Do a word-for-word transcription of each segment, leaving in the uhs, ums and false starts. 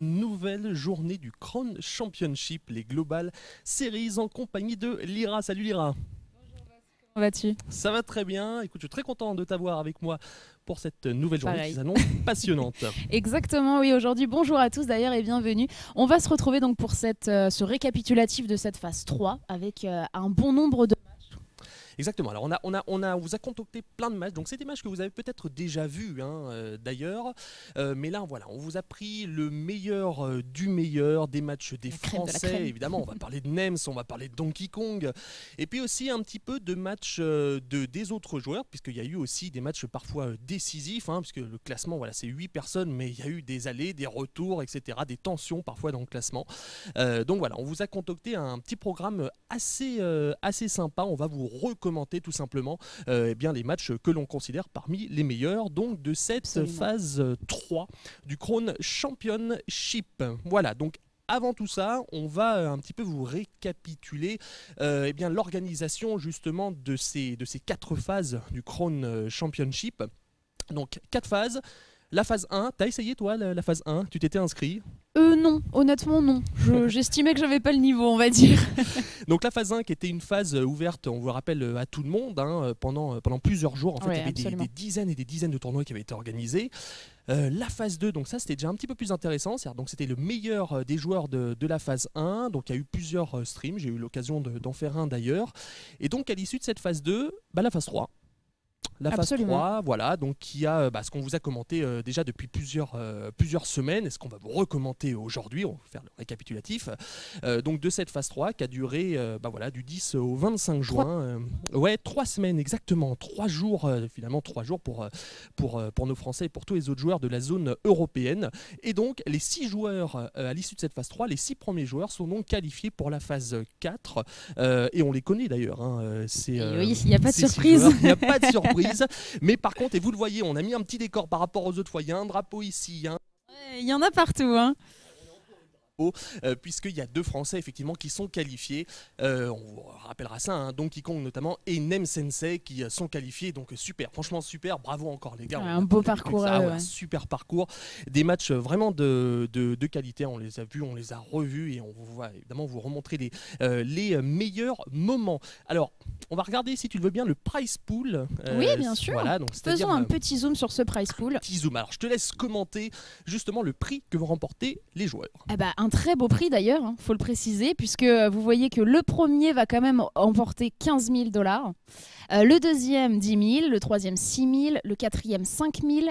Nouvelle journée du Crown Championship, les Global Series en compagnie de Lyra. Salut Lyra. Comment vas-tu? Ça va très bien. Écoute, je suis très content de t'avoir avec moi pour cette nouvelle journée Pareil. qui s'annonce passionnante. Exactement, oui, aujourd'hui, bonjour à tous d'ailleurs et bienvenue. On va se retrouver donc pour cette, euh, ce récapitulatif de cette phase trois avec euh, un bon nombre de... Exactement. Alors on a, on a, on a, on vous a concocté plein de matchs. Donc c'est des matchs que vous avez peut-être déjà vus, hein, euh, d'ailleurs. Euh, mais là, voilà, on vous a pris le meilleur euh, du meilleur des matchs des La crème de la Français. crème. Évidemment, on va parler de Nems, on va parler de Donkey Kong, et puis aussi un petit peu de matchs euh, de des autres joueurs, puisqu'il y a eu aussi des matchs parfois euh, décisifs, hein, puisque le classement, voilà, c'est huit personnes, mais il y a eu des allées, des retours, et cetera, des tensions parfois dans le classement. Euh, donc voilà, on vous a concocté un petit programme assez, euh, assez sympa. On va vous recommander tout simplement euh, eh bien, les matchs que l'on considère parmi les meilleurs donc, de cette Absolument. phase trois du Crown Championship. Voilà, donc avant tout ça, on va un petit peu vous récapituler euh, eh bien, l'organisation justement de ces, de ces quatre phases du Crown Championship. Donc quatre phases. La phase un, t'as essayé toi la, la phase un? Tu t'étais inscrit? Euh non, honnêtement non. Je- J'estimais que j'avais pas le niveau, on va dire. Donc la phase un qui était une phase ouverte, on vous le rappelle, à tout le monde, hein, pendant, pendant plusieurs jours. En fait, Ouais, il y avait des, absolument. des dizaines et des dizaines de tournois qui avaient été organisés. Euh, la phase deux, donc ça c'était déjà un petit peu plus intéressant. Donc c'était le meilleur euh, des joueurs de, de la phase un. Donc il y a eu plusieurs euh, streams, j'ai eu l'occasion de- d'en faire un d'ailleurs. Et donc à l'issue de cette phase deux, bah, la phase trois. La phase Absolument. trois, voilà, donc qui a euh, bah, ce qu'on vous a commenté euh, déjà depuis plusieurs, euh, plusieurs semaines, et ce qu'on va vous recommenter aujourd'hui, on va faire le récapitulatif, euh, donc de cette phase trois qui a duré euh, bah, voilà, du dix au vingt-cinq juin. Euh, ouais, trois semaines exactement, trois jours, euh, finalement trois jours pour, euh, pour, euh, pour nos Français et pour tous les autres joueurs de la zone européenne. Et donc les six joueurs, euh, à l'issue de cette phase trois, les six premiers joueurs sont donc qualifiés pour la phase quatre, euh, et on les connaît d'ailleurs. Hein, euh, c'est, Et euh, oui, il n'y a pas de ces six surprise. joueurs. Il n'y a pas de surprise. Mais par contre, et vous le voyez, on a mis un petit décor par rapport aux autres fois. Il y a un drapeau ici, il y a un Il y en a partout, hein. Euh, puisqu'il y a deux Français effectivement qui sont qualifiés. Euh, on vous rappellera ça, hein, Donkey Kong notamment et Nem Sensei qui euh, sont qualifiés. Donc super, franchement super, bravo encore les gars. Ouais, On un a beau pas fait que parcours, ça, ouais, ouais, ouais. super parcours, des matchs vraiment de, de, de qualité. On les a vus, on les a revus et on vous va évidemment vous remontrer les, euh, les meilleurs moments. Alors, on va regarder si tu le veux bien le prize pool. Euh, Oui, bien sûr. Voilà, donc c'est-à-dire Faisons un euh, petit zoom sur ce prize pool. petit zoom. Alors, je te laisse commenter justement le prix que vont remporter les joueurs. Eh ben, un très beau prix d'ailleurs, il faut le préciser, puisque euh, vous voyez que le premier va quand même emporter quinze mille dollars, euh, le deuxième dix mille, le troisième six mille, le quatrième cinq mille,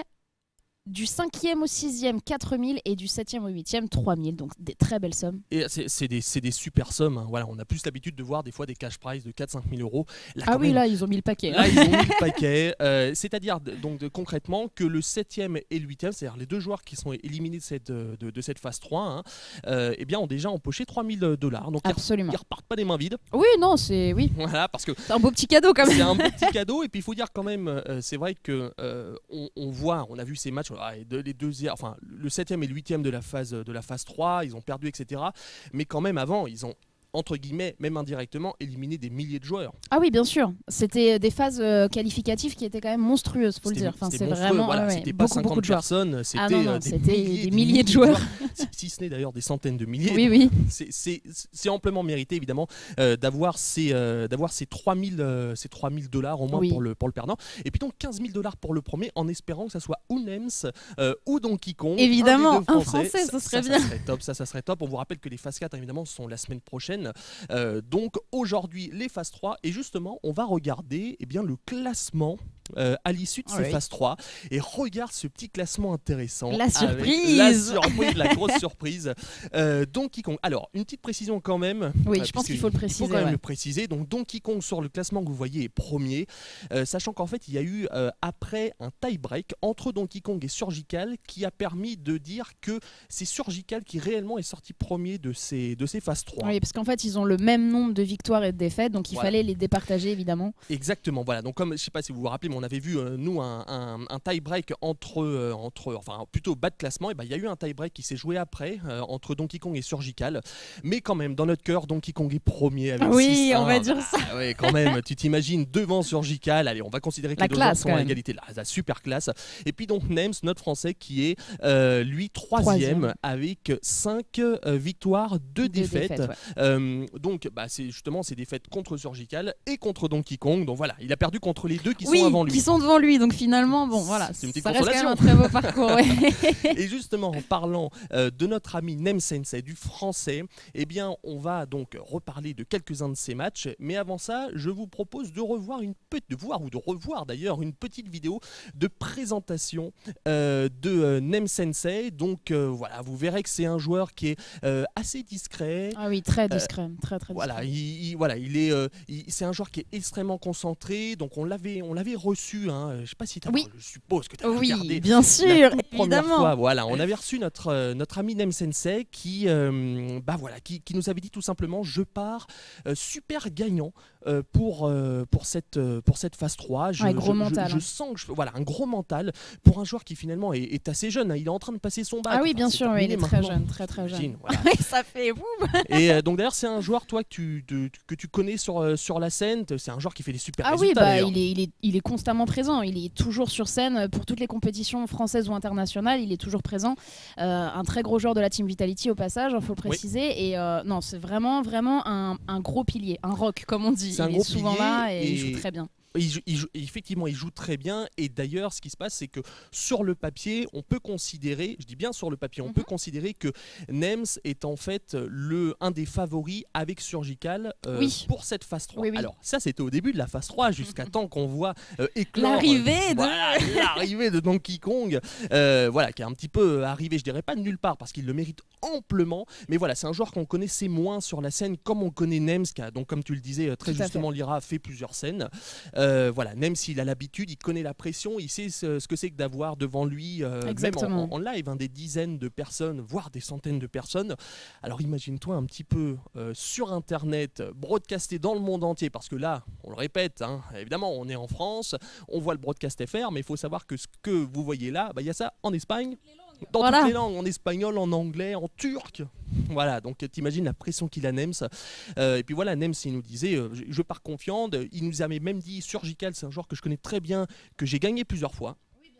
du cinquième au sixième quatre mille et du septième au huitième trois mille, donc des très belles sommes. Et c'est c'est des, c'est des super sommes. Hein. Voilà, on a plus l'habitude de voir des fois des cash prize de quatre à cinq mille euros. Là, Ah quand oui, même, là ils ont mis le paquet. là, hein. ils ont mis le paquet. Euh, C'est-à-dire de- donc de- concrètement que le septième et le huitième, c'est-à-dire les deux joueurs qui sont éliminés de cette, de, de cette phase trois, hein, euh, eh bien, ont déjà empoché trois mille dollars. Donc ils re- Absolument. ils repartent pas les mains vides. Oui, non, c'est oui, Voilà, parce que c'est un beau petit cadeau quand même. c'est un petit cadeau. Et puis il faut dire quand même, euh, c'est vrai que euh, on, on voit, on a vu ces matchs, ah, et de- les deux, enfin le septième et le huitième de la phase de la phase trois, ils ont perdu, et cetera. Mais quand même avant, ils ont entre guillemets, même indirectement, éliminé des milliers de joueurs. Ah oui, bien sûr. C'était des phases euh, qualificatives qui étaient quand même monstrueuses, faut le C'était dire. Enfin, c'était c'est monstrueux, vraiment voilà, ouais, c'était pas beaucoup, beaucoup cinquante de joueurs. personnes, c'était Ah non, non, euh, des, c'était milliers, des milliers de joueurs. si, si ce n'est d'ailleurs des centaines de milliers. Oui, oui. C'est- C'est c'est amplement mérité évidemment euh, d'avoir ces, euh, d'avoir ces trois mille euh, ces trois mille dollars au moins Oui. pour, le, pour le perdant. Et puis donc quinze mille dollars pour le premier, en espérant que ça soit ou Nems euh, ou Donkey Kong. Évidemment, un, des deux un Français. Français, ça, ce serait ça, bien. Ça serait top, ça, ça serait top. On vous rappelle que les phases quatre évidemment sont la semaine prochaine. Euh, donc aujourd'hui les phases trois, et justement on va regarder eh bien, le classement euh, à l'issue de ces Oui. phases trois. Et regarde ce petit classement intéressant. La avec surprise. La surprise, la grosse surprise. Euh, Donkey Kong. Alors, une petite précision quand même. Oui, euh, je pense puisque qu'il faut le Il préciser, faut quand même ouais. le préciser. Donc, Donkey Kong sur le classement que vous voyez est premier, euh, sachant qu'en fait, il y a eu euh, après un tie-break entre Donkey Kong et Surgical qui a permis de dire que c'est Surgical qui réellement est sorti premier de ces, de ces phases trois. Oui, parce qu'en fait, ils ont le même nombre de victoires et de défaites, donc il Voilà. fallait les départager évidemment. Exactement, voilà. Donc, comme je sais pas si vous vous rappelez, mais on avait vu euh, nous un, un, un tie-break entre, euh, entre, enfin plutôt bas de classement. Et ben il y a eu un tie-break qui s'est joué après euh, entre Donkey Kong et Surgical, mais quand même dans notre cœur Donkey Kong est premier avec Oui, six un. on va dire ça. Ah, ouais, quand même, tu t'imagines devant Surgical. Allez, on va considérer que La les deux classe, gens sont quand à même. égalité. La, la super classe. Et puis donc Nems, notre Français, qui est euh, lui troisième, Troisième. avec cinq euh, victoires, deux Deux défaites. défaites, ouais. Euh, donc bah, c'est justement ces défaites contre Surgical et contre Donkey Kong. Donc voilà, il a perdu contre les deux qui oui, sont avant lui. qui sont devant lui. Donc finalement, bon voilà, C'est une petite ça reste quand même un consolation. très beau parcours. Ouais. Et justement, en parlant euh, de notre ami Nem Sensei, du français, eh bien, on va donc reparler de quelques-uns de ces matchs. Mais avant ça, je vous propose de revoir une petite, de voir ou de revoir d'ailleurs une petite vidéo de présentation euh, de euh, Nem Sensei. Donc euh, voilà, vous verrez que c'est un joueur qui est euh, assez discret. Ah oui, très discret, euh, très très discret. Voilà, il, il, voilà, il est, euh, il, c'est un joueur qui est extrêmement concentré. Donc on l'avait, on l'avait reçu. Hein, je sais pas si tu as, oui. je suppose que tu as oui, regardé. bien sûr, la toute première évidemment. fois, voilà, on avait reçu notre euh, notre ami Nem Sensei qui, euh, bah voilà, qui, qui nous avait dit tout simplement, je pars euh, super gagnant euh, pour euh, pour cette euh, pour cette phase trois. Je, ouais, gros je, mental. je, je sens que je, voilà un gros mental pour un joueur qui finalement est, est assez jeune. Hein, il est en train de passer son bac. Ah oui, enfin, bien sûr, ouais, il est maintenant. très jeune, très très jeune. Voilà. Ça fait ouh. Et euh, donc d'ailleurs, c'est un joueur toi que tu de, que tu connais sur euh, sur la scène. C'est un joueur qui fait des super ah résultats. Ah oui, bah il est il est il est constamment présent. Il est toujours sur scène pour toutes les compétitions françaises ou internationales. Il est toujours présent. Euh, un très gros joueur de la Team Vitality au passage, il faut le préciser. Oui. Et euh, non, c'est vraiment vraiment un, un gros pilier, un rock comme on dit. C'est un il gros est souvent pilier là et, et... il joue très bien. Il joue, il joue, effectivement, il joue très bien. Et d'ailleurs, ce qui se passe, c'est que sur le papier, on peut considérer, je dis bien sur le papier, on mm-hmm. peut considérer que Nems est en fait le, un des favoris avec Surgical euh, oui. pour cette phase trois. Oui, oui. Alors, ça, c'était au début de la phase trois, jusqu'à mm-hmm. temps qu'on voit euh, éclore l'arrivée euh, de... Voilà, l'arrivée de Donkey Kong, euh, voilà, qui est un petit peu arrivé, je dirais pas de nulle part, parce qu'il le mérite amplement. Mais voilà, c'est un joueur qu'on connaissait moins sur la scène, comme on connaît Nems, qui a, donc, comme tu le disais très Tout justement, Lyra a fait plusieurs scènes. Euh, Euh, voilà, même s'il a l'habitude, il connaît la pression, il sait ce, ce que c'est que d'avoir devant lui, euh, même en, en live, hein, des dizaines de personnes, voire des centaines de personnes. Alors imagine-toi un petit peu euh, sur Internet, broadcasté dans le monde entier, parce que là, on le répète, hein, évidemment, on est en France, on voit le broadcast F R, mais il faut savoir que ce que vous voyez là, bah, y a ça en Espagne. Dans voilà. toutes les langues, en espagnol, en anglais, en turc. Voilà, donc t'imagines la pression qu'il a Nems. Euh, et puis voilà, Nems, il nous disait, euh, je, je pars confiant. Il nous avait même dit, Surgical, c'est un joueur que je connais très bien, que j'ai gagné plusieurs fois.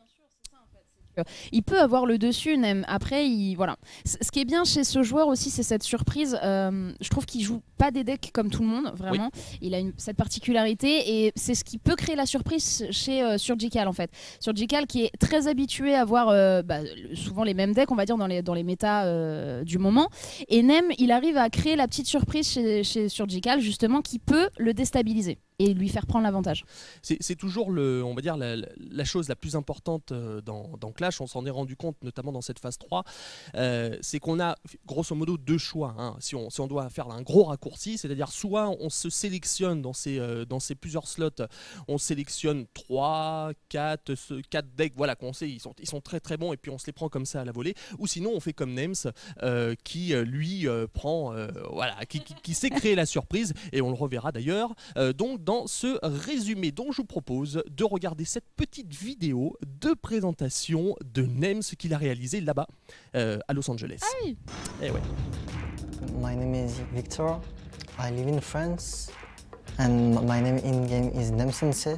Il peut avoir le dessus, Nem. Après, il... voilà. Ce qui est bien chez ce joueur aussi, c'est cette surprise. Euh, je trouve qu'il joue pas des decks comme tout le monde, vraiment. Oui. Il a une... cette particularité et c'est ce qui peut créer la surprise chez euh, Surgical en fait. Surgical qui est très habitué à voir euh, bah, souvent les mêmes decks, on va dire dans les dans les méta euh, du moment. Et Nem, il arrive à créer la petite surprise chez, chez Surgical justement qui peut le déstabiliser et lui faire prendre l'avantage. C'est toujours le, on va dire la, la chose la plus importante dans, dans Clash, on s'en est rendu compte notamment dans cette phase trois, euh, c'est qu'on a grosso modo deux choix, hein, si, on, si on doit faire un gros raccourci, c'est-à-dire soit on se sélectionne dans ces, euh, dans ces plusieurs slots, on sélectionne trois, quatre decks, voilà, qu'on sait, ils sont, ils sont très très bons et puis on se les prend comme ça à la volée, ou sinon on fait comme Nems euh, qui lui euh, prend, euh, voilà, qui, qui, qui sait créer la surprise et on le reverra d'ailleurs. Euh, donc dans ce résumé dont je vous propose de regarder cette petite vidéo de présentation de Nems qu'il a réalisé là-bas euh, à Los Angeles. Ah oui. Eh ouais. My name is Victor. I live in France and my name in game is Nem Sensei.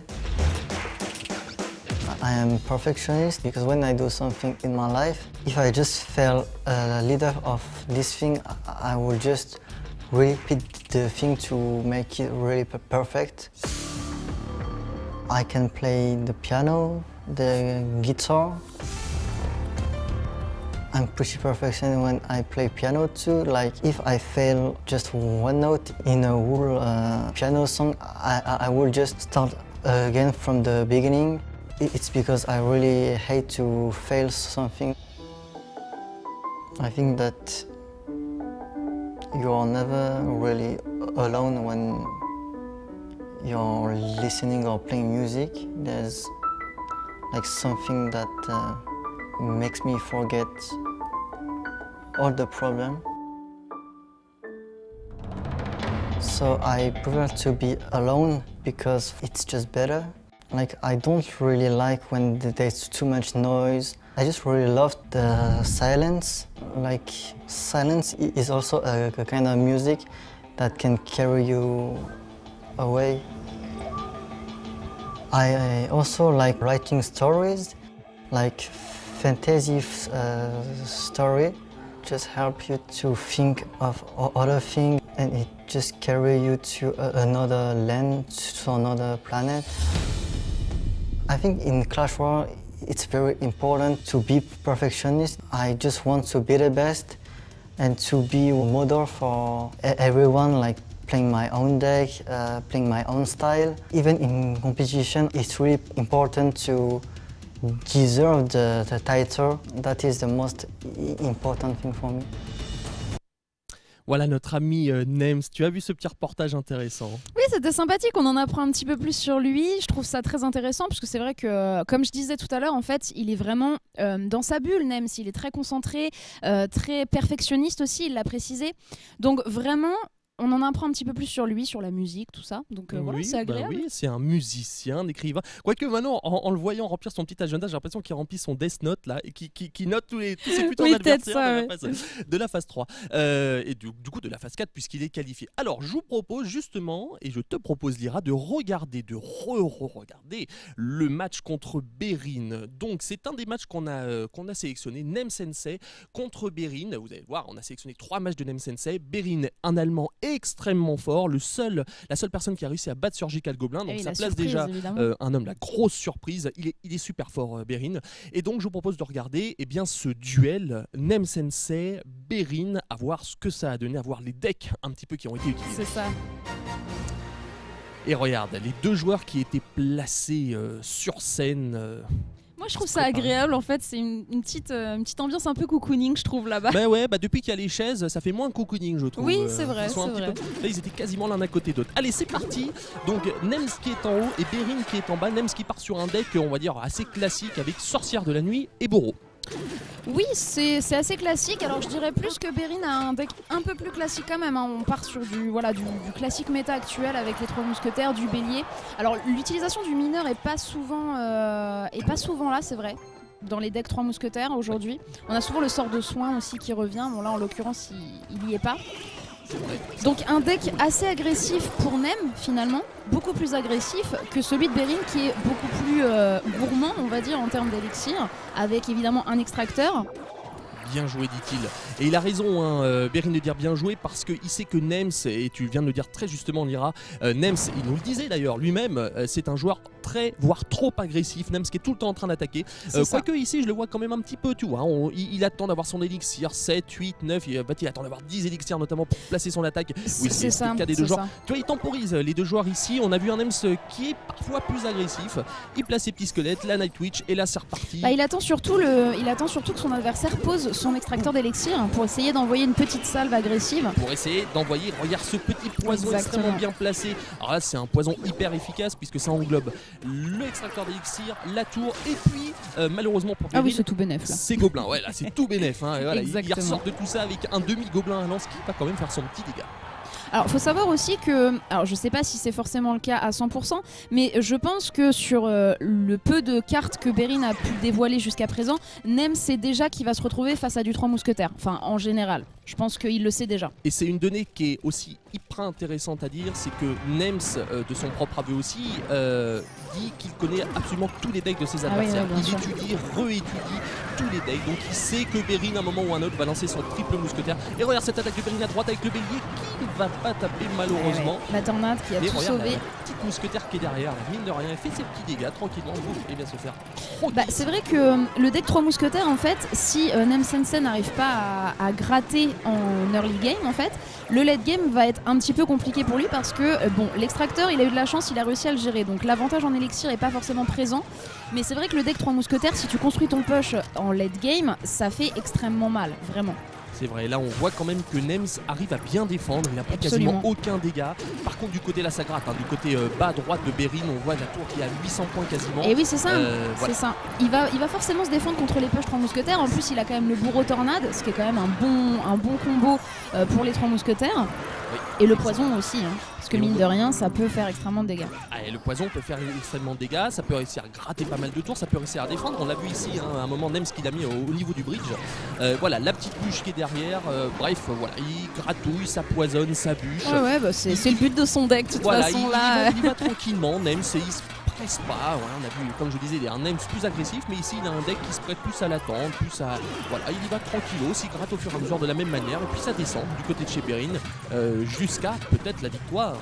I am perfectionist because when I do something in my life, if I just fail a leader of this thing, I will just repeat the thing to make it really perfect. I can play the piano, the guitar. I'm pretty perfectionist when I play piano too. Like if I fail just one note in a whole uh, piano song, I, I will just start again from the beginning. It's because I really hate to fail something. I think that you're never really alone when you're listening or playing music. There's like something that uh, makes me forget all the problem. So I prefer to be alone because it's just better. Like, I don't really like when there's too much noise. I just really love the silence. Like, silence is also a, a kind of music that can carry you away. I also like writing stories, like fantasy uh, story. Just help you to think of other things, and it just carry you to another land, to another planet. I think in Clash Royale, it's very important to be perfectionist. I just want to be the best and to be a model for everyone, like playing my own deck, uh, playing my own style. Even in competition, it's really important to deserve the, the title. That is the most important thing for me. Voilà notre ami euh, Nems, tu as vu ce petit reportage intéressant? Oui, c'était sympathique, on en apprend un petit peu plus sur lui. Je trouve ça très intéressant parce que c'est vrai que, comme je disais tout à l'heure, en fait, il est vraiment euh, dans sa bulle, Nems. Il est très concentré, euh, très perfectionniste aussi, il l'a précisé. Donc vraiment, on en apprend un petit peu plus sur lui, sur la musique, tout ça. Donc euh, oui, voilà, c'est agréable. Bah oui, c'est un musicien, un écrivain. Quoique maintenant, en, en le voyant remplir son petit agenda, j'ai l'impression qu'il remplit son Death Note là, et qui, qui, qui note tous, les, tous ses futurs oui, adversaires ça, de, la phase, de la phase trois. Euh, et du, du coup de la phase quatre, puisqu'il est qualifié. Alors, je vous propose justement, et je te propose, Lyra, de regarder, de re-re-regarder le match contre Berin. Donc, c'est un des matchs qu'on a, euh, qu'on a sélectionné, Nem Sensei contre Berin. Vous allez le voir, on a sélectionné trois matchs de Nem Sensei. Berin, un Allemand extrêmement fort. Le seul, la seule personne qui a réussi à battre Surgical Goblin, donc oui, ça place surprise, déjà euh, un homme, la grosse surprise. Il est, il est super fort, euh, Berin. Et donc je vous propose de regarder eh bien, ce duel Nem Sensei, Berin, à voir ce que ça a donné, à voir les decks un petit peu qui ont été utilisés. C'est ça. Et regarde, les deux joueurs qui étaient placés euh, sur scène. Euh, Moi je trouve ça agréable en fait, c'est une, une, petite, euh, une petite ambiance un peu cocooning je trouve là-bas. Bah ouais, bah depuis qu'il y a les chaises, ça fait moins cocooning je trouve. Oui c'est vrai, c'est vrai. Peu... Là ils étaient quasiment l'un à côté d'autre. Allez c'est parti. Donc Nems qui est en haut et Berin qui est en bas. Nems qui part sur un deck on va dire assez classique avec Sorcière de la Nuit et Bourreau. Oui, c'est assez classique. Alors je dirais plus que Berin a un deck un peu plus classique quand même. Hein. On part sur du, voilà, du, du classique méta actuel avec les trois mousquetaires, du bélier. Alors l'utilisation du mineur est pas souvent, euh, est pas souvent là, c'est vrai. Dans les decks trois mousquetaires aujourd'hui. On a souvent le sort de soin aussi qui revient. Bon là en l'occurrence il, il y est pas. Donc un deck assez agressif pour Nem finalement, beaucoup plus agressif que celui de Berin qui est beaucoup plus euh, gourmand on va dire en termes d'élixir, avec évidemment un extracteur. Bien joué dit-il. Et il a raison, hein, euh, Berin de dire bien joué parce qu'il sait que Nems, et tu viens de le dire très justement Lyra, euh, Nems, il nous le disait d'ailleurs lui-même, euh, c'est un joueur très, voire trop agressif, Nems qui est tout le temps en train d'attaquer. Euh, Quoique ici je le vois quand même un petit peu, tu vois, on, il, il attend d'avoir son élixir sept, huit, neuf, il, il attend d'avoir dix élixirs notamment pour placer son attaque. Oui, c'est ça, le cas des deux joueurs. Ça. Tu vois, il temporise les deux joueurs ici, on a vu un Nems qui est parfois plus agressif, il place ses petits squelettes, la Night Witch et là c'est reparti. Bah, il, attend surtout le, il attend surtout que son adversaire pose son extracteur d'élixir pour essayer d'envoyer une petite salve agressive. Pour essayer d'envoyer, regarde ce petit poison Exactement. extrêmement bien placé. Alors là c'est un poison hyper efficace puisque ça englobe l'extracteur d'élixir, la tour et puis euh, malheureusement pour Berin, ah oui, c'est tout bénef là. C'est gobelin, ouais là c'est tout bénef. Hein, voilà, il, il ressort de tout ça avec un demi-gobelin à lance qui va quand même faire son petit dégât. Alors, il faut savoir aussi que, alors je sais pas si c'est forcément le cas à cent pour cent, mais je pense que sur euh, le peu de cartes que Berin a pu dévoiler jusqu'à présent, Nem sait déjà qu'il va se retrouver face à du trois mousquetaires. Enfin, en général, je pense qu'il le sait déjà. Et c'est une donnée qui est aussi hyper intéressante à dire, c'est que Nems, euh, de son propre aveu aussi, euh, dit qu'il connaît absolument tous les decks de ses adversaires. Ah oui, oui, il étudie, réétudie tous les decks, donc il sait que Berin, à un moment ou à un autre, va lancer son triple mousquetaire. Et regarde cette attaque de Berin à droite avec le bélier qui ne va pas taper malheureusement. Ouais, ouais. La tornade qui a et tout regarde, sauvé. La petite mousquetaire qui est derrière, mine de rien, elle fait ses petits dégâts tranquillement, boum, et bien se faire. Bah, c'est vrai que le deck trois mousquetaires, en fait, si euh, Nem Sensei n'arrive pas à, à gratter en early game, en fait, le late game va être un petit peu compliqué pour lui parce que euh, bon, l'extracteur, il a eu de la chance, il a réussi à le gérer. Donc l'avantage en élixir n'est pas forcément présent. Mais c'est vrai que le deck trois mousquetaires, si tu construis ton push en late game, ça fait extrêmement mal, vraiment. C'est vrai, là on voit quand même que Nems arrive à bien défendre, il n'a pris quasiment aucun dégât. Par contre du côté là ça gratte, hein. Du côté euh, bas droite de Berin, on voit la tour qui a huit cents points quasiment. Et oui c'est ça, euh, c'est voilà. ça. Il va, il va forcément se défendre contre les push trois mousquetaires, en plus il a quand même le bourreau tornade, ce qui est quand même un bon, un bon combo euh, pour les trois mousquetaires. Oui. Et le poison aussi, hein. Parce que Et mine on- de rien, ça peut faire extrêmement de dégâts. Ah, et le poison peut faire extrêmement de dégâts, ça peut réussir à gratter pas mal de tours, ça peut réussir à défendre. On l'a vu ici, hein, à un moment, Nems qu'il a mis au, au niveau du bridge. Euh, voilà, la petite bûche qui est derrière. euh, bref, euh, voilà, il gratouille, ça poisonne, ça bûche. Ouais, ouais, bah c'est c'est le but de son deck, de toute Voilà, façon. il, là, il va, euh. il va tranquillement, Nems, et il se presse pas. Voilà, on a vu, comme je vous disais, il a un Nems plus agressif, mais ici il a un deck qui se prête plus à l'attente, plus à. Voilà, il y va tranquillo, il gratte au fur et à mesure de la même manière, et puis ça descend du côté de chez Perrin euh, jusqu'à peut-être la victoire.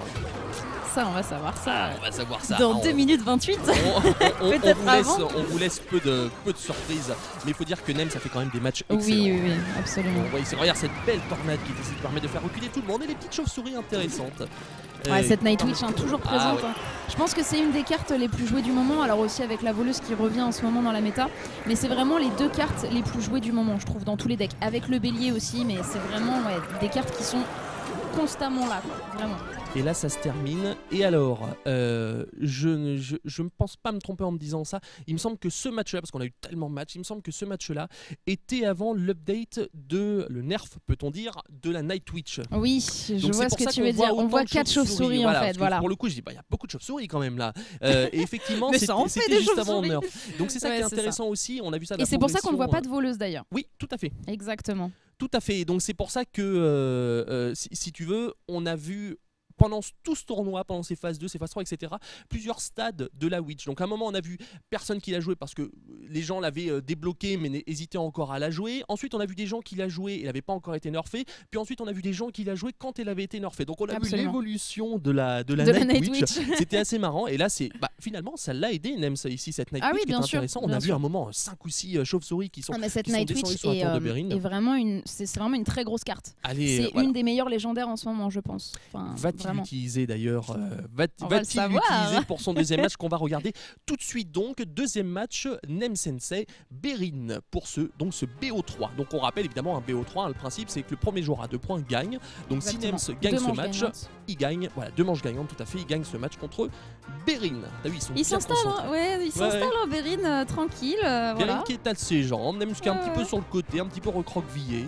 Ça, on va savoir ça. On va savoir ça. Dans On- deux minutes vingt-huit. on, on- on- on Peut-être vous laisse, avant. on vous laisse peu de, peu de surprises, mais il faut dire que Nems a fait quand même des matchs Oui, excellents. oui, oui, absolument. On voit ici, regarde cette belle tornade qui décide de permettre de faire reculer tout le monde et les petites chauves-souris intéressantes. Ouais, Euh, cette Nightwitch, hein, toujours Ah, présente. ouais. hein. Je pense que c'est une des cartes les plus jouées du moment, alors aussi avec la voleuse qui revient en ce moment dans la méta. Mais c'est vraiment les deux cartes les plus jouées du moment, je trouve, dans tous les decks. Avec le bélier aussi, mais c'est vraiment ouais, des cartes qui sont constamment là, quoi, vraiment. Et là, ça se termine. Et alors, euh, je ne je, je me pense pas me tromper en me disant ça. Il me semble que ce match-là, parce qu'on a eu tellement de matchs, il me semble que ce match-là était avant l'update de le nerf, peut-on dire, de la Nightwitch. Oui, je Donc, vois c'est ce pour que ça tu qu'on veux voit dire. On autant voit de quatre chauves-souris en voilà, fait, parce que voilà. Pour le coup, je dis, bah, il y a beaucoup de chauves-souris quand même là. Euh, et effectivement, Mais c'était ça en fait c'était des juste avant le nerf. chauves-souris. Donc c'est ça Ouais, qui est c'est ça. intéressant aussi. On a vu ça. Et c'est pour ça qu'on ne voit pas de voleuse d'ailleurs. Oui, tout à fait. Exactement. Tout à fait. Donc c'est pour ça que, euh, euh, si, si tu veux, on a vu pendant tout ce tournoi, pendant ces phases deux, ces phases trois, et cetera, plusieurs stades de la Witch. Donc à un moment, on a vu personne qui l'a joué parce que les gens l'avaient euh, débloqué mais hésitaient encore à la jouer. Ensuite, on a vu des gens qui l'a joué et elle n'avait pas encore été nerfée. Puis ensuite, on a vu des gens qui l'a joué quand elle avait été nerfée. Donc on a Absolument. vu l'évolution de la, de la De la Night Night Witch. Witch. C'était assez marrant. Et là, c'est bah, finalement, ça l'a aidé, Nems, ici, cette Night Ah Witch, oui, qui est bien sûr, intéressant. On bien a vu sûr. un moment cinq ou six euh, chauves-souris qui sont. Ah, mais cette qui sont Night descendus Witch sur la est, tour de euh, Berrin. est vraiment une, c'est c'est vraiment une très grosse carte. Allez, C'est euh, voilà. une des meilleures légendaires en ce moment, je pense. Enfin, Va-t-il vraiment. l'utiliser d'ailleurs euh, va- On va le Va-t-il savoir. l'utiliser pour son deuxième match qu'on va regarder tout de suite donc. Deuxième match, Nem Sensei, Berrin pour ce, donc ce B O trois. Donc on rappelle évidemment un B O trois, hein, le principe c'est que le premier joueur à deux points gagne. Donc Exactement. si Nems gagne Deux ce manches match, gagnantes. il gagne. Voilà, deux manches gagnantes tout à fait, il gagne ce match contre Berrin. T'as vu, ils sont Il bien s'installe, concentrés. hein, ouais, il s'installe ouais. en Berrin euh, tranquille. euh, Berrin voilà. qui est à ses jambes, Nems qui est un Ouais, petit ouais. peu sur le côté, un petit peu recroquevillé.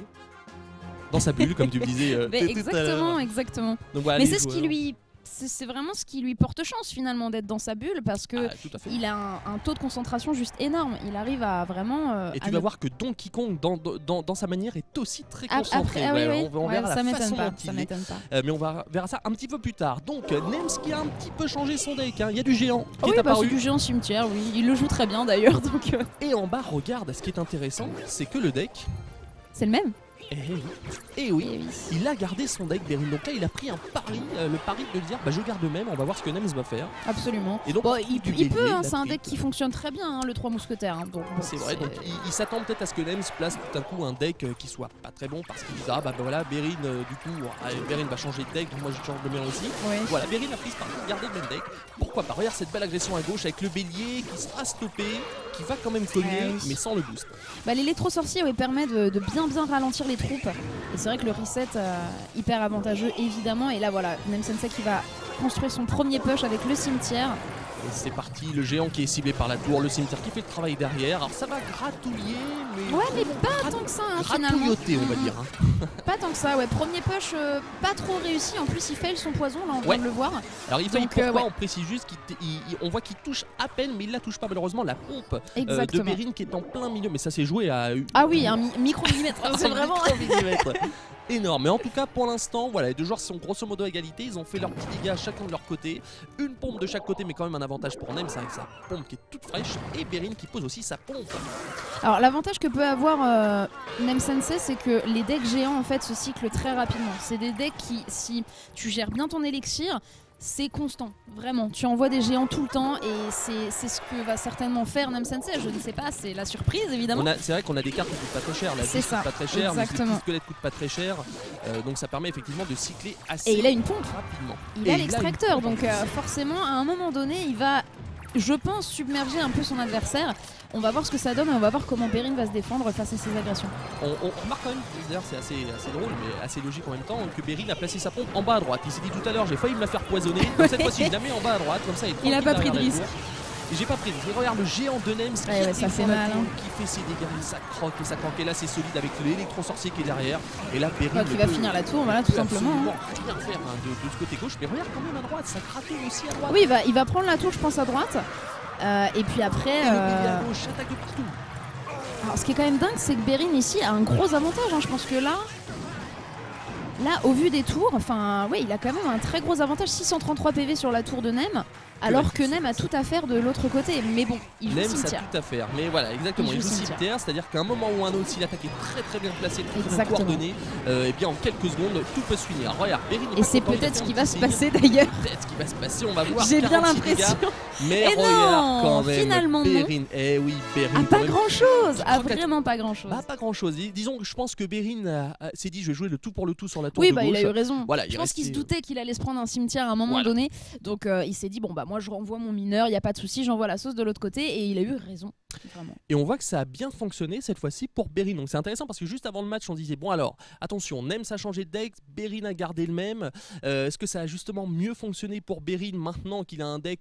Dans sa bulle, comme tu me disais euh, Mais tout à exactement, l'heure. exactement. Donc voilà, Mais les c'est ce qui joueurs. lui, c'est c'est vraiment ce qui lui porte chance finalement d'être dans sa bulle parce que Ah, tout à fait. il a un, un taux de concentration juste énorme. Il arrive à vraiment. euh, Et à tu ne- vas voir que Donkey Kong, dans, dans, dans sa manière, est aussi très Ah, concentré. après, ah oui, Ouais, oui. On, on Ouais, verra ça la m'étonne façon pas. dont Ça il est. m'étonne pas. Euh, mais on va, verra ça un petit peu plus tard. Donc, euh, Nems qui a un petit peu changé son deck. hein. Il y a du géant qui Ah oui, est bah, apparu. c'est du géant cimetière, oui. Il le joue très bien d'ailleurs, donc euh, Et en bas, regarde, ce qui est intéressant, c'est que le deck. c'est le même. Eh oui, eh oui, Eh oui. il a gardé son deck, Berrin. Donc là, il a pris un pari, euh, le pari de dire bah, je garde même, on va voir ce que Nems va faire. Absolument. Et donc, Bon, du il, il bélier, peut, hein, il a c'est un pris- deck qui fonctionne très bien, hein, le trois mousquetaires. hein, donc, bon, C'est vrai, donc il, il s'attend peut-être à ce que Nems place tout à coup un deck euh, qui soit pas très bon parce qu'il dit ah bah, bah voilà, Berrin, euh, du coup, ah, Berrin va changer de deck, donc moi je change le mien aussi. Ouais. Voilà, Berrin a pris ce parti de garder le même deck. Pourquoi pas? Regarde cette belle agression à gauche avec le bélier qui sera stoppé, qui va quand même cogner, Ouais, oui. mais sans le boost. Bah, l'électro-sorcier ouais, permet de, de bien bien ralentir les troupes. Et c'est vrai que le reset euh, hyper avantageux évidemment. Et là voilà, Nem Sensei qui va construire son premier push avec le cimetière. Et c'est parti, le géant qui est ciblé par la tour, le cimetière qui fait le travail derrière. Alors ça va gratouiller, mais. Ouais, mais pas tant que ça hein, finalement. Gratouilloter, on va Mhm. dire. hein. Pas tant que ça, ouais. Premier push euh, pas trop réussi. En plus, il fail son poison, là on vient Ouais. de le voir. Alors il fait Donc, pourquoi euh, ouais. on précise juste qu'on voit qu'il touche à peine, mais il la touche pas malheureusement la pompe euh, de Exactement. Berrin qui est en plein milieu. Mais ça s'est joué à. Ah oui, un mi- micro-millimètre. c'est Un vraiment. micro-millimètre. Énorme, mais en tout cas pour l'instant voilà, les deux joueurs sont grosso modo à égalité, ils ont fait leurs petits dégâts chacun de leur côté, une pompe de chaque côté mais quand même un avantage pour Nem, c'est avec sa pompe qui est toute fraîche, et Berrin qui pose aussi sa pompe. Alors l'avantage que peut avoir euh, Nem Sensei, c'est que les decks géants en fait se cyclent très rapidement. C'est des decks qui, si tu gères bien ton élixir, c'est constant, vraiment. Tu envoies des géants tout le temps et c'est c'est ce que va certainement faire Nem Sensei. Je ne sais pas, c'est la surprise évidemment. On a- C'est vrai qu'on a des cartes qui coûtent pas très cher, la C'est bûche ça, coûte pas très cher, le exactement. petit squelette coûte pas très cher, euh, donc ça permet effectivement de cycler assez Et il a une pompe. rapidement. Il Et a une l'extracteur, pompe en donc plus. euh, forcément à un moment donné, il va, je pense, submerger un peu son adversaire. On va voir ce que ça donne et on va voir comment Berrin va se défendre face à ses agressions. On, on remarque quand même, d'ailleurs c'est assez, assez drôle mais assez logique en même temps, que Berrin a placé sa pompe en bas à droite. Il s'est dit tout à l'heure j'ai failli me la faire poisonner, donc cette fois-ci je la mets en bas à droite, comme ça il est Il a tranquille pas pris de derrière la risque. tour. Et j'ai pas pris. Je regarde le géant de Nems qui, ouais, ouais, ça fait mal, hein. qui fait ses dégâts, et ça croque et ça croque. Et là c'est solide avec l'électro-sorcier qui est derrière. Et là Berin qui va finir la tour, voilà, tout simplement. Hein. Rien faire hein, de, de ce côté gauche. Mais regarde quand même à droite, ça gratouille aussi à droite. Oui, il va, il va prendre la tour, je pense, à droite. Euh, et puis après. Et euh... le bélier à gauche attaque de partout. Alors, ce qui est quand même dingue, c'est que Berin ici a un gros avantage. Hein. Je pense que là. Là, au vu des tours, enfin, oui, il a quand même un très gros avantage, six cent trente-trois P V sur la tour de Nem, alors que Nem a tout à faire de l'autre côté. Mais bon, il joue Nem, cimetière. ça a tout à faire. Mais voilà, exactement, il, il joue cimetière, c'est-à-dire qu'à un moment ou un autre, si l'attaque est très très bien placée, très bien coordonnée, euh, et bien en quelques secondes, tout peut se finir. Regarde, Berin et c'est peut-être ce qui va se passer d'ailleurs. Peut-être ce qui va se passer, on va voir. J'ai bien l'impression. Mais et regarde non, quand même, finalement Berin. Eh oui, Berin. Ah, pas grand-chose. Ah, vraiment pas grand-chose. Bah, pas grand-chose. Disons que je pense que Berin s'est dit, je vais jouer le tout pour le tout sur la tour oui, de bah, gauche. Il a eu raison. Voilà, je pense qu'il se doutait qu'il allait se prendre un cimetière à un moment voilà. donné. Donc euh, il s'est dit, bon bah moi je renvoie mon mineur, il n'y a pas de souci, j'envoie la sauce de l'autre côté. Et il a eu raison. Vraiment. Et on voit que ça a bien fonctionné cette fois-ci pour Berin. Donc c'est intéressant parce que juste avant le match, on disait, bon alors, attention, Nems a changé de deck, Berin a gardé le même. Euh, Est-ce que ça a justement mieux fonctionné pour Berin maintenant qu'il a un deck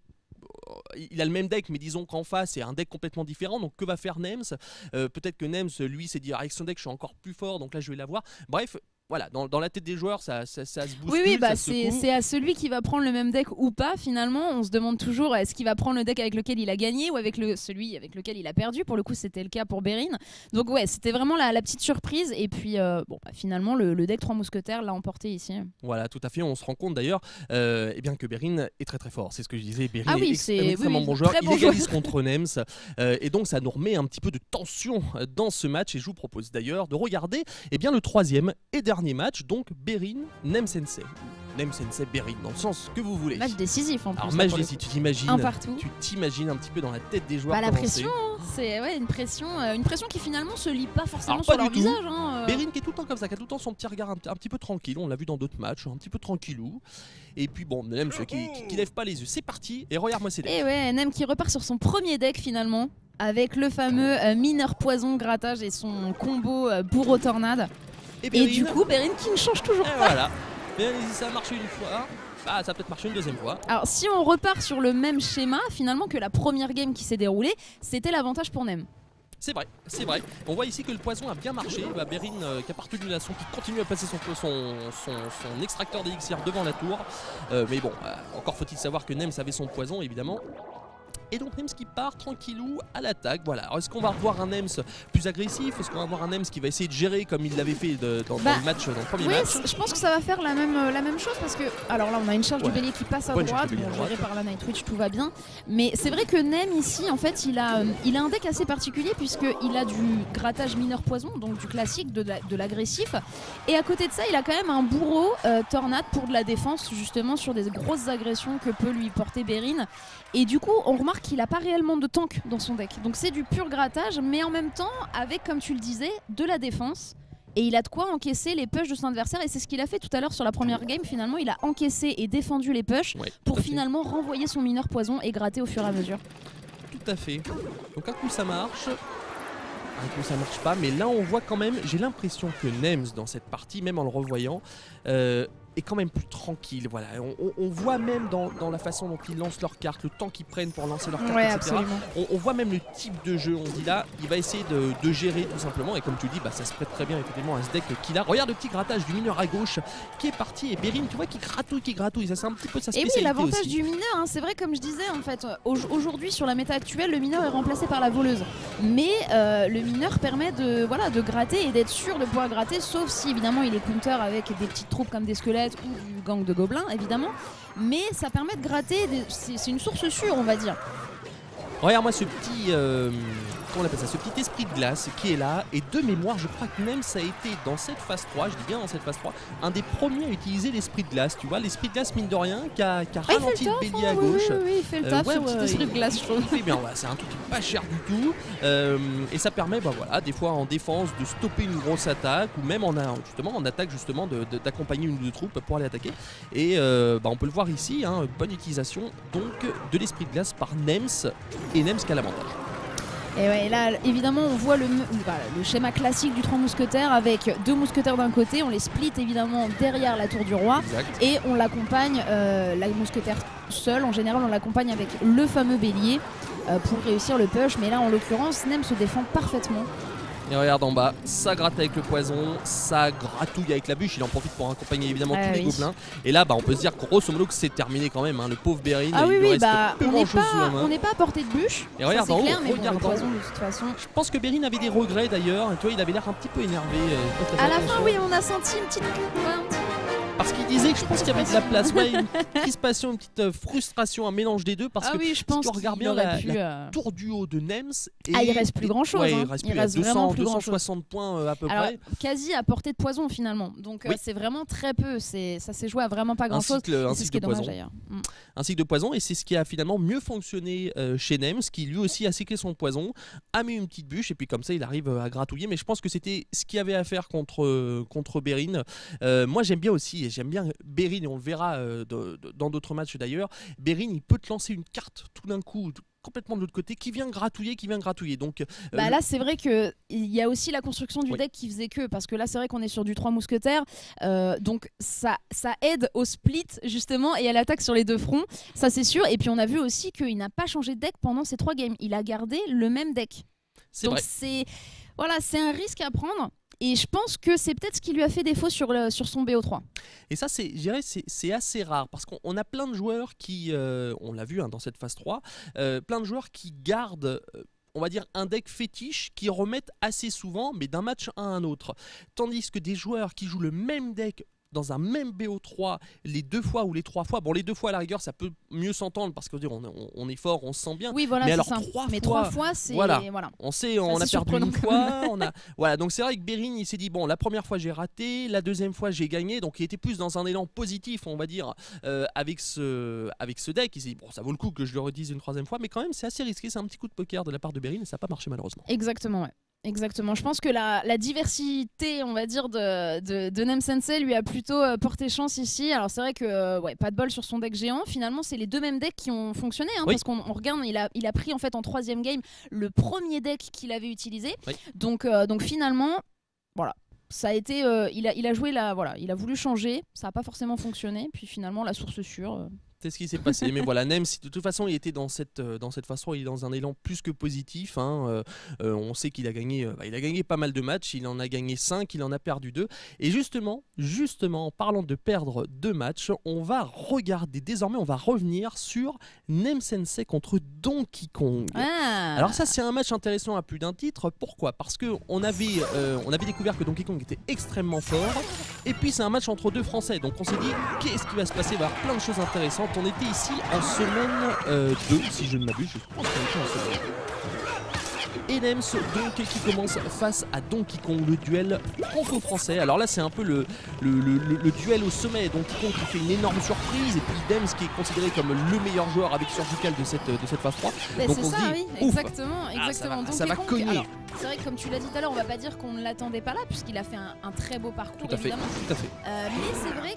il a le même deck, mais disons qu'en face c'est un deck complètement différent. Donc que va faire Nems? euh, Peut-être que Nems, lui, s'est dit avec son deck je suis encore plus fort, donc là je vais l'avoir. Bref, voilà, dans, dans la tête des joueurs, ça, ça, ça se bouscule. Oui, oui, bah c'est à celui qui va prendre le même deck ou pas. Finalement, on se demande toujours est-ce qu'il va prendre le deck avec lequel il a gagné ou avec le, celui avec lequel il a perdu. Pour le coup, c'était le cas pour Berin. Donc ouais, c'était vraiment la, la petite surprise. Et puis euh, bon, bah, finalement, le, le deck trois mousquetaires l'a emporté ici. Voilà, tout à fait. On se rend compte d'ailleurs, euh, eh bien que Berin est très très fort. C'est ce que je disais. Berin ah oui, est extrêmement oui, bon joueur. Bon il égalise contre Nems, euh, et donc ça nous remet un petit peu de tension dans ce match. Et je vous propose d'ailleurs de regarder, eh bien le troisième et dernier match. Donc Berin, Nem Sensei. Nem Sensei, Berin, dans le sens que vous voulez. Match décisif en plus. Alors match décisif, tu t'imagines un partout. Tu t'imagines un petit peu dans la tête des joueurs. Bah, la pression, hein, c'est ouais, une pression, euh, une pression qui finalement se lit pas forcément Alors, sur pas leur du visage. Tout. Hein, euh... Berin qui est tout le temps comme ça, qui a tout le temps son petit regard un, un petit peu tranquille. On l'a vu dans d'autres matchs, un petit peu tranquillou. Et puis bon, Nem qui, qui, qui lève pas les yeux. C'est parti. Et regarde-moi ces decks. Et ouais, Nem qui repart sur son premier deck finalement, avec le fameux euh, mineur poison grattage et son combo euh, bourreau tornade. Et, Berin, et du coup, Berin qui ne change toujours pas. Voilà. Bien, ça a marché une fois. Ah, ça a peut-être marché une deuxième fois. Alors, si on repart sur le même schéma, finalement, que la première game qui s'est déroulée, c'était l'avantage pour Nem. C'est vrai, c'est vrai. On voit ici que le poison a bien marché. Bah, Berin euh, qui a partenu la son, qui continue à placer son, son, son, son extracteur d'élixir devant la tour. Euh, mais bon, euh, encore faut-il savoir que Nem avait son poison, évidemment. Et donc Nems qui part tranquillou à l'attaque. Voilà. Est-ce qu'on va revoir un Nems plus agressif? Est-ce qu'on va voir un Nems qui va essayer de gérer comme il l'avait fait de, dans, bah, dans le match, dans le premier oui, match? Je pense que ça va faire la même, la même chose parce que alors là on a une charge ouais. du bélier qui passe à Bonne droite, bon, gérée par la Nightwitch, tout va bien. Mais c'est vrai que Nem ici en fait il a, il a un deck assez particulier puisqu'il a du grattage mineur poison, donc du classique, de l'agressif. Et à côté de ça il a quand même un bourreau euh, tornade pour de la défense justement sur des grosses agressions que peut lui porter Berin. Et du coup on remarque qu'il n'a pas réellement de tank dans son deck. Donc c'est du pur grattage, mais en même temps avec, comme tu le disais, de la défense. Et il a de quoi encaisser les pushs de son adversaire. Et c'est ce qu'il a fait tout à l'heure sur la première game. Finalement, il a encaissé et défendu les pushs ouais, pour finalement fait. renvoyer son mineur poison et gratter au fur et à mesure. Tout à fait. Donc un coup ça marche, un coup ça marche pas. Mais là on voit quand même, j'ai l'impression que Nems dans cette partie, même en le revoyant, euh, est quand même plus tranquille. Voilà. On, on, on voit même dans, dans la façon dont ils lancent leurs cartes, le temps qu'ils prennent pour lancer leurs cartes, ouais, et cetera. On, on voit même le type de jeu. On se dit là, il va essayer de, de gérer tout simplement. Et comme tu dis, bah, ça se prête très bien effectivement à ce deck qu'il a. Regarde le petit grattage du mineur à gauche qui est parti. Et Berin, tu vois, qui gratouille, qui gratouille. Ça, c'est un petit peu sa spécialité. Et oui, l'avantage aussi. du mineur, hein, c'est vrai, comme je disais, en fait, aujourd'hui sur la méta actuelle, le mineur est remplacé par la voleuse. Mais euh, le mineur permet de, voilà, de gratter et d'être sûr de pouvoir gratter, sauf si évidemment il est counter avec des petites troupes comme des squelettes ou du gang de gobelins évidemment, mais ça permet de gratter, c'est une source sûre on va dire. Regarde-moi ce petit, euh, comment on appelle ça, ce petit esprit de glace qui est là, et de mémoire je crois que même ça a été dans cette phase trois, je dis bien dans cette phase trois, un des premiers à utiliser l'esprit de glace, tu vois, l'esprit de glace mine de rien qui a, qui a ah, ralenti le, taf, le bélier hein, à oui, gauche. Oui, oui, il fait le taf, euh, ouais, ce petit esprit de glace je trouve. Il fait bien, ouais, c'est un truc pas cher du tout, euh, et ça permet bah, voilà, des fois en défense de stopper une grosse attaque, ou même en, justement, en attaque justement d'accompagner une ou deux troupes pour aller attaquer, et euh, bah, on peut le voir ici, hein, bonne utilisation donc de l'esprit de glace par Nems, et Nems qui a l'avantage. Et ouais, là, évidemment, on voit le, bah, le schéma classique du trois mousquetaires avec deux mousquetaires d'un côté, on les split évidemment derrière la tour du roi, exact. Et on l'accompagne, euh, la mousquetaire seule, en général on l'accompagne avec le fameux bélier. euh, pour réussir le push. Mais là, en l'occurrence, Nem se défend parfaitement. Et regarde en bas, ça gratte avec le poison, ça gratouille avec la bûche, il en profite pour accompagner évidemment ah, tous oui. les gobelins. Et là, bah, on peut se dire grosso modo que c'est terminé quand même, hein. Le pauvre Berin, ah, il oui, lui oui, reste bah, peu on grand n'est chose pas, sous la main. on n'est pas à portée de bûche, et regarde ça, en haut, clair, mais regarde bon, le en poison haut. de toute façon. Je pense que Berin avait des regrets d'ailleurs, tu vois, il avait l'air un petit peu énervé. Euh, à la fin, oui, on a senti une petite... Ouais, un petit... Parce qu'il disait que je pense qu'il y avait de la place, ouais, une petite crispation, une petite euh, frustration, un mélange des deux. Parce ah que oui, je si pense tu regardes bien aurait la, pu, la euh... tour du haut de Nems. Et, ah, il reste plus grand chose. Ouais, hein. il reste, il plus, reste deux cents, vraiment plus deux cent soixante points euh, à peu Alors, près. Quasi à portée de poison finalement. Donc oui. euh, c'est vraiment très peu. Ça s'est joué à vraiment pas grand un chose. Cycle, un c'est cycle ce qui est de dommage poison. d'ailleurs. Mm. Un cycle de poison, et c'est ce qui a finalement mieux fonctionné euh, chez Nems, qui lui aussi a cyclé son poison, a mis une petite bûche, et puis comme ça il arrive à gratouiller. Mais je pense que c'était ce qu'il y avait à faire contre, euh, contre Berin. Euh, moi j'aime bien aussi, et j'aime bien Berin, et on le verra euh, de, de, dans d'autres matchs d'ailleurs. Berin, il peut te lancer une carte tout d'un coup, complètement de l'autre côté, qui vient gratouiller, qui vient gratouiller. Donc euh, bah le... là c'est vrai que il y a aussi la construction du oui. deck qui faisait que, parce que là c'est vrai qu'on est sur du trois mousquetaires, euh, donc ça, ça aide au split justement et à l'attaque sur les deux fronts, ça c'est sûr. Et puis on a vu aussi qu'il n'a pas changé de deck pendant ces trois games, il a gardé le même deck. C'est donc vrai. c'est voilà, c'est un risque à prendre. Et je pense que c'est peut-être ce qui lui a fait défaut sur, le, sur son B O trois. Et ça, c'est, je dirais, c'est, c'est assez rare parce qu'on a plein de joueurs qui, euh, on l'a vu hein, dans cette phase trois, euh, plein de joueurs qui gardent, euh, on va dire, un deck fétiche qui remettent assez souvent, mais d'un match à un autre. Tandis que des joueurs qui jouent le même deck dans un même B O trois, les deux fois ou les trois fois, bon les deux fois à la rigueur ça peut mieux s'entendre parce qu'on on, on est fort, on se sent bien. Oui voilà, mais c'est alors ça. trois mais fois, trois fois c'est voilà, voilà. on sait, on a perdu une fois, on a voilà, donc c'est vrai que Berin il s'est dit bon la première fois j'ai raté, la deuxième fois j'ai gagné, donc il était plus dans un élan positif on va dire euh, avec ce avec ce deck. Il s'est dit bon ça vaut le coup que je le redise une troisième fois, mais quand même c'est assez risqué, c'est un petit coup de poker de la part de Berin et ça n'a pas marché malheureusement. Exactement ouais. Exactement, je pense que la, la diversité, on va dire, de, de, de Nem Sensei lui a plutôt euh, porté chance ici. Alors c'est vrai que, euh, ouais, pas de bol sur son deck géant. Finalement, c'est les deux mêmes decks qui ont fonctionné, hein, oui. parce qu'on on regarde, il a, il a pris en fait en troisième game le premier deck qu'il avait utilisé. Oui. Donc, euh, donc finalement, voilà. Ça a été, euh, il, a, il a joué la, voilà, il a voulu changer, ça n'a pas forcément fonctionné. Puis finalement, la source sûre. Euh, C'est ce qui s'est passé, mais voilà, Nem, de toute façon, il était dans cette, dans cette phase trois, il est dans un élan plus que positif. Hein. Euh, euh, on sait qu'il a gagné, euh, bah, il a gagné pas mal de matchs, il en a gagné cinq, il en a perdu deux. Et justement, justement, en parlant de perdre deux matchs, on va regarder, désormais, on va revenir sur Nem Sensei contre Donkey Kong. Ah. Alors ça, c'est un match intéressant à plus d'un titre. Pourquoi ? Parce que on avait, euh, on avait découvert que Donkey Kong était extrêmement fort. Et puis c'est un match entre deux Français, donc on s'est dit qu'est-ce qui va se passer ? Il va y avoir plein de choses intéressantes. On était ici en semaine euh, deux, si je ne m'abuse, je pense qu'on était en semaine deux. Et Nems donc qui commence face à Donkey Kong, le duel franco-français. Alors là c'est un peu le, le, le, le, le duel au sommet. Donkey Kong qui fait une énorme surprise, et puis Nems qui est considéré comme le meilleur joueur avec Surgical de cette, de cette phase trois. Bah donc c'est on ça, se dit, oui, ouf, exactement, exactement. ah, ça va, Donkey ça va Kong, cogner. alors, c'est vrai que comme tu l'as dit tout à l'heure, on va pas dire qu'on ne l'attendait pas là, puisqu'il a fait un, un très beau parcours tout à fait, évidemment. tout à fait. Euh, mais c'est vrai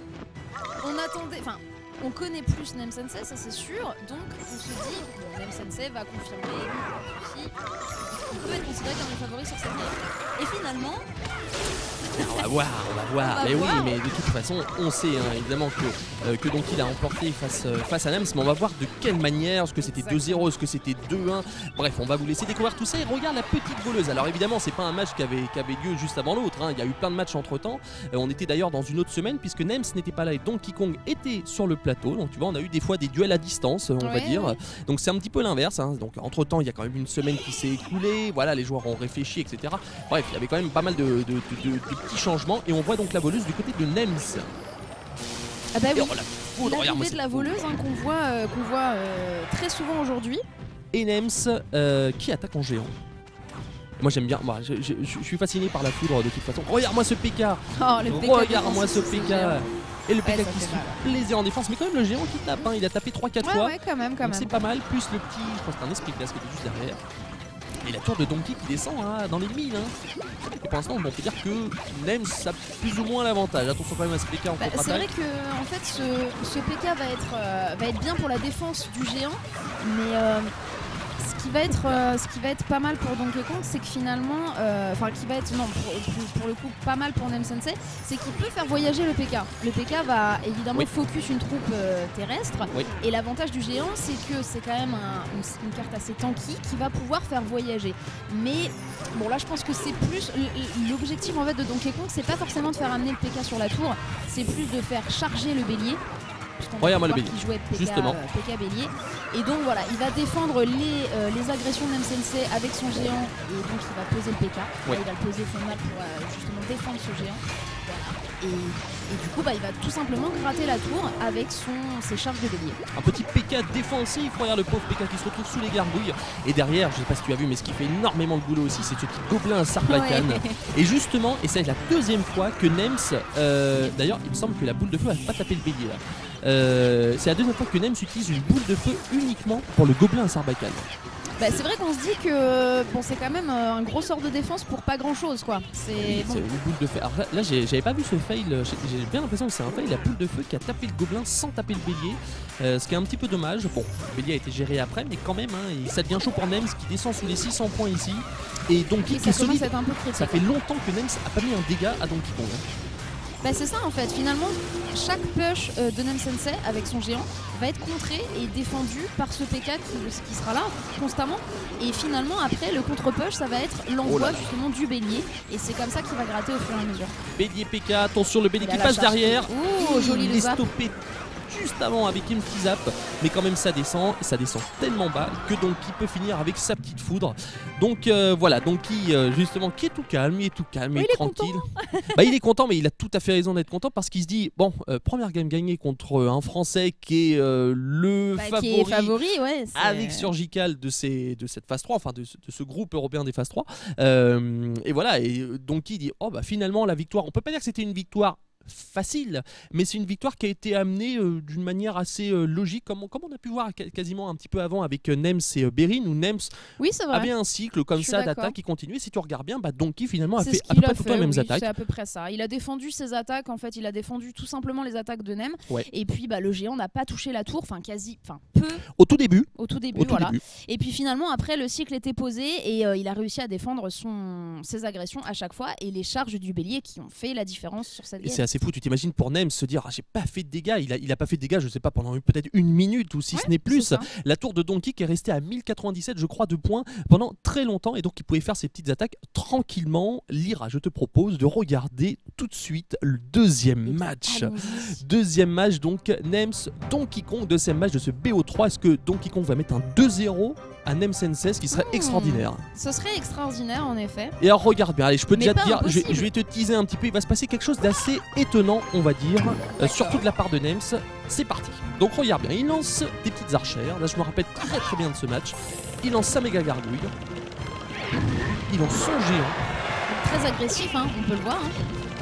que on attendait, enfin, on connaît plus Nem Sensei, ça c'est sûr. Donc on se dit, bon, Nem Sensei va confirmer, pas de souci. Il peut être considéré comme le favori sur cette game. Et finalement, on va voir, on va voir. On va mais voir. oui, mais de toute façon, on sait hein, évidemment que, euh, que Donkey l'a emporté face, euh, face à Nems, mais on va voir de quelle manière, est-ce que c'était deux zéro, est-ce que c'était deux un. Bref, on va vous laisser découvrir tout ça et regarde la petite voleuse. Alors évidemment, c'est pas un match qui avait, qui avait lieu juste avant l'autre, hein. Il y a eu plein de matchs entre temps. Euh, on était d'ailleurs dans une autre semaine puisque Nems n'était pas là et Donkey Kong était sur le plateau. Donc tu vois, on a eu des fois des duels à distance, on ouais, va dire. Ouais. Donc c'est un petit peu l'inverse. Hein. Donc entre temps, il y a quand même une semaine qui s'est écoulée. Voilà, les joueurs ont réfléchi, et cetera. Bref, il y avait quand même pas mal de, de, de, de, de petits changements et on voit donc la voleuse du côté de Nems. Ah bah oui, Et oh, la foudre, regarde-moi l'arrivée cette de la foudre. voleuse hein, qu'on voit, euh, qu'on voit euh, très souvent aujourd'hui. Et Nems euh, qui attaque en géant. Moi j'aime bien, moi, je, je, je suis fasciné par la foudre de toute façon. Regarde-moi ce P K. Oh, le P K Regarde-moi ce défensif, P K. c'est géant. Et le P K Ouais, ça qui fait se mal. fait plaisir en défense. Mais quand même le géant qui tape, hein, il a tapé trois quatre Ouais, fois. ouais, quand même, quand Donc même. c'est pas mal, plus le petit, je crois que c'est un esprit classe qui était juste derrière. Et la tour de Donkey qui descend hein, dans les mines. Hein. Et pour l'instant, on peut dire que Nems a plus ou moins l'avantage. Attention quand même à ce P K en Bah, c'est contre-attaque. vrai que en fait, ce, ce P K va être, euh, va être bien pour la défense du géant, mais euh, ce qui qui va être, euh, ce qui va être pas mal pour Donkey Kong, c'est que finalement, enfin euh, qui va être non pour, pour, pour le coup pas mal pour Nem Sensei, c'est qu'il peut faire voyager le P K. Le P K va évidemment oui. focus une troupe euh, terrestre, oui. et l'avantage du géant, c'est que c'est quand même un, une, une carte assez tanky qui va pouvoir faire voyager. Mais bon là, je pense que c'est plus l'objectif en fait de Donkey Kong, c'est pas forcément de faire amener le P K sur la tour, c'est plus de faire charger le bélier. Regarde-moi le bélier. Qui jouait P K, justement. Euh, P K bélier. Et donc voilà, il va défendre les, euh, les agressions de Nem Sensei avec son géant, et donc il va poser le P K. Oui. Il va le poser son mal pour euh, justement défendre ce géant. Voilà. Et, et du coup, bah, il va tout simplement gratter la tour avec son, ses charges de bélier. Un petit P K défensif, regarde le pauvre P K qui se retrouve sous les gargouilles. Et derrière, je sais pas si tu as vu, mais ce qui fait énormément de boulot aussi, c'est ce petit gobelin sarbacane. Ouais. Et justement, et c'est la deuxième fois que Nems, euh, d'ailleurs, il me semble que la boule de feu va pas taper le bélier là. Euh, c'est la deuxième fois que Nems utilise une boule de feu uniquement pour le gobelin sarbacane. Bah, c'est vrai qu'on se dit que bon, c'est quand même un gros sort de défense pour pas grand chose quoi. C'est oui, bon. une boule de feu. Alors là, là j'avais pas vu ce fail, j'ai bien l'impression que c'est un fail, la boule de feu qui a tapé le gobelin sans taper le bélier, euh, ce qui est un petit peu dommage. Bon, le bélier a été géré après, mais quand même, hein, ça devient chaud pour Nems qui descend sous les six cents points ici. Et donc oui, qui est solide. Un peu critique, ça fait longtemps que Nems a pas mis un dégât à Donkey Kong. Hein. Bah c'est ça en fait, finalement chaque push euh, de Nem Sensei avec son géant va être contré et défendu par ce P K qui, qui sera là constamment, et finalement après le contre-push ça va être l'envoi oh justement du bélier, et c'est comme ça qu'il va gratter au fur et à mesure. Bélier P K, attention le bélier qui passe derrière, oh, joli il est stoppé juste avant avec un petit zap, mais quand même ça descend, ça descend tellement bas que Donkey peut finir avec sa petite foudre. Donc euh, voilà, Donkey euh, justement qui est tout calme, il est tout calme, oui, il est tranquille. Bah, il est content, mais il a tout à fait raison d'être content parce qu'il se dit bon, euh, première game gagnée contre un Français qui est euh, le bah, favori, qui est favori ouais, avec Surgical de, ces, de cette phase trois, enfin de, de ce groupe européen des phases trois. Euh, et voilà, et Donkey dit oh bah finalement la victoire, on peut pas dire que c'était une victoire facile, mais c'est une victoire qui a été amenée euh, d'une manière assez euh, logique, comme on, comme on a pu voir quasiment un petit peu avant avec euh, Nems et euh, Berin, où Nems oui, avait un cycle comme ça d'attaque qui continuait. Si tu regardes bien, bah, Donkey finalement a fait à peu près tout le temps les mêmes oui, attaques. C'est à peu près ça. Il a défendu ses attaques, en fait, il a défendu tout simplement les attaques de Nem, ouais. Et puis bah, le géant n'a pas touché la tour, enfin quasi, enfin peu. Au tout début. Au tout début, Au tout voilà. début. Et puis finalement après le cycle était posé et euh, il a réussi à défendre son... ses agressions à chaque fois, et les charges du bélier qui ont fait la différence sur cette game. Et c'est assez fou, tu t'imagines pour Nem se dire ah, j'ai pas fait de dégâts, il a, il a pas fait de dégâts, je sais pas, pendant peut-être une minute ou si ouais, ce n'est plus. La tour de Donkey qui est restée à mille quatre-vingt-dix-sept je crois de points pendant très longtemps, et donc il pouvait faire ses petites attaques tranquillement. Lyra, je te propose de regarder tout de suite le deuxième match. Deuxième match donc Nems Donkey Kong, deuxième match de ce B O trois. Est-ce que Donkey Kong va mettre un deux zéro à Nem Sensei, ce qui serait mmh, extraordinaire? Ce serait extraordinaire en effet. Et alors regarde bien, allez, je peux mais déjà te dire, je, je vais te teaser un petit peu, il va se passer quelque chose d'assez étonnant, on va dire, euh, surtout de la part de Nems. C'est parti. Donc regarde bien, il lance des petites archères, là je me rappelle très très bien de ce match. Il lance sa méga gargouille, il lance son géant. Très agressif, hein, on peut le voir. Hein.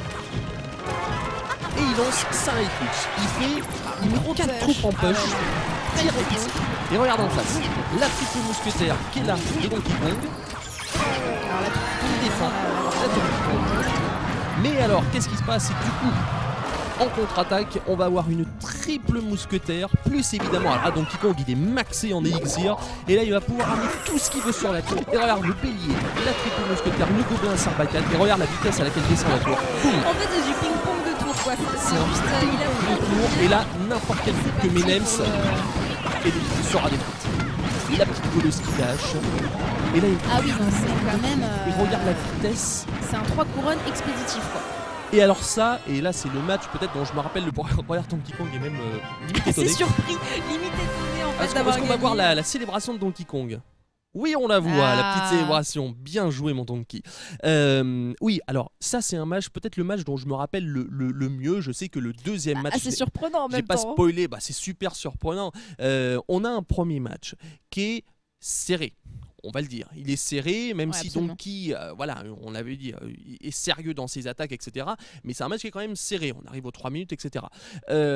Et il lance sa high twitch. Il fait, il met quatre troupes en push. Ah, ouais. Et regarde en face, la triple mousquetaire qui est là de Donkey Kong. Alors là, il défend la Donkey Kong. Mais alors, qu'est-ce qui se passe? C'est que du coup, en contre-attaque, on va avoir une triple mousquetaire, plus évidemment, alors Donkey Kong il est maxé en élixir, et là il va pouvoir amener tout ce qu'il veut sur la tour. Et regarde le bélier, la triple mousquetaire, le gobelin sarbacane, et regarde la vitesse à laquelle descend la tour. Boum. En fait c'est du ping-pong de tour quoi. C'est un juste euh, il a de tour, et là n'importe quel truc que Nems euh... et il sera détruite. La petite voleuse qui lâche. Et là, il... Ah oui, non, c'est quand même. Euh... Il regarde la vitesse. C'est un trois couronnes expéditif quoi. Et alors ça, et là c'est le match peut-être dont je me rappelle le regarde Donkey Kong est même euh, limite étonné. C'est surpris, limite étonné en fait. Est-ce qu'on va voir la, la célébration de Donkey Kong? Oui, on la voit, ah. La petite célébration. Bien joué mon Donkey. Euh, oui, alors ça c'est un match, peut-être le match dont je me rappelle le, le, le mieux. Je sais que le deuxième match... Ah, c'est surprenant en même temps. J'ai pas spoilé, bah, c'est super surprenant. Euh, on a un premier match qui est serré. On va le dire, il est serré, même ouais, si absolument. Donkey, euh, voilà, on l'avait dit, euh, est sérieux dans ses attaques, et cetera. Mais c'est un match qui est quand même serré, on arrive aux trois minutes, et cetera. Euh,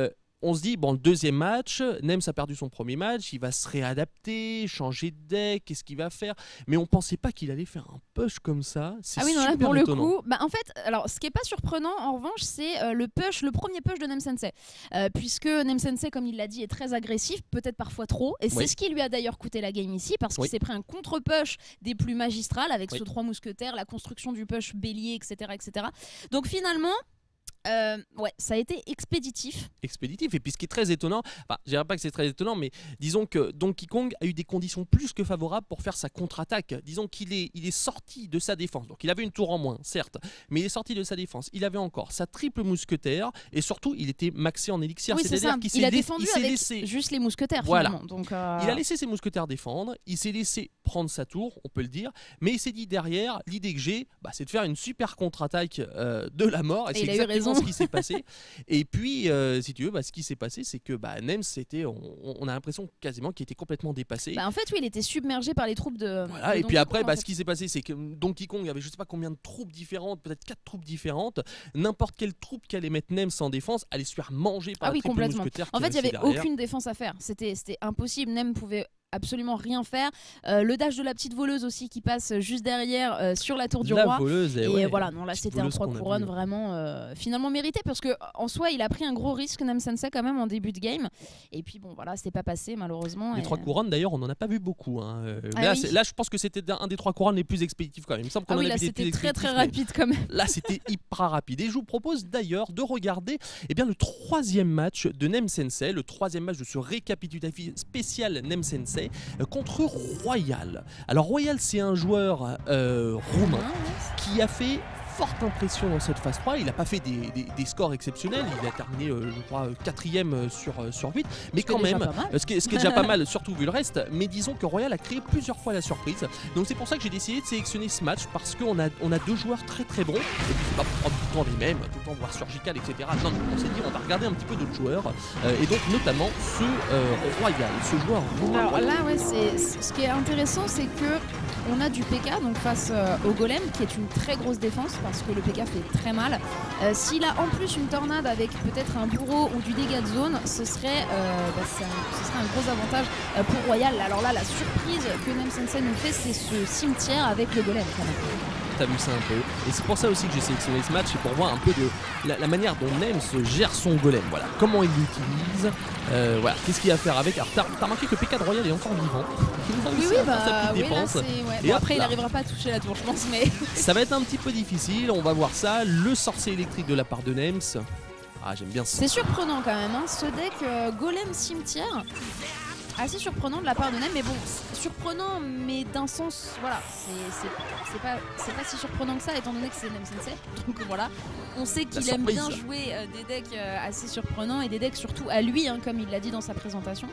on se dit, bon, le deuxième match, Nems a perdu son premier match, il va se réadapter, changer de deck, qu'est-ce qu'il va faire? Mais on pensait pas qu'il allait faire un push comme ça. Ah oui, non, là, pour étonnant. le coup, bah, en fait, alors, ce qui est pas surprenant, en revanche, c'est euh, le push, le premier push de Nem Sensei. Euh, puisque Nem Sensei, comme il l'a dit, est très agressif, peut-être parfois trop, et c'est Oui. ce qui lui a d'ailleurs coûté la game ici, parce qu'il Oui. s'est pris un contre-push des plus magistrales, avec Oui. ce trois mousquetaires, la construction du push bélier, et cetera, et cetera. Donc finalement, Euh, ouais, ça a été expéditif. Expéditif. Et puis ce qui est très étonnant, enfin, je dirais pas que c'est très étonnant, mais disons que Donkey Kong a eu des conditions plus que favorables pour faire sa contre-attaque. Disons qu'il est, il est sorti de sa défense. Donc il avait une tour en moins, certes, mais il est sorti de sa défense. Il avait encore sa triple mousquetaire et surtout il était maxé en élixir. Oui, c'est ça. qu'il Il a s'est défendu il avec laissé... juste les mousquetaires. Voilà. Finalement. Donc, euh... Il a laissé ses mousquetaires défendre, il s'est laissé prendre sa tour, on peut le dire, mais il s'est dit derrière, l'idée que j'ai, bah, c'est de faire une super contre-attaque euh, de la mort. Et, et c'est il a eu exactement raison. ce qui s'est passé. Et puis, euh, si tu veux, bah, ce qui s'est passé, c'est que bah, Nems, c'était, on, on a l'impression quasiment qu'il était complètement dépassé. Bah, en fait, oui, il était submergé par les troupes de. Voilà, de et puis Donkey après, Kong, bah, en ce fait. qui s'est passé, c'est que Donkey Kong avait je sais pas combien de troupes différentes, peut-être quatre troupes différentes. N'importe quelle troupe qu'allait mettre Nems en défense allait se faire manger par Ah la oui, triple complètement. mousquetaire En qui fait, il n'y restait avait derrière. aucune défense à faire. C'était c'était impossible. Nem pouvait absolument rien faire. Euh, le dash de la petite voleuse aussi qui passe juste derrière euh, sur la tour du La roi. voleuse, et, Et ouais, voilà, non, là petite c'était un voleuse trois qu'on a couronnes vu. vraiment euh, finalement mérité parce que en soi il a pris un gros risque Nem Sensei quand même en début de game. Et puis bon voilà, c'était pas passé malheureusement. Les et... trois couronnes d'ailleurs, on n'en a pas vu beaucoup. Hein. Euh, Ah là, oui. là, je pense que c'était un des trois couronnes les plus expéditifs quand même. Il me semble qu'on Ah oui, en a là vu des plus c'était très très expéditifs, mais rapide quand même. là, c'était hyper rapide. Et je vous propose d'ailleurs de regarder eh bien, le troisième match de Nem Sensei, le troisième match de ce récapitulatif spécial Nem Sensei euh, contre Royale. Alors Royale, c'est un joueur euh, roumain Hein, ouais. qui a fait forte impression dans cette phase trois. Il n'a pas fait des, des, des scores exceptionnels. Il a terminé, euh, je crois, quatrième sur, sur huit. Mais Ce qui quand est déjà même, pas mal. euh, ce qui est, ce qui est déjà pas mal, surtout vu le reste. Mais disons que Royale a créé plusieurs fois la surprise. Donc c'est pour ça que j'ai décidé de sélectionner ce match parce qu'on a, on a deux joueurs très très bons. Et puis c'est pas pour prendre tout le temps les mêmes, tout le temps voir surgical, et cetera. Non, non, on s'est dit on va regarder un petit peu d'autres joueurs. Euh, et donc notamment ce euh, Royale, ce joueur roumain. Alors là, ouais, c'est ce qui est intéressant, c'est que on a du P K donc face euh, au golem qui est une très grosse défense parce que le P K fait très mal. Euh, S'il a en plus une tornade avec peut-être un bourreau ou du dégât de zone, ce serait, euh, bah, un, ce serait un gros avantage euh, pour Royale. Alors là, la surprise que Nem Sensei nous fait, c'est ce cimetière avec le golem quand même. T'as vu ça un peu. Et c'est pour ça aussi que j'ai sélectionné ce match, c'est pour voir un peu de la, la manière dont Nem se gère son golem. Voilà, comment il l'utilise. Euh, voilà, qu'est-ce qu'il y a à faire avec. Alors t'as as remarqué que le P K de Royale est encore vivant. Il a Oui, réussi oui, à faire sa bah, petite oui, là, défense. c'est. Ouais. Et Bon, hop après, il là. n'arrivera pas à toucher la tour, je pense, mais. Ça va être un petit peu difficile, on va voir ça. Le sorcier électrique de la part de Nems. Ah, j'aime bien ça. C'est surprenant quand même, hein. Ce deck euh, golem cimetière. Assez surprenant de la part de Nem, mais bon, surprenant, mais d'un sens, voilà, c'est pas, pas si surprenant que ça, étant donné que c'est Nem Sensei. Donc voilà, on sait qu'il aime bien jouer euh, des decks euh, assez surprenants et des decks surtout à lui, hein, comme il l'a dit dans sa présentation.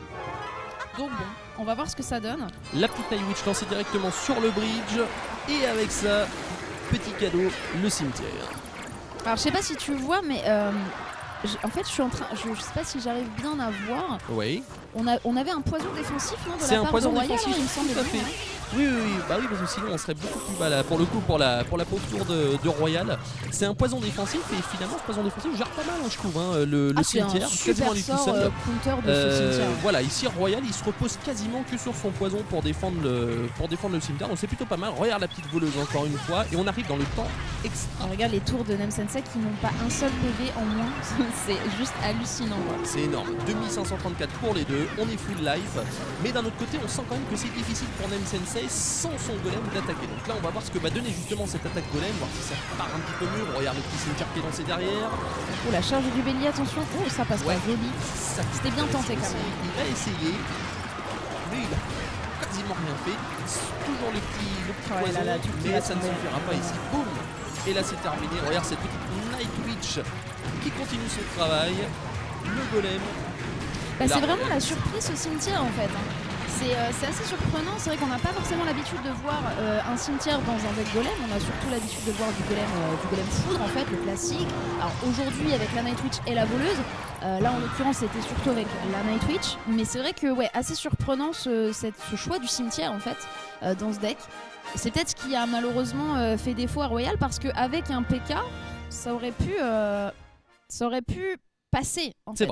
Donc bon, on va voir ce que ça donne. La petite Night Witch lancée directement sur le bridge. Et avec ça, petit cadeau, le cimetière. Alors je sais pas si tu vois, mais euh, en fait je suis en train, je, je sais pas si j'arrive bien à voir. Oui. On, a, on avait un poison défensif, non, de C'est la un part poison de Royale, défensif, hein, il me semble tout à bien, fait. ouais. Oui, oui, oui, bah oui, parce que sinon on serait beaucoup plus bas là. Pour le coup, pour la, pour la pauvre tour de, de Royale, c'est un poison défensif et finalement ce poison défensif gère pas mal, hein, je trouve, hein, le, le Ah, c'est un cimetière, super quasiment lui tout sort seul. euh, counter de Euh, ce cimetière. voilà, ici Royale il se repose quasiment que sur son poison pour défendre le, pour défendre le cimetière, donc c'est plutôt pas mal. Regarde la petite voleuse encore une fois et on arrive dans le temps extra. Alors, regarde les tours de Nem Sensei qui n'ont pas un seul P V en moins, c'est juste hallucinant. Quoi. C'est énorme, deux mille cinq cent trente-quatre pour les deux, on est full life, mais d'un autre côté on sent quand même que c'est difficile pour Nem Sensei sans son golem d'attaquer. Donc là on va voir ce que va donner justement cette attaque golem, voir si ça part un petit peu mieux. Regarde le petit cimetière qui est lancé derrière. Oh la charge du bélier, attention, oh ça passe Ouais. pas, joli. Ça- C'était bien tenté quand même. Il va essayer, mais il a quasiment rien fait. Toujours le petit, le petit Ouais, poison, là, là, tu- tu mais vas ça ne tomber. suffira pas ici. Boum. Et là c'est terminé. Regarde cette petite Night Witch qui continue son travail. Le golem. Bah, Là, c'est vraiment regarde. la surprise au cimetière en fait. hein. C'est euh, c'est assez surprenant, c'est vrai qu'on n'a pas forcément l'habitude de voir euh, un cimetière dans un deck golem, on a surtout l'habitude de voir du golem, euh, du golem foudre en fait, le classique. Alors aujourd'hui avec la Night Witch et la voleuse, euh, là en l'occurrence c'était surtout avec la Night Witch, mais c'est vrai que ouais, assez surprenant ce, cette, ce choix du cimetière en fait euh, dans ce deck. C'est peut-être ce qui a malheureusement euh, fait défaut à Royale parce qu'avec un P K, ça aurait pu, euh, ça aurait pu passer en C'est fait. vrai.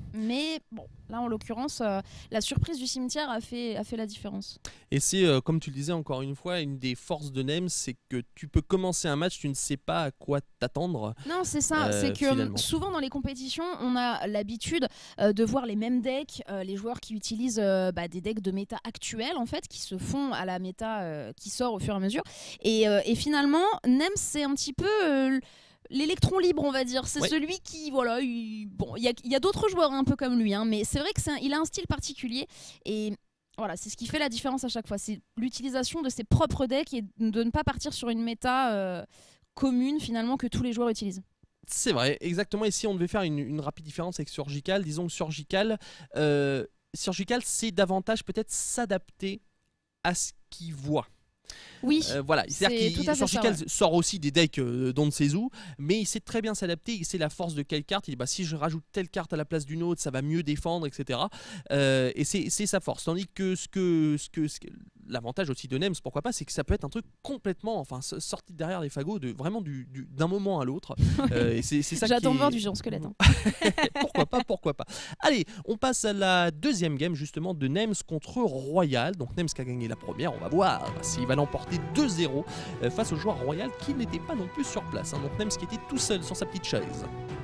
Mais bon, là en l'occurrence, euh, la surprise du cimetière a fait, a fait la différence. Et c'est, euh, comme tu le disais encore une fois, une des forces de Nem, c'est que tu peux commencer un match, tu ne sais pas à quoi t'attendre. Non, c'est ça, euh, c'est que finalement. souvent dans les compétitions, on a l'habitude euh, de voir les mêmes decks, euh, les joueurs qui utilisent euh, bah, des decks de méta actuels en fait, qui se font à la méta euh, qui sort au fur et à mesure. Et, euh, et finalement, Nem, c'est un petit peu... Euh, l'électron libre, on va dire, c'est ouais. celui qui, voilà, il bon, y a, y a d'autres joueurs un peu comme lui, hein, mais c'est vrai que c'est un, il a un style particulier et voilà, c'est ce qui fait la différence à chaque fois, c'est l'utilisation de ses propres decks et de ne pas partir sur une méta euh, commune finalement que tous les joueurs utilisent. C'est vrai, exactement. Et si on devait faire une, une rapide différence avec Surgical, disons que Surgical, euh, Surgical, c'est davantage peut-être s'adapter à ce qu'il voit. Oui, euh, voilà, c'est-à-dire qu'il Surgical ouais. sort aussi des decks euh, d'on ne sait où, mais il sait très bien s'adapter, c'est la force de quelle carte, il dit bah, si je rajoute telle carte à la place d'une autre, ça va mieux défendre, et cetera. Euh, et c'est sa force, tandis que ce que, ce que, ce que l'avantage aussi de Nems, pourquoi pas, c'est que ça peut être un truc complètement, enfin, sorti de derrière les fagots, de, vraiment du, du, d'un moment à l'autre. euh, et c'est ça J'attends qui de voir est... du géant squelette. Hein. pourquoi pas, pourquoi pas. Allez, on passe à la deuxième game justement de Nems contre Royale. Donc Nems qui a gagné la première, on va voir s'il va l'emporter deux zéro euh, face au joueur Royale qui n'était pas non plus sur place. Hein. Donc Nems qui était tout seul sur sa petite chaise.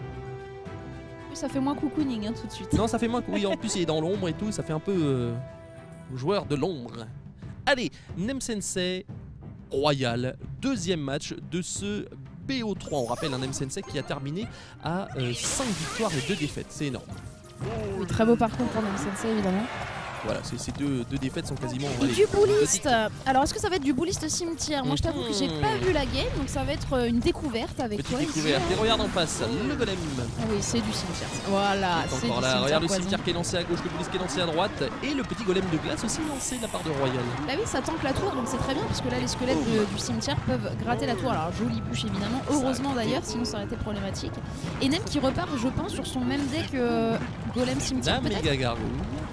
Oui, ça fait moins cocooning hein, tout de suite. Non, ça fait moins, oui, en plus il est dans l'ombre et tout, ça fait un peu euh, joueur de l'ombre. Allez, Nem Sensei, Royale, deuxième match de ce B O trois. On rappelle un Nem Sensei qui a terminé à euh, cinq victoires et deux défaites, c'est énorme. Oui, très beau parcours pour Nem Sensei évidemment. Voilà, ces deux, deux défaites sont quasiment... Et allez, du bouliste. Alors est-ce que ça va être du bouliste cimetière? Moi je t'avoue que j'ai pas vu la game, donc ça va être une découverte avec Petite toi découverte. ici. Et regarde en face, le golem. Ah oui, c'est du cimetière. Voilà, c'est encore du là. cimetière. Regarde le poison. cimetière qui est lancé à gauche, le bouliste qui est lancé à droite, et le petit golem de glace aussi lancé de la part de Royale. Bah oui, ça tanque la tour, donc c'est très bien, parce que là les squelettes de, du cimetière peuvent gratter la tour. Alors jolie bûche évidemment, heureusement d'ailleurs, sinon ça aurait été problématique. Et Nem qui repart, je pense, sur son même deck euh, golem cimetière peut-être. La méga gargouille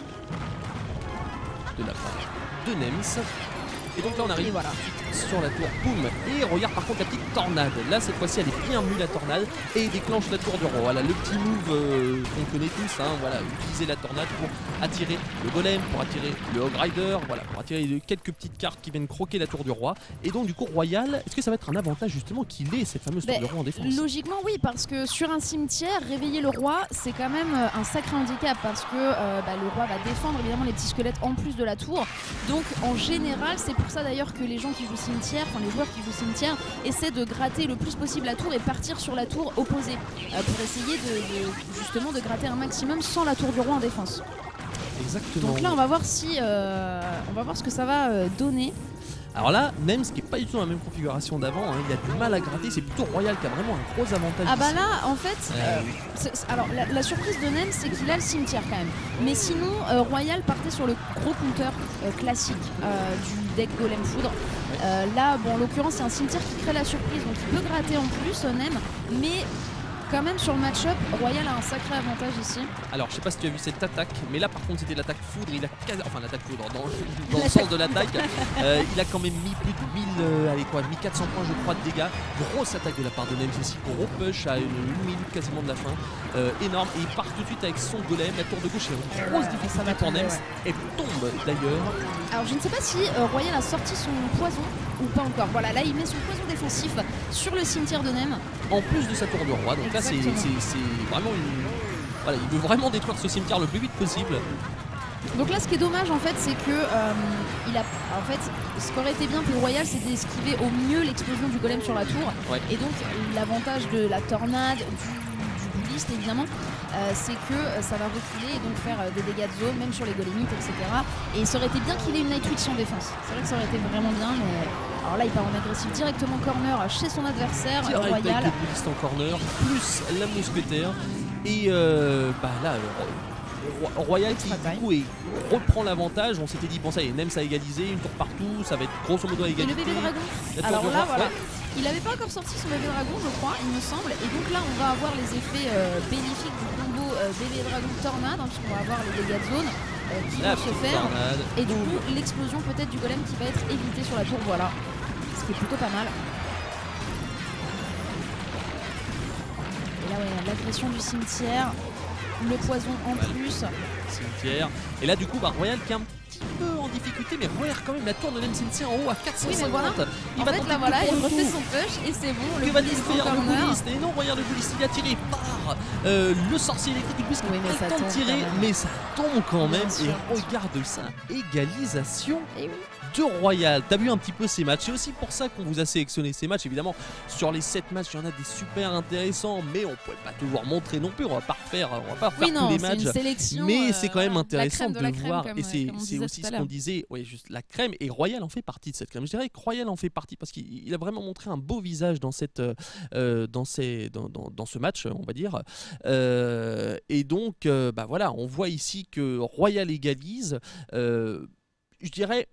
de la part de Nems. Et donc là on arrive voilà. sur la tour, boum. Et regarde par contre la petite tornade. Là cette fois-ci elle est bien mue la tornade et déclenche la tour du roi. Voilà le petit move euh, qu'on connaît tous. Hein, voilà, utiliser la tornade pour attirer le golem, pour attirer le hog rider, voilà, pour attirer quelques petites cartes qui viennent croquer la tour du roi. Et donc du coup Royal, est-ce que ça va être un avantage justement qu'il ait cette fameuse tour du roi en défense? Logiquement oui, parce que sur un cimetière, réveiller le roi c'est quand même un sacré handicap, parce que euh, bah, le roi va défendre évidemment les petits squelettes en plus de la tour. Donc en général c'est pour ça d'ailleurs que les gens qui jouent cimetière, enfin les joueurs qui jouent cimetière essaient de gratter le plus possible la tour et partir sur la tour opposée euh, pour essayer de, de justement de gratter un maximum sans la tour du roi en défense. Exactement. Donc là on va voir si euh, on va voir ce que ça va euh, donner. Alors là, Nems qui est pas du tout dans la même configuration d'avant, hein, il a du mal à gratter, c'est plutôt Royal qui a vraiment un gros avantage. Ah bah ici. là, en fait, euh, c est, c est, alors la, la surprise de Nems c'est qu'il a le cimetière quand même. Mais sinon, euh, Royal partait sur le gros compteur euh, classique euh, du deck Golem Foudre. Ouais. Euh, là, bon, en l'occurrence, c'est un cimetière qui crée la surprise, donc il peut gratter en plus, euh, Nem, mais quand même sur le match-up, Royal a un sacré avantage ici. Alors je sais pas si tu as vu cette attaque, mais là par contre c'était l'attaque foudre, il a quasi... enfin l'attaque foudre dans, dans le sens de l'attaque, euh, il a quand même mis plus de mille, euh, allez quoi, mille quatre cents points je crois de dégâts. Grosse attaque de la part de Nems ici, gros push à une, une minute quasiment de la fin, euh, énorme, et il part tout de suite avec son golem, la tour de gauche est une grosse difficulté pour Nems, ouais. Elle tombe d'ailleurs. Alors je ne sais pas si euh, Royal a sorti son poison ou pas encore. Voilà, là il met son poison défensif sur le cimetière de Nem. En plus de sa tour de roi, donc exactement. Là c'est vraiment une... Voilà, il veut vraiment détruire ce cimetière le plus vite possible. Donc là ce qui est dommage en fait c'est que euh, il a en fait ce qui aurait été bien pour Royal c'est d'esquiver au mieux l'explosion du golem sur la tour, ouais. Et donc l'avantage de la tornade, du, du bouliste évidemment euh, c'est que ça va reculer et donc faire euh, des dégâts de zone même sur les golémites, etc. Et ça aurait été bien qu'il ait une night witch en défense, c'est vrai que ça aurait été vraiment bien, mais alors là il part en agressif directement corner chez son adversaire. Direct Royal avec le bouliste en corner plus la mousquetaire et euh, bah là euh, Royal qui du coup est, reprend l'avantage. On s'était dit bon ça y est, Nems a égalisé, une tour partout, ça va être grosso modo à égalité. Et le bébé dragon. Alors là voilà, ouais. Il n'avait pas encore sorti son bébé dragon je crois, il me semble. Et donc là on va avoir les effets euh, bénéfiques du combo euh, bébé dragon tornade, hein, puisqu'on va avoir les dégâts de zone euh, qui la vont se faire. Tornade. Et du coup l'explosion peut-être du golem qui va être évitée sur la tour, voilà. Ce qui est plutôt pas mal. Et là ouais, l'agression du cimetière. le poison en Voilà. plus. Cimetière. Et là du coup bah, Royale qui est un petit peu en difficulté, mais regarde quand même la tour de Nemsensei en haut à quatre cent cinquante. Oui, mais voilà. Il En va fait tenter là le voilà, coup il pour le refait coup. son push et c'est bon. Que Le va-t-il bouliste en faire le corner. bouliste? Et non, regarde le bouliste, il a tiré par euh, le sorcier électrique puisqu'il Oui, mais a ça le temps de tombe tirer, quand même. mais ça tombe quand Bien même. sûr, Et bien sûr. regarde ça, égalisation Et oui. de Royale. T'as vu un petit peu ces matchs, c'est aussi pour ça qu'on vous a sélectionné ces matchs. Évidemment, sur les sept matchs, il y en a des super intéressants, mais on pouvait pas toujours montrer non plus. On va pas refaire, on va pas refaire Oui, non, tous les c'est matchs. une sélection. Mais euh, c'est quand même voilà, intéressant la crème de, de, la crème, voir, comme, et c'est comme on c'est disait aussi tout à ce l'heure. qu'on disait, ouais, juste la crème, et Royale en fait partie de cette crème. Je dirais que Royale en fait partie parce qu'il il a vraiment montré un beau visage dans, cette, euh, dans, ces, dans, dans, dans ce match, on va dire. Euh, et donc, euh, bah voilà, on voit ici que Royale égalise. Euh, je dirais.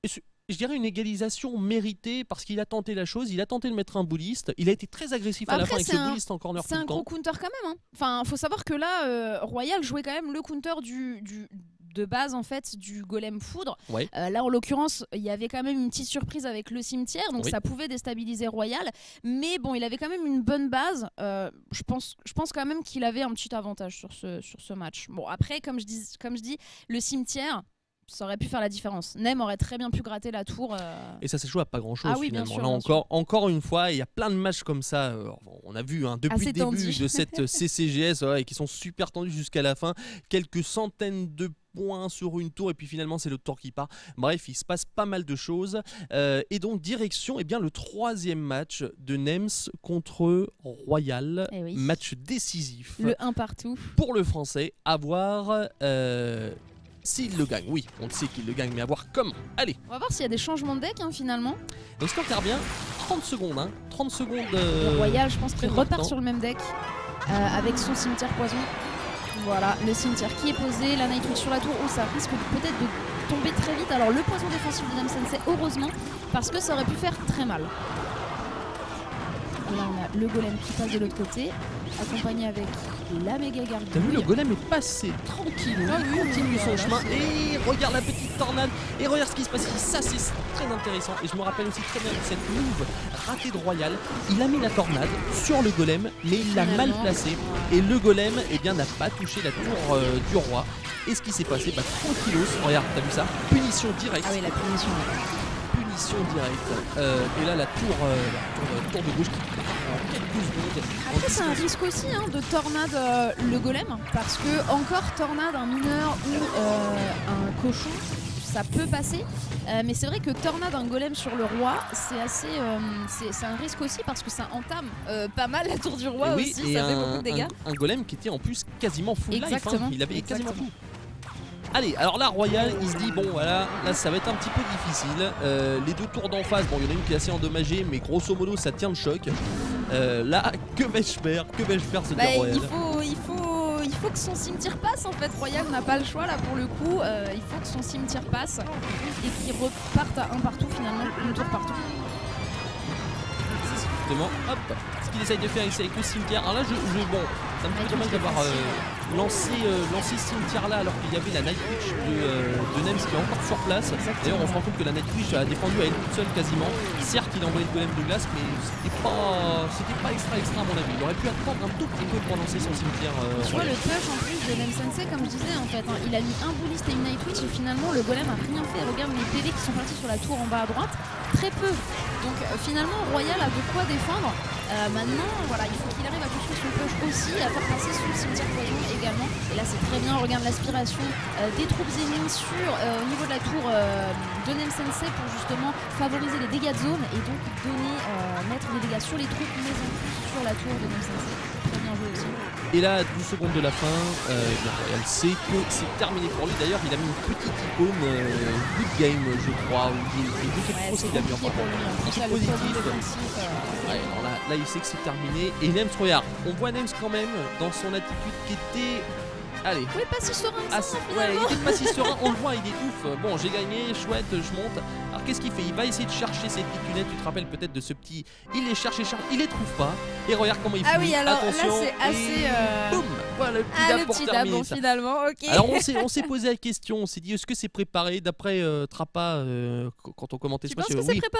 Je dirais une égalisation méritée parce qu'il a tenté la chose, il a tenté de mettre un bouliste, il a été très agressif Bah à la après, fin avec c'est ce un- bouliste en corner tout C'est un le gros temps. counter quand même. Hein. Enfin, faut savoir que là, euh, Royal jouait quand même le counter du, du, de base en fait du golem foudre. Ouais. Euh, là, en l'occurrence, il y avait quand même une petite surprise avec le cimetière, donc Oui. ça pouvait déstabiliser Royal. Mais bon, il avait quand même une bonne base. Euh, je pense, je pense quand même qu'il avait un petit avantage sur ce, sur ce match. Bon, après, comme je dis, comme je dis, le cimetière. Ça aurait pu faire la différence. Nem aurait très bien pu gratter la tour. Euh... Et ça s'est joué à pas grand chose Ah oui, bien finalement. sûr, Là bien encore, encore une fois, il y a plein de matchs comme ça. euh, on a vu hein, depuis Assez le début tendu. de cette C C G S ouais, qui sont super tendus jusqu'à la fin. Quelques centaines de points sur une tour et puis finalement c'est le tour qui part. Bref, il se passe pas mal de choses. Euh, et donc direction eh bien, le troisième match de Nems contre Royal. Eh oui. Match décisif. Le un partout. Pour le français, à voir euh, s'il le gagne. Oui, on le sait qu'il le gagne, mais à voir comment. Allez, On va voir s'il y a des changements de deck hein, finalement. donc si on regarde bien, trente secondes. Hein, trente secondes. euh, Le Royal, je pense qu'il très repart longtemps. sur le même deck euh, avec son cimetière poison. Voilà, le cimetière qui est posé, la Nightwitch sur la tour. Oh, ça risque peut-être de tomber très vite. Alors le poison défensif de Nemsensei, heureusement, parce que ça aurait pu faire très mal. Et là, on a le golem qui passe de l'autre côté, accompagné avec la méga gargouille. T'as vu, le golem est passé tranquille, Ah il oui, continue oui, son là, chemin c'est- et regarde la petite tornade et regarde ce qui se passe ici. Ça, c'est très intéressant. Et je me rappelle aussi très bien de cette move ratée de Royal. Il a mis la tornade sur le golem, mais il l'a mal Finalement, placé. Et le golem eh bien, n'a pas touché la tour euh, du roi. Et ce qui s'est passé, bah, tranquillos. Regarde, t'as vu ça? Punition directe. Ah oui, la punition. Punition directe. Euh, et là, la tour, euh, la tour, euh, tour de gauche qui part en quelques secondes. Après, c'est un risque aussi hein, de tornade euh, le golem, parce que encore tornade un mineur ou euh, un cochon, ça peut passer. Euh, mais c'est vrai que tornade un golem sur le roi, c'est assez, euh, c'est c'est un risque aussi parce que ça entame euh, pas mal la tour du roi Et oui, aussi, et ça fait un, beaucoup de dégâts. un- un golem qui était en plus quasiment full life. Exactement, Hein. Il avait quasiment exactement. tout. Allez, alors là, Royal, il se dit, bon voilà, là ça va être un petit peu difficile. Euh, les deux tours d'en face, bon, il y en a une qui est assez endommagée, mais grosso modo, ça tient le choc. Euh, là, que vais-je faire? Que vais-je faire, ce Bah, Royal? il faut, il faut, il faut que son cimetière passe en fait. Royal n'a pas le choix là pour le coup. Euh, il faut que son cimetière passe et qu'il reparte à un partout finalement, une tour partout. Justement, hop, ce qu'il essaye de faire ici avec le cimetière. Alors là, je, je bon, ça me fait Nightwitch dommage d'avoir euh, défensive. lancé, euh, lancé ce cimetière là alors qu'il y avait la Nightwitch de, euh, de Nems qui est encore sur place. D'ailleurs, on se rend compte que la Nightwitch a défendu à elle toute seule quasiment. Certes, il a envoyé le golem de glace, mais c'était pas, c'était pas extra extra à mon avis. Il aurait pu attendre un tout petit peu pour lancer son cimetière. Euh, Tu vois Royal. le push en plus de Nemsensei, comme je disais en fait, hein, il a mis un bouliste et une Nightwitch et finalement le golem a rien fait. Regarde les P V qui sont partis sur la tour en bas à droite, très peu. Donc euh, finalement Royal a de quoi défendre. Euh, maintenant voilà, il faut qu'il arrive à construire son push aussi et à faire passer son cimetière poison également. Et là c'est très bien, regarde l'aspiration euh, des troupes ennemies sur euh, au niveau de la tour euh, de Nemsensei pour justement favoriser les dégâts de zone et donc donner, euh, mettre des dégâts sur les troupes mais en plus sur la tour de Nemsensei. Très bien joué aussi. Et là, douze secondes de la fin, euh, eh bien, Royal sait que c'est terminé pour lui. D'ailleurs, il a mis une petite icône euh, good game, je crois, ou je, je, je sais pas trop ce qu'il a mis. compliqué Enfin, pour lui. En plus, c'est là, le poison positif. défensif, euh, Ouais, alors là, là, il sait que c'est terminé. Et Nems, regarde, on voit Nems quand même dans son attitude qui était. Allez. Oui, pas si serein que Ah, ça, ouais, finalement. il était pas si serein, on le voit, il étouffe. Bon, j'ai gagné, chouette, je monte. Alors qu'est-ce qu'il fait? Il va essayer de chercher ses petites lunettes. Tu te rappelles peut-être de ce petit. Il les cherche et cherche, il les trouve pas. Et regarde comment il Ah finit. oui, alors là, attention, c'est assez, et euh, boum. Voilà le petit Ah, dab le pour petit terminer dab, bon, ça. finalement, ok. Alors on s'est on s'est posé la question, on s'est dit est-ce que c'est préparé d'après euh, Trappa euh, qu- quand on commentait Tu ce match, penses que euh, c'est oui. préparé?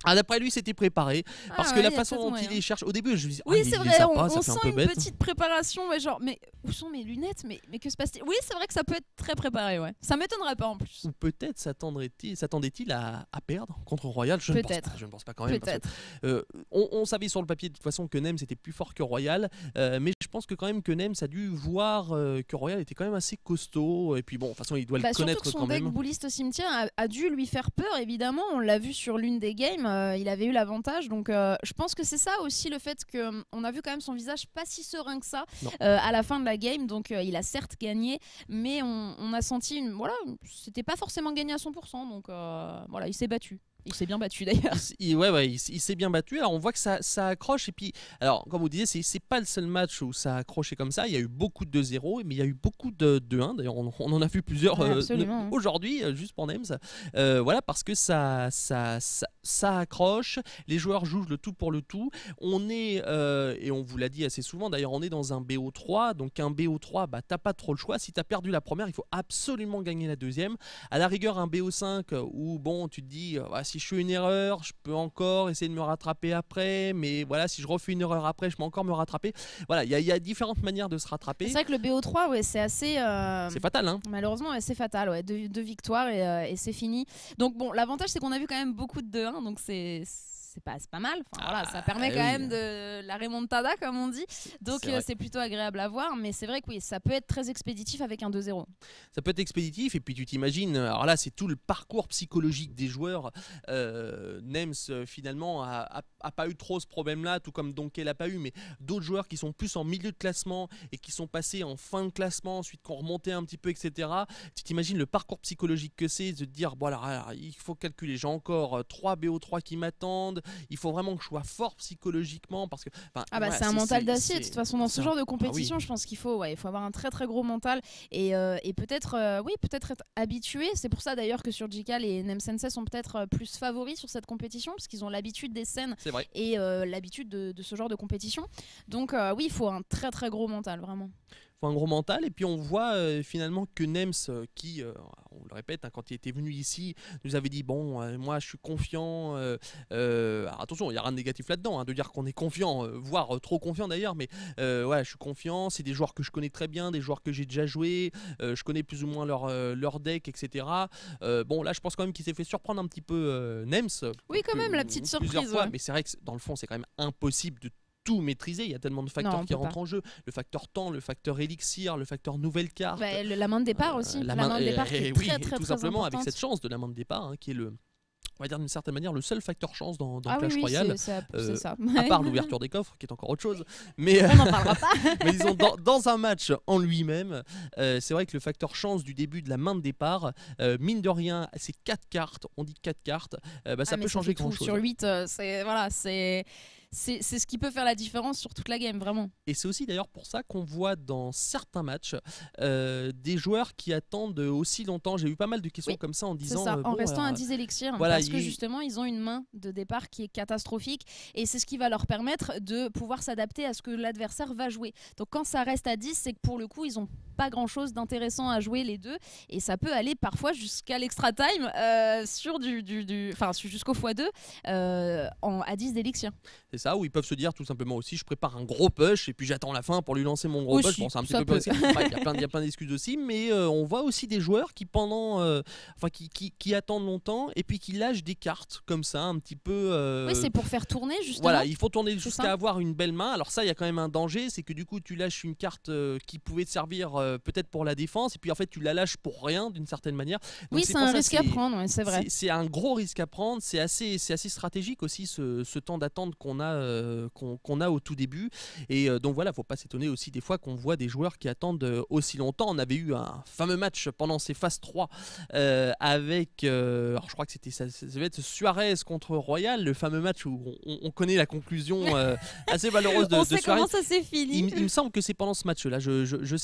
Ah, d'après lui, c'était préparé. Ah parce ouais, que la y a façon peut-être dont il moyen. les cherche, au début, je me dis, Oui, ah, c'est il vrai, les a on, pas, ça on fait un sent peu une bête. petite préparation, ouais, genre, mais où sont mes lunettes, mais, mais que se passe-t-il? Oui, c'est vrai que ça peut être très préparé, ouais. Ça m'étonnerait pas en plus. Ou peut-être s'attendrait-il, s'attendait-il à, à perdre contre Royal. Je ne pense Peut-être. pas. Je ne pense pas quand même. Parce que, Peut-être. euh, on, on savait sur le papier de toute façon que Nems était plus fort que Royal, euh, mais je pense que quand même que Nems a dû voir euh, que Royal était quand même assez costaud. Et puis bon, de toute façon, il doit Bah, le surtout connaître que son quand deck même. bouliste au cimetière a, a dû lui faire peur, évidemment. On l'a vu sur l'une des games, euh, il avait eu l'avantage. Donc euh, je pense que c'est ça aussi le fait qu'on a vu quand même son visage pas si serein que ça euh, à la fin de la game. Donc euh, il a certes gagné, mais on, on a senti, une, voilà, c'était pas forcément gagné à cent pour cent. Donc euh, voilà, il s'est battu. Il s'est bien battu d'ailleurs. Il, il- ouais, ouais, il, il s'est bien battu. Alors on voit que ça, ça accroche. Et puis, alors comme vous disiez, c'est, c'est pas le seul match où ça a accroché comme ça. Il y a eu beaucoup de deux zéro, mais il y a eu beaucoup de deux un. D'ailleurs, on, on en a vu plusieurs Ouais, euh, absolument. aujourd'hui, euh, juste pour Nems. Euh, voilà, parce que ça, ça, ça, ça accroche. Les joueurs jouent le tout pour le tout. On est, euh, et on vous l'a dit assez souvent, d'ailleurs, on est dans un B O trois. Donc un B O trois, bah, t'as pas trop le choix. Si t'as perdu la première, il faut absolument gagner la deuxième. À la rigueur, un B O cinq où, bon, tu te dis, euh, si je fais une erreur, je peux encore essayer de me rattraper après, mais voilà, si je refais une erreur après, je peux encore me rattraper. Voilà, il y, y a différentes manières de se rattraper. C'est vrai que le B O trois, ouais, c'est assez. Euh... C'est fatal, hein. Malheureusement, ouais, c'est fatal. Ouais. Deux, deux victoires et, euh, et c'est fini. Donc, bon, l'avantage, c'est qu'on a vu quand même beaucoup de deux un, donc c'est. C'est pas, c'est pas mal. Enfin, Ah, voilà, ça permet quand oui. même de la remontada, comme on dit. Donc c'est, euh, c'est plutôt agréable à voir. Mais c'est vrai que oui, ça peut être très expéditif avec un deux zéro. Ça peut être expéditif. Et puis tu t'imagines, alors là, c'est tout le parcours psychologique des joueurs. Euh, Nems, euh, finalement, a, a, a pas eu trop ce problème-là, tout comme Donkey l'a pas eu. Mais d'autres joueurs qui sont plus en milieu de classement et qui sont passés en fin de classement, ensuite qui ont remonté un petit peu, et cetera. Tu t'imagines le parcours psychologique que c'est de te dire, bon, alors, alors il faut calculer, j'ai encore trois B O trois qui m'attendent. Il faut vraiment que je sois fort psychologiquement parce que ah bah voilà, c'est un mental d'acier. De toute façon, dans ce genre de compétition, ah oui. je pense qu'il faut, ouais, il faut avoir un très très gros mental et, euh, et peut-être, euh, oui, peut-être être habitué. C'est pour ça d'ailleurs que sur J K, les Nem Sensei sont peut-être plus favoris sur cette compétition parce qu'ils ont l'habitude des scènes et euh, l'habitude de, de ce genre de compétition. Donc euh, oui, il faut un très très gros mental, vraiment. Un gros mental et puis on voit euh, finalement que Nems euh, qui euh, on le répète hein, quand il était venu ici nous avait dit bon euh, moi je suis confiant euh, euh, alors, attention il n'y a rien de négatif là-dedans hein, de dire qu'on est confiant euh, voire euh, trop confiant d'ailleurs mais euh, ouais je suis confiant, c'est des joueurs que je connais très bien, des joueurs que j'ai déjà joué, euh, je connais plus ou moins leur, euh, leur deck etc. Euh, bon là je pense quand même qu'il s'est fait surprendre un petit peu euh, Nems oui quand que, même la petite surprise fois, ouais. Mais c'est vrai que dans le fond c'est quand même impossible de tout maîtriser, il y a tellement de facteurs non, qui rentrent pas. en jeu, le facteur temps, le facteur élixir, le facteur nouvelle carte. Bah, le, la main de départ aussi, euh, la, la main de départ qui est oui, très très tout très simplement importante. avec cette chance de la main de départ hein, qui est le on va dire d'une certaine manière le seul facteur chance dans, dans ah Clash oui, oui, Royale, c'est, c'est, euh, c'est ça. à part l'ouverture des coffres qui est encore autre chose, mais on n'en parlera pas. mais disons dans, dans un match en lui-même, euh, c'est vrai que le facteur chance du début de la main de départ, euh, mine de rien, c'est quatre cartes, on dit quatre cartes, euh, bah, ça ah, peut ça changer grand chose. Sur huit, euh, c'est voilà, c'est C'est, c'est ce qui peut faire la différence sur toute la game, vraiment. Et c'est aussi d'ailleurs pour ça qu'on voit dans certains matchs euh, des joueurs qui attendent aussi longtemps. J'ai eu pas mal de questions oui, comme ça en disant... C'est ça, euh, en bon, restant alors, à dix élixirs, voilà, parce il... que justement, ils ont une main de départ qui est catastrophique, et c'est ce qui va leur permettre de pouvoir s'adapter à ce que l'adversaire va jouer. Donc quand ça reste à dix, c'est que pour le coup, ils n'ont pas grand-chose d'intéressant à jouer les deux, et ça peut aller parfois jusqu'à l'extra time, euh, sur du, du, du... enfin, jusqu'au fois deux, euh, en, à dix d'élixirs. C'est ça, où ils peuvent se dire tout simplement aussi, je prépare un gros push et puis j'attends la fin pour lui lancer mon gros aussi, push. Bon, c'est un petit peu peut. Il ouais, y a plein, y a plein d'excuses aussi, mais euh, on voit aussi des joueurs qui pendant, euh, enfin qui, qui, qui attendent longtemps et puis qui lâchent des cartes comme ça, un petit peu. Euh... Oui, c'est pour faire tourner justement. Voilà, il faut tourner jusqu'à avoir une belle main. Alors ça, il y a quand même un danger, c'est que du coup, tu lâches une carte euh, qui pouvait te servir euh, peut-être pour la défense et puis en fait, tu la lâches pour rien d'une certaine manière. Donc, oui, c'est, c'est un ça, risque c'est, à prendre, ouais, c'est vrai. C'est, c'est un gros risque à prendre. C'est assez, c'est assez stratégique aussi ce, ce temps d'attente qu'on a, euh, qu'on, qu'on a au tout début. Et euh, donc voilà, faut pas s'étonner aussi des fois qu'on voit des joueurs qui attendent euh, aussi longtemps. On avait eu un fameux match pendant ces phases trois euh, avec, euh, alors je crois que c'était ça, ça devait être Suarez contre Royale, le fameux match où on, on connaît la conclusion euh, assez malheureuse de, on de sait Suarez. comment ça s'est fini. Il, il me semble que c'est pendant ce match-là, je, je, je sais plus d'ailleurs, mais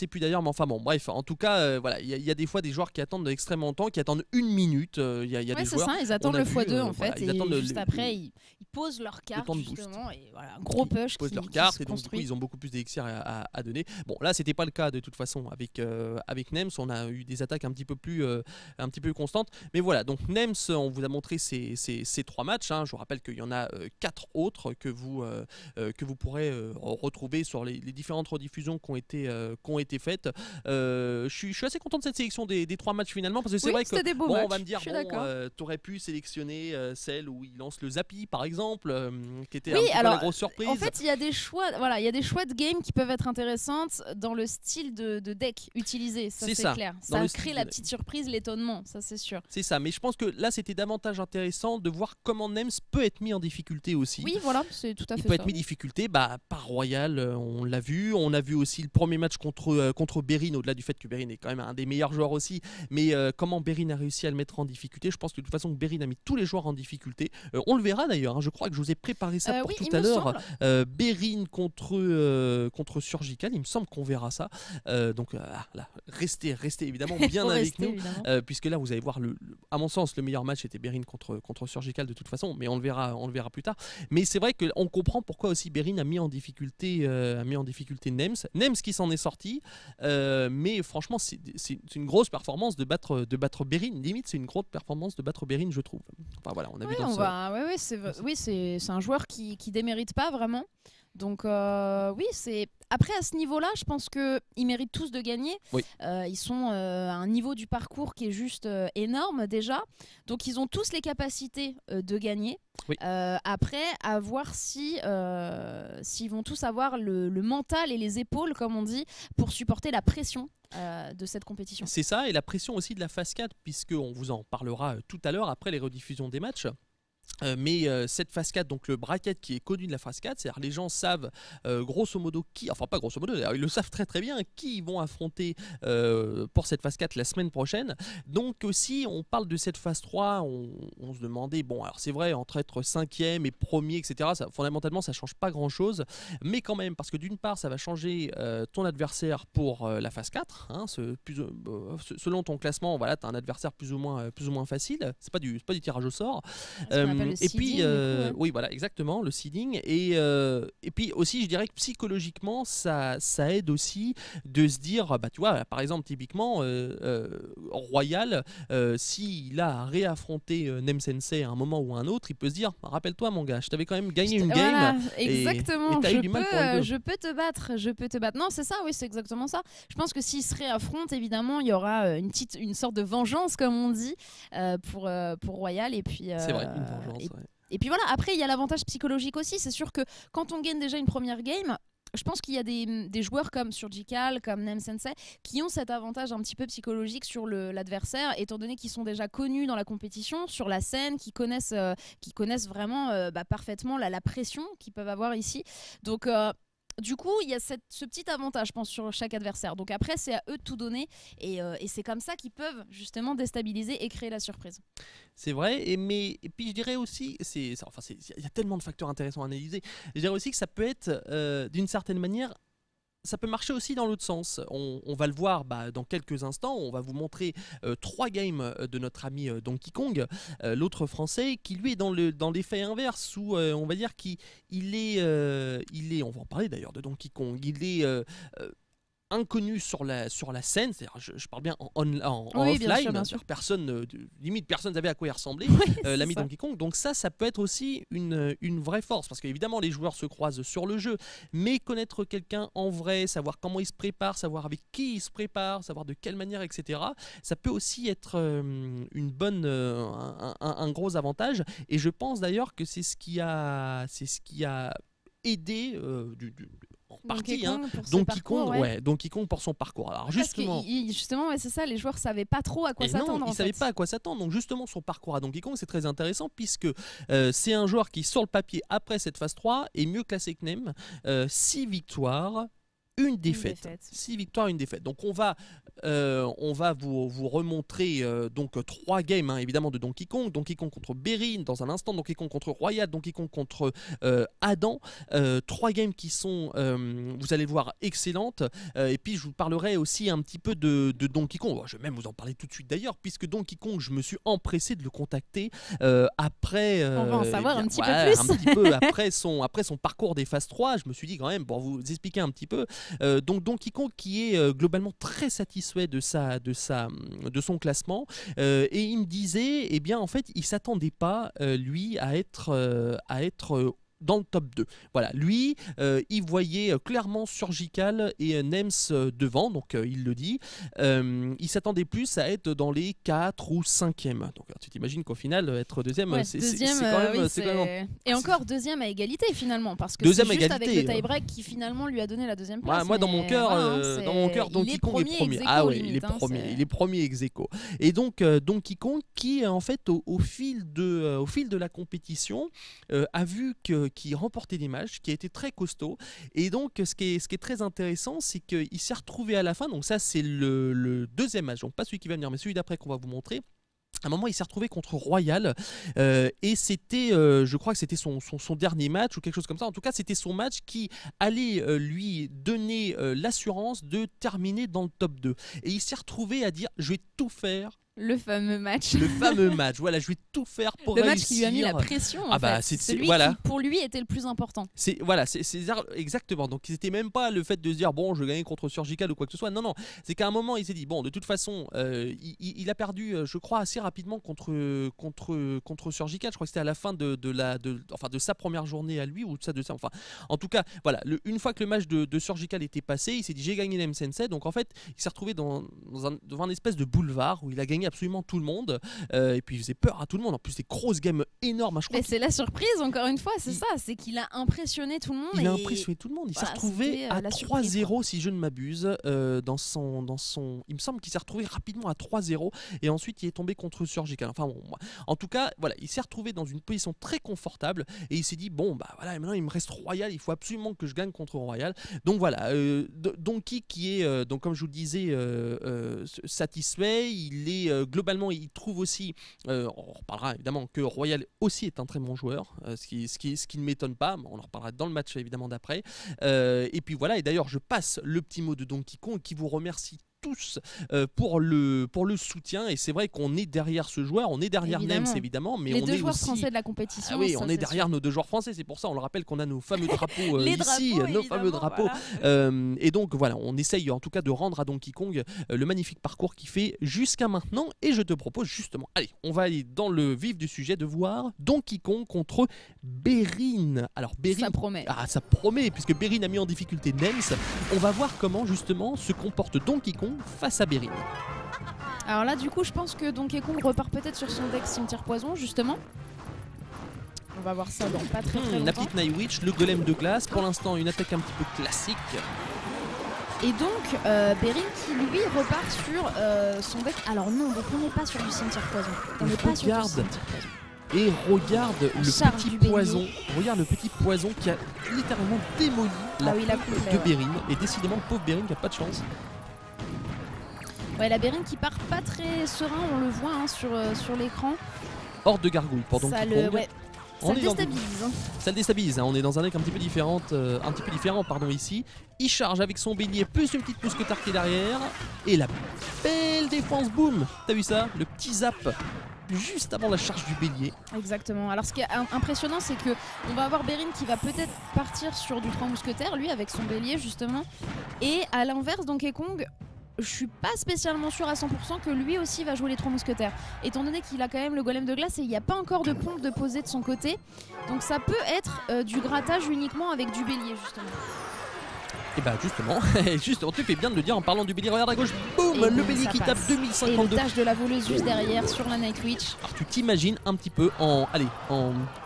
enfin bon, bref, en tout cas, euh, voilà, il y, y a des fois des joueurs qui attendent extrêmement longtemps, qui attendent une minute. Il euh, y a, y a ouais, des c'est joueurs. ça, ils attendent le fois deux euh, en voilà, fait, ils et attendent juste le, après, le, ils, ils posent leur carte temps de boost. justement, et voilà, un gros push ils posent qui, leur qui carte, se et donc du coup, construit. ils ont beaucoup plus d'élixir à, à, à donner. Bon, là, c'était pas le cas de toute façon avec euh, avec Nems. On a eu des attaques un petit peu plus euh, un petit peu constantes. Mais voilà, donc Nems, on vous a montré ces, ces, ces trois matchs. Hein. Je vous rappelle qu'il y en a euh, quatre autres que vous euh, euh, que vous pourrez euh, retrouver sur les, les différentes rediffusions qui ont été euh, qui ont été faites. Euh, je suis je suis assez content de cette sélection des, des trois matchs finalement, parce que c'est oui, vrai que des beaux bon, matchs, on va me dire bon, euh, t'aurais pu sélectionner euh, celle où il lance le Zappi par exemple, euh, qui était oui, un petit alors, peu la grosse surprise. En fait, il y a des choix, voilà, il y a des choix de game qui peuvent être intéressantes dans le style de, de deck utilisé, ça c'est clair. Ça crée la petite surprise, l'étonnement, ça c'est sûr. C'est ça, mais je pense que là c'était davantage intéressant de voir comment Nems peut être mis en difficulté aussi. Oui, voilà, c'est tout à fait il peut ça. être mis en difficulté bah, par Royale, on l'a vu. On a vu aussi le premier match contre, euh, contre Berin, au-delà du fait que Berin est quand même un des meilleurs joueurs aussi. Mais euh, comment Berin a réussi à le mettre en difficulté, je pense que de toute façon Berin a mis tous les joueurs en difficulté. Euh, on le verra d'ailleurs, hein, je crois que je vous ai préparé ça euh, pour oui, tout à l'heure. Euh, Berin contre, euh, contre Surgical, il me semble qu'on verra ça. Euh, donc euh, là, restez, restez évidemment bien avec rester, nous. Euh, puisque là vous allez voir, le, le, à mon sens, le meilleur match était Berin contre, contre Surgical de toute façon, mais on le verra, on le verra plus tard. Mais c'est vrai qu'on comprend pourquoi aussi Berin a mis en difficulté, euh, a mis en difficulté Nems. Nems qui s'en est sorti, euh, mais franchement c'est une grosse performance de battre, de battre Berin. Limite c'est une grosse performance de battre Berin, je trouve. Enfin voilà, on a oui, vu dans on ce... va... ouais, ouais, c'est oui, c'est un joueur qui, qui démérite pas vraiment. Donc euh, oui, c'est après à ce niveau-là, je pense que ils méritent tous de gagner. Oui. Euh, ils sont euh, à un niveau du parcours qui est juste euh, énorme déjà. Donc ils ont tous les capacités euh, de gagner. Oui. Euh, après, à voir si euh, s'ils vont tous avoir le, le mental et les épaules, comme on dit, pour supporter la pression euh, de cette compétition. C'est ça, et la pression aussi de la phase quatre, puisque on vous en parlera tout à l'heure après les rediffusions des matchs. Euh, mais euh, cette phase quatre, donc le bracket qui est connu de la phase quatre, c'est-à-dire les gens savent euh, grosso modo qui, enfin pas grosso modo, ils le savent très très bien, qui ils vont affronter euh, pour cette phase quatre la semaine prochaine. Donc aussi on parle de cette phase trois, on, on se demandait, bon alors c'est vrai, entre être cinquième et premier, et cetera, ça, fondamentalement ça change pas grand-chose, mais quand même, parce que d'une part ça va changer euh, ton adversaire pour euh, la phase quatre, hein, ce, plus, euh, selon ton classement, voilà, tu as un adversaire plus ou moins, plus ou moins facile, c'est pas, du, pas du tirage au sort. Euh, et puis, euh, coup, ouais. oui, voilà, exactement, le seeding. Et, euh, et puis aussi, je dirais que psychologiquement, ça, ça aide aussi de se dire, bah, tu vois, par exemple, typiquement, euh, euh, Royale, euh, s'il a à réaffronter euh, Nem Sensei à un moment ou à un autre, il peut se dire, rappelle-toi, mon gars, je t'avais quand même gagné une voilà, game. Exactement, et, et je, eu du mal pour peux, je peux te battre, je peux te battre. Non, c'est ça, oui, c'est exactement ça. Je pense que s'ils se réaffrontent, évidemment, il y aura une, petite, une sorte de vengeance, comme on dit, euh, pour, euh, pour Royale. Et puis, euh, c'est vrai, une vengeance, et, ouais. Et puis voilà, après il y a l'avantage psychologique aussi, c'est sûr que quand on gagne déjà une première game, je pense qu'il y a des, des joueurs comme Surgical, comme Nem Sensei, qui ont cet avantage un petit peu psychologique sur l'adversaire, étant donné qu'ils sont déjà connus dans la compétition, sur la scène, qui connaissent, euh, qui connaissent vraiment euh, bah, parfaitement la, la pression qu'ils peuvent avoir ici. Donc euh, du coup, il y a cette, ce petit avantage, je pense, sur chaque adversaire. Donc après, c'est à eux de tout donner. Et, euh, et c'est comme ça qu'ils peuvent justement déstabiliser et créer la surprise. C'est vrai, et, mais, et puis je dirais aussi, c'est, enfin, il y a tellement de facteurs intéressants à analyser, je dirais aussi que ça peut être, euh, d'une certaine manière, ça peut marcher aussi dans l'autre sens. On, on va le voir bah, dans quelques instants. On va vous montrer euh, trois games de notre ami euh, Donkey Kong, euh, l'autre français, qui lui est dans le dans l'effet inverse, où euh, on va dire qu'il il est, euh, il est, on va en parler d'ailleurs de Donkey Kong, il est euh, euh, inconnu sur la, sur la scène, c'est-à-dire je, je parle bien en, on, en, en oui, offline, bien sûr, bien sûr. Personne, euh, limite personne ne savait à quoi il ressemblait, oui, euh, l'ami Donkey Kong, donc ça, ça peut être aussi une, une vraie force, parce qu'évidemment les joueurs se croisent sur le jeu, mais connaître quelqu'un en vrai, savoir comment il se prépare, savoir avec qui il se prépare, savoir de quelle manière, et cetera, ça peut aussi être euh, une bonne, euh, un, un, un gros avantage, et je pense d'ailleurs que c'est ce qui a, c'est ce qui a aidé euh, du, du en partie, hein, Donkey Kong, ouais. Ouais, Donkey Kong pour son parcours. Alors justement, il, justement, ouais, c'est ça, les joueurs savaient pas trop à quoi s'attendre. Non, ils en savaient fait. pas à quoi s'attendre. Donc justement, son parcours à Donkey Kong, c'est très intéressant puisque euh, c'est un joueur qui, sur le papier, après cette phase trois, est mieux classé que Nem. Euh, six victoires, une défaite. défaite. six victoires, une défaite. Donc on va, euh, on va vous, vous remontrer euh, donc trois games hein, évidemment de Donkey Kong. Donkey Kong contre Berin dans un instant, Donkey Kong contre Royale, Donkey Kong contre euh, Adam. Euh, trois games qui sont, euh, vous allez le voir, excellentes. Euh, et puis je vous parlerai aussi un petit peu de, de Donkey Kong. Bon, je vais même vous en parler tout de suite d'ailleurs, puisque Donkey Kong, je me suis empressé de le contacter euh, après. Euh, on va en savoir eh bien, un petit ouais, peu plus. un petit peu après son, après son parcours des phases trois. Je me suis dit quand même, pour vous expliquer un petit peu. Euh, donc Donkey Kong qui est euh, globalement très satisfait de, sa, de, sa, de son classement euh, et il me disait, eh bien en fait il s'attendait pas euh, lui à être, euh, à être euh, dans le top deux. Voilà, lui, euh, il voyait euh, clairement Surgical et euh, Nems euh, devant, donc euh, il le dit. Euh, il s'attendait plus à être dans les quatre ou cinquième. Donc tu t'imagines qu'au final, être deuxième, Ouais, c'est deuxième, quand même... euh, oui, c'est quand même... Et encore deuxième à égalité finalement, parce que c'est Deuxième juste égalité, avec le euh. tie-break qui finalement lui a donné la deuxième place. Ouais, moi dans mon mais cœur, voilà, euh, c'est- dans mon cœur, il Donkey est Kong est premier premier. ex aequo, Ah ouais, il est limite, hein, premier, c'est- il est premier ex aequo. Et donc euh, Donkey Kong qui euh, en fait au, au fil de, euh, au fil de la compétition euh, a vu que qu'il remportait des matchs, qui a été très costaud. Et donc ce qui est, ce qui est très intéressant, c'est qu'il s'est retrouvé à la fin. Donc ça c'est le, le deuxième match, donc pas celui qui va venir, mais celui d'après qu'on va vous montrer. À un moment, il s'est retrouvé contre Royale euh, et c'était, euh, je crois que c'était son, son, son dernier match ou quelque chose comme ça. En tout cas, c'était son match qui allait euh, lui donner euh, l'assurance de terminer dans le top deux. Et il s'est retrouvé à dire, je vais tout faire. Le fameux match. Le fameux match, voilà, je vais tout faire pour Le réussir. match qui lui a mis la pression. En Ah bah, fait. c'est- c'est- Celui voilà. qui, pour lui, était le plus important. C'est voilà, c'est c'est exactement. Donc c'était même pas le fait de se dire bon, je vais gagner contre Surgical ou quoi que ce soit. Non non, c'est qu'à un moment il s'est dit bon, de toute façon, euh, il, il a perdu, je crois assez rapidement contre contre contre Surgical. Je crois que c'était à la fin de, de la de enfin de sa première journée à lui ou de ça de ça. Enfin, en tout cas, voilà. Le, une fois que le match de, de Surgical était passé, il s'est dit j'ai gagné l'M Sensei. Donc en fait, il s'est retrouvé dans, dans un devant un espèce de boulevard où il a gagné absolument tout le monde. Euh, et puis il faisait peur à tout le monde. En plus, des grosses games énormes. Je crois Mais c'est la surprise, encore une fois, c'est Il- ça. C'est qu'il a impressionné tout le monde. Il a et- impressionné tout le monde. Il Voilà, s'est retrouvé c'était, euh, à la trois surprise, zéro si je ne m'abuse euh, dans son dans son. Il me semble qu'il s'est retrouvé rapidement à trois zéro et ensuite il est tombé contre Surgical. Enfin bon, moi. En tout cas, voilà, il s'est retrouvé dans une position très confortable et il s'est dit bon bah voilà, maintenant il me reste Royale, il faut absolument que je gagne contre Royale. Donc voilà, euh, D- Donkey qui est euh, donc comme je vous le disais euh, euh, satisfait. Il est euh, globalement, il trouve aussi. Euh, on reparlera évidemment que Royale aussi est un très bon joueur, euh, ce qui, ce qui, ce qui ne m'étonne pas. On en reparlera dans le match évidemment d'après. Euh, et puis voilà, et d'ailleurs je passe le petit mot de Donkey Kong qui vous remercie tous euh, pour, le, pour le soutien. Et c'est vrai qu'on est derrière ce joueur, on est derrière Évidemment. Nems évidemment, mais Les on deux est joueurs aussi... français de la compétition. Ah oui, ça, on c'est est derrière sûr. nos deux joueurs français, c'est pour ça on le rappelle qu'on a nos fameux drapeaux euh, Les ici, drapeaux, nos fameux évidemment, drapeaux. voilà. Euh, et donc voilà, on essaye en tout cas de rendre à Donkey Kong euh, le magnifique parcours qu'il fait jusqu'à maintenant. Et je te propose justement, allez, on va aller dans le vif du sujet de voir Donkey Kong contre Berin. Alors Berin, Ça promet. ah, ça promet, puisque Berin a mis en difficulté Nems. On va voir comment justement se comporte Donkey Kong face à Berin. Alors là, du coup, je pense que Donkey Kong repart peut-être sur son deck cimetière poison, justement. On va voir ça dans pas très très Hmm, la longtemps. petite Night Witch, le golem de glace. Pour l'instant, une attaque un petit peu classique. Et donc, euh, Berin qui lui repart sur euh, son deck. Alors non, donc on n'est pas sur du cimetière poison. On n'est pas sur du Regarde. cimetière poison. Et regarde le charge petit du bélier. poison. Regarde le petit poison qui a littéralement démoli la Ah oui, la pompe coupe, de ouais. Berin. Et décidément, le pauvre Berin qui a pas de chance. Ouais, la Berin qui part pas très serein, on le voit hein, sur, euh, sur l'écran. Hors de gargouille pour Donkey Ça le, Kong. ouais, On ça le est dans- déstabilise. hein. Ça le déstabilise, hein. On est dans un deck un petit peu différent, euh, un petit peu différent pardon, ici. Il charge avec son bélier plus une petite mousquetaire qui est derrière. Et la belle défense, boum. T'as vu ça? Le petit zap juste avant la charge du bélier. Exactement. Alors ce qui est im- impressionnant, c'est que on va avoir Berin qui va peut-être partir sur du trois mousquetaires, lui avec son bélier justement. Et à l'inverse, Donkey Kong, je suis pas spécialement sûr à cent pour cent que lui aussi va jouer les trois mousquetaires. Étant donné qu'il a quand même le golem de glace et il n'y a pas encore de pompe de poser de son côté. Donc ça peut être euh, du grattage uniquement avec du bélier justement. Et bah justement, justement, tu fais bien de le dire en parlant du bélier. Regarde à gauche, boum, Et le boum, bélier ça qui passe. tape deux mille Et le cinquante-deux. dash de la voleuse juste derrière sur la Night Witch. Alors tu t'imagines un petit peu en, allez, en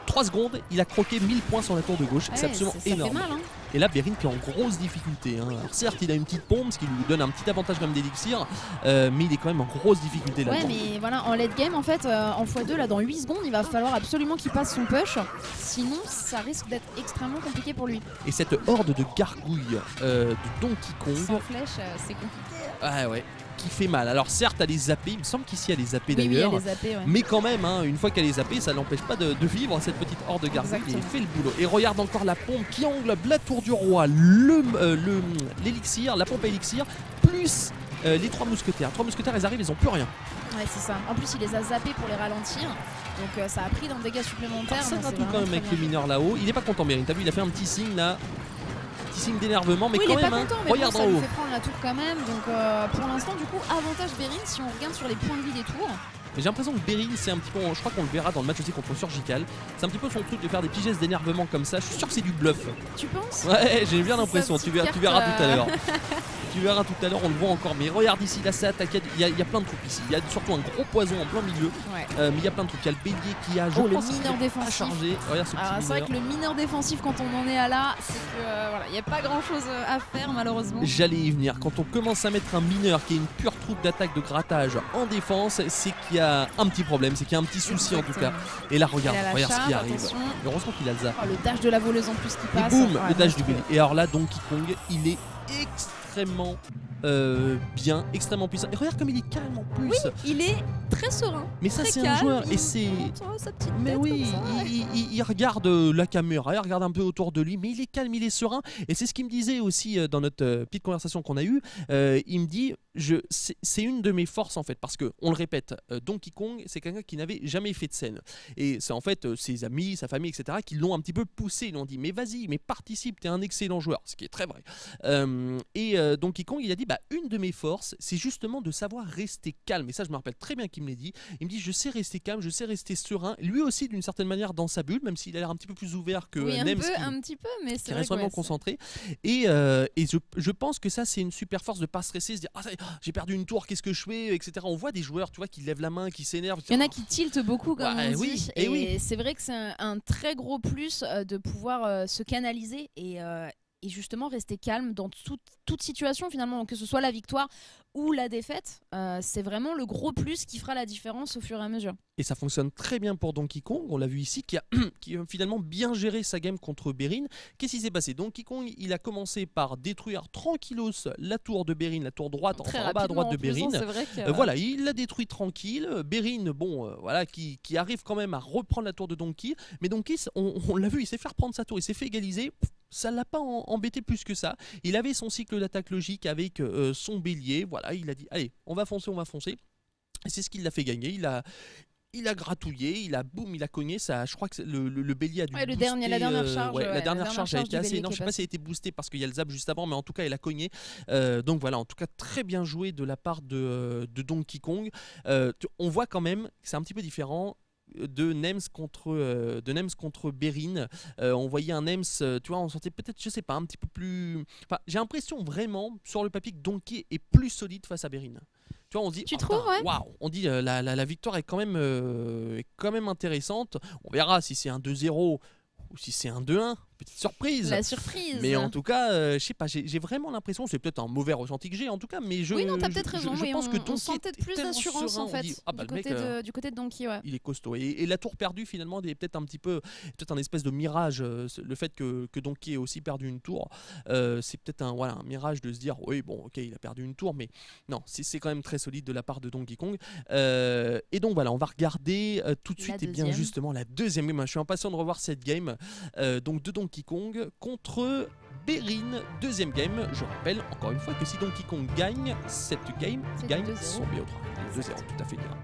trois secondes, il a croqué mille points sur la tour de gauche. Ouais, c'est absolument ça énorme. Fait mal, hein. Et là, Berin qui est en grosse difficulté. Hein. Alors, certes, il a une petite pompe, ce qui lui donne un petit avantage quand même d'élixir, euh, mais il est quand même en grosse difficulté là. Ouais, mais voilà, en late game, en fait, euh, en fois deux, là, dans huit secondes, il va falloir absolument qu'il passe son push. Sinon, ça risque d'être extrêmement compliqué pour lui. Et cette horde de gargouilles euh, de Donkey Kong. Sans flèche, euh, c'est compliqué. Ah ouais. Qui fait mal. Alors certes elle est zappée, il me semble qu'ici elle est zappée Oui, d'ailleurs, oui, elle est zappée, ouais. mais quand même hein, une fois qu'elle est zappée ça l'empêche pas de, de vivre cette petite horde de gargouilles et il fait le boulot. Et regarde encore la pompe qui englobe la tour du roi, le euh, le, l'élixir, la pompe à élixir, plus euh, les trois mousquetaires. Trois mousquetaires ils arrivent, ils ont plus rien. Ouais c'est ça, en plus il les a zappés pour les ralentir, donc euh, ça a pris dans le dégât supplémentaire. Alors, ça gratouille quand même avec le mineur là-haut, il est pas content Berin, t'as vu il a fait un petit signe là. Signe d'énervement, mais oui, quand il est même, pas content, hein, mais regarde bon, en ça haut. lui fait prendre la tour quand même, donc euh, pour l'instant, du coup, avantage Berin si on regarde sur les points de vie des tours. Mais j'ai l'impression que Berin, c'est un petit peu, je crois qu'on le verra dans le match aussi contre Surgical, c'est un petit peu son truc de faire des petits gestes d'énervement comme ça. Je suis sûr que c'est du bluff. Tu penses? Ouais, j'ai bien l'impression. Tu verras, tu verras euh... tout à l'heure. Tu verras tout à l'heure, on le voit encore. Mais regarde ici, là, ça attaque. Il y, a, il y a plein de trucs ici. Il y a surtout un gros poison en plein milieu. Ouais. Euh, mais il y a plein de trucs. Il y a le bélier qui a. Je oh, pense le mineur défensif. Chargé. Regarde ce petit c'est vrai que le mineur défensif, quand on en est à là, c'est que euh, voilà, il n'y a pas grand chose à faire malheureusement. J'allais y venir. Quand on commence à mettre un mineur qui est une pure troupe d'attaque de grattage en défense, c'est qu'il y a un petit problème, c'est qu'il y a un petit souci. Exactement. En tout cas. Et là, regarde, et regarde charge, ce qui arrive. attention. Heureusement qu'il a le zap. Oh, le dash de la voleuse en plus qui passe. Et boum, ouais, le dash du bélier. Et alors là, Donkey Kong, il est extrêmement euh, bien, extrêmement puissant. Et regarde comme il est calme en plus. Oui, il est très serein. Mais ça, c'est calme, un joueur. il... Et c'est. Mais oui, ça, ouais. il, il, il regarde la caméra, il regarde un peu autour de lui, mais il est calme, il est serein. Et c'est ce qu'il me disait aussi dans notre petite conversation qu'on a eue. Euh, il me dit. C'est une de mes forces en fait, parce que on le répète, euh, Donkey Kong c'est quelqu'un qui n'avait jamais fait de scène, et c'est en fait euh, ses amis, sa famille, etc., qui l'ont un petit peu poussé, ils l'ont dit mais vas-y, mais participe, t'es un excellent joueur, ce qui est très vrai. Euh, et euh, Donkey Kong il a dit bah une de mes forces c'est justement de savoir rester calme, et ça je me rappelle très bien qu'il me l'a dit. Il me dit je sais rester calme, je sais rester serein, lui aussi d'une certaine manière dans sa bulle, même s'il a l'air un petit peu plus ouvert que oui, un Nems peu, qui, un petit peu, mais c'est reste vraiment ouais, concentré. Et, euh, et je, je pense que ça c'est une super force de pas stresser, se dire ah, j'ai perdu une tour, qu'est-ce que je fais, et cetera. On voit des joueurs, tu vois, qui lèvent la main, qui s'énervent. Il y en a qui tiltent beaucoup, comme ouais, on oui, dit. et, et oui. c'est vrai que c'est un, un très gros plus euh, de pouvoir euh, se canaliser et, euh, et justement rester calme dans toute, toute situation finalement, que ce soit la victoire ou la défaite. Euh, c'est vraiment le gros plus qui fera la différence au fur et à mesure. Et ça fonctionne très bien pour Donkey Kong, on l'a vu ici, qui a, qui a finalement bien géré sa game contre Berin. Qu'est-ce qui s'est passé? Donkey Kong, il a commencé par détruire tranquillos la tour de Berin, la tour droite, très enfin en bas à droite de Berin. Que... Euh, voilà, il l'a détruit tranquille. Berin, bon, euh, voilà, qui, qui arrive quand même à reprendre la tour de Donkey. Mais Donkey, on, on l'a vu, il s'est fait reprendre sa tour, il s'est fait égaliser. Ça l'a pas embêté plus que ça. Il avait son cycle d'attaque logique avec euh, son bélier. Voilà, il a dit allez, on va foncer, on va foncer. Et c'est ce qui l'a fait gagner. Il a, il a gratouillé, il a boum, il a cogné. Ça, je crois que le, le, le bélier a dû ouais, le booster, dernier, la dernière charge. Euh, ouais, ouais, la, dernière la dernière charge, charge a été assez énorme. Je sais pas si elle a été boostée parce qu'il y a le zap juste avant, mais en tout cas, elle a cogné. Euh, donc voilà, en tout cas, très bien joué de la part de, de Donkey Kong. Euh, on voit quand même que c'est un petit peu différent de Nems contre euh, de Nems contre Berin. Euh, on voyait un Nems, euh, tu vois, on sentait peut-être, je sais pas, un petit peu plus. Enfin, j'ai l'impression vraiment sur le papier que Donkey est plus solide face à Berin. Tu vois, on se dit, tu oh, trouves, ouais. Waouh, on dit euh, la, la, la victoire est quand même euh, est quand même intéressante. On verra si c'est un deux zéro ou si c'est un deux un. Petite surprise. La surprise. Mais en tout cas, euh, je sais pas, j'ai vraiment l'impression, c'est peut-être un mauvais ressenti que j'ai en tout cas, mais je. Oui, non, t'as peut-être raison. Je, je pense on, que Donkey on sent peut-être plus d'assurance en fait dit, ah, bah, du, côté mec, de, du côté de Donkey. Ouais. Il est costaud. Et, et la tour perdue, finalement, il est peut-être un petit peu, peut-être un espèce de mirage. Euh, le fait que, que Donkey ait aussi perdu une tour, euh, c'est peut-être un, voilà, un mirage de se dire, oui, bon, ok, il a perdu une tour, mais non, c'est quand même très solide de la part de Donkey Kong. Euh, et donc voilà, on va regarder euh, tout de suite, et bien justement, la deuxième game. Je suis impatient de revoir cette game. Euh, donc de Donkey Kong contre Berin, deuxième game. Je rappelle encore une fois que si Donkey Kong gagne cette game, il gagne son B O trois. deux zéro, tout à fait bien.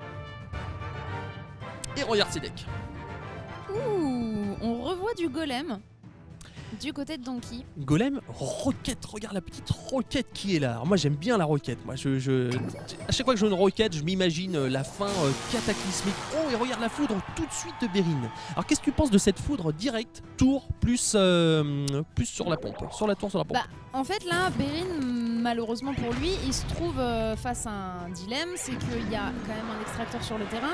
Et regarde ses decks. Ouh, on revoit du golem du côté de Donkey. Golem, roquette, regarde la petite roquette qui est là. Alors moi j'aime bien la roquette. Moi je, je, à chaque fois que je joue une roquette, je m'imagine la fin euh, cataclysmique. Oh, et regarde la foudre tout de suite de Berin. Alors qu'est-ce que tu penses de cette foudre directe, tour plus euh, plus sur la pompe, sur la tour, sur la pompe? Bah, en fait là, Berin, malheureusement pour lui, il se trouve euh, face à un dilemme, c'est qu'il y a quand même un extracteur sur le terrain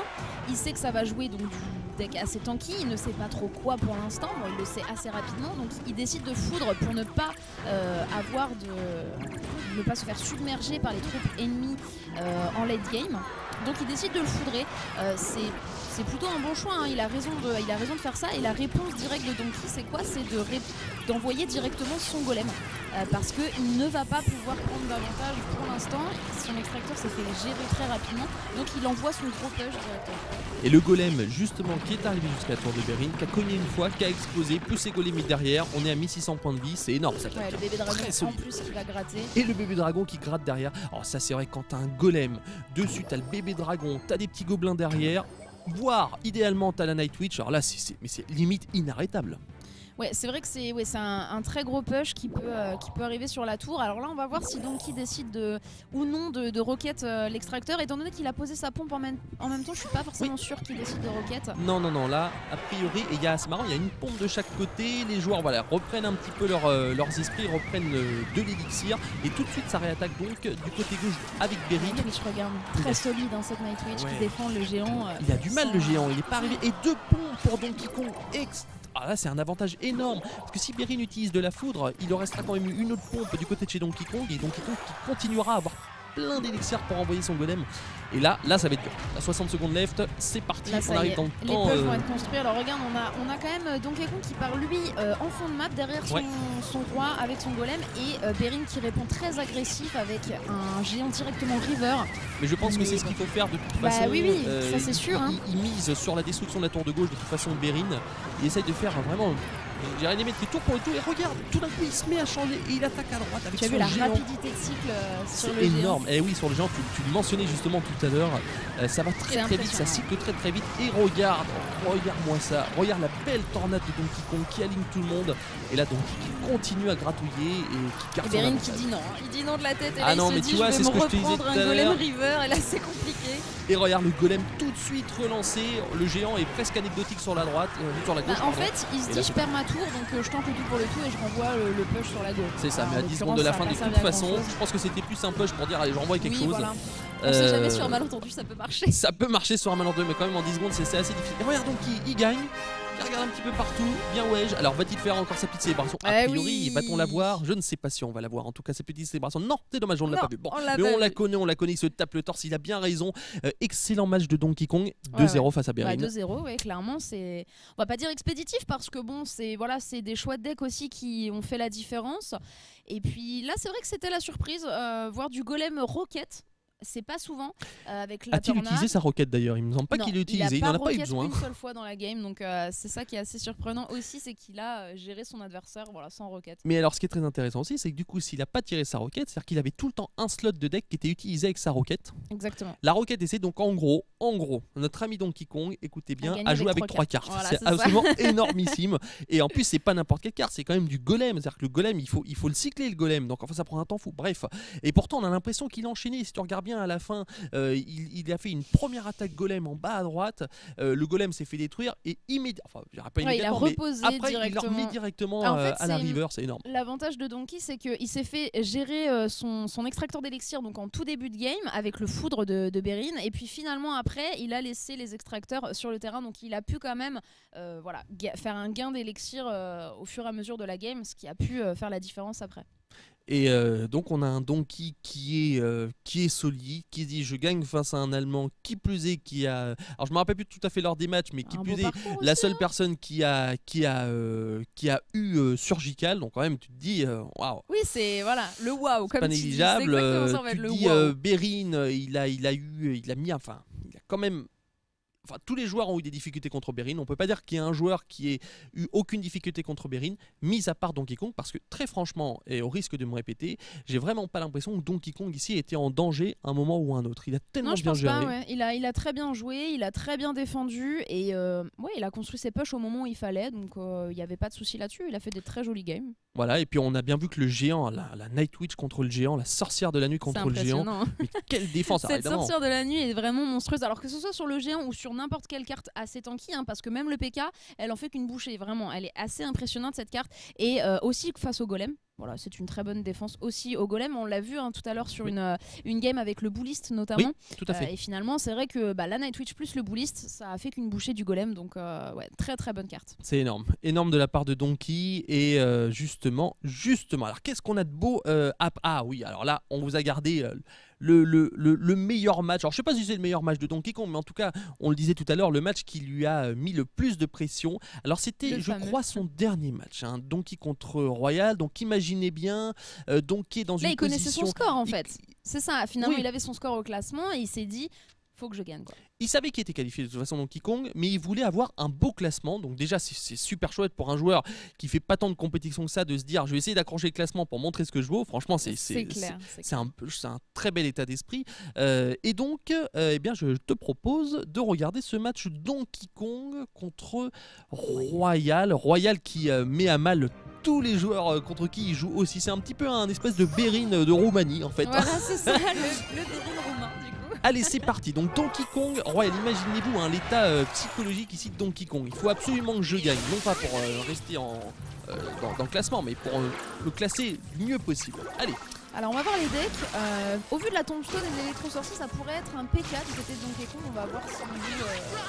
il sait que ça va jouer donc, du deck assez tanky, il ne sait pas trop quoi pour l'instant, bon, il le sait assez rapidement, donc il décide de foudre pour ne pas euh, avoir de... ne pas se faire submerger par les troupes ennemies euh, en late game. Donc il décide de le foudrer, euh, c'est... C'est plutôt un bon choix, hein. il, a raison de, il a raison de faire ça. Et la réponse directe de Donkey, c'est quoi? C'est d'envoyer de directement son golem. Euh, parce qu'il ne va pas pouvoir prendre d'avantage pour l'instant. Son extracteur s'est fait gérer très rapidement. Donc il envoie son gros push directement. Et le golem, justement, qui est arrivé jusqu'à la tour de Berin, qui a cogné une fois, qui a explosé, plus ses golems derrière. On est à mille six cents points de vie, c'est énorme. Ça ouais, le bébé dragon en plus qui va gratter. Et le bébé dragon qui gratte derrière. Alors ça, c'est vrai, quand t'as un golem, dessus t'as le bébé dragon, t'as des petits gobelins derrière. Voire idéalement t'as la Night Witch, alors là c'est limite inarrêtable. Ouais, c'est vrai que c'est ouais, un, un très gros push qui peut, euh, qui peut arriver sur la tour. Alors là, on va voir si Donkey décide de, ou non de, de rocket euh, l'extracteur. Étant donné qu'il a posé sa pompe en même, en même temps, je suis pas forcément oui. sûr qu'il décide de rocket. Non, non, non, là, a priori, et c'est marrant, il y a une pompe de chaque côté. Les joueurs voilà, reprennent un petit peu leur, euh, leurs esprits, reprennent euh, de l'élixir. Et tout de suite, ça réattaque donc du côté gauche avec Berin. Je regarde, très solide dans cette Night Witch ouais. qui défend le géant. Euh, il a du mal, sans... le géant, il n'est pas arrivé. Et deux pompes pour Donkey Kong extra. Ah là c'est un avantage énorme parce que si Berin utilise de la foudre, il en restera quand même une autre pompe du côté de chez Donkey Kong et Donkey Kong qui continuera à avoir plein d'élixirs pour envoyer son golem. Et là, là ça va être dur. À soixante secondes left, c'est parti, là, on arrive dans le les temps. Les pushs euh... vont être construits. Alors regarde, on a, on a quand même Donkey Kong qui part lui euh, en fond de map derrière son, ouais. son roi avec son golem et euh, Berin qui répond très agressif avec un géant directement river. Mais je pense Mais... que c'est ce qu'il faut faire de toute bah, façon. Oui, oui, euh, ça c'est sûr. Il, hein. il mise sur la destruction de la tour de gauche de toute façon Berin. Il essaye de faire vraiment... J'ai rien aimé de tour pour le tout et regarde, tout d'un coup il se met à changer et il attaque à droite avec tu as son vu la géant. rapidité de cycle euh, sur le énorme. géant. Et eh oui, sur le géant, tu, tu le mentionnais justement tout à l'heure, euh, ça va très très vite, ça cycle très très vite et regarde, regarde-moi ça, regarde la belle tornade de Donkey Kong qui aligne tout le monde et là Donkey qui continue à gratouiller et qui garde et Berin qui dit non, il dit non de la tête et ah là non, il mais se tu dit vois, je vais ce me que je te disais reprendre un golem river et là c'est compliqué. Et regarde le golem tout de suite relancé, le géant est presque anecdotique sur la droite, euh, sur la gauche. Bah, en fait, il se dit je perds ma tour donc euh, je tente le tout pour le tout et je renvoie le, le push sur la gauche. C'est ça, alors, mais à dix secondes de la fin de toute façon, je pense que c'était plus un push pour dire allez je renvoie quelque oui, chose. Voilà. On euh... sait jamais sur un malentendu, ça peut marcher. Ça peut marcher sur un malentendu, mais quand même en dix secondes c'est assez difficile. Et regarde donc il, il gagne. Il regarde un petit peu partout, bien wedge. Alors va-t-il faire encore sa petite célébration? A priori, eh oui. va-t-on la voir? Je ne sais pas si on va la voir. En tout cas, sa petite célébration. Non, c'est dommage, on ne l'a pas vu. Bon, on mais on vu. la connaît, on la connaît. Il se tape le torse. Il a bien raison. Euh, excellent match de Donkey Kong. deux zéro ouais, ouais. face à Berin. Bah, deux zéro, ouais, clairement, c'est. On va pas dire expéditif parce que bon, c'est voilà, c'est des choix de deck aussi qui ont fait la différence. Et puis là, c'est vrai que c'était la surprise, euh, voir du golem rocket. C'est pas souvent euh, avec la A-t-il utilisé sa roquette d'ailleurs? Il me semble pas qu'il l'ait utilisé, il n'en a pas eu besoin. Une seule fois dans la game, donc euh, c'est ça qui est assez surprenant aussi, c'est qu'il a euh, géré son adversaire voilà, sans roquette. Mais alors ce qui est très intéressant aussi, c'est que du coup s'il a pas tiré sa roquette, c'est-à-dire qu'il avait tout le temps un slot de deck qui était utilisé avec sa roquette. Exactement. La roquette c'est donc en gros, en gros, notre ami Donkey Kong, écoutez bien, a joué avec trois cartes. Voilà, c'est absolument énormissime. Et en plus c'est pas n'importe quelle carte, c'est quand même du golem, c'est-à-dire que le golem, il faut, il faut le cycler le golem, donc enfin ça prend un temps fou. Bref, et pourtant on a l'impression qu'il a enchaîné. Si tu regardes bien à la fin. Euh, il, il a fait une première attaque golem en bas à droite, euh, le golem s'est fait détruire et immédiatement, enfin je dirais pas immédiatement, ouais, il a mais reposé après directement. il le remet directement en euh, fait, à la river, c'est énorme. L'avantage de Donkey c'est qu'il s'est fait gérer euh, son, son extracteur d'élixir donc en tout début de game avec le foudre de, de Berin et puis finalement après il a laissé les extracteurs sur le terrain donc il a pu quand même euh, voilà, faire un gain d'élixir euh, au fur et à mesure de la game, ce qui a pu euh, faire la différence après. Et euh, donc on a un Donkey qui est, euh, qui est solide, qui dit je gagne face à un Allemand, qui plus est qui a... Alors je me rappelle plus tout à fait l'heure des matchs, mais qui un plus bon est la seule hein. personne qui a, qui a, euh, qui a eu euh, surgical, donc quand même tu te dis waouh. Wow. Oui c'est voilà, le waouh comme pas tu négligeable, dis, euh, ça va tu être le dis wow. euh, Berin, il a, il a eu, il a mis, enfin il a quand même... Enfin, tous les joueurs ont eu des difficultés contre Berin. On peut pas dire qu'il y a un joueur qui ait eu aucune difficulté contre Berin, mis à part Donkey Kong, parce que très franchement, et au risque de me répéter, j'ai vraiment pas l'impression que Donkey Kong ici était en danger à un moment ou à un autre. Il a tellement non, je bien pense géré. Pas, ouais. il, a, il a très bien joué, il a très bien défendu et euh, ouais, il a construit ses pushs au moment où il fallait, donc il euh, n'y avait pas de souci là-dessus. Il a fait des très jolis games. Voilà, et puis on a bien vu que le géant, la, la Night Witch contre le géant, la sorcière de la nuit contre le géant. Mais quelle défense! Cette alors, sorcière de la nuit est vraiment monstrueuse. Alors que ce soit sur le géant ou sur n'importe quelle carte assez tanky, hein, parce que même le P K, elle en fait qu'une bouchée. Vraiment, elle est assez impressionnante cette carte. Et euh, aussi face au golem. Voilà, c'est une très bonne défense aussi au golem. On l'a vu hein, tout à l'heure sur une, euh, une game avec le bulliste notamment. Oui, tout à fait. Euh, et finalement, c'est vrai que bah, la Nightwitch plus le bulliste, ça a fait qu'une bouchée du golem. Donc, euh, ouais, très très bonne carte. C'est énorme. Énorme de la part de Donkey. Et euh, justement, justement, alors qu'est-ce qu'on a de beau euh, ah, ah oui, alors là, on vous a gardé euh, le, le, le, le meilleur match. Alors, je sais pas si c'est le meilleur match de Donkey Kong, mais en tout cas, on le disait tout à l'heure, le match qui lui a mis le plus de pression. Alors, c'était, Le je fameux. crois, son dernier match. Hein, Donkey contre Royale. Donc, imaginez bien, euh, Donkey dans Là, une il connaissait position... son score en il- fait. C'est ça, finalement, Oui. il avait son score au classement et il s'est dit, faut que je gagne quoi. Il savait qu'il était qualifié de toute façon Donkey Kong, mais il voulait avoir un beau classement. Donc déjà, c'est c'est super chouette pour un joueur qui fait pas tant de compétition que ça de se dire, je vais essayer d'accrocher le classement pour montrer ce que je vaux. Franchement, c'est C'est c'est- clair. c'est- c'est c'est un, c'est un très bel état d'esprit. Euh, et donc, euh, eh bien, je te propose de regarder ce match Donkey Kong contre Royale. Royale qui euh, met à mal tous les joueurs euh, contre qui il joue aussi. C'est un petit peu un espèce de Bérine de Roumanie en fait. Voilà, c'est ça, le, le Bérine roumain du coup. Allez, c'est parti. Donc Donkey Kong Royal, imaginez-vous hein, l'état euh, psychologique ici de Donkey Kong. Il faut absolument que je gagne, non pas pour euh, rester en, euh, dans, dans le classement, mais pour euh, le classer du mieux possible. Allez, Alors on va voir les decks. Euh, au vu de la tombstone et de l'électro-sorcier, ça pourrait être un P quatre du côté de Donkey Kong. On va voir s'il joue,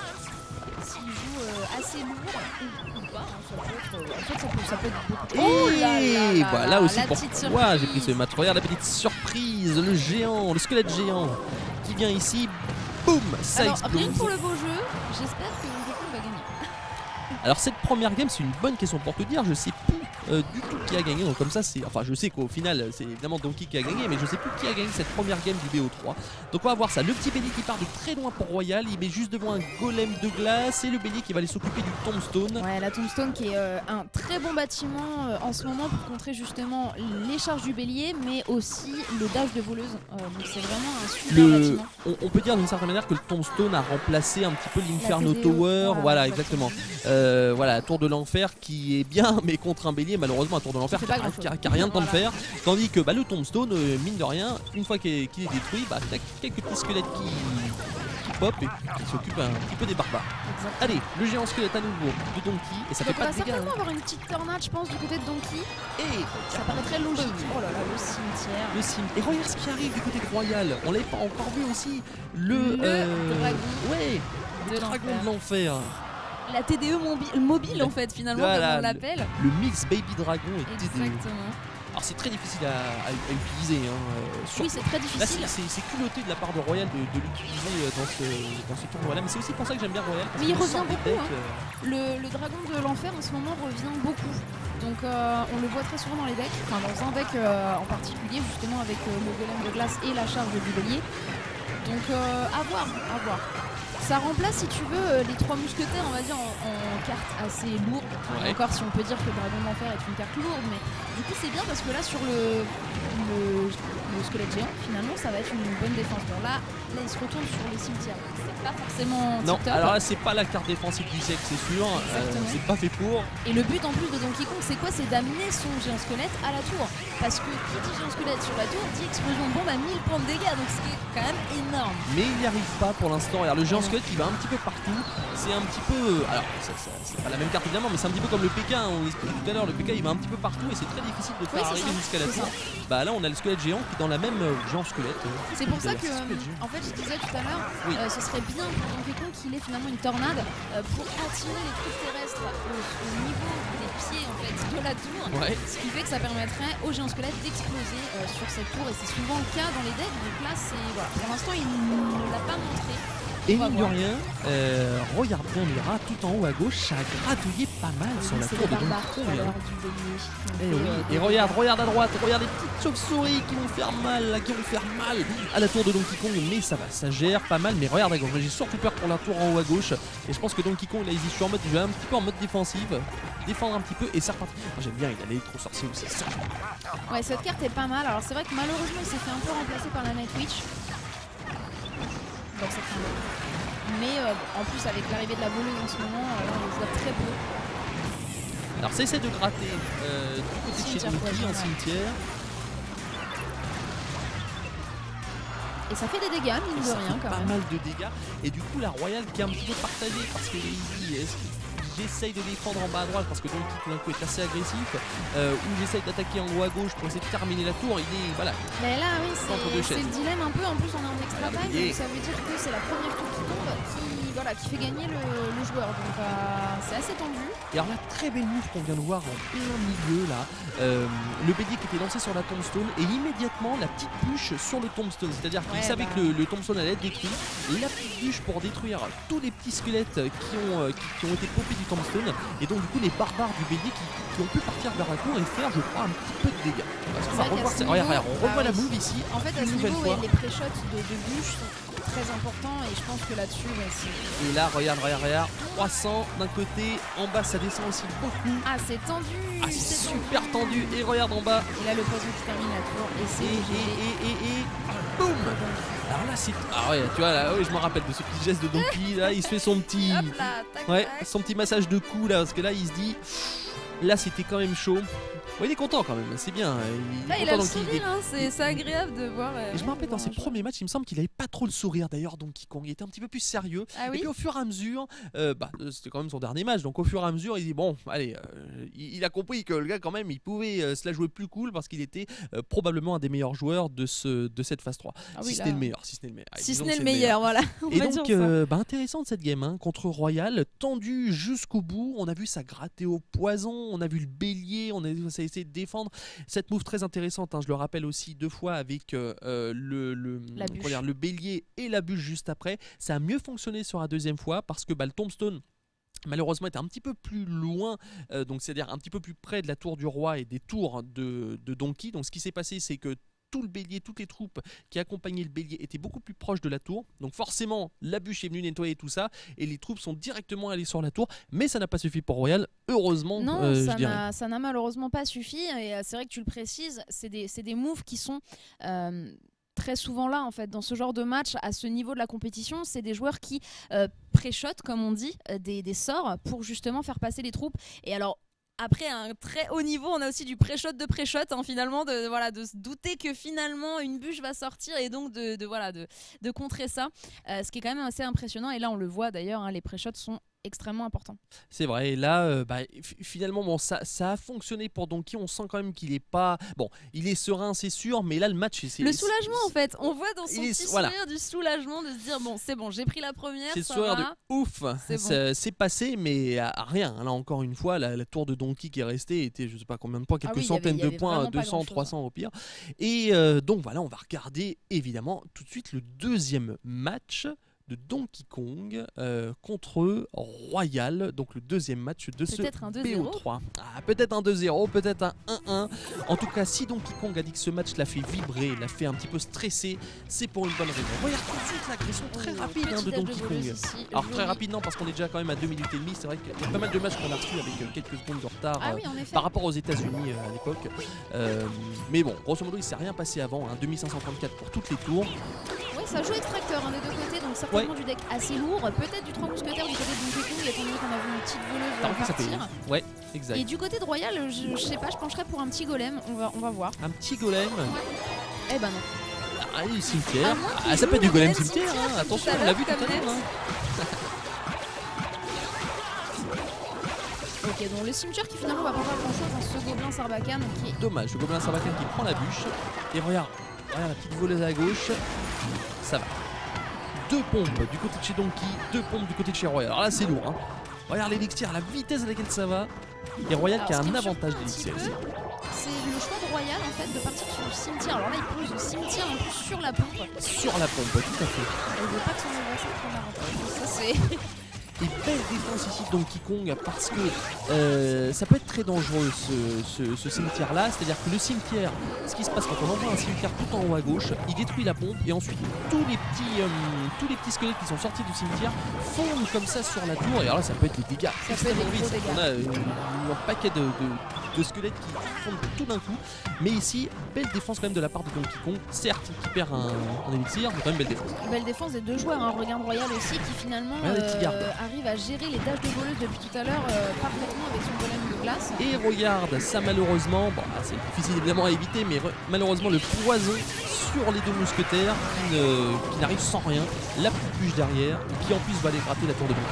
euh, s'il joue euh, assez lourd ou, ou pas. hein. Ça peut être, euh, en fait, ça peut, ça peut être beaucoup. Oh là là et là voilà là, aussi la petite pourquoi j'ai pris surprise. ce match. Regarde la petite surprise, le géant, le squelette géant qui vient ici. Boum, ça Alors explose. rien que pour le beau jeu, j'espère que Donkey Kong va gagner. Alors cette première game, c'est une bonne question pour te dire. Je sais plus euh, du tout qui a gagné. Donc comme ça, c'est, enfin, je sais qu'au final, c'est évidemment Donkey qui a gagné, mais je sais plus qui a gagné cette première game du B O trois. Donc on va voir ça. Le petit bélier qui part de très loin pour Royal. Il met juste devant un golem de glace et le bélier qui va aller s'occuper du tombstone. Ouais, la tombstone qui est euh, un très bon bâtiment euh, en ce moment pour contrer justement les charges du bélier, mais aussi le dash de voleuse. Euh, donc c'est vraiment un super Le, bâtiment. on, on peut dire d'une certaine manière que le tombstone a remplacé un petit peu l'Inferno T D O, Tower. voilà, Voilà, exactement. exactement. Euh, voilà, la tour de l'enfer qui est bien, mais contre un bélier, malheureusement, la tour de l'enfer fait qui pas a, grand-chose. qui a- qui a rien de temps de Voilà. faire. Tandis que bah, le tombstone, euh, mine de rien, une fois qu'il est, qu'il est détruit, bah, tac, quelques petits squelettes qui, qui pop et puis qui s'occupent un petit peu des barbares. Exactement. Allez, le géant squelette à nouveau de Donkey et ça Donc fait on pas va de dégâts. certainement hein. avoir une petite tornade, je pense, du côté de Donkey. Et Ça paraît très logique. Oh là là, le cimetière. le sim. Et regarde ce qui arrive du côté de Royal. On l'avait pas encore vu aussi. Le, Le euh, dragon Ouais, de le dragon l'enfer. de l'enfer. La T D E mobi- mobile en fait, finalement, Voilà, comme on l'appelle. Le mix Baby Dragon et T D E. Exactement. Alors c'est très difficile à, à- à utiliser. Hein, euh, sur- Oui, c'est très Là, difficile. c'est- c'est c'est culotté de la part de Royal de, de l'utiliser euh, dans ce, dans ce tournoi-là. Mais c'est aussi pour ça que j'aime bien Royal. Parce Mais il qu'il revient sort des beaucoup, decks, hein. euh, Le, le dragon de l'enfer en ce moment revient beaucoup. Donc euh, on le voit très souvent dans les decks, enfin dans un deck euh, en particulier justement avec euh, le golem de glace et la charge du bélier. Donc euh, à voir, à voir. Ça remplace si tu veux euh, les trois mousquetaires on va dire en, en carte assez lourde. Ouais. Encore si on peut dire que le dragon de l'enfer est une carte lourde, mais du coup c'est bien parce que là sur le, le, le squelette géant finalement ça va être une bonne défense. Bon là, là il se retourne sur les cimetières, donc c'est pas forcément Non, tip-top. alors là c'est pas la carte défensive du siècle, c'est sûr. Euh, Exactement. c'est pas fait pour. Et le but en plus de Donkey Kong, c'est quoi? C'est d'amener son géant squelette à la tour. Parce que qui dit géant squelette sur la tour dit explosion de bombe à mille points de dégâts. Donc ce qui est quand même énorme. Mais il n'y arrive pas pour l'instant. Regarde, le géant Non. squelette qui va un petit peu partout. C'est un petit peu. Alors, ça- ça- c'est pas la même carte évidemment, mais c'est un petit peu comme le P K. Hein, on l'expliquait tout à l'heure. Le P K il va un petit peu partout et c'est très difficile de faire Oui, c'est arriver ça, jusqu'à la c'est tour. Bah là, on a le squelette géant qui est dans la même euh, géant squelette. euh, C'est pour ça d'ailleurs, que, c'est squelette géant. en fait, je disais tout à l'heure, Oui. euh, ce serait bien pour Donkey Kong qu'il ait finalement une tornade euh, pour attirer les trucs terrestres au, au niveau des pieds en fait de la tour. Ouais. Ce qui fait que ça permettrait au géant squelette d'exploser euh, sur cette tour et c'est souvent le cas dans les decks. Donc là, c'est voilà. Pour l'instant, il ne l'a pas montré. Et On va mine de voir. rien, euh, regarde bien les rats tout en haut à gauche, ça a gratouillé pas mal sur la C'est tour les de Donkey barbares tout Kong. à hein. l'heure du bélier. Eh Donc, oui. euh, Et regarde, regarde à droite, regarde les petites chauves-souris qui vont faire mal, là, qui vont faire mal à la tour de Donkey Kong, mais ça va, ça gère pas mal. Mais regarde à gauche, j'ai surtout peur pour la tour en haut à gauche. Et je pense que Donkey Kong là, il je suis en mode, je vais un petit peu en mode défensive, défendre un petit peu et c'est reparti. Ah, j'aime bien, il a l'électro-sorcier aussi. Ça. Ouais, cette carte est pas mal. Alors c'est vrai que malheureusement, il s'est fait un peu remplacer par la Nightwitch. Dans cette fin. Mais euh, en plus, avec l'arrivée de la voleuse en ce moment, euh, là, on les voit très peu. Alors ça essaie de gratter euh, du côté de chez Cimetière Donkey, voisin, un ouais. cimetière. Et ça fait des dégâts, Et mine de ça rien, fait quand pas même. mal de dégâts. Et du coup, la Royale qui est un petit peu partagée parce que il dit est-ce qu'il j'essaye de défendre en bas à droite parce que Donkey tout d'un coup est assez agressif, euh, ou j'essaye d'attaquer en haut à gauche pour essayer de terminer la tour. Il est voilà. Mais là oui Entre deux c'est chaises. le dilemme un peu, en plus on est en extra Ah, time, mais- donc ça veut dire que c'est la première tour qui tombe qui, voilà, qui fait gagner le, le joueur, donc euh, c'est assez tendu. Et alors la très belle move qu'on vient de voir en plein milieu là, euh, le bélier qui était lancé sur la tombstone et immédiatement la petite bûche sur le tombstone, c'est-à-dire qu'il Ouais, savait bah. que le, le tombstone allait être détruit, la petite bûche pour détruire tous les petits squelettes qui ont, euh, qui, qui ont été popés du tombstone, et donc du coup les barbares du bélier qui, qui ont pu partir vers la tour et faire je crois un petit peu de dégâts. Parce qu'on va C'est vrai revoir, qu'à ce ça- regarde, niveau- regarde, on revoit bah la oui. move ici, En fait à une ce nouvelle niveau fois. ouais, les pré-shots de, de bûches sont très importants et je pense que là-dessus ouais, c'est... Et là regarde, regarde, regarde, trois cents d'un côté, en bas ça descend aussi beaucoup. Ah c'est tendu, Ah, c'est c'est super tendu, et regarde en bas. Et là le poison qui termine la tour et Et, c'est et, et, et, et, boum. Alors là c'est... Ah ouais, tu vois là, ouais, je me rappelle de ce petit geste de Donkey, là il se fait son petit... hop là, tac, Ouais, tac. son petit massage de cou là, parce que là il se dit... Là c'était quand même chaud. Ouais, il est content quand même, c'est bien. Il, Là, est il content, a le donc il- sourire, hein, c'est c'est agréable de voir. euh, Et je me rappelle de dans voir ses un joueur. premiers matchs, il me semble qu'il avait pas trop le sourire d'ailleurs, Donkey Kong. Il était un petit peu plus sérieux. Ah Et oui. puis au fur et à mesure, euh, bah, euh, c'était quand même son dernier match, donc au fur et à mesure, il dit bon, allez, euh, il, il a compris que le gars quand même, il pouvait euh, se la jouer plus cool parce qu'il était euh, probablement un des meilleurs joueurs de, ce, de cette phase trois. Ah si oui, ce là. n'est le meilleur, si ce n'est le meilleur. Allez, Si ce disons n'est que le c'est meilleur, voilà. On Et va donc, dire ça. euh, bah, intéressante cette game hein, contre Royale, tendue jusqu'au bout. On a vu ça gratter au poison, on a vu le bélier, on a vu ça essayer de défendre. Cette move très intéressante, hein, je le rappelle aussi deux fois avec euh, euh, le, le, La comment bûche. dire, le bélier et la bûche juste après. Ça a mieux fonctionné sur la deuxième fois parce que bah, le tombstone malheureusement était un petit peu plus loin, euh, donc c'est-à-dire un petit peu plus près de la tour du roi et des tours de, de Donkey. Donc ce qui s'est passé, c'est que tout le bélier, toutes les troupes qui accompagnaient le bélier étaient beaucoup plus proches de la tour. Donc forcément, la bûche est venue nettoyer tout ça et les troupes sont directement allées sur la tour. Mais ça n'a pas suffi pour Royale, heureusement, Non, euh, je ça dirais. n'a- ça n'a malheureusement pas suffi. Et euh, c'est vrai que tu le précises, c'est des, c'est des moves qui sont euh, très souvent là, en fait, dans ce genre de match, à ce niveau de la compétition. C'est des joueurs qui euh, pré-shot, comme on dit, euh, des, des sorts pour justement faire passer les troupes. Et alors, après à un très haut niveau, on a aussi du pré-shot de pré-shot, hein, finalement, de, de, voilà, de se douter que finalement une bûche va sortir et donc de, de, voilà, de, de contrer ça, euh, ce qui est quand même assez impressionnant. Et là, on le voit d'ailleurs, hein, les pré-shots sont extrêmement importants. C'est vrai, et là, euh, bah, f- finalement, bon, ça, ça a fonctionné pour Donkey. On sent quand même qu'il est pas. Bon, il est serein, c'est sûr, mais là, le match, c'est. Le c'est- soulagement, en fait, on voit dans son Il est- petit voilà. sourire du soulagement de se dire bon, c'est bon, j'ai pris la première, C'est le ça sourire de va. ouf, C'est bon. c'est c'est passé, mais à, à rien. Là encore une fois, la, la tour de Donkey qui est restée était, je sais pas combien de points, quelques Ah oui, il y avait- centaines il y de avait points, vraiment pas deux cents, grand-chose, trois cents au pire. Et euh, donc voilà, on va regarder évidemment tout de suite le deuxième match de Donkey Kong euh, contre Royale, donc le deuxième match de ce Peut-être un deux B O zéro. trois. Ah, peut-être un deux zéro, peut-être un un un. En tout cas, si Donkey Kong a dit que ce match l'a fait vibrer, l'a fait un petit peu stresser, c'est pour une bonne raison. Regarde tout de suite l'agression très Oh, rapide hein, petit de dash Donkey voleuse Kong. ici, Alors joli. très rapide non, parce qu'on est déjà quand même à deux minutes et demie. C'est vrai qu'il y a pas mal de matchs qu'on a reçus avec euh, quelques secondes de retard Ah euh, oui, en effet. par rapport aux États-Unis euh, à l'époque. Euh, mais bon, grosso modo, il s'est rien passé avant. Hein, deux mille cinq cent trente-quatre pour toutes les tours. Oui, ça joue extracteur hein, des deux côtés, donc certainement du deck assez lourd. Peut-être du trois mousquetaires du côté de Donkey Kong, étant donné qu'on a vu une petite voleuse T'as euh, remarqué, ça fait. partir. Ouais, exact. Et du côté de Royal, je, je sais pas, je pencherais pour un petit golem. On va, on va voir. Un petit golem. Eh ben non. Ah, le cimetière. À moins qu'il Ah, ça joue peut être du le golem golem cimetière. cimetière, hein. comme Attention, tout à on l'a vu tout l'heure, à l'heure. comme hein. Ok, donc le cimetière qui finalement va pas faire grand chose dans ce gobelin sarbacane qui est. Dommage, le gobelin sarbacane qui prend la bûche. Et regarde, regarde la petite voleuse à gauche. Ça va. Deux pompes du côté de chez Donkey, deux pompes du côté de chez Royal. Alors là, c'est lourd. Hein. Regarde l'élixir, la vitesse à laquelle ça va. Et Royal Alors, qui a ce qui un me avantage surprend un petit d'élixir peu, aussi. C'est le choix de Royal en fait de partir sur le cimetière. Alors là, il pose le cimetière en plus sur la pompe. Sur la pompe, tout à fait. Il veut pas que son adversaire prenne l'avantage. Ça c'est. Et belle défense ici de Donkey Kong parce que euh, ça peut être très dangereux ce, ce, ce cimetière là, c'est à dire que le cimetière, ce qui se passe quand on envoie un cimetière tout en haut à gauche, il détruit la pompe et ensuite tous les petits, euh, tous les petits squelettes qui sont sortis du cimetière fondent comme ça sur la tour et alors là ça peut être des dégâts Ça peut être extrêmement des vite. gros dégâts. On a euh, un paquet de, de, de squelettes qui fondent tout d'un coup, mais ici belle défense quand même de la part de Donkey Kong, certes qui perd un, un élixir mais quand même belle défense. Belle défense des deux joueurs, hein. Regarde Royal aussi qui finalement Ouais, les petits gardes. euh, arrive à gérer les dashs de voleuse depuis tout à l'heure euh, parfaitement avec son golem de glace. Et regarde, ça malheureusement, bon, ah, c'est difficile évidemment à éviter, mais re- malheureusement le poison sur les deux mousquetaires qui, ne- qui n'arrive sans rien, la petite bûche derrière, qui en plus va aller gratter la tour de Donkey.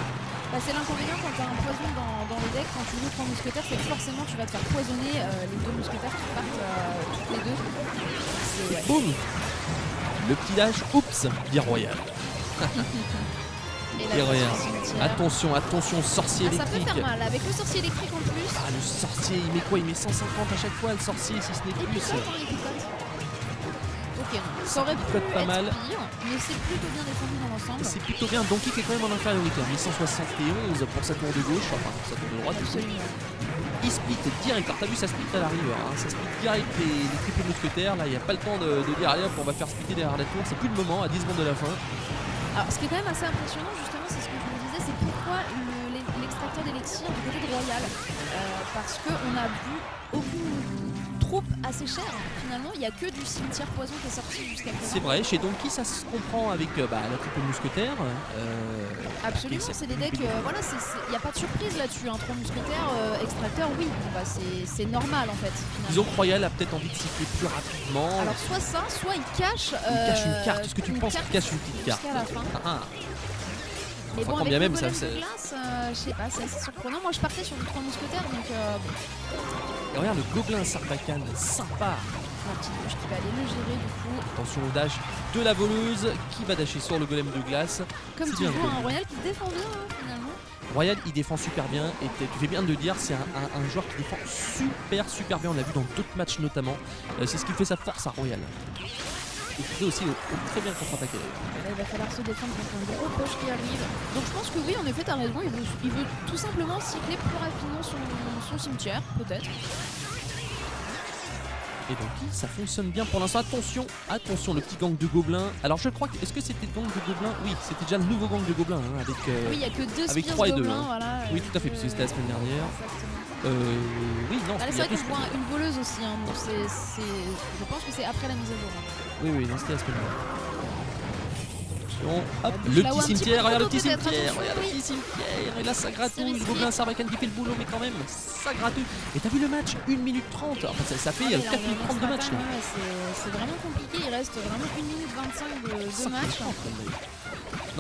Bah, c'est l'inconvénient quand tu as un poison dans, dans le deck, quand tu joues trois mousquetaires, c'est que forcément tu vas te faire poisonner euh, les deux mousquetaires qui partent euh, toutes les deux. Ouais. Boum. Le petit dash, oups, dit Royale. Et, Et regarde, attention, attention, sorcier ah, ça électrique. peut faire mal, avec le sorcier électrique en plus. Ah, le sorcier, il met quoi? Il met cent cinquante à chaque fois, le sorcier, si ce n'est Et plus. picote, hein, il picote. Ok, non. Ça aurait pu Picote pas être mal. pire, mais c'est plutôt bien défendu dans l'ensemble. C'est plutôt bien. Donkey qui est quand même en infériorité. mille cent soixante et onze pour sa tour de gauche, enfin pour sa tour de droite. Absolument. Il split direct. Alors t'as vu, ça split à l'arrière. Hein. Ça split direct les, les triples mousquetaires. Là, il n'y a pas le temps de, de dire allez hop, on va faire splitter derrière la tour. C'est plus le moment, à dix secondes de la fin. Alors, ce qui est quand même assez impressionnant, justement, c'est ce que je me disais, c'est pourquoi le- l'e- l'extracteur d'élixir du côté de Royal. Euh, parce qu'on a vu aucune troupe assez chère. Finalement, il n'y a que du cimetière poison qui est sorti jusqu'à présent. C'est vrai, chez Donkey, ça se comprend avec euh, bah, la triple mousquetaire. Euh, Absolument, qui est- c'est des decks, euh, voilà, il n'y a pas de surprise là-dessus. Hein. Trois mousquetaires, euh, extracteur, oui, bon, bah, c'est c'est normal en fait. Finalement. Disons que Royal a peut-être envie de cycler plus rapidement. Alors, soit ça, soit il cache. il euh, cache une carte. Est-ce que tu une penses carte qu'il cache une petite carte? jusqu'à la fin. Ah, ah. Mais Enfin, bon, quand avec bien le même, ça, golem ça- de glace, euh, je sais pas, c'est assez surprenant. Moi, je partais sur du trois mousquetaires, donc euh, Et regarde le gobelin Sarbacane, sympa. la petite bouche qui va aller le gérer du coup. Attention au dash de la voleuse qui va dasher sur le golem de glace. Comme C'est tu bien, joues le un golem. Royal qui défend bien hein, finalement. Royal, il défend super bien et t- tu fais bien de le dire, c'est un, un- un joueur qui défend super super bien. On l'a vu dans d'autres matchs notamment. Euh, c'est ce qui fait sa force à Royal. Et il fait aussi au, au très bien contre-attaquer. Et là, il va falloir se défendre contre un gros push qui arrive. Donc je pense que oui, en effet, t'as raison. Il veut, il veut tout simplement cycler plus rapidement son, son cimetière, peut-être. Et donc ça fonctionne bien pour l'instant. Attention, attention, le petit gang de gobelins. Alors je crois que, est-ce que c'était le gang de gobelins? Oui, c'était déjà le nouveau gang de gobelins hein, avec. euh, Oui, il n'y a que deux avec Spears trois et deux, gobelins, hein. voilà. Oui, euh, tout à fait, que- puisque c'était la semaine dernière. Exactement. Euh, oui, non, Ah, c'était c'est il y a vrai deux qu'on voit semaines. une voleuse aussi. Hein, donc c'est, c'est- je pense que c'est après la mise à jour. hein. Oui, oui, non, c'était la semaine dernière. Attention, hop, bouge le là-haut petit un petit cimetière, peu regarde le trop petit tôt, peut-être, cimetière, attention, regarde le oui. petit cimetière, et là ça gratouille, C'est le risqué. gobelin Sarbacane qui fait le boulot, mais quand même, ça gratouille. Et t'as vu le match, une minute trente, enfin ça, ça fait Ah, mais là, quatre on minutes trente de avance match. pas, là. ouais, c'est- c'est vraiment compliqué. Il reste vraiment une minute vingt-cinq de, de cinq match. minutes trente, même, d'ailleurs. Non.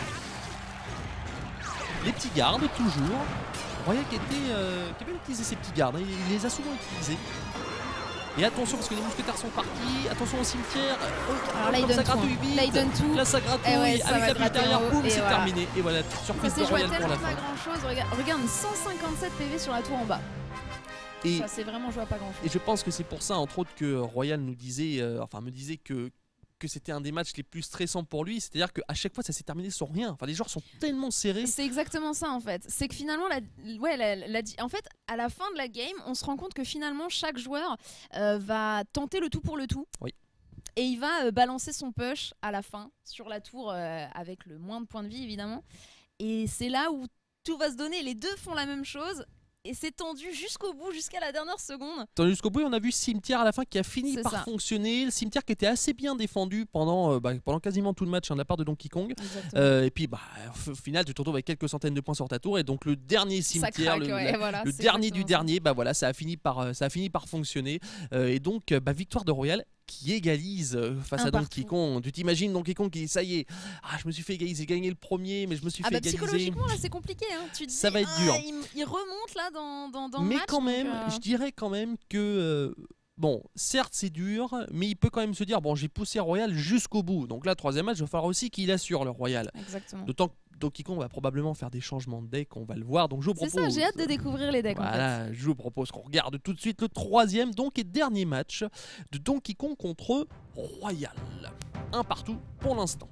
Les petits gardes, toujours. Royal qui, était, euh, qui a bien utilisé ses petits gardes, hein, il les a souvent utilisés. Et attention parce que les mousquetaires sont partis, attention au cimetière. Alors là, il Comme donne ça tout, hein. gratouille vite. Là, il donne tout. Là ça gratouille, Eh ouais, ça avec va la bûche gratter derrière, en haut, boum, et c'est voilà. terminé. Et voilà, Ça surprise s'est de joué Royal pour tellement la pas fin. grand chose. Regarde, regarde, cent cinquante-sept P V sur la tour en bas. Et, Ça c'est vraiment joué à pas grand chose. et je pense que c'est pour ça, entre autres, que Royal nous disait, euh, enfin me disait que que c'était un des matchs les plus stressants pour lui, c'est-à-dire qu'à chaque fois ça s'est terminé sur rien. Enfin les joueurs sont tellement serrés. C'est exactement ça en fait. C'est que finalement, la, ouais, la- la- en fait, à la fin de la game, on se rend compte que finalement chaque joueur euh, va tenter le tout pour le tout. Oui. Et il va euh, balancer son push à la fin sur la tour euh, avec le moins de points de vie évidemment. Et c'est là où tout va se donner. Les deux font la même chose. Et c'est tendu jusqu'au bout, jusqu'à la dernière seconde. Attends, jusqu'au bout, on a vu Cimetière à la fin qui a fini C'est par ça. fonctionner. Le Cimetière qui était assez bien défendu pendant, euh, bah, pendant quasiment tout le match hein, de la part de Donkey Kong. Exactement. Euh, et puis bah, au final, tu te retrouves avec quelques centaines de points sur ta tour. Et donc le dernier Ça Cimetière, craque, le, ouais, la- voilà, le c'est dernier du exactement ça. dernier, bah voilà, ça a fini par, euh, ça a fini par fonctionner. Euh, et donc, euh, bah, victoire de Royal qui égalise euh, face Un à Donkey partout. Kong. Tu t'imagines Donkey Kong qui, ça y est, ah, je me suis fait égaliser, j'ai gagné le premier, mais je me suis Ah fait bah égaliser. psychologiquement là c'est compliqué hein. Tu te Ça dis, va être ah, dur. Il, il remonte là dans, dans, dans le Mais match. quand donc, même, euh, je dirais quand même que euh, bon, certes c'est dur, mais il peut quand même se dire bon, j'ai poussé Royal jusqu'au bout. Donc là, troisième match, il va falloir aussi qu'il assure le Royal. Exactement. D'autant que Donkey Kong va probablement faire des changements de deck, on va le voir. Donc je vous C'est propose. ça, j'ai hâte de découvrir les decks en fait. Voilà, je vous propose qu'on regarde tout de suite le troisième donc et dernier match de Donkey Kong contre Royal. Un partout pour l'instant.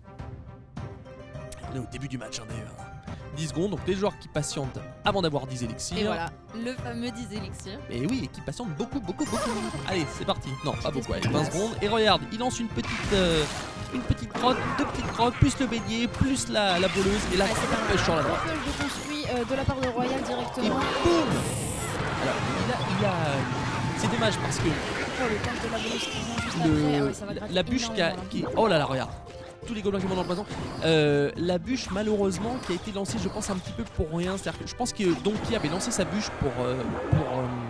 On est au début du match hein, d'ailleurs. dix secondes, donc les joueurs qui patientent avant d'avoir dix élixirs. Et voilà, le fameux dix élixirs. Et oui, et qui patientent beaucoup, beaucoup, beaucoup. Allez, c'est parti. Non, pas beaucoup, allez, espèce de vingt glace. secondes. Et regarde, il lance une petite, euh, une petite crotte, deux petites crottes, plus le bélier, plus la, la voleuse. Et là, Ah, c'est pas mal. push sur la Un droite. gros push de construit euh, de la part de Royal Et directement. boum. Alors, il a, il a... C'est dommage parce que Oh, le punch de la voleuse qui vient juste le, après. Ah ouais, ça va gratter la bûche qui a, énormément, là. qui est- oh là là, regarde. Tous les gobelins qui vont dans le poison. Euh, la bûche, malheureusement, qui a été lancée, je pense, un petit peu pour rien. C'est-à-dire que je pense que Donkey avait lancé sa bûche pour, euh, pour, euh,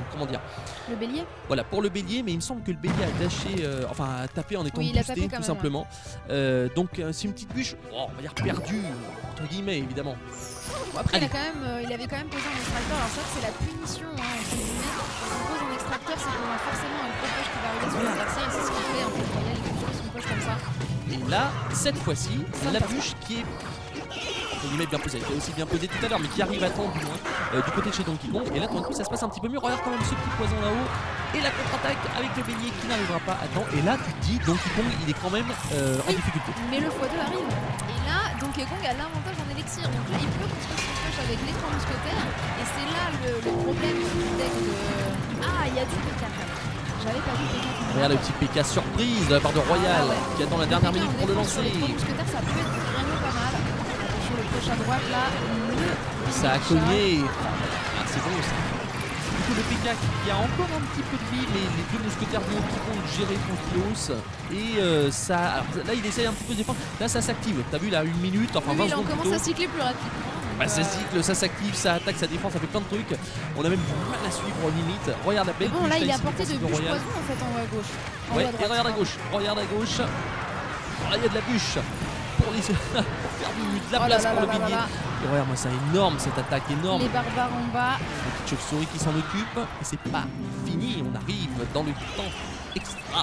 comment dire, Le bélier. voilà, pour le bélier, mais il me semble que le bélier a dashé, euh, enfin a tapé en étant Oui, il a boosté tapé quand tout même, simplement. Euh, donc euh, c'est une petite bûche, oh, on va dire perdue entre guillemets évidemment. Bon, après, il, Allez. a quand même, euh, il avait quand même posé un extracteur. Alors, ça, c'est la punition. Hein, entre guillemets. Quand on pose un extracteur, c'est qu'on a forcément un gros push qui va arriver sur l'adversaire. Et c'est ce qu'il fait. En fait, Royale, il construit son push comme ça. Et là, cette fois-ci, Ça la passe bûche qui est entre guillemets bien posée, elle était aussi bien posée tout à l'heure, mais qui arrive à temps du moins euh, du côté de chez Donkey Kong. Et là, tout d'un coup, ça se passe un petit peu mieux. Regarde quand même ce petit poison là-haut et la contre-attaque avec le bélier qui n'arrivera pas à temps. Et là, tu te dis, Donkey Kong, il est quand même euh, en Oui, difficulté. mais le fois deux arrive. Et là, Donkey Kong a l'avantage en élixir. Donc là, il peut construire son push avec les trois mousquetaires. Et c'est là le, le problème du deck de. Ah, il y a du P K. J'avais pas vu P K. Regarde le petit P K surprise de la part de Royale Ah ouais. qui attend la dernière minute pour le Sur lancer. les trois mousquetaires, ça peut être vraiment pas mal. Attention, le push à droite là. Le Ça a cogné. Ah, c'est bon ça. Du coup, le P K qui a encore un petit peu de vie, mais les deux mousquetaires de Donkey Kong gérés tranquillos. Et euh, ça. Alors, là, il essaye un petit peu de défendre. Là, ça s'active. T'as vu là, une minute, enfin Oui, vingt oui, là, on secondes. commence plutôt. à cycler plus rapidement. Bah, ça Euh, cycle, ça s'active, ça attaque, ça défend, ça fait plein de trucs. On a même du mal à suivre limite. Regarde la Mais belle bon, là, bûche, il a ici, porté de défensive bûche Royale. poison en fait en haut à gauche. En Ouais, haut à et droite, regarde à pardon. gauche, regarde à gauche. Alors là, il y a de la bûche pour, les... pour faire du- de la Oh là place là pour là le là bélier. là. Et regarde, moi, c'est énorme cette attaque, énorme. Les barbares en bas. La petite chauve-souris qui s'en occupe. Et c'est pas fini, on arrive dans le temps extra.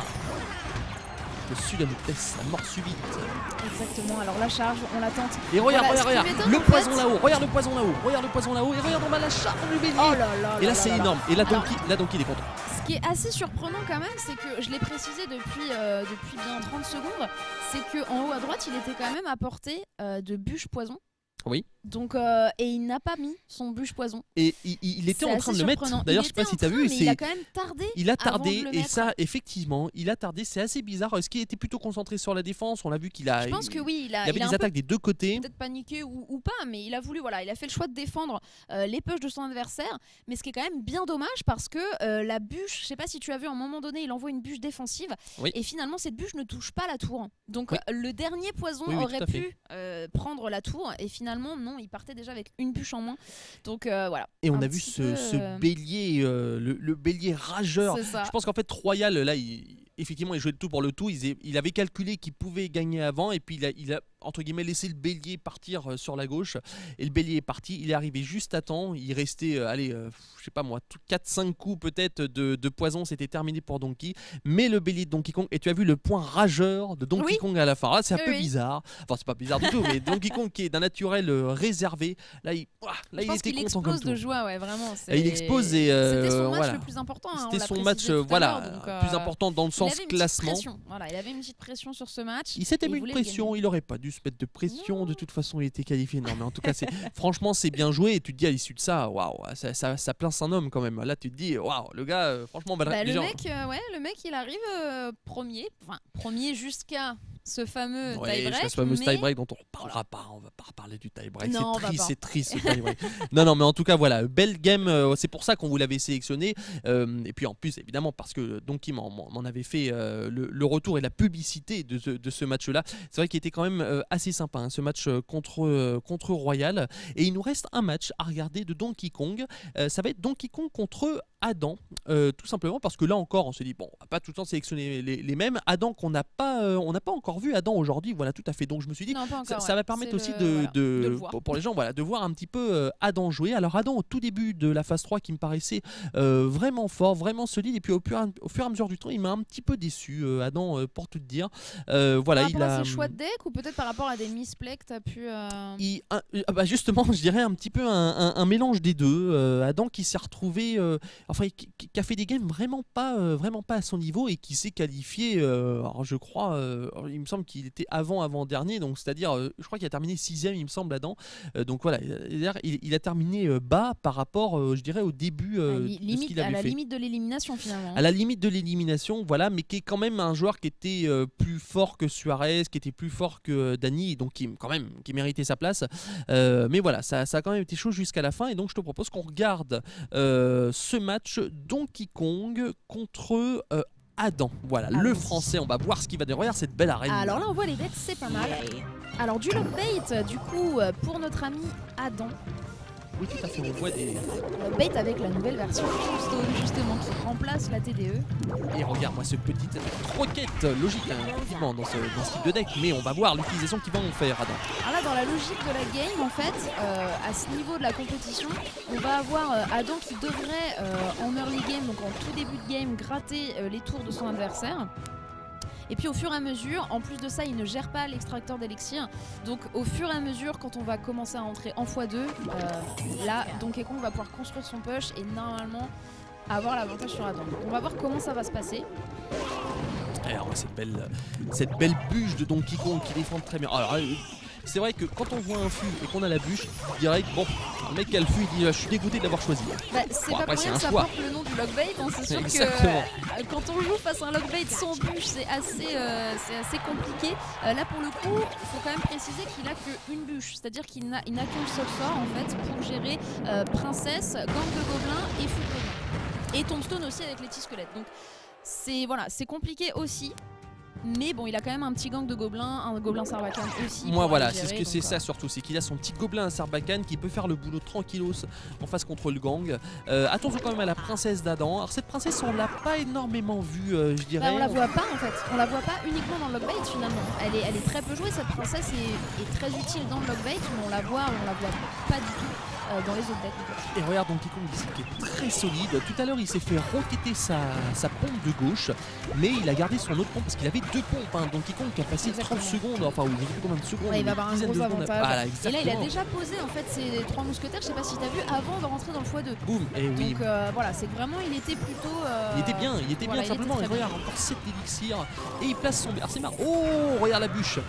Le Sulamutes, la mort subite. Exactement, alors la charge, on la tente. Et regarde, Voilà, regarde, ce qui regarde, m'étonne, le en poison fait- là-haut, regarde le poison là-haut, regarde le poison là-haut, et regarde en bas la charge du bélier. Oh là là Et là, là c'est là là. énorme. Et là, Alors, Donkey, là, Donkey, il est content. Ce qui est assez surprenant quand même, c'est que je l'ai précisé depuis, euh, depuis bien trente secondes, c'est qu'en haut à droite, il était quand même à portée euh, de bûche poison. Oui. Donc, euh, et il n'a pas mis son bûche poison. Et il, il était C'est en train de assez le mettre. surprenant. D'ailleurs, Il je sais pas était si en t'as train, vu. mais c'est- il a quand même tardé. Il a avant de tardé le et mettre. ça, effectivement, il a tardé. C'est assez bizarre. Est-ce qu'il était plutôt concentré sur la défense? On l'a vu qu'il a. Je pense il, que oui, il a, il avait il a des un attaques peu des deux côtés. peut-être paniqué ou, ou pas, mais il a voulu, voilà, il a fait le choix de défendre euh, les pushs de son adversaire. Mais ce qui est quand même bien dommage parce que euh, la bûche, je sais pas si tu as vu, à un moment donné, il envoie une bûche défensive Oui. et finalement cette bûche ne touche pas la tour. Donc Oui. euh, le dernier poison Oui, oui, aurait tout à fait. pu euh, prendre la tour et finalement non, il partait déjà avec une bûche en moins. Donc euh, voilà. Et on Un a vu petit ce, peu, ce euh, bélier, euh, le, le bélier rageur. C'est ça. Je pense qu'en fait, Royal, là, il, effectivement, il jouait le tout pour le tout. Il, faisait- il avait calculé qu'il pouvait gagner avant, et puis il a, il a, entre guillemets, laissé le bélier partir euh, sur la gauche. Et le bélier est parti. Il est arrivé juste à temps. Il restait, euh, allez, euh, je sais pas moi, quatre cinq coups peut-être de, de poison. C'était terminé pour Donkey. Mais le bélier de Donkey Kong, et tu as vu le point rageur de Donkey Oui. Kong à la fin. Là, c'est un Oui, peu oui. bizarre. Enfin, c'est pas bizarre du tout, mais Donkey Kong qui est d'un naturel euh, réservé. Là, il, ouah, là, Je il pense était qu'il content comme explose tout. de joie, ouais, vraiment. Et il c'est- explose et euh, C'était son match voilà. le plus important. hein, on C'était l'a son précisé match, tout euh, à voilà, l'heure, donc, euh, plus important dans le il sens avait une petite classement. pression. Voilà, il avait une petite pression sur ce match. Il s'était Il mis une voulait le pression, gagner. il aurait pas dû se mettre de pression. Non. De toute façon, il était qualifié. Non, mais en tout cas, c'est franchement, c'est bien joué. Et tu te dis à l'issue de ça, waouh, ça, ça, ça place un homme quand même. Là, tu te dis, waouh, le gars, euh, franchement, on va le- Bah, le déjà- mec, euh, ouais, le mec, il arrive euh, premier, enfin premier jusqu'à ce fameux Ouais, tie-break. jusqu'à ce fameux mais- tie-break dont on reparlera pas. On va pas reparler du tie-break. Non, on C'est va triste, pas. c'est triste ce tie-break. non, non, mais en tout cas, voilà, belle game. euh, c'est pour ça qu'on vous l'avait sélectionné. Euh, et puis en plus, évidemment, parce que Donkey m'en, m'en avait fait euh, le, le retour et la publicité de ce, de ce match-là. C'est vrai qu'il était quand même euh, assez sympa, hein, ce match euh, contre, euh, contre Royal. Et il nous reste un match à regarder de Donkey Kong. Euh, ça va être Donkey Kong contre Adam, euh, tout simplement parce que là encore, on se dit, bon, on va pas tout le temps sélectionner les, les mêmes. Adam qu'on n'a pas, euh, on n'a pas encore vu Adam aujourd'hui. Voilà, tout à fait. Donc je me suis dit, Non, pas ça, encore, ça ouais. va permettre C'est aussi le- de, voilà, de- de le voir. pour, pour les gens, voilà, de voir un petit peu euh, Adam jouer. Alors Adam au tout début de la phase trois qui me paraissait euh, vraiment fort, vraiment solide, et puis au, pur, au fur et à mesure du temps, il m'a un petit peu déçu, euh, Adam, euh, pour tout te dire. Euh, voilà, Par il rapport à a. ses choix de deck ou peut-être par rapport à des misplays que tu as pu. euh, Il- un- euh, bah justement, je dirais un petit peu un, un- un mélange des deux. Euh, Adam qui s'est retrouvé, euh, enfin, qui, qui a fait des games vraiment pas, euh, vraiment pas à son niveau et qui s'est qualifié. euh, alors je crois, euh, il me semble qu'il était avant, avant dernier, donc c'est-à-dire, euh, je crois qu'il a terminé sixième, il me semble, Adam. Euh, donc voilà, il, il- il a terminé euh, bas par rapport, euh, je dirais, au début euh, à, li- de ce limite, qu'il à avait la fait. limite de l'élimination finalement. À la limite de l'élimination, voilà, mais qui est quand même un joueur qui était euh, plus fort que Suarez, qui était plus fort que euh, Dani, donc qui quand même qui méritait sa place. Euh, mais voilà, ça, ça a quand même été chaud jusqu'à la fin, et donc je te propose qu'on regarde euh, ce match Donkey Kong contre euh, Adam. Voilà, le Allons-y. français, on va voir ce qui va déroyer cette belle arène. Alors là, on voit les decks, c'est pas mal. Alors du lockbait, du coup, euh, pour notre ami Adam. Oui, tout à fait, on voit des... Logbait avec la nouvelle version Stone justement qui remplace la T D E. Et regarde-moi ce petit croquette logique hein, effectivement dans ce, dans ce type de deck, mais on va voir l'utilisation qu'ils vont en faire, Adam. Alors là, dans la logique de la game, en fait, euh, à ce niveau de la compétition, on va avoir euh, Adam qui devrait, euh, en early game, donc en tout début de game, gratter euh, les tours de son adversaire. Et puis au fur et à mesure, en plus de ça, il ne gère pas l'extracteur d'élixir. Donc au fur et à mesure, quand on va commencer à entrer en fois deux, euh, là, Donkey Kong va pouvoir construire son push et normalement avoir l'avantage sur Adam. Donc on va voir comment ça va se passer. Alors cette belle, cette belle bûche de Donkey Kong qui défend très bien. Alors c'est vrai que quand on voit un fût et qu'on a la bûche, direct, bon, le mec qui a le fût, il dit je suis dégoûté de l'avoir choisi. Bah, c'est bon, pas après, pour rien que ça choix. porte le nom du logbait, hein, c'est sûr Exactement. que euh, quand on joue face à un logbait sans bûche, c'est assez, euh, c'est assez compliqué. Euh, là pour le coup, il faut quand même préciser qu'il a qu'une bûche, c'est-à-dire qu'il n'a qu'un seul sort en fait pour gérer euh, princesse, gang de gobelins et fût de gobelins. Et tombstone aussi avec les petits squelettes. Donc c'est voilà, c'est compliqué aussi. Mais bon, il a quand même un petit gang de gobelins, un gobelin sarbacane aussi. Moi voilà, c'est gérer, ce que c'est euh... ça surtout, c'est qu'il a son petit gobelin à sarbacane qui peut faire le boulot tranquillos en face contre le gang. Euh, attention quand même à la princesse d'Adam. Alors cette princesse, on l'a pas énormément vue, euh, je dirais. Bah, on la voit pas en fait, on la voit pas uniquement dans le logbait finalement. Elle est, elle est très peu jouée, cette princesse est, est très utile dans le logbait, mais on la voit, on la voit pas du tout. Euh, dans les autres decks. Et regarde Donkey Kong ici qui est très solide. Tout à l'heure il s'est fait roqueter sa, sa pompe de gauche, mais il a gardé son autre pompe parce qu'il avait deux pompes. Hein. Donkey Kong qui a passé Exactement. trente secondes, enfin ou je sais plus combien de secondes. Ouais, il va avoir un gros avantage. Voilà, et là il a déjà posé en fait ses trois mousquetaires, je sais pas si t'as vu, avant de rentrer dans le fois deux. Boum, et oui. Donc euh, voilà, c'est vraiment, il était plutôt... Euh... Il était bien, il était voilà, bien il simplement. était Et regarde, encore sept élixirs. Et il place son... Alors c'est marrant. Oh, regarde la bûche.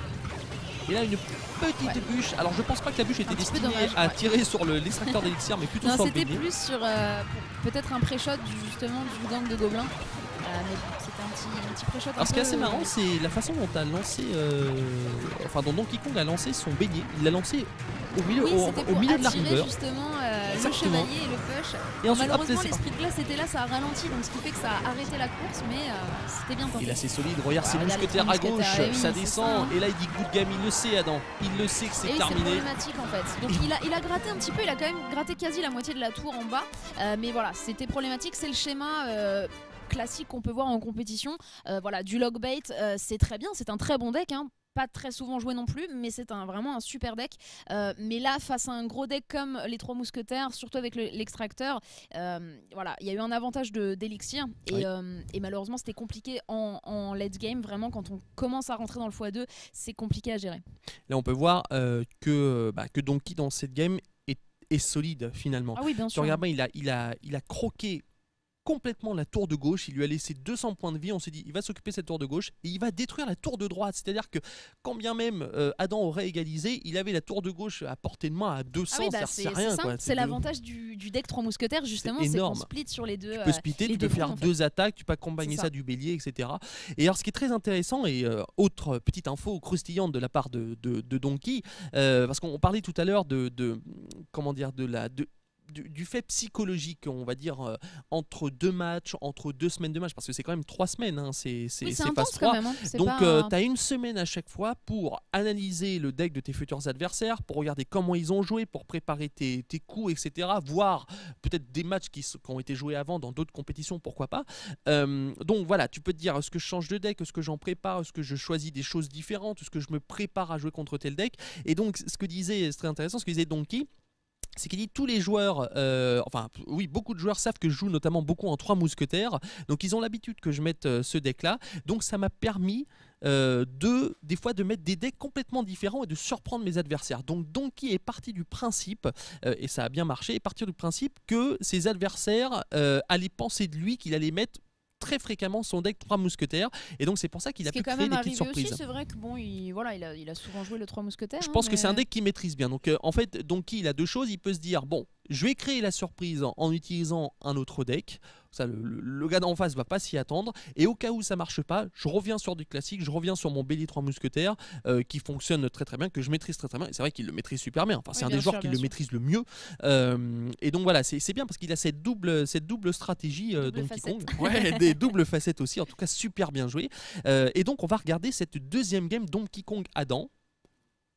Et là une petite ouais. bûche. Alors je pense pas que la bûche était destinée dommage, à ouais. tirer sur l'extracteur d'élixir, mais plutôt non, sur le c'était bélier. plus sur euh, peut-être un pré-shot justement du gang de gobelins. Euh, mais c'était un petit, un petit pré-shot. Alors ce qui est assez euh... marrant, c'est la façon dont tu as lancé, euh... enfin dont Donkey Kong a lancé son bélier. Il l'a lancé au milieu, oui, au, au milieu de la river. Justement euh, le chevalier et le push. Et ensuite, malheureusement l'esprit de glace était là, ça a ralenti, donc ce qui fait que ça a arrêté la course, mais euh, c'était bien tenté. Il est assez solide. Regarde ses mousquetaires à gauche, oui, ça descend. Ça, hein. Et là il dit good game, il le sait Adam, il le sait que c'est terminé. C'est problématique en fait. Donc il a, il a gratté un petit peu, il a quand même gratté quasi la moitié de la tour en bas, euh, mais voilà, c'était problématique. C'est le schéma. Euh, classique qu'on peut voir en compétition. Euh, voilà, du logbait, euh, c'est très bien, c'est un très bon deck, hein. Pas très souvent joué non plus, mais c'est un, vraiment un super deck. Euh, mais là, face à un gros deck comme les trois mousquetaires, surtout avec l'extracteur, le, euh, voilà, il y a eu un avantage d'élixir et, oui. euh, et malheureusement c'était compliqué en, en late game. Vraiment, quand on commence à rentrer dans le fois deux, c'est compliqué à gérer. Là, on peut voir euh, que, bah, que Donkey dans cette game est, est solide finalement. Ah oui, bien sûr. Regarde, il a, il a, il a croqué complètement la tour de gauche, il lui a laissé deux cents points de vie, on s'est dit il va s'occuper de cette tour de gauche et il va détruire la tour de droite, c'est-à-dire que quand bien même euh, Adam aurait égalisé, il avait la tour de gauche à portée de main à deux cents, ah oui, bah c'est rien. C'est l'avantage du, du deck trois mousquetaires justement, c'est qu'on split sur les deux. Tu peux splitter, euh, tu peux faire deux attaques, tu peux accompagner ça. ça du bélier, et cetera. Et alors ce qui est très intéressant, et euh, autre petite info croustillante de la part de, de, de Donkey, euh, parce qu'on parlait tout à l'heure de, de, comment dire, de la... De, Du, du fait psychologique, on va dire, euh, entre deux matchs, entre deux semaines de match, parce que c'est quand même trois semaines, hein, c'est oui, phase trois. Même, hein. Donc, pas... euh, tu as une semaine à chaque fois pour analyser le deck de tes futurs adversaires, pour regarder comment ils ont joué, pour préparer tes, tes coups, et cetera. Voir peut-être des matchs qui, qui ont été joués avant dans d'autres compétitions, pourquoi pas. Euh, donc voilà, tu peux te dire, est-ce que je change de deck, est-ce que j'en prépare, est-ce que je choisis des choses différentes, est-ce que je me prépare à jouer contre tel deck. Et donc, ce que disait, c'est très intéressant, ce que disait Donkey, c'est qu'il dit tous les joueurs, euh, enfin oui, beaucoup de joueurs savent que je joue notamment beaucoup en trois mousquetaires, donc ils ont l'habitude que je mette euh, ce deck-là, donc ça m'a permis euh, de, des fois de mettre des decks complètement différents et de surprendre mes adversaires. Donc Donkey est parti du principe, euh, et ça a bien marché, est parti du principe que ses adversaires euh, allaient penser de lui qu'il allait mettre très fréquemment son deck trois mousquetaires, et donc c'est pour ça qu'il a pu créer des petites surprises. C'est vrai que bon, il, voilà, il, a, il a souvent joué le trois mousquetaires. Je pense hein, que mais... c'est un deck qu'il maîtrise bien. Donc euh, en fait, Donkey il a deux choses. Il peut se dire bon, je vais créer la surprise en, en utilisant un autre deck. Ça, le, le, le gars d'en face va pas s'y attendre. Et au cas où ça marche pas, je reviens sur du classique, je reviens sur mon bélier trois mousquetaires euh, qui fonctionne très très bien, que je maîtrise très très bien. Et c'est vrai qu'il le maîtrise super bien. Enfin, c'est oui, un des joueurs qui le sûr. maîtrise le mieux. Euh, et donc voilà, c'est bien parce qu'il a cette double, cette double stratégie euh, double Donkey facette. Kong. Ouais, des doubles facettes aussi. En tout cas, super bien joué. Euh, et donc on va regarder cette deuxième game Donkey Kong Adam.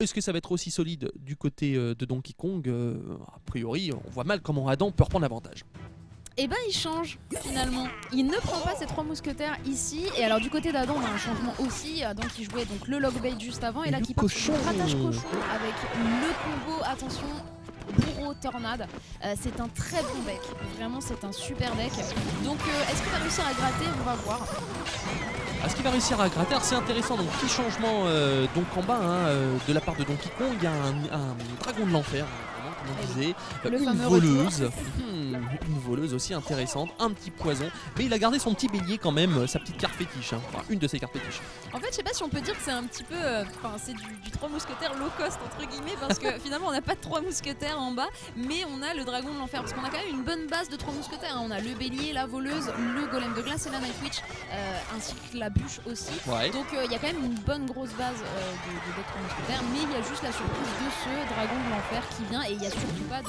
Est-ce que ça va être aussi solide du côté euh, de Donkey Kong? euh, A priori, on voit mal comment Adam peut reprendre l'avantage. Et ben il change finalement. Il ne prend pas ses trois mousquetaires ici. Et alors du côté d'Adam, on a un changement aussi. Adam qui jouait donc le logbait juste avant et, et là qui part sur le ratage cochon avec le combo. Attention. Bourreau tornade, euh, c'est un très bon deck, vraiment c'est un super deck. Donc euh, est-ce qu'il va réussir à gratter? On va voir. Est-ce qu'il va réussir à gratter? C'est intéressant, donc petit changement euh, donc en bas hein, euh, de la part de Donkey Kong. Il y a un, un dragon de l'enfer, hein, comme on disait, le une fameux voleuse, hmm, une voleuse aussi intéressante, un petit poison, mais il a gardé son petit bélier quand même, sa petite carte fétiche, hein, enfin une de ses cartes fétiches. En fait je sais pas si on peut dire que c'est un petit peu, enfin euh, c'est du, du trois mousquetaires low cost entre guillemets, parce que finalement on n'a pas de trois mousquetaires en bas, mais on a le dragon de l'enfer, parce qu'on a quand même une bonne base de trois mousquetaires, hein. On a le bélier, la voleuse, le golem de glace et la night witch, euh, ainsi que la bûche aussi. Ouais. Donc il euh, y a quand même une bonne grosse base euh, de, de deck trois mousquetaires, mais il y a juste la surprise de ce dragon de l'enfer qui vient, et il n'y a surtout pas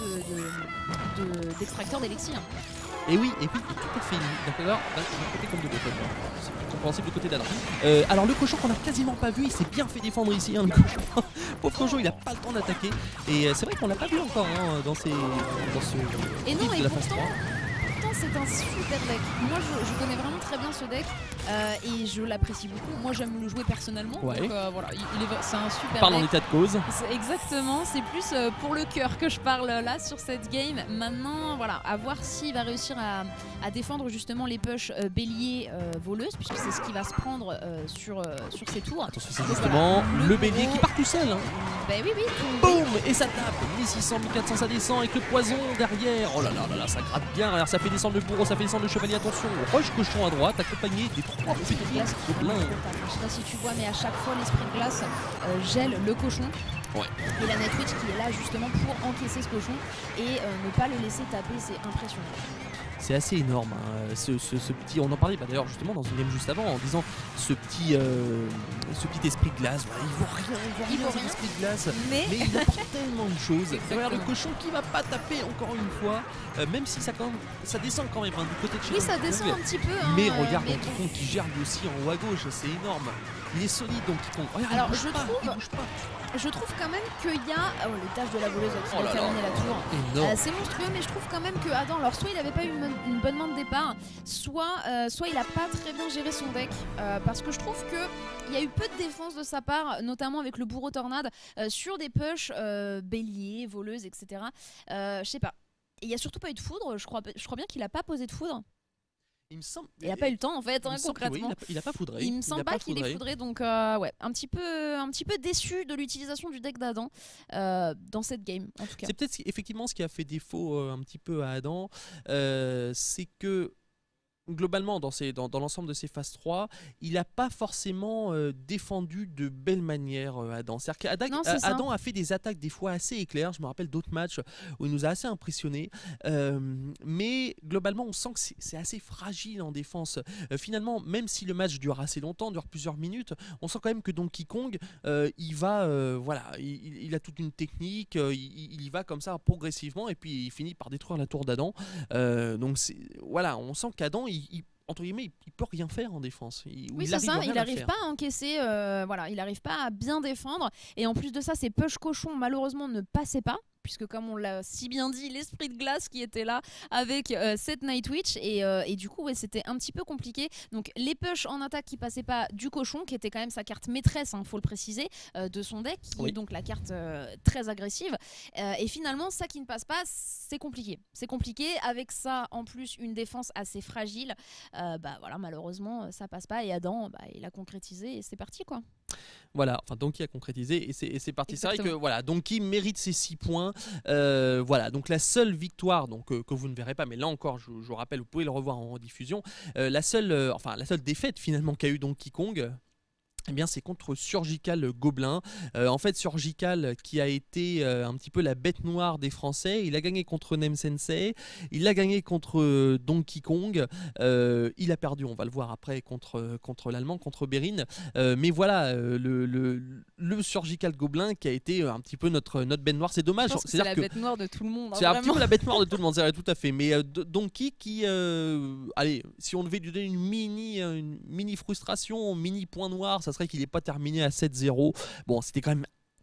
d'extracteur de, de, de, d'élixir. Et oui, et puis tout est fait d'accord, d'un côté comme de l'autre. C'est plus compréhensible du côté d'Adam. Euh, alors le cochon qu'on a quasiment pas vu, il s'est bien fait défendre ici, hein, le cochon. Pauvre cochon, il a pas le temps d'attaquer. Et euh, c'est vrai qu'on l'a pas vu encore hein, dans, ces, dans ce et non, de et la pourtant, phase trois. C'est un super deck. Moi je, je connais vraiment très bien ce deck euh, et je l'apprécie beaucoup. Moi j'aime le jouer personnellement. Ouais. Donc euh, voilà, il, il est, c'est un super Parle deck. en état de cause. C'est exactement, c'est plus euh, pour le cœur que je parle là sur cette game. Maintenant voilà, à voir s'il va réussir à, à défendre justement les push euh, bélier euh, voleuse, puisque c'est ce qui va se prendre euh, sur, euh, sur ses tours. Attention, c'est justement voilà, le, le bélier qui part tout seul. Hein. Bah oui oui. Boum. Et ça tape. mille six cents, mille quatre cents, ça descend avec le poison derrière. Oh là là là là, ça gratte bien. Alors ça fait descendre le bourreau, ça fait descendre le chevalier. Attention, roche cochon à droite, accompagné des trois petits glaces gobelins. Je sais pas si tu vois, mais à chaque fois l'esprit de glace euh, gèle le cochon. Ouais. Et la night witch qui est là justement pour encaisser ce cochon et euh, ne pas le laisser taper, c'est impressionnant. C'est assez énorme, hein. ce, ce, ce petit. On en parlait bah, d'ailleurs justement dans une game juste avant en disant ce petit, euh, ce petit esprit de glace. Voilà, il voit rien, il voit rien, il voit rien. Esprit de glace, mais, mais il apporte tellement de choses. Regarde le cochon qui va pas taper encore une fois, euh, même si ça quand même, ça descend quand même hein, du côté de chez lui. Oui, ça descend un petit peu. Hein, mais regarde mais Donkey Kong qui gère lui aussi en haut à gauche, c'est énorme. Il est solide Donkey Kong. Regarde, alors il je pas, trouve. Il bouge pas. Je trouve quand même qu'il y a oh, les tâches de la voleuse qui oh va terminer la tour. Euh, c'est monstrueux, mais je trouve quand même que Adam, alors soit il n'avait pas eu une, une bonne main de départ, soit, euh, soit il n'a pas très bien géré son deck, euh, parce que je trouve qu'il y a eu peu de défense de sa part, notamment avec le bourreau tornade, euh, sur des push euh, bélier, voleuse, et cetera. Euh, je sais pas. Il n'y a surtout pas eu de foudre, je crois, je crois bien qu'il n'a pas posé de foudre. Il me semble. Il n'a pas eu le temps en fait, hein, concrètement. Oui, il n'a pas foudré. Il me semble il pas qu'il ait foudré, donc euh, ouais, un petit peu, un petit peu déçu de l'utilisation du deck d'Adam euh, dans cette game, en tout cas. C'est peut-être effectivement ce qui a fait défaut euh, un petit peu à Adam, euh, c'est que globalement, dans, ces, dans, dans l'ensemble de ces phases trois, il n'a pas forcément euh, défendu de belle manière euh, Adam. C'est-à-dire qu'Adam a fait des attaques des fois assez éclairs. Je me rappelle d'autres matchs où il nous a assez impressionnés. Euh, mais globalement, on sent que c'est, c'est assez fragile en défense. Euh, finalement, même si le match dure assez longtemps, dure plusieurs minutes, on sent quand même que Donkey Kong, euh, il va, euh, voilà, il, il a toute une technique, euh, il, il y va comme ça progressivement et puis il finit par détruire la tour d'Adam. Euh, donc c'est, voilà, on sent qu'Adam, il, il, entre guillemets, il, il peut rien faire en défense. Il, oui, c'est ça, il n'arrive pas à encaisser, euh, voilà, il n'arrive pas à bien défendre. Et en plus de ça, ses push cochons, malheureusement, ne passaient pas. Puisque comme on l'a si bien dit, l'esprit de glace qui était là avec euh, cette Night Witch et, euh, et du coup ouais, c'était un petit peu compliqué. Donc les push en attaque qui passaient pas du cochon, qui était quand même sa carte maîtresse, hein, faut le préciser, euh, de son deck, qui oui. est donc la carte euh, très agressive. Euh, et finalement ça qui ne passe pas, c'est compliqué. C'est compliqué avec ça en plus une défense assez fragile. Euh, bah voilà, malheureusement ça passe pas et Adam bah, il a concrétisé et c'est parti quoi. Voilà, enfin Donkey a concrétisé et c'est, et c'est parti. Exactement. C'est vrai que voilà, Donkey mérite ses six points. Euh, voilà, donc la seule victoire donc, euh, que vous ne verrez pas, mais là encore, je, je vous rappelle, vous pouvez le revoir en rediffusion. Euh, la, seule, euh, enfin, la seule défaite finalement qu'a eu Donkey Kong, eh bien, c'est contre Surgical Gobelin. Euh, en fait, Surgical qui a été euh, un petit peu la bête noire des Français. Il a gagné contre Nem Sensei. Il a gagné contre euh, Donkey Kong. Euh, il a perdu, on va le voir après, contre, contre l'Allemand, contre Berin. Euh, mais voilà, euh, le, le, le Surgical Gobelin qui a été un petit peu notre, notre bête noire. C'est dommage. Je pense que c'est la que bête noire de tout le monde. Hein, c'est vraiment. un petit peu la bête noire de tout le monde, c'est vrai, tout à fait. Mais euh, Donkey qui, euh, allez, si on devait lui donner une mini, une mini frustration, mini point noir, ça serait qu'il n'est pas terminé à sept zéro. Bon, c'était quand même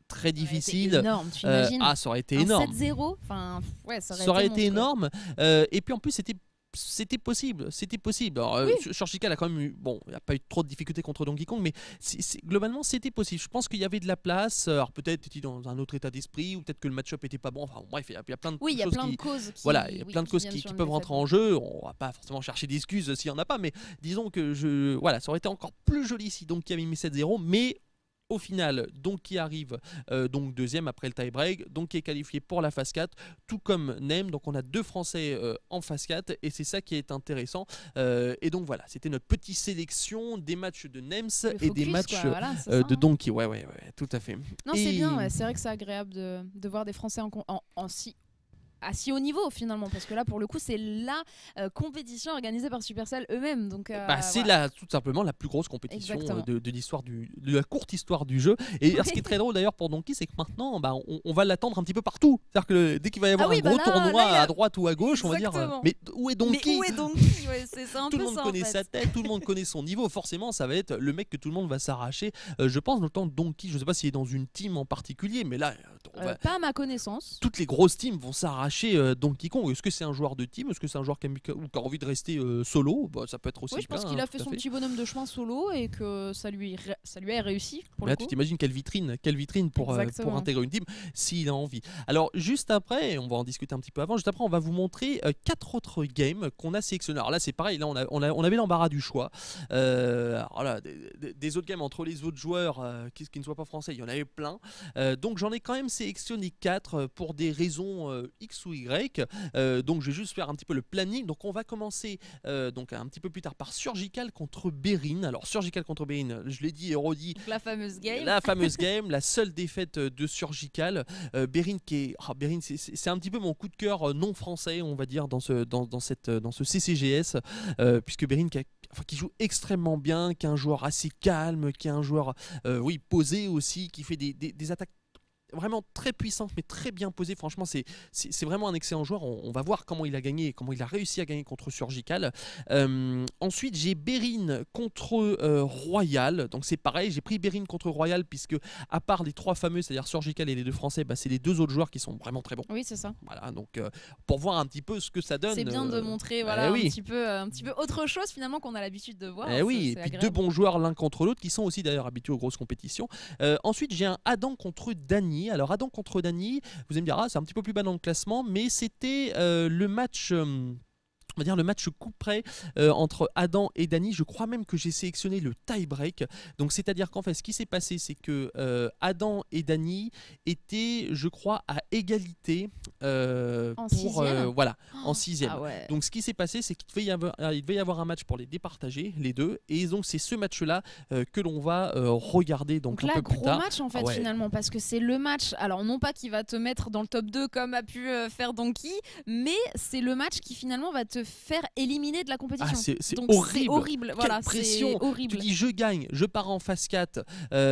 très difficile. Ça aurait été énorme, tu Euh, imagines ah, ça aurait été un énorme. sept zéro, enfin, ouais, ça aurait, Ça aurait été, été monstrueux. énorme. Euh, et puis en plus, c'était c'était possible, c'était possible. Alors, euh, Oui. Surgical a quand même eu, bon, il n'y a pas eu trop de difficultés contre Donkey Kong, mais c'est- c'est- globalement c'était possible. Je pense qu'il y avait de la place. Alors peut-être était dans un autre état d'esprit, ou peut-être que le match-up était pas bon. Enfin bref, il y, a- il y a plein de Oui, il y a choses plein qui, de causes qui, voilà, il y a oui, plein de causes viennent qui, sur qui une peuvent défaite, rentrer en donc. jeu. On va pas forcément chercher d'excuses s'il y en a pas, mais disons que je, voilà, ça aurait été encore plus joli si Donkey avait mis sept zéro, mais au final, Donkey arrive euh, donc deuxième après le tie-break. Donkey est qualifié pour la phase quatre, tout comme Nem. Donc on a deux Français euh, en phase quatre et c'est ça qui est intéressant. Euh, et donc voilà, c'était notre petite sélection des matchs de Nems Le et des focus, matchs quoi, voilà, c'est euh, ça, de hein. Donkey. Ouais, ouais, ouais, tout à fait. Non, Et- c'est bien, ouais, c'est vrai que c'est agréable de, de voir des Français en, con- en, en si à si haut niveau finalement, parce que là pour le coup c'est la euh, compétition organisée par Supercell eux-mêmes, donc euh, Bah, c'est voilà. la, tout simplement la plus grosse compétition Exactement. euh, de, de l'histoire du, de la courte histoire du jeu. Et Oui. ce qui est très drôle d'ailleurs pour Donkey, c'est que maintenant, bah, on, on va l'attendre un petit peu partout. C'est-à-dire que le- dès qu'il va y avoir Ah oui, un bah gros là- tournoi là, il y a- à droite ou à gauche, on va dire. euh, Exactement. mais où est Donkey Mais où est Donkey? Ouais, c'est c'est un Tout peu le monde ça, en connaît fait. sa tête, tout le monde connaît son niveau. Forcément, ça va être le mec que tout le monde va s'arracher. Euh, je pense notamment Donkey. Je sais pas s'il est dans une team en particulier, mais là, on va- Euh, pas à ma connaissance. toutes les grosses teams vont s'arracher euh, Donkey Kong. Est-ce que c'est un joueur de team? Est-ce que c'est un joueur qui a, qui a envie de rester euh, solo? Bah, ça peut être aussi. Oui, je pense plein, qu'il hein, a fait tout à son petit bonhomme de chemin solo et que ça lui, ré- ça lui a réussi pour Là, le tu coup. t'imagines quelle vitrine, quelle vitrine pour, euh, Exactement. pour intégrer une team s'il a envie. Alors, juste après, on va en discuter un petit peu avant, juste après, on va vous montrer euh, quatre autres games qu'on a sélectionnés. Alors là, c'est pareil, là, on, a, on, a- on avait l'embarras du choix. Euh, alors là, des, des- des autres games entre les autres joueurs euh, qui, qui ne soient pas français, il y en avait plein. Euh, donc, j'en ai quand même sélectionné quatre pour des raisons euh, X ou Y. Euh, donc, je vais juste faire un petit peu le planning. Donc, on va commencer euh, donc, un petit peu plus tard par Surgical contre Berin. Alors, Surgical contre Berin, je l'ai dit et redit, Donc, la fameuse game. la fameuse game, la seule défaite de Surgical. Euh, Berin qui est, oh, Berin, c'est, c'est, c'est un petit peu mon coup de cœur non français, on va dire, dans ce, dans, dans cette, dans ce C C G S, euh, puisque Berin qui, a- enfin, qui joue extrêmement bien, qui est un joueur assez calme, qui est un joueur, euh, oui, posé aussi, qui fait des, des, des attaques vraiment très puissante mais très bien posée. Franchement, c'est c'est c'est vraiment un excellent joueur. On, on va voir comment il a gagné, comment il a réussi à gagner contre Surgical. Euh, ensuite, j'ai Berin contre euh, Royale. Donc c'est pareil, j'ai pris Berin contre Royale puisque à part les trois fameux, c'est-à-dire Surgical et les deux Français, bah, c'est les deux autres joueurs qui sont vraiment très bons. Oui, c'est ça. Voilà, donc euh, pour voir un petit peu ce que ça donne. C'est bien de euh, montrer bah voilà, oui. un, petit peu, euh, un petit peu autre chose finalement qu'on a l'habitude de voir. Eh C'est- oui, c'est et puis agréable. deux bons joueurs l'un contre l'autre qui sont aussi d'ailleurs habitués aux grosses compétitions. Euh, ensuite, j'ai un Adam contre Dany. Alors Adam contre Dany, vous allez me dire, ah, c'est un petit peu plus bas dans le classement, mais c'était euh, le match. euh, on va dire le match coup près euh, entre Adam et Dany. Je crois même que j'ai sélectionné le tie-break. Donc c'est-à-dire qu'en fait ce qui s'est passé, c'est que euh, Adam et Dany étaient, je crois, à égalité euh, En pour euh, sixième voilà en sixième. Ah ouais. Donc ce qui s'est passé, c'est qu'il devait y avoir, il devait y avoir un match pour les départager, les deux, et donc c'est ce match-là euh, que l'on va euh, regarder donc, Donc un là, peu plus gros tard. match en fait Ah ouais. finalement, parce que c'est le match, alors non pas qui va te mettre dans le top deux comme a pu euh, faire Donkey, mais c'est le match qui finalement va te faire éliminer de la compétition. Ah, c'est c'est Donc horrible. c'est horrible, Quelle voilà, pression. c'est horrible. Tu dis je gagne, je pars en phase quatre,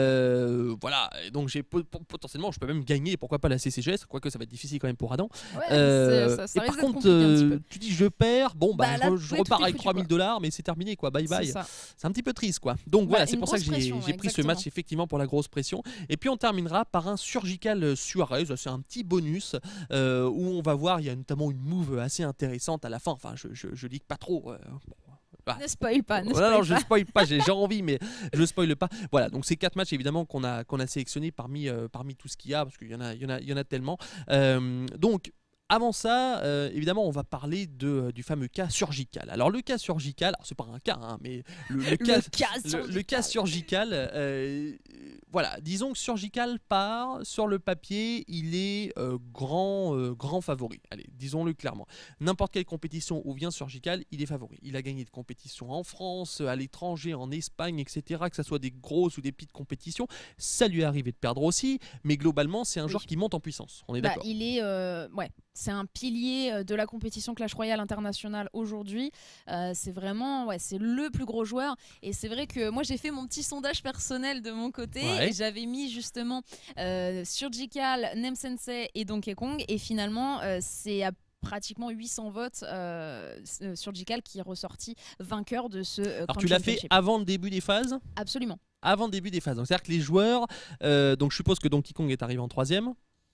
euh, voilà, et donc j'ai po- po- potentiellement je peux même gagner, pourquoi pas la C C G S, quoique ça va être difficile quand même pour Adam. Ouais, Euh, c'est- ça, ça et risque par d'être contre, compliqué un petit euh, peu. tu dis je perds, bon bah, Bah, là, je, je ouais, tout repars est avec foutu, trois mille dollars, mais c'est terminé quoi, bye C'est bye. ça. C'est un petit peu triste quoi. Donc Bah, voilà, c'est une pour ça que grosse j'ai pression, j'ai ouais, pris ce exactement. match effectivement pour la grosse pression. Et puis on terminera par un Surgical Suarez, c'est un petit bonus euh, où on va voir, il y a notamment une move assez intéressante à la fin. Enfin, je, je, je lis pas trop. euh, bon, voilà. Ne spoil pas, ne Oh, spoil non, non, pas. je spoil pas, j'ai j'ai envie, mais je spoil pas. Voilà, donc c'est quatre matchs évidemment qu'on a, qu'on a sélectionnés parmi, euh, parmi tout ce qu'il y a, parce qu'il y en a, il y en a, il y en a tellement. Euh, donc, avant ça, euh, évidemment, on va parler de, du fameux cas Surgical. Alors, le cas Surgical, alors c'est pas un cas, hein, mais le, le cas, Le cas le, surgical. le cas Surgical, euh, voilà, disons que Surgical part, sur le papier, il est euh, grand, euh, grand favori. Allez, disons-le clairement. N'importe quelle compétition où vient Surgical, il est favori. Il a gagné des compétitions en France, à l'étranger, en Espagne, et cetera. Que ce soit des grosses ou des petites compétitions, ça lui est arrivé de perdre aussi, mais globalement, c'est un Oui. joueur qui monte en puissance. On est Bah, d'accord. il est, euh, ouais, c'est un pilier euh, de la compétition Clash Royale internationale aujourd'hui. Euh, c'est vraiment, ouais, c'est le plus gros joueur. Et c'est vrai que moi j'ai fait mon petit sondage personnel de mon côté Ouais. et j'avais mis justement euh, Surgical, Nem Sensei et Donkey Kong. Et finalement, euh, c'est à pratiquement huit cents votes euh, Surgical qui est ressorti vainqueur de ce euh, Alors, Grand tu l'as fait Championship. avant le début des phases? Absolument. avant le début des phases. Donc c'est-à-dire que les joueurs, euh, donc je suppose que Donkey Kong est arrivé en troisième.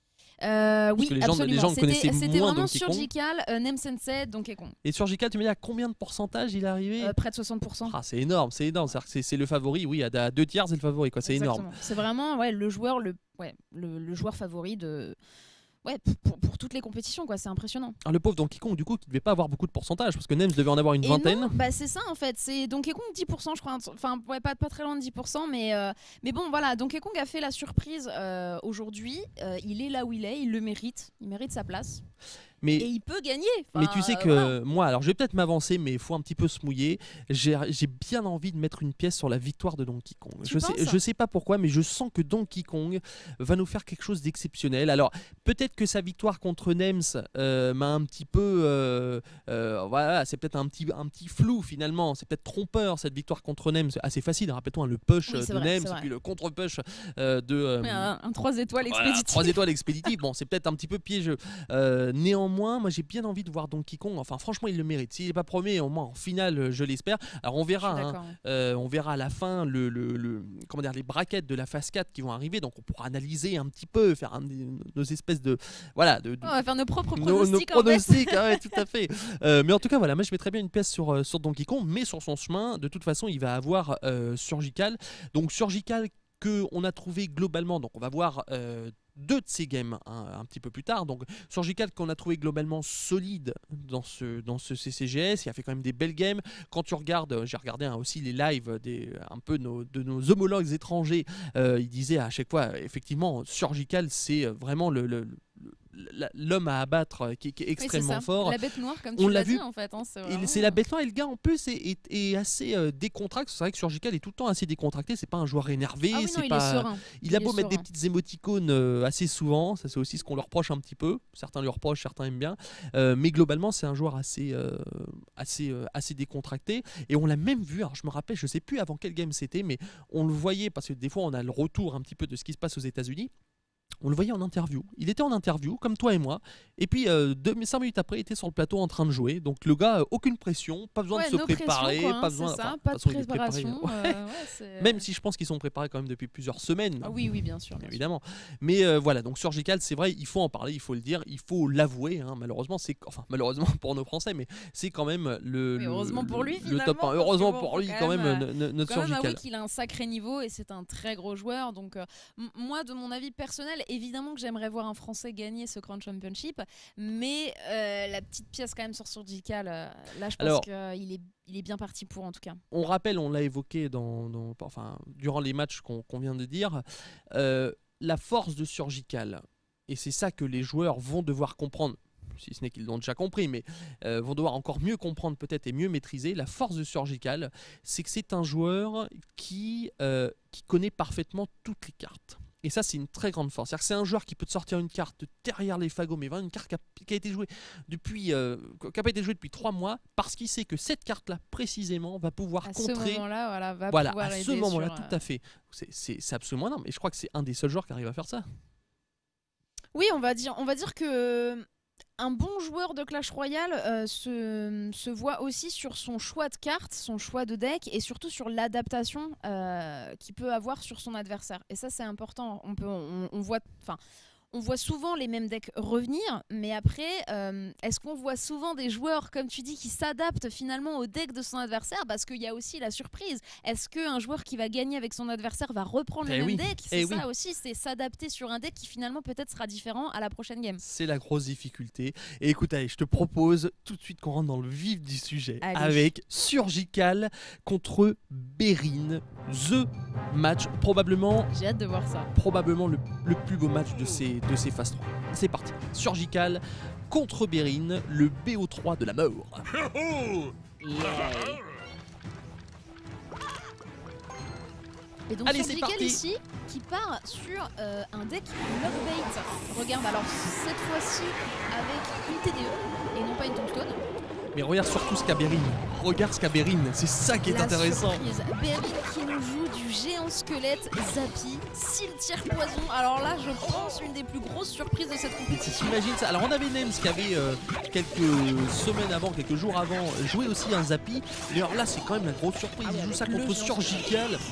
Euh, oui, que les gens, absolument. les gens connaissaient C'était moins vraiment Donkey Kong. Surgical, euh, Nem Sensei, Donkey Kong. Et Surgical, tu me dis à combien de pourcentage il est arrivé? euh, Près de soixante pour cent. Ah, c'est énorme, c'est énorme. C'est-à-dire que c'est le favori, oui, à, à deux tiers c'est le favori, quoi. C'est énorme. C'est vraiment ouais, le joueur, le, ouais, le, le joueur favori de. Ouais, pour, pour toutes les compétitions, quoi, c'est impressionnant. Alors le pauvre Donkey Kong, du coup, qui devait pas avoir beaucoup de pourcentage, parce que Nems devait en avoir une Et vingtaine. non, bah c'est ça en fait, c'est Donkey Kong dix pour cent je crois, enfin ouais, pas, pas très loin de dix pour cent, mais, euh, mais bon voilà, Donkey Kong a fait la surprise euh, aujourd'hui, euh, il est là où il est, il le mérite, il mérite sa place. Mais, et il peut gagner. Enfin, mais tu sais que euh, voilà. moi, alors je vais peut-être m'avancer, mais il faut un petit peu se mouiller. J'ai bien envie de mettre une pièce sur la victoire de Donkey Kong. Tu je penses sais, je sais pas pourquoi, mais je sens que Donkey Kong va nous faire quelque chose d'exceptionnel. Alors peut-être que sa victoire contre Nems euh, m'a un petit peu, euh, euh, voilà, c'est peut-être un petit, un petit flou finalement. C'est peut-être trompeur cette victoire contre Nems. Assez facile. Rappelle-toi hein, le push oui, de vrai, Nems et puis le contre push euh, de euh, oui, un, un trois étoiles expéditif. Voilà, trois étoiles expéditif. Bon, c'est peut-être un petit peu piégeux. Euh, néanmoins, moi j'ai bien envie de voir Donkey Kong. Enfin, franchement, il le mérite. S'il n'est pas premier, au moins en finale, je l'espère. Alors, on verra. Hein, euh, on verra à la fin le, le, le, comment dire, les brackets de la phase quatre qui vont arriver. Donc, on pourra analyser un petit peu, faire un, nos espèces de. Voilà. De, de, on va faire nos propres nos, pronostics. Nos pronostics, hein, ouais, tout à fait. Euh, mais en tout cas, voilà, moi je mets très bien une pièce sur, sur Donkey Kong, mais sur son chemin, de toute façon, il va avoir euh, Surgical. Donc, Surgical qu'on a trouvé globalement. Donc, on va voir. Euh, deux de ces games hein, un petit peu plus tard. Donc Surgical qu'on a trouvé globalement solide dans ce, dans ce C C G S, il a fait quand même des belles games. Quand tu regardes, j'ai regardé hein, aussi les lives des, un peu nos, de nos homologues étrangers, euh, ils disaient à chaque fois, effectivement, Surgical c'est vraiment le, le, le l'homme à abattre qui, qui est extrêmement oui, fort. La bête noire comme tu l'as dit en fait. Hein, c'est vraiment... la bête noire et le gars en plus est, est, est assez euh, décontracté. C'est vrai que Surgical est tout le temps assez décontracté. C'est pas un joueur énervé. Ah oui, non, il, pas... est serein. il, il a beau est mettre serein. des petites émoticônes euh, assez souvent. Ça c'est aussi ce qu'on leur reproche un petit peu. Certains lui reprochent, certains aiment bien. Euh, mais globalement c'est un joueur assez, euh, assez, euh, assez décontracté. Et on l'a même vu. Alors je me rappelle, je sais plus avant quel game c'était, mais on le voyait parce que des fois on a le retour un petit peu de ce qui se passe aux États-Unis. On le voyait en interview. Il était en interview, comme toi et moi. Et puis, euh, deux, cinq minutes après, il était sur le plateau en train de jouer. Donc, le gars, euh, aucune pression, pas besoin ouais, de se préparer. Pression, quoi, pas hein, besoin ça, enfin, pas de façon, préparation. Ouais. Euh, ouais, Même si je pense qu'ils sont préparés quand même depuis plusieurs semaines. Ah, oui, oui, bien sûr. Bien évidemment. Sûr. Mais euh, voilà, donc Surgical, c'est vrai, il faut en parler, il faut le dire, il faut l'avouer. Hein, malheureusement, c'est. Enfin, malheureusement pour nos Français, mais c'est quand même le. Oui, heureusement le, pour lui, le top un. Heureusement bon, pour lui, quand même, euh, même notre quand Surgical. Même qu'il a un sacré niveau et c'est un très gros joueur. Donc, euh, moi, de mon avis personnel, évidemment que j'aimerais voir un Français gagner ce Crown Championship, mais euh, la petite pièce quand même sur Surgical, euh, là je pense qu'il est, il est bien parti pour en tout cas. On rappelle, on l'a évoqué dans, dans, enfin, durant les matchs qu'on qu'on vient de dire, euh, la force de Surgical, et c'est ça que les joueurs vont devoir comprendre, si ce n'est qu'ils l'ont déjà compris, mais euh, vont devoir encore mieux comprendre peut-être et mieux maîtriser. La force de Surgical, c'est que c'est un joueur qui, euh, qui connaît parfaitement toutes les cartes. Et ça, c'est une très grande force. C'est-à-dire que c'est un joueur qui peut te sortir une carte derrière les fagots, mais vraiment une carte qui a, qui a été jouée depuis, euh, qui a pas été jouée depuis trois mois, parce qu'il sait que cette carte-là précisément va pouvoir à contrer. À ce moment-là, voilà, va voilà, pouvoir à ce aider moment-là, sur, tout à fait. C'est absolument énorme. Et je crois que c'est un des seuls joueurs qui arrive à faire ça. Oui, on va dire, on va dire que. Un bon joueur de Clash Royale euh, se, se voit aussi sur son choix de cartes, son choix de deck et surtout sur l'adaptation euh, qu'il peut avoir sur son adversaire. Et ça, c'est important. On, peut, on, on voit... Enfin, on voit souvent les mêmes decks revenir, mais après, euh, est-ce qu'on voit souvent des joueurs, comme tu dis, qui s'adaptent finalement au deck de son adversaire? Parce qu'il y a aussi la surprise. Est-ce qu'un joueur qui va gagner avec son adversaire va reprendre eh le oui. même deck? C'est eh ça oui. aussi, c'est s'adapter sur un deck qui finalement peut-être sera différent à la prochaine game. C'est la grosse difficulté. Et écoute, allez, je te propose tout de suite qu'on rentre dans le vif du sujet allez. Avec Surgical contre Berin. The match, probablement... J'ai hâte de voir ça. Probablement le, le plus beau match de ces, de ces phases trois. C'est parti. Surgical contre Berin, le B O trois de la mort. Yeah. Et donc Allez, Surgical ici qui part sur euh, un deck Lockbait. Regarde alors cette fois-ci avec une T D E et non pas une Tombstone. Mais regarde surtout ce qu'a Berin. Regarde ce qu'a Berin, c'est ça qui est La intéressant. Surprise. Berin qui nous joue du géant squelette Zappy, cimetière poison. Alors là, je pense une des plus grosses surprises de cette compétition. T'imagines ça? Alors on avait Nems qui avait euh, quelques semaines avant, quelques jours avant, joué aussi un Zappy. Mais alors là, c'est quand même la grosse surprise. Ah ouais, Il joue ça le contre géant. Surgical.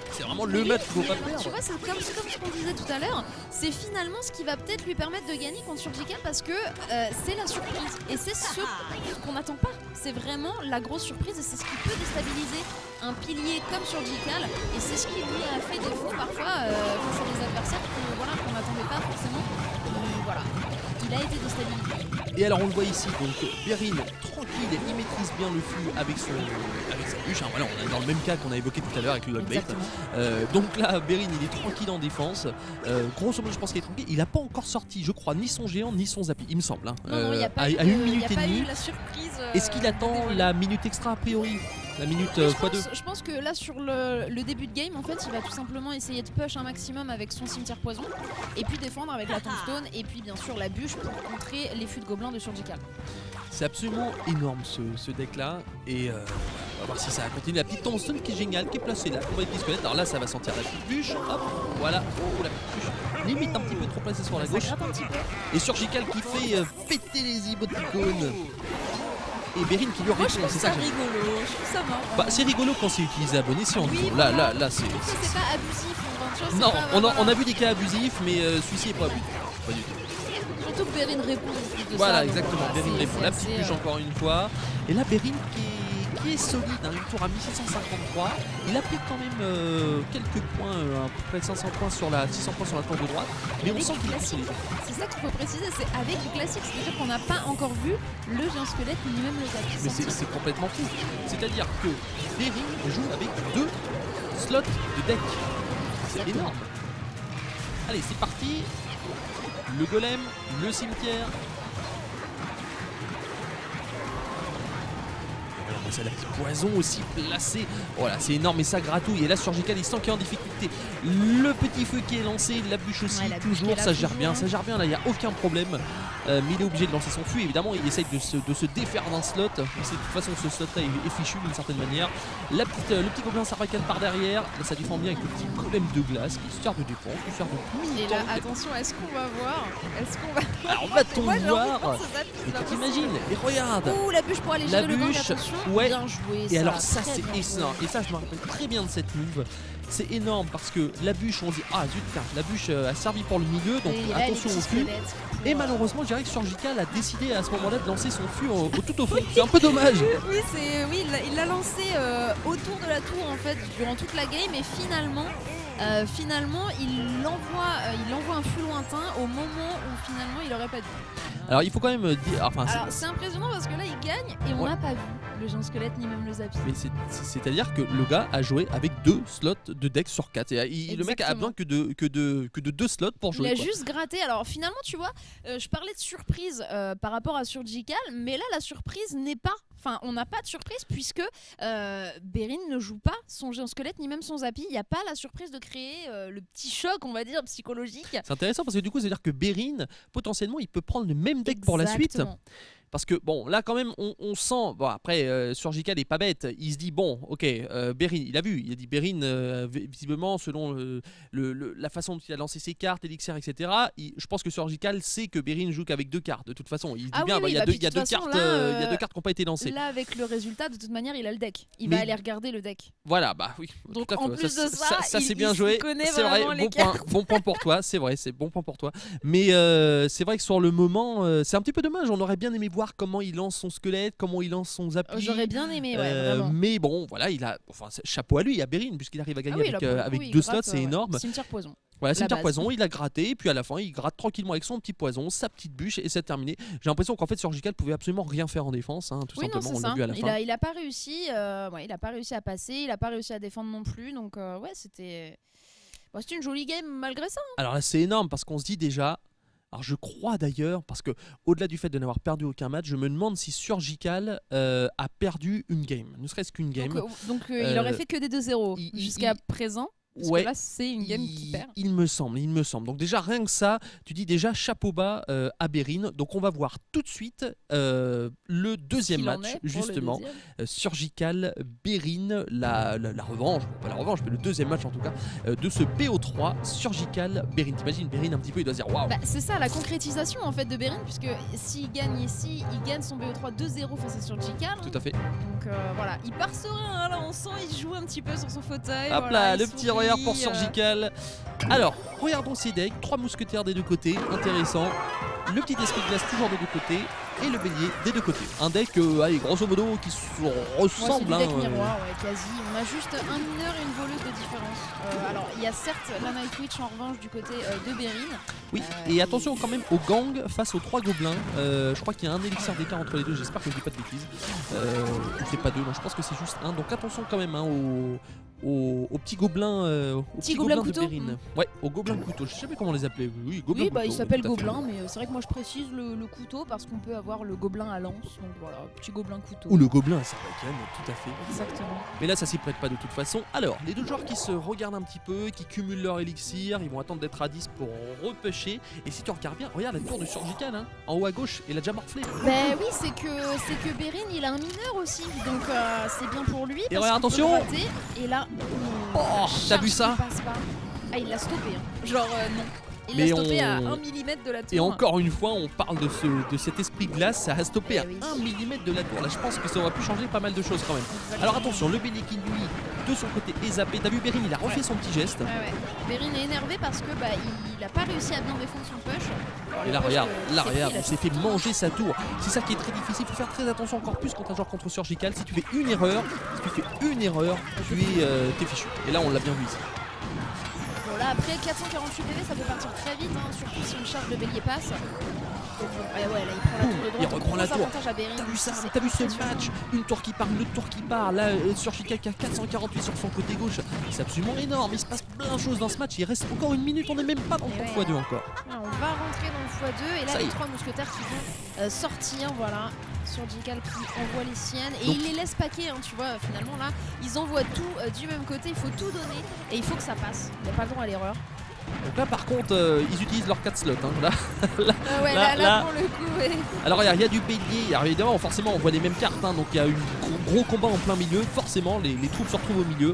C'est vraiment le match qu'il faut pas perdre. Tu vois, c'est comme, comme ce qu'on disait tout à l'heure, c'est finalement ce qui va peut-être lui permettre de gagner contre Surgical parce que euh, c'est la surprise. Et c'est ce qu'on n'attend pas. C'est vraiment la grosse surprise et c'est ce qui peut déstabiliser un pilier comme Surgical. Et c'est ce qui lui a fait défaut parfois euh, face à des adversaires qu'on voilà, qu'on n'attendait pas forcément. Et voilà, il a été déstabilisé. Et alors on le voit ici, donc Berin tranquille, il maîtrise bien le flux avec, son, avec sa bûche. Hein, voilà, on est dans le même cas qu'on a évoqué tout à l'heure avec le lockbait. Euh, donc là, Berin il est tranquille en défense. Euh, grosso modo, je pense qu'il est tranquille. Il n'a pas encore sorti, je crois, ni son géant ni son zappy, il me semble. Hein, non, non, il n'y a pas à, eu, à une minute y a et demie. Pas eu la surprise. Euh, Est-ce qu'il attend la minute extra a priori? La minute oui, fois deux. Je pense que là sur le, le début de game en fait il va tout simplement essayer de push un maximum avec son cimetière poison et puis défendre avec la tombstone et puis bien sûr la bûche pour contrer les fûts de gobelins de Surgical. C'est absolument énorme ce, ce deck là et euh, on va voir si ça va continuer. La petite tombstone qui est géniale, qui est placée là pour les petits squelettes. Alors là ça va sentir la petite bûche, hop, voilà, oh la petite bûche, limite un petit peu trop placée sur la gauche. Et Surgical qui fait euh, péter les emoticônes. Et Berin qui lui répond, c'est ça rigolo, je trouve ça marrant. Bah, c'est rigolo quand c'est utilisé à bon escient. Oui, là, voilà. là, là, c'est. C'est pas abusif, on Non, pas, on, a, voilà. on a vu des cas abusifs, mais euh, celui-ci est pas abusif. Pas du tout. Surtout que Berin répond. De voilà, ça, exactement. Donc, Berin répond. La petite bûche euh... encore une fois. Et là, Berin qui est, qui est solide. Hein, une tour à mille six cent cinquante-trois. Il a pris quand même euh, quelques points, euh, à peu près cinq cents points sur la, six cents points sur la tour de droite. Mais on sent qu'il est solide. C'est ça qu'il faut préciser, c'est avec du classique. C'est-à-dire qu'on n'a pas encore vu le géant squelette ni même le zappy. Mais c'est complètement fou. C'est-à-dire que Berin joue avec deux slots de deck. C'est énorme. Allez, c'est parti. Le golem, le cimetière. C'est la petite poison aussi placée. Voilà, c'est énorme et ça gratouille. Et là, Surgical, il sent qu'il est en difficulté. Le petit feu qui est lancé, la bûche aussi, ouais, la toujours. Bûche ça gère toujours, bien, hein. ça gère bien. Là, il n'y a aucun problème. Euh, mais il est obligé de lancer son fût. Évidemment, il essaye de se, de se défaire d'un slot. De toute façon, ce slot-là est, est fichu d'une certaine manière. La petite, euh, le petit gobelin cervical par derrière. Là, ça défend bien avec le petit golem de glace qui sert de défense, qui sert de mini. Et là, attention, est-ce qu'on va voir Est-ce qu'on va Alors, va-t-on voir? Mais t'imagines? Et regarde. Ouh, la bûche pour aller gérer le bûche. Ouais. Bien joué, et ça, alors ça c'est énorme. Et ça je me rappelle très bien de cette move. C'est énorme parce que la bûche on dit ah zut car la bûche euh, a servi pour le milieu donc et attention au fût. Et malheureusement je dirais que Surgical a décidé à ce moment-là de lancer son fût au, au tout au fond. C'est un peu dommage. Oui c'est oui il l'a lancé euh, autour de la tour en fait durant toute la game et finalement euh, finalement il envoie euh, il envoie un fût lointain au moment où finalement il aurait pas dû. Alors il faut quand même dire enfin c'est impressionnant parce que là il gagne et on n'a ouais. pas vu le géant squelette ni même le zappy. Mais c'est à dire que le gars a joué avec deux slots de deck sur quatre et il, le mec a besoin que de, que, de, que de deux slots pour jouer. Il a quoi. juste gratté. Alors finalement tu vois euh, je parlais de surprise euh, par rapport à Surgical mais là la surprise n'est pas Enfin, on n'a pas de surprise puisque euh, Berin ne joue pas son géant squelette ni même son zappy. Il n'y a pas la surprise de créer euh, le petit choc, on va dire, psychologique. C'est intéressant parce que du coup, c'est-à-dire que Berin, potentiellement, il peut prendre le même deck Exactement. pour la suite. Parce que bon, là quand même, on, on sent. Bon, après, euh, Surgical est pas bête. Il se dit bon, ok, euh, Berin, il a vu. Il a dit Berin, euh, visiblement, selon euh, le, le, la façon dont il a lancé ses cartes, Elixir, et cetera. Il, je pense que Surgical sait que Berin joue qu'avec deux cartes. De toute façon, il se dit ah bien, oui, bah, oui, il y a bah, deux, il y a deux façon, cartes, là, euh, il y a deux cartes qui n'ont pas été lancées. Là, avec le résultat, de toute manière, il a le deck. Il Mais, va aller regarder le deck. Voilà, bah oui. Donc en plus ça, de ça, ça, ça il, c'est bien il joué. C'est vrai, bon point, bon point pour toi. C'est vrai, c'est bon point pour toi. Mais euh, c'est vrai que sur le moment, euh, c'est un petit peu dommage. On aurait bien aimé voir comment il lance son squelette, comment il lance son zappy. J'aurais bien aimé, ouais, euh, vraiment. Mais bon, voilà, il a, enfin, chapeau à lui, à Berin, puisqu'il arrive à gagner ah oui, avec, là, euh, coup, avec oui, deux gratte, slots, c'est ouais. énorme. Cimetière poison. Voilà, cimetière base. poison, il a gratté, et puis à la fin, il gratte tranquillement avec son petit poison, sa petite bûche, et c'est terminé. J'ai l'impression qu'en fait, Surgical pouvait absolument rien faire en défense, hein, tout oui, simplement, non, on l'a vu à la il fin. A, il a pas réussi, euh, ouais, il a pas réussi à passer, il a pas réussi à défendre non plus, donc euh, ouais, c'était, bon, c'était une jolie game malgré ça. Hein. Alors là, c'est énorme parce qu'on se dit déjà. Alors je crois d'ailleurs, parce que au-delà du fait de n'avoir perdu aucun match, je me demande si Surgical euh, a perdu une game, ne serait-ce qu'une game. Donc, euh, donc euh, euh, il aurait fait que des deux zéro jusqu'à présent. Parce Ouais, que là, c'est une game il, qui perd. il me semble, il me semble. Donc déjà, rien que ça, tu dis déjà chapeau bas euh, à Bérine. Donc on va voir tout de suite euh, le deuxième Qu'il en match, est pour le justement. deuxième. Euh, Surgical, Bérine, la, la, la revanche, pas la revanche, mais le deuxième match en tout cas, euh, de ce B O trois, Surgical, Bérine. T'imagines, Bérine un petit peu, il doit se dire waouh. Bah, c'est ça la concrétisation en fait de Bérine, puisque s'il gagne ici, il gagne son B O trois deux zéro face à Surgical. Hein. Tout à fait. Donc euh, voilà, il part serein, hein, là on sent, il joue un petit peu sur son fauteuil. Hop voilà, là, il le petit sourit, regard pour euh, Surgical. Alors, regardons ces decks. Trois mousquetaires des deux côtés, intéressant. Le petit esprit de glace toujours des deux côtés. Et le bélier des deux côtés. Un deck, euh, allez, grosso modo, qui se Ouais, ressemble. c'est du deck hein, miroir, ouais, quasi. On a juste un mineur et une voleuse de différence. Euh, alors, il y a certes la Night Witch en revanche du côté euh, de Bérine. Oui, Euh, et attention quand même au gang face aux trois gobelins. Euh, je crois qu'il y a un élixir d'écart entre les deux, j'espère que je dis pas de bêtises. Euh, c'est pas deux, non, je pense que c'est juste un. Donc attention quand même hein, aux, aux, aux petits gobelins, euh, aux petits gobelins gobelins de couteaux. Bérine. Ouais, aux gobelins couteaux. Je sais jamais comment les appeler. Oui, gobelins Oui, bah, il couteaux, s'appelle tout à fait. gobelin, mais euh, c'est vrai que moi je précise le, le couteau parce qu'on peut avoir le gobelin à lance. Donc voilà, petit gobelin couteau. Ou le gobelin à sarbacane, tout à fait. Exactement. Mais là, ça s'y prête pas de toute façon. Alors, les deux joueurs qui se regardent un petit peu, qui cumulent leur élixir, ils vont attendre d'être à dix pour repêcher. Et si tu regardes bien, regarde la tour du Surgical, hein, en haut à gauche, il a déjà morflé. Ben oui, c'est que c'est que Bérine, il a un mineur aussi, donc euh, c'est bien pour lui. Et parce regarde, qu'il peut attention. rater. Et là, Oh, charge t'as vu qui ça? passe pas. Ah, il l'a stoppé. Hein. Genre euh, non. Il Mais l'a stoppé on- à un millimètre de la tour. Et encore une fois, on parle de, ce, de cet esprit glace, ça a stoppé Eh à oui. un millimètre de la tour. Là, je pense que ça aurait pu changer pas mal de choses quand même. Exactement. Alors attention, le bélier qui lui, de son côté, est zappé. T'as vu Bérine, il a refait Ouais. son petit geste. Ouais, ouais. Bérine est énervé parce que bah, il a pas réussi à bien défendre son push. Alors, Et le là, push, regarde, euh, là, c'est regarde, pris, il s'est fait manger sa tour. C'est ça qui est très difficile. Il faut faire très attention encore plus quand un joueur contre Surgical. Si tu fais une erreur, si tu fais une erreur, tu es, euh, t'es fichu. Et là, on l'a bien vu ici. Bon, là, après quatre cent quarante-huit P V, ça peut partir très vite, hein, surtout si une charge de bélier passe. Ouais, ouais, là, il prend la tour de droite. Il reprend la Gros tour. avantage à Bérine. T'as vu ça? C'est T'as vu ce impressionnant. match? Une tour qui part, une autre tour qui part. Là, euh, Surgical qui a quatre cent quarante-huit sur son côté gauche. C'est absolument énorme. Il se passe plein de choses dans ce match. Il reste encore une minute. On n'est même pas dans le Et temps ouais. fois deux encore. Là, on va rentrer dans le fois deux et là Ça y les est. trois mousquetaires qui vont euh, sortir, voilà, Surgical qui envoie les siennes et Donc- il les laisse paquer, hein, tu vois, finalement là, ils envoient tout euh, du même côté, il faut tout donner et il faut que ça passe, il n'y a pas le droit à l'erreur. Donc là, par contre, euh, ils utilisent leurs quatre slots. Hein. Là, Ah ouais, Là, là, là, là. pour le coup, ouais. alors, regarde, il y a du bélier. Alors, évidemment, forcément, on voit les mêmes cartes. Hein, donc, il y a un gros, gros combat en plein milieu. Forcément, les, les troupes se retrouvent au milieu.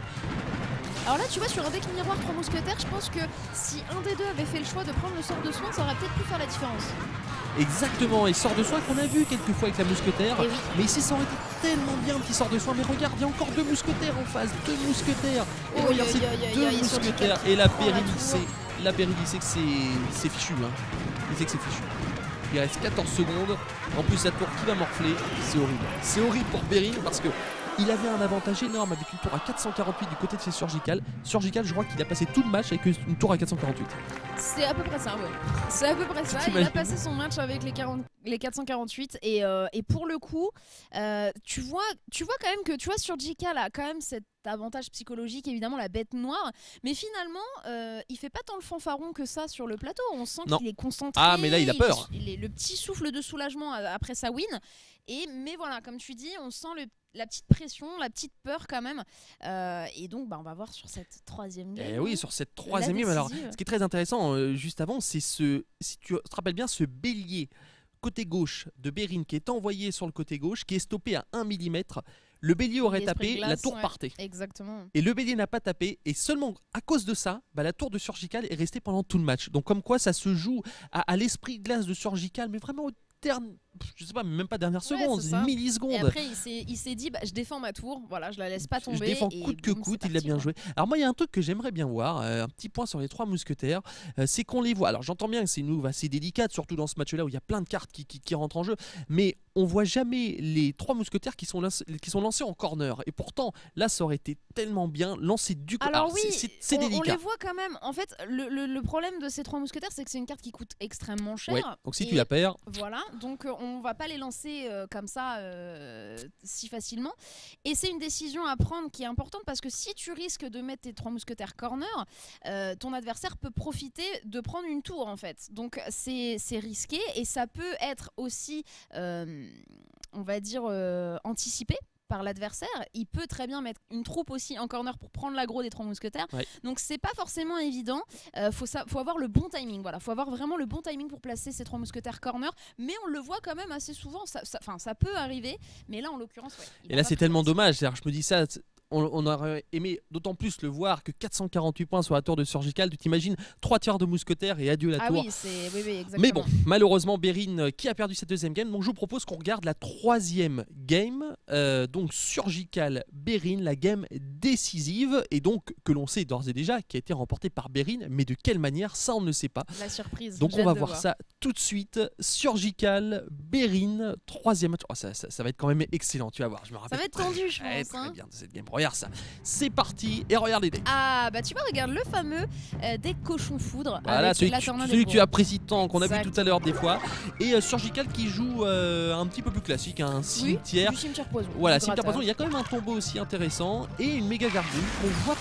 Alors là, tu vois, sur un deck miroir trois mousquetaires, je pense que si un des deux avait fait le choix de prendre le sort de soin, ça aurait peut-être pu faire la différence. Exactement. Et sort de soin qu'on a vu quelques fois avec la mousquetaire. Et oui. Mais ici, ça aurait été tellement bien, un petit sort de soin. Mais regarde, il y a encore deux mousquetaires en face. Deux mousquetaires. Et Oh, regarde, aïe, c'est aïe, aïe, deux aïe, mousquetaires. Surgical Et la qui prend la Bérine, il tour. sait, la Bérine, il sait que c'est c'est fichu. Hein. Il sait que c'est fichu. Il reste quatorze secondes. En plus, la tour qui va morfler. C'est horrible. C'est horrible pour Bérine parce que il avait un avantage énorme avec une tour à quatre cent quarante-huit du côté de ses Surgical. Surgical, je crois qu'il a passé tout le match avec une tour à quatre cent quarante-huit. C'est à peu près ça, ouais. C'est à peu près ça. Il a T'imagines? passé son match avec les, quarante les quatre cent quarante-huit et, euh, et pour le coup, euh, tu vois, tu vois quand même que tu vois Surgical a quand même cet avantage psychologique, évidemment la bête noire, mais finalement, euh, il fait pas tant le fanfaron que ça sur le plateau. On sent Non. qu'il est concentré. Ah, mais là, il a est- peur. Il est, le petit souffle de soulagement euh, après sa win. Et mais voilà, comme tu dis, on sent le la petite pression, la petite peur quand même. Euh, et donc, bah, on va voir sur cette troisième game. Eh oui, sur cette troisième game. Alors, décisive. ce qui est très intéressant, euh, juste avant, c'est ce. Si tu te rappelles bien, ce bélier côté gauche de Bérine qui est envoyé sur le côté gauche, qui est stoppé à un millimètre. Le bélier aurait L'esprit tapé, glace, la tour ouais. partait. Exactement. Et le bélier n'a pas tapé, et seulement à cause de ça, bah, la tour de Surgical est restée pendant tout le match. Donc, comme quoi, ça se joue à, à l'esprit glace de Surgical, mais vraiment au terme. Je sais pas, même pas dernière Ouais, seconde, c'est une ça. milliseconde. Et après, il s'est, il s'est dit, bah, je défends ma tour, voilà, je la laisse pas tomber. Je défends et coûte que boum, coûte, c'est il l'a parti, bien quoi. joué. Alors moi, il y a un truc que j'aimerais bien voir, euh, un petit point sur les trois mousquetaires, euh, c'est qu'on les voit. Alors j'entends bien que c'est une move assez délicate, surtout dans ce match-là où il y a plein de cartes qui, qui, qui rentrent en jeu, mais on voit jamais les trois mousquetaires qui sont, lancés, qui sont lancés en corner. Et pourtant, là, ça aurait été tellement bien lancé du corner. Alors oui, c'est, c'est, c'est on, on délicat. les voit quand même. En fait, le, le- le problème de ces trois mousquetaires, c'est que c'est une carte qui coûte extrêmement cher. Ouais. Donc si Et tu la perds, Voilà, donc euh, on va pas les lancer euh, comme ça euh, si facilement. Et c'est une décision à prendre qui est importante parce que si tu risques de mettre tes trois mousquetaires corner, euh, ton adversaire peut profiter de prendre une tour en fait. Donc c'est c'est risqué et ça peut être aussi, euh, on va dire, euh, anticipé par l'adversaire, il peut très bien mettre une troupe aussi en corner pour prendre l'aggro des trois mousquetaires. Ouais. Donc c'est pas forcément évident. Euh, faut, ça, faut avoir le bon timing. Voilà, faut avoir vraiment le bon timing pour placer ces trois mousquetaires corner. Mais on le voit quand même assez souvent. Ça, ça, ça peut arriver, mais là en l'occurrence. Ouais, et là c'est tellement dommage. Je me dis ça. On, on aurait aimé d'autant plus le voir que quatre cent quarante-huit points sur la tour de Surgical. Tu t'imagines trois tiers de mousquetaires et adieu la ah tour. Oui, c'est... oui, oui, exactement. Mais bon, malheureusement, Berin qui a perdu cette deuxième game. Donc je vous propose qu'on regarde la troisième game. Euh, donc Surgical Berin, la game décisive. Et donc que l'on sait d'ores et déjà qui a été remportée par Berin. Mais de quelle manière, ça on ne sait pas. La surprise. Donc on va voir, voir ça tout de suite. Surgical Berin, troisième match. Oh, ça, ça, ça va être quand même excellent, tu vas voir. Je me rappelle. Ça va être tendu, je pense. Très hein. bien de cette game. Regarde ça. C'est parti et regarde les decks. Ah bah tu vois, regarde le fameux euh, deck cochon foudre. Voilà, avec celui, la tu, tornade celui que tu bois. apprécies tant, qu'on a vu tout à l'heure des fois. Et euh, Surgical qui joue euh, un petit peu plus classique, un cimetière. Oui, du cimetière poison. Voilà, cimetière poison. Il y a quand même un tombeau aussi intéressant et une méga gargouille qu'on voit,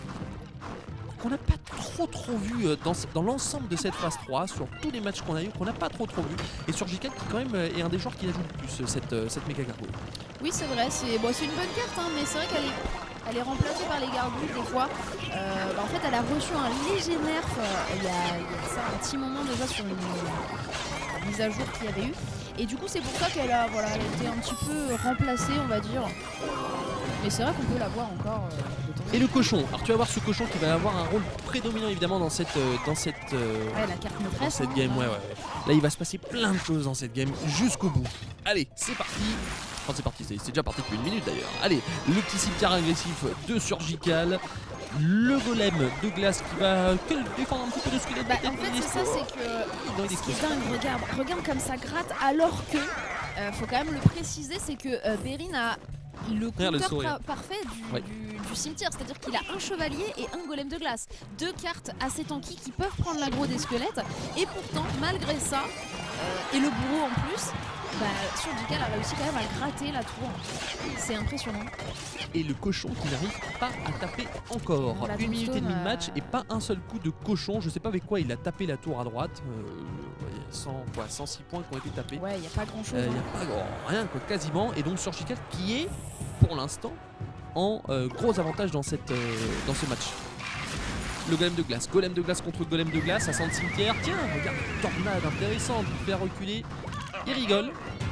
qu'on n'a pas trop trop vu dans, dans l'ensemble de cette phase trois, sur tous les matchs qu'on a eu, qu'on n'a pas trop trop vu. Et Surgical qui quand même est un des joueurs qui la joue le plus, cette, cette méga gargouille. Oui c'est vrai, c'est bon, une bonne carte, hein, mais c'est vrai qu'elle est, elle est remplacée par les gargouilles des fois. Euh, bah, en fait elle a reçu un léger nerf euh, il, y a, il y a ça un petit moment déjà sur une, une mise à jour qu'il y avait eu. Et du coup c'est pour ça qu'elle a, voilà, elle a été un petit peu remplacée on va dire. Mais c'est vrai qu'on peut la voir encore euh, de temps en temps. Et le cochon, alors tu vas voir ce cochon qui va avoir un rôle prédominant évidemment dans cette, euh, dans cette, euh, ouais, la carte maîtresse, dans cette hein, game. ouais. Ouais, ouais, ouais. Là il va se passer plein de choses dans cette game jusqu'au bout. Allez, c'est parti. Enfin c'est parti, c'est déjà parti depuis une minute d'ailleurs. Allez, le petit cimetière agressif de Surgical. Le golem de glace qui va défendre un petit peu le squelette. Bah, en fait c'est ça, c'est que ce qui est dingue, regarde, regarde comme ça gratte alors que, euh, faut quand même le préciser, c'est que euh, Berin a le compteur par parfait du, ouais. du, du cimetière, c'est-à-dire qu'il a un chevalier et un golem de glace. Deux cartes assez tanky qui peuvent prendre l'aggro des squelettes et pourtant malgré ça, euh, et le bourreau en plus, bah, Surgical a réussi quand même à gratter la tour. C'est impressionnant. Et le cochon qui n'arrive pas à taper encore. Voilà, une minute et demie de match et pas un seul coup de cochon. Je sais pas avec quoi il a tapé la tour à droite. Euh, cent, quoi, cent six points qui ont été tapés. Ouais, il n'y a pas grand chose. Il euh, n'y a pas grand, rien, quoi, quasiment. Et donc Surgical qui est pour l'instant en euh, gros avantage dans, cette, euh, dans ce match. Le golem de glace, golem de glace contre golem de glace, ça sent le cimetière. Tiens, regarde, tornade intéressante pour faire reculer. Il rigole.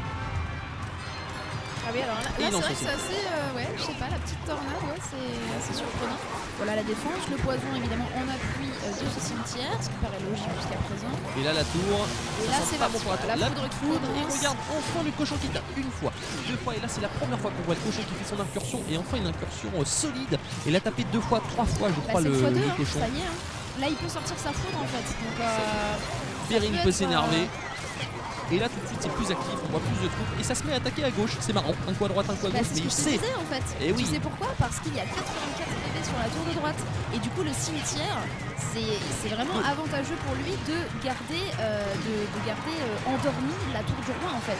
Ah oui, alors là, là c'est vrai que c'est assez, euh, ouais, je sais pas, la petite tornade, ouais, c'est assez surprenant. Voilà la défense, le poison évidemment en appui euh, de ce cimetière, ce qui paraît logique jusqu'à présent. Et là la tour, et là c'est bon pour la, la foudre, foudre, et regarde enfin le cochon qui tape une fois, deux fois, et là c'est la première fois qu'on voit le cochon qui fait son incursion, et enfin une incursion euh, solide. Et il a tapé deux fois, trois fois je crois bah, le, fois deux, le hein, cochon. Ça y est, hein. Là il peut sortir sa foudre en fait. Donc euh, Berin peut, peut s'énerver. Euh... Et là tout de suite c'est plus actif, on voit plus de troupes et ça se met à attaquer à gauche, c'est marrant, un coup à droite, un coup à gauche, bah, mais il sait. Disais, en fait. Et oui. Tu sais pourquoi? Parce qu'il y a quatre-vingt-quatre P V sur la tour de droite et du coup le cimetière c'est vraiment oui. avantageux pour lui de garder, euh, de, de garder euh, endormi la tour du roi en fait.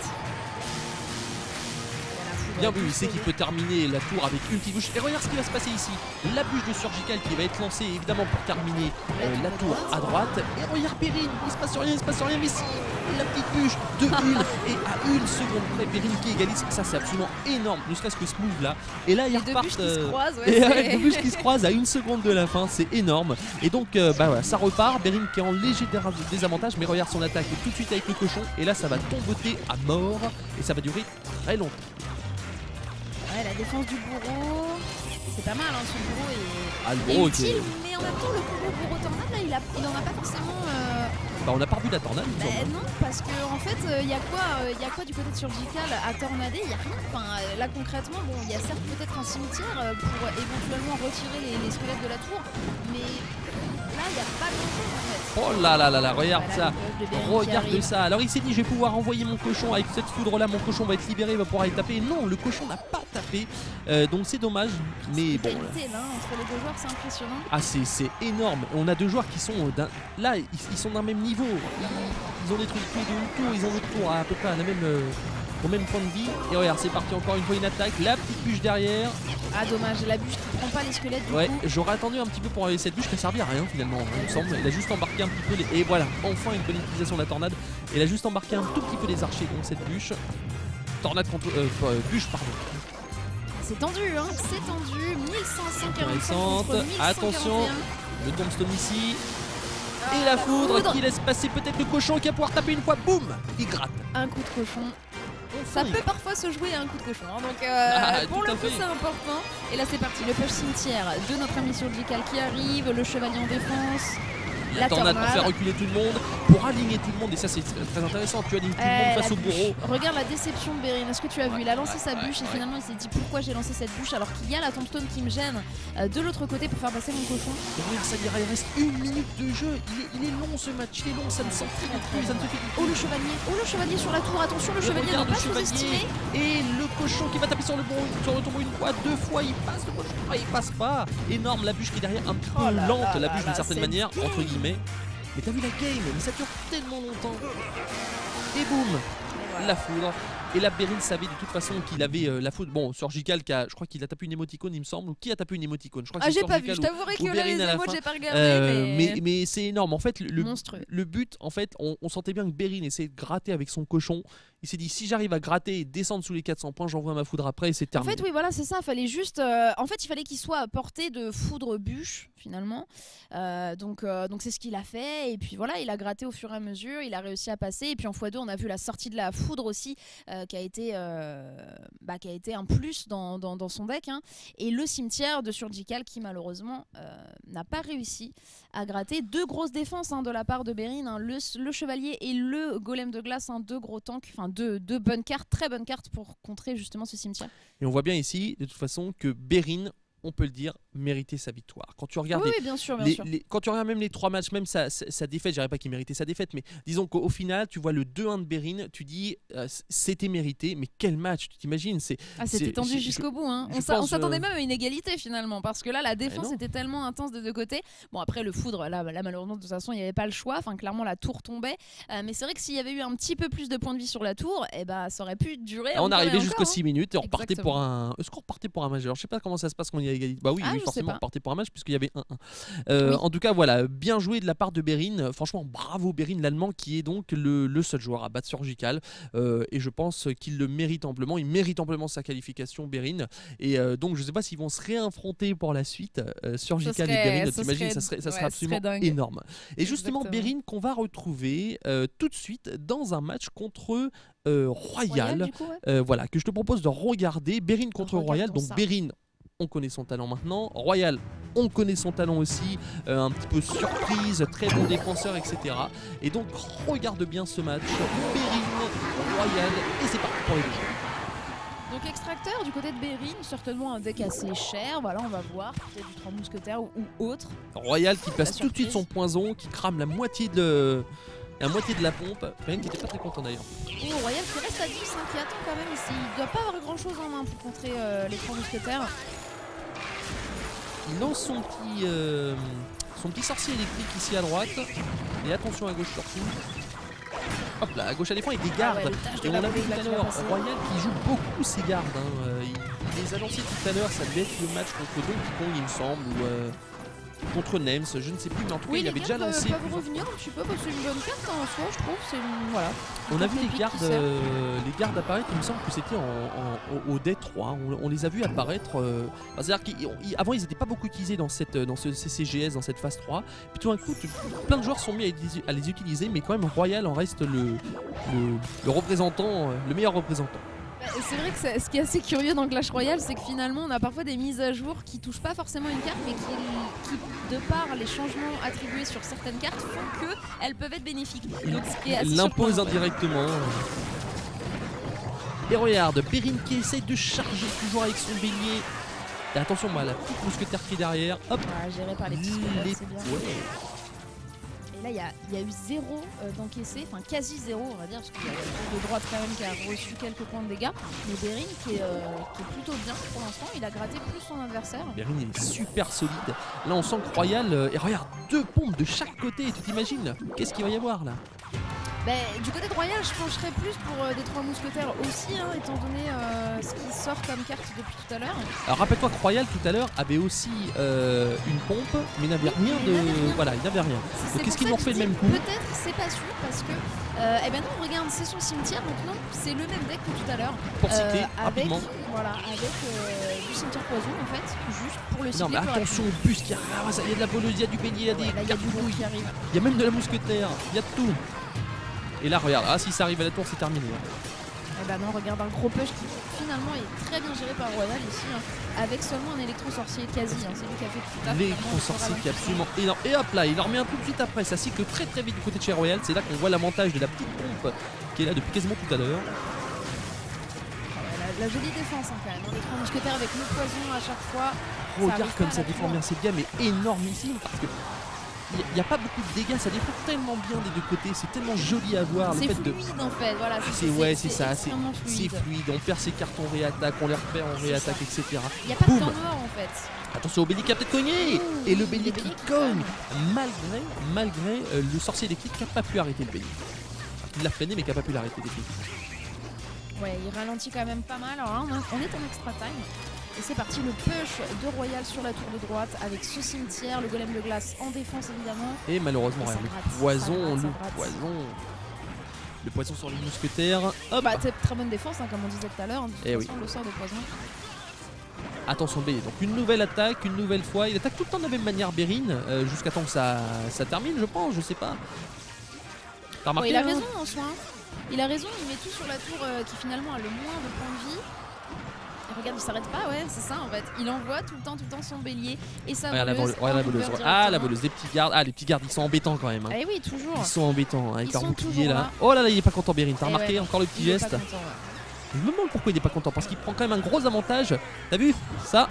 Bien vu, il sait qu'il peut terminer la tour avec une petite bûche. Et regarde ce qui va se passer ici. La bûche de Surgical qui va être lancée évidemment pour terminer euh, la tour à droite. Et regarde Berin, il se passe rien, il se passe rien. Mais si, la petite bûche de une et à une seconde près, Berin qui égalise. Ça c'est absolument énorme, ne serait-ce que ce move là. Et là ils repartent. Euh, qui se croisent, ouais, et avec deux bûches qui se croisent à une seconde de la fin, c'est énorme. Et donc euh, bah voilà, ça repart. Berin qui est en léger désavantage, mais regarde son attaque tout de suite avec le cochon. Et là ça va tomboter à mort et ça va durer très longtemps. Ouais, la défense du bourreau, c'est pas mal, hein, son bourreau est, ah, le bourreau est utile, est... mais en même temps le combo bourreau tornade là, il, a, il en a pas forcément. Euh... Bah on n'a pas revu la tornade. Bah non, parce que en fait, il euh, y a quoi, il euh, y a quoi du côté de Surgical à tornader? Il y a rien. Enfin euh, là concrètement, bon, il y a certes peut-être un cimetière euh, pour euh, éventuellement retirer les, les squelettes de la tour, mais là il y a pas grand-chose en fait. Oh là là là là, regarde voilà, ça, regarde ça. Alors il s'est dit je vais pouvoir envoyer mon cochon avec cette foudre là, mon cochon va être libéré, il va pouvoir aller taper. Non, le cochon n'a pas tapé, euh, donc c'est dommage. Mais bon. Qualité, là, entre les deux joueurs, c'est impressionnant. Ah c'est énorme. On a deux joueurs qui sont là, ils, ils sont d'un même niveau. Ils, ils ont des trucs de une tour, ils ont le tour à, à peu près à la même. Euh, au même point de vie. Et regarde, c'est parti encore une fois une attaque. La petite bûche derrière. Ah dommage, la bûche qui prend pas les squelettes du ouais, coup. J'aurais attendu un petit peu pour enlever cette bûche qui a servi à rien finalement, il me semble. Il a juste embarqué un petit peu les... Et voilà, enfin une bonne utilisation de la tornade. Il a juste embarqué un tout petit peu les archers dans cette bûche. Tornade contre... Euh, euh, bûche, pardon. c'est tendu, hein, c'est tendu. mille cinq cent quarante-cinq Intéressante. contre mille cent quarante et un. Attention, le tombstone ici. Ah, Et la, la foudre, foudre qui laisse passer peut-être le cochon qui va pouvoir taper une fois. Boum, il gratte. Un coup de cochon. Ça il peut gratte. parfois se jouer à un coup de cochon, hein, donc euh, Ah, pour tout le à coup fait. c'est important. Et là c'est parti, le push cimetière de notre ami surgical qui arrive, le chevalier en défense. La, La tornade pour tornade. faire reculer tout le monde, pour aligner tout le monde, et ça c'est très, très intéressant, tu alignes tout le monde Eh, face la au bourreau. bûche. Regarde la déception de Berin, est-ce que tu as vu? Il a lancé ouais, sa ouais, bûche et ouais. finalement il s'est dit pourquoi j'ai lancé cette bûche alors qu'il y a la tombstone qui me gêne euh, de l'autre côté pour faire passer mon cochon. Et regarde, ça ira, il reste une minute de jeu, il est, il est long ce match, il est long, ça ne s'entraîne plus, ça ne se fait Oh le chevalier, oh le chevalier sur la tour, attention le Et chevalier ne regarde pas le chevalier sous-estimer. et le cochon qui va taper sur le, bon, sur le tombeau une fois, deux fois, il passe le cochon, ah, il passe pas. Énorme, la bûche qui est derrière, un petit peu Oh là lente, là la là bûche d'une là, certaine cette manière, game. entre guillemets. Mais t'as vu la game, mais ça dure tellement longtemps. Et boum, Voilà. la foudre. Et là, Berin savait de toute façon qu'il avait euh, la foudre. Bon, Surgical, qui a, je crois qu'il a tapé une émoticône, il me semble. Ou qui a tapé une émoticône? Je crois que Ah c'est j'ai pas vu, Surgical je ou- t'avouerai ou que là Berin les à la émotes fin. j'ai pas regardé Euh, mais... mais mais c'est énorme. En fait, le, le, monstrueux. le but, en fait, on, on sentait bien que Berin essayait de gratter avec son cochon. Il s'est dit, si j'arrive à gratter et descendre sous les quatre cents points, j'envoie ma foudre après et c'est En terminé. fait, oui, voilà, c'est ça. Fallait juste. euh, en fait, il fallait qu'il soit à portée de foudre bûche, finalement. Euh, donc, euh, donc c'est ce qu'il a fait. Et puis voilà, il a gratté au fur et à mesure. Il a réussi à passer. Et puis en fois deux, on a vu la sortie de la foudre aussi, euh, qui a été, euh, bah, qui a été un plus dans, dans, dans son deck. Hein. Et le cimetière de Surgical qui malheureusement euh, n'a pas réussi à gratter. Deux grosses défenses hein, de la part de Berin. Hein. Le, le chevalier et le golem de glace, hein, deux gros tanks, enfin deux, deux bonnes cartes, très bonnes cartes pour contrer justement ce cimetière. Et on voit bien ici, de toute façon, que Berin, on peut le dire, méritait sa victoire. Quand tu regardes Oui, les- oui, bien sûr, bien les- sûr. les- quand tu regardes même les trois matchs, même sa, sa, sa défaite, je dirais pas qu'il méritait sa défaite, mais disons qu'au au final, tu vois le deux un de Berin, tu dis euh, c'était mérité, mais quel match, tu t'imagines, c'est Ah, c'était c'est- tendu je- jusqu'au bout. Hein. je On s'a- on pense, s'attendait euh, même à une égalité finalement, parce que là, la défense non. était tellement intense des deux côtés. Bon, après, le foudre, là, là malheureusement, de toute façon, il n'y avait pas le choix. Enfin, clairement, la tour tombait. Euh, mais c'est vrai que s'il y avait eu un petit peu plus de points de vie sur la tour, eh ben, ça aurait pu durer. on encore et arrivait encore, jusqu'aux hein. six minutes et on repartait Exactement. pour un. Est-ce qu'on repartait pour un match? Alors, je sais pas comment ça se passe quand il y a égalité. Bah oui, Ah, oui je sais forcément, pas. on repartait pour un match puisqu'il y avait un un. Euh, Oui. En tout cas, voilà, bien joué de la part de Berin. Franchement, bravo Berin, l'Allemand, qui est donc le, le seul joueur à battre Surgical. Euh, et je pense qu'il le mérite amplement. Il mérite amplement sa qualification, Berin. Et euh, donc, je sais pas s'ils vont se réaffronter pour la suite. Euh, Surgical serait- et Berin, ce t'imagines, serait- ça serait, ça serait ouais, ce serait absolument dingue. énorme. Et justement, Exactement. Berin qu'on va retrouver euh, tout de suite dans un match contre euh, Royal. Royal, du coup, ouais. Euh, voilà, que je te propose de regarder. Berin contre Regardons Royal. Donc ça. Berin, on connaît son talent maintenant. Royal, on connaît son talent aussi. Euh, un petit peu surprise, très bon défenseur, et cetera. Et donc regarde bien ce match. Berin, Royal, et c'est parti pour les deux joueurs. Donc, extracteur du côté de Berin, certainement un deck assez cher. Voilà, on va voir. Peut-être du trois mousquetaires ou, ou autre. Royal qui passe La tout de suite surprise. son poison, qui crame la moitié de, la moitié de la pompe. Berin qui était pas très content d'ailleurs. Oh, Royal qui reste à dix, hein, qui attend quand même ici. Il doit pas avoir grand chose en main pour contrer euh, les trois mousquetaires. Il lance son petit, euh, son petit sorcier électrique ici à droite. Et attention à gauche surtout. Hop là, à gauche à défend avec des gardes. Ah ouais, le tâche de Et on la a vu volée, tout là, à qui va l'heure, passer. Royal qui joue beaucoup ses gardes. Hein. Euh, il, il les a lancés tout à l'heure, ça devait être le match contre Donkey Kong il me semble, ou euh, contre Nems, je ne sais plus, mais en tout cas Oui, il les avait déjà gardes lancé. peuvent plusieurs- revenir un petit peu, parce que c'est une bonne carte hein, en soi, je trouve. C'est une... voilà. On a Carte vu les épique gardes, qui sert. euh, les gardes apparaître, il me semble que c'était en, en- au, au D trois, on, on les a vus apparaître, euh, c'est-à-dire qu'avant ils n'étaient pas beaucoup utilisés dans, cette, dans ce C C G S, dans cette phase trois, puis tout d'un coup tu- plein de joueurs sont mis à, les- à les utiliser, mais quand même Royal en reste le, le, le représentant, euh, le meilleur représentant. Bah, c'est vrai que ça- ce qui est assez curieux dans Clash Royale, c'est que finalement on a parfois des mises à jour qui touchent pas forcément une carte, mais qui, qui de par les changements attribués sur certaines cartes, font qu'elles peuvent être bénéfiques. Donc, ce qui est assez L'impose surprenant. indirectement. Et regarde, Berin qui essaye de charger toujours avec son bélier. Et attention, moi, la petite mousquetaire qui est derrière. Hop, Voilà, géré par les petits les scooters, c'est bien. ouais. Et là, il y a, il y a eu zéro euh, d'encaissé, enfin quasi zéro, on va dire, parce qu'il y a le de droite quand même qui a reçu quelques points de dégâts. Mais Berin qui est, euh, qui est plutôt bien pour l'instant, il a gratté plus son adversaire. Berin est super solide. Là, on sent que Royal. euh, Et regarde, deux pompes de chaque côté, tu t'imagines? Qu'est-ce qu'il va y avoir là? Bah, du côté de Royale, je pencherais plus pour euh, des trois mousquetaires aussi, hein, étant donné euh, ce qui sort comme carte depuis tout à l'heure. Alors rappelle-toi que Royale tout à l'heure avait aussi euh, une pompe, mais n'avait Oui, rien mais de. il n'avait rien. Voilà, il n'avait rien. C'est Donc est-ce pour qu'ils ça ont que fait je le dis même coup? Peut-être, c'est pas sûr, parce que. Euh, eh ben non, regarde, c'est son cimetière, donc non, c'est le même deck que tout à l'heure. Pour citer avec, rapidement. Voilà, avec euh, du cimetière poison en fait, juste pour le citer. Non mais attention au bus qui arrive, ah, ça, il y a de la voleuse, il y a du beignet, il y a des Ouais, là, il y a du cartouilles, qui arrive. il y a même de la mousquetaire, il y a de tout. Et là regarde, ah si ça arrive à la tour c'est terminé. Eh ben non, regarde un gros push qui finalement est très bien géré par Royale ici, hein, avec seulement un électro-sorcier quasi, hein, c'est lui qui a fait tout le taf. L'électro-sorcier qui est absolument énorme. Et hop là, il en remet un tout de suite après, ça cycle très très vite du côté de chez Royale, c'est là qu'on voit l'avantage de la petite pompe qui est là depuis quasiment tout à l'heure. La, la jolie défense hein, quand même, les trois mousquetaires avec le poison à chaque fois. Regarde comme ça défend bien, c'est bien mais énormissime parce que il n'y a, a pas beaucoup de dégâts, ça défend tellement bien des deux côtés, c'est tellement joli à voir. C'est fluide de... en fait, voilà. C'est ouais, c'est ça, c'est fluide. fluide, on perd ses cartes, on réattaque, on les repère, on réattaque, et cetera. Il n'y a pas Boum. de temps noir en fait. Attention au bélier qui a peut-être cogné. Ouh, et le bélier qui cogne, cogne. malgré, malgré euh, le sorcier électrique qui n'a pas pu arrêter le bélier. Il l'a freiné mais qui n'a pas pu l'arrêter définitivement. Ouais, il ralentit quand même pas mal. Alors là, on est en extra time. Et c'est parti, le push de Royale sur la tour de droite avec ce cimetière, le golem de glace en défense évidemment. Et malheureusement, et rien. Le rate, poison, le poison. Le poison sur les mousquetaires. Hop. Bah, très bonne défense, hein, comme on disait tout à l'heure. De toute et façon, oui. le sort de poison. Attention bélier, donc une nouvelle attaque, une nouvelle fois. Il attaque tout le temps de la même manière Bérine, euh, jusqu'à temps que ça, ça termine, je pense, je sais pas. T'as remarqué, ouais, il a hein raison en soi. Il a raison, il met tout sur la tour euh, qui finalement a le moins de points de vie. Et regarde, il s'arrête pas, ouais, c'est ça en fait. Il envoie tout le temps, tout le temps son bélier et sa regarde voleuse. La voleuse. voleuse. Ah, la voleuse, les petits gardes. Ah, les petits gardes, ils sont embêtants quand même. Hein. Eh oui, toujours. Ils sont embêtants, hein, avec leur bouclier là. là. Oh là là, il est pas content Bérine, t'as et remarqué ouais, encore le petit il geste. Est pas content, ouais. Je me demande pourquoi il n'est pas content, parce qu'il prend quand même un gros avantage. T'as vu ça?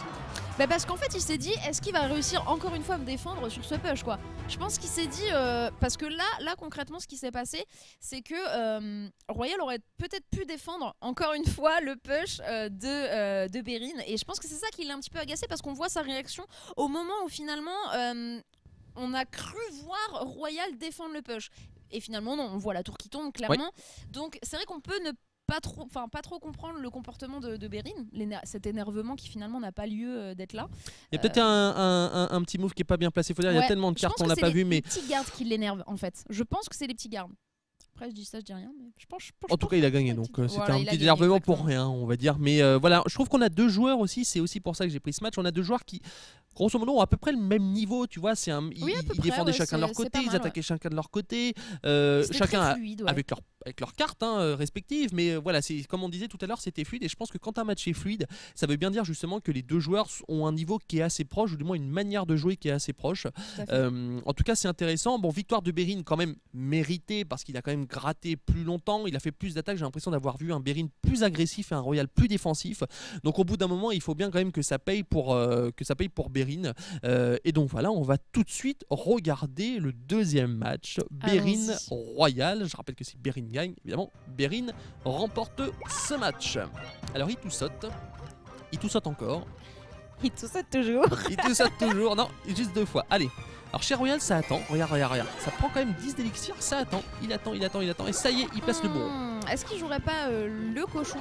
Bah parce qu'en fait il s'est dit est-ce qu'il va réussir encore une fois à me défendre sur ce push quoi. Je pense qu'il s'est dit euh, parce que là là concrètement ce qui s'est passé c'est que euh, Royale aurait peut-être pu défendre encore une fois le push euh, de, euh, de Bérine et je pense que c'est ça qui l'a un petit peu agacé parce qu'on voit sa réaction au moment où finalement euh, on a cru voir Royale défendre le push et finalement non, on voit la tour qui tombe clairement. Oui. Donc c'est vrai qu'on peut ne pas trop, enfin pas trop comprendre le comportement de, de Bérine, cet énervement qui finalement n'a pas lieu euh, d'être là. Il y a peut-être euh... un, un, un, un petit move qui est pas bien placé. Faut dire, ouais, il y a tellement de cartes qu'on n'a pas vu, mais les petits gardes qui l'énervent en fait. Je pense que c'est les petits gardes. Après je dis ça, je dis rien, mais je pense. Je pense en tout cas, il a gagné, donc euh, c'était voilà, un petit énervement pour rien, on va dire. Mais euh, voilà, je trouve qu'on a deux joueurs aussi. C'est aussi pour ça que j'ai pris ce match. On a deux joueurs qui, grosso modo, ont à peu près le même niveau. Tu vois, c'est un, oui, ils, ils défendaient ouais, chacun de leur côté, ils mal, attaquaient ouais. chacun de leur côté, euh, chacun fluide, ouais. avec leur avec leurs cartes hein, respectives. Mais euh, voilà, c'est comme on disait tout à l'heure, c'était fluide. Et je pense que quand un match est fluide, ça veut bien dire justement que les deux joueurs ont un niveau qui est assez proche, ou du moins une manière de jouer qui est assez proche. Euh, en tout cas, c'est intéressant. Bon, victoire de Bérine quand même méritée parce qu'il a quand même gratté plus longtemps, il a fait plus d'attaques, j'ai l'impression d'avoir vu un Bérine plus agressif et un Royale plus défensif. Donc au bout d'un moment, il faut bien quand même que ça paye pour, euh, que ça paye pour Bérine. Euh, et donc voilà, on va tout de suite regarder le deuxième match. Bérine Royale. Je rappelle que si Bérine gagne, évidemment, Bérine remporte ce match. Alors il tout saute. Il tout saute encore. Il tout saute toujours. Il tout saute toujours. Non, juste deux fois. Allez. Alors chez Royale ça attend, regarde, regarde, regarde, ça prend quand même dix d'élixir, ça attend, il attend, il attend, il attend, et ça y est, il place mmh, le bourreau. Est-ce qu'il jouerait pas euh, le cochon?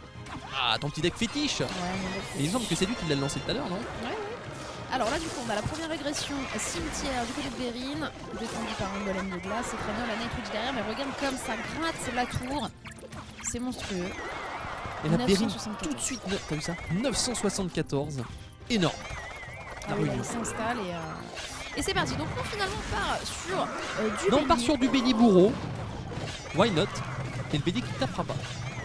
Ah, ton petit deck fétiche ouais, et il me semble que c'est lui qui l'a lancé tout à l'heure, non? Ouais, ouais. Alors là du coup on a la première régression, cimetière du côté de Bérine, défendu par un golem de glace, c'est très bien, la Nightwitch derrière, mais regarde comme ça gratte la tour, c'est monstrueux. Et la Bérine tout de suite, t'as vu ça? neuf cent soixante-quatorze, énorme. Ah oui, là, il s'installe et... Euh... Et c'est parti, donc on finalement part sur euh, du non, bélier. on part sur du bélier bourreau. Why not? Et le bélier qui tapera pas.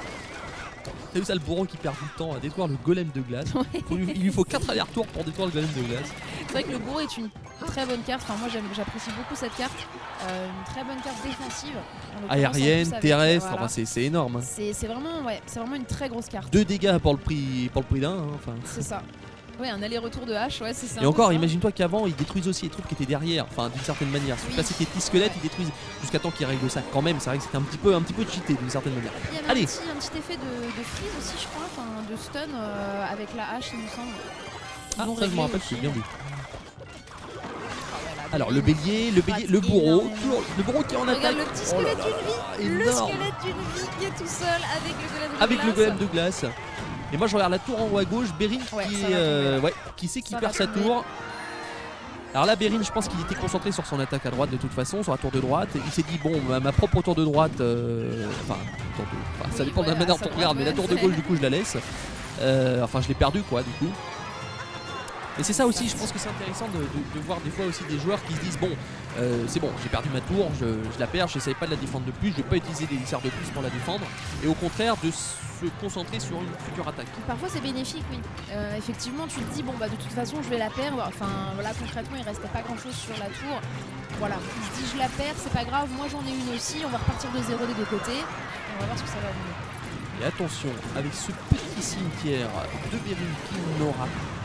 T'as vu ça, le bourreau qui perd du temps à détruire le golem de glace. Ouais. Il lui faut quatre allers-retours pour détruire le golem de glace. C'est vrai que le bourreau est une très bonne carte. Enfin, moi j'apprécie beaucoup cette carte. Euh, une très bonne carte défensive. Aérienne, terrestre, voilà. Enfin, c'est énorme. C'est vraiment, ouais, vraiment une très grosse carte. Deux dégâts pour le prix, pour le prix d'un. Hein, enfin. C'est ça. Ouais, un aller-retour de hache, ouais, c'est ça. Et encore, imagine-toi qu'avant, ils détruisent aussi les troupes qui étaient derrière, enfin d'une certaine manière. Si tu passes tes petits squelettes, ils détruisent jusqu'à temps qu'ils règlent ça. Quand même, c'est vrai que c'était un petit peu, un petit peu cheaté d'une certaine manière. Il y avait Allez. Un, petit, un petit effet de, de freeze aussi, je crois, enfin de stun euh, avec la hache, il me semble. Ah, ça je me rappelle, c'est bien vu. Ah ouais, là, Alors le bélier, le bélier, le bourreau, toujours, le bourreau qui est en attaque. Regarde le petit squelette Oh là d'une vie, là, le énorme. squelette d'une vie qui est tout seul avec le golem de Avec glace. le golem de glace. Et moi je regarde la tour en haut à gauche, Bérin Ouais, qui, ça est, va euh, tomber, ouais, qui sait qu'il Ça perd va sa tomber. tour. Alors là Bérin je pense qu'il était concentré sur son attaque à droite de toute façon, sur la tour de droite. Il s'est dit bon ma, ma propre tour de droite, euh, enfin, tour de, enfin, ça Oui, dépend de la ouais, manière ça dont on va, regarde, mais la ouais, tour de c'est- gauche du coup je la laisse. Euh, enfin je l'ai perdu quoi du coup. Et c'est ça aussi, je pense que c'est intéressant de, de- de voir des fois aussi des joueurs qui se disent bon, euh, c'est bon, j'ai perdu ma tour, je, je la perds, je n'essayais pas de la défendre de plus, je ne vais pas utiliser des serres de plus pour la défendre, et au contraire de se concentrer sur une future attaque. Parfois c'est bénéfique, oui. Euh, effectivement, tu te dis bon bah de toute façon je vais la perdre. Enfin voilà, concrètement il restait pas grand chose sur la tour. Voilà, il se dit je la perds, c'est pas grave, moi j'en ai une aussi, on va repartir de zéro des deux côtés. Et on va voir ce que ça va donner. Et attention, avec ce petit cimetière de Bérin qui n'aura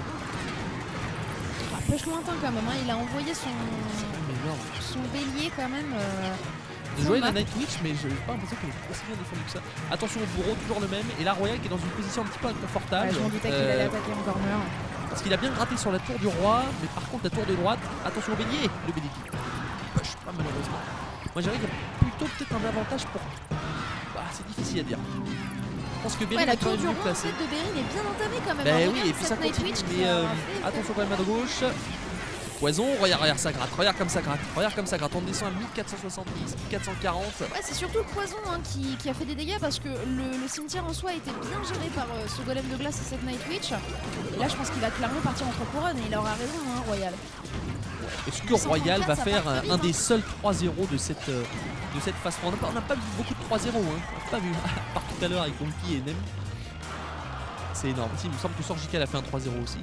Ah, pêche lointain quand même, hein. Il a envoyé son, énorme. son bélier quand même. Euh... Je full jouais la map. Night Witch, mais je n'ai pas l'impression qu'elle est aussi bien défendue que ça. Attention au bourreau, toujours le même. Et là, Royale qui est dans une position un petit peu inconfortable. Ouais, je m'en doutais qu'il Euh, allait attaquer en corner. Parce qu'il a bien gratté sur la tour du roi, mais par contre la tour de droite, attention au bélier, le bélier qui push pas malheureusement. Moi je dirais qu'il y a plutôt peut-être un avantage pour... Bah, c'est difficile à dire. Je pense que Bérin Ouais, la est quand tour même du mieux roi en placé. fait, de Bérin est bien entamée quand même. Bah hein. oui, Regarde et puis ça cette Night continue, Witch qui mais a euh, fait- attention quand même à gauche. Poison, regarde, regarde ça gratte, regarde comme ça gratte, regarde comme ça gratte, on descend à mille quatre cent soixante-dix, mille quatre cent quarante. Ouais, c'est surtout le poison hein, qui, qui a fait des dégâts parce que le, le cimetière en soi a été bien géré par euh, ce golem de glace et cette Night Witch. Et là, je pense qu'il va clairement partir entre couronnes et il aura raison, hein, Royal. Est-ce que Royale va ça faire part un, très vite, un hein. des seuls trois zéro de cette, euh, de cette phase trois? On n'a pas, on n'a pas vu beaucoup de trois zéro, hein. On n'a pas vu, à part tout à l'heure avec Donkey et Nem. C'est énorme. Si, il me semble que Surgical a fait un trois zéro aussi.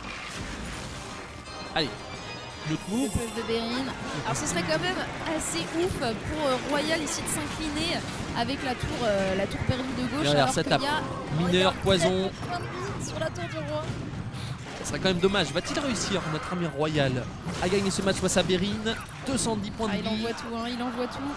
Allez, notre Le move. push de Bérin. Alors ce serait quand même assez ouf pour euh, Royal ici de s'incliner avec la tour, euh, la tour perdue de gauche. Derrière, alors ça qu'il tape. y a Mineur, Royal poison. très peu de points de vie sur la tour du roi. Ça serait quand même dommage. Va-t-il réussir, notre ami Royal, à gagner ce match face à Bérin? deux cent dix points de Ah, il vie. envoie tout, hein, il envoie tout.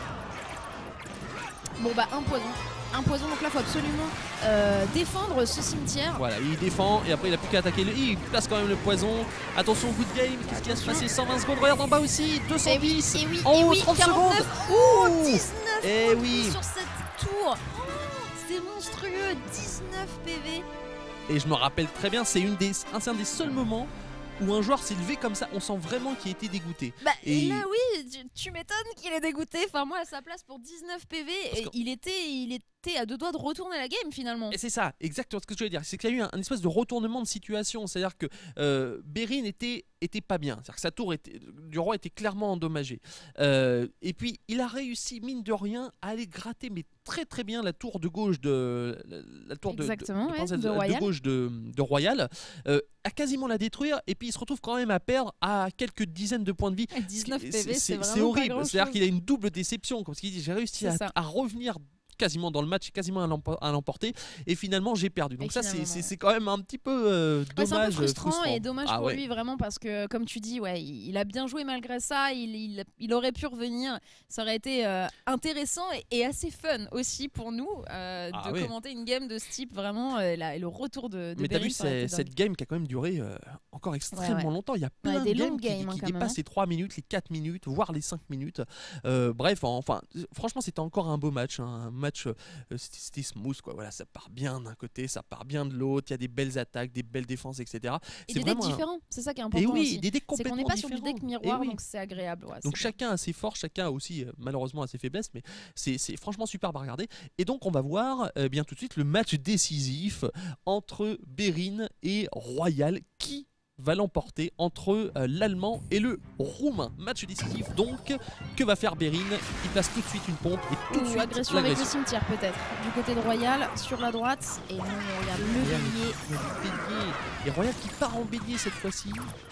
Bon bah un poison. Un poison, donc là faut absolument euh, défendre ce cimetière. Voilà, il défend et après il a plus qu'à attaquer. Le... Il place quand même le poison. Attention au good game. Qu'est-ce qui va se passer? cent vingt secondes. Regarde en bas aussi. deux cent dix. Et oui, En et haut, oui, trente quarante-neuf. secondes. Oh, Ouh. dix-neuf Eh points de oui. vie sur cette tour. Oh, c'est monstrueux, dix-neuf P V. Et je me rappelle très bien, c'est une des, un, c'est un des seuls moments où un joueur s'est levé comme ça. On sent vraiment qu'il était dégoûté. Bah Et- et là oui, tu, tu m'étonnes qu'il est dégoûté. Enfin moi à sa place pour dix-neuf P V, Parce et que- il était, il était à deux doigts de retourner la game finalement. Et c'est ça, exactement ce que je voulais dire. C'est qu'il y a eu un, un espèce de retournement de situation. C'est-à-dire que euh, Bérin était, était pas bien. C'est-à-dire que sa tour était, du roi était clairement endommagée. Euh, et puis il a réussi, mine de rien, à aller gratter, mais très très bien, la tour de gauche de la, la tour de, Exactement, de, ouais, princesse- de Royale. gauche de, de Royale, euh, à quasiment la détruire. Et puis il se retrouve quand même à perdre à quelques dizaines de points de vie. dix-neuf P V, C'est- c'est c'est vraiment horrible. pas grand C'est-à-dire chose. qu'il a une double déception. Parce qu'il dit j'ai réussi C'est à, ça. à revenir quasiment dans le match, quasiment à l'empo- à l'emporter, et finalement j'ai perdu. Donc Et ça c'est- finalement, c'est ouais. c'est quand même un petit peu euh, Ouais, c'est un peu dommage, frustrant, et dommage Ah pour ouais. lui vraiment parce que comme tu dis, ouais, il il a bien joué malgré ça, il, il, il aurait pu revenir, ça aurait été euh, intéressant et, et assez fun aussi pour nous euh, Ah de ouais. commenter une game de ce type vraiment, euh, la- et le retour de, de Mais t'as Bérin, vu ça aurait c'est- été cette game qui a quand même duré euh, encore extrêmement Ouais, ouais. longtemps. Il y a plein Ouais, des de games longues qui, games, hein, qui quand même, dépassent hein. les trois minutes, les quatre minutes, voire les cinq minutes. Euh, bref, enfin, franchement c'était encore un beau match, hein, un match, euh, c'était c'était smooth quoi. Voilà, ça part bien d'un côté, ça part bien de l'autre. Il y a des belles attaques, des belles défenses, et cetera. Et C'est des decks vraiment un- différents, c'est ça qui est Et important oui, aussi. des decks C'est qu'on complètement n'est pas sur du différents. deck Et miroir, oui. donc c'est agréable. ouais, Donc c'est chacun a ses forces, chacun a aussi euh, malheureusement a ses faiblesses, mais c'est c'est franchement superbe à regarder. Et donc on va voir euh, bien tout de suite le match décisif entre Bérin et Royale. Qui va l'emporter entre euh, l'Allemand et le Roumain? Match décisif donc. Que va faire Bérin? Il place tout de suite une pompe et tout de Ou suite agression avec le l'agression. cimetière peut-être. Du côté de Royal, sur la droite. Et non, on regarde le Royal, bélier. il y a le bélier. Et Royale qui part en bélier cette fois-ci.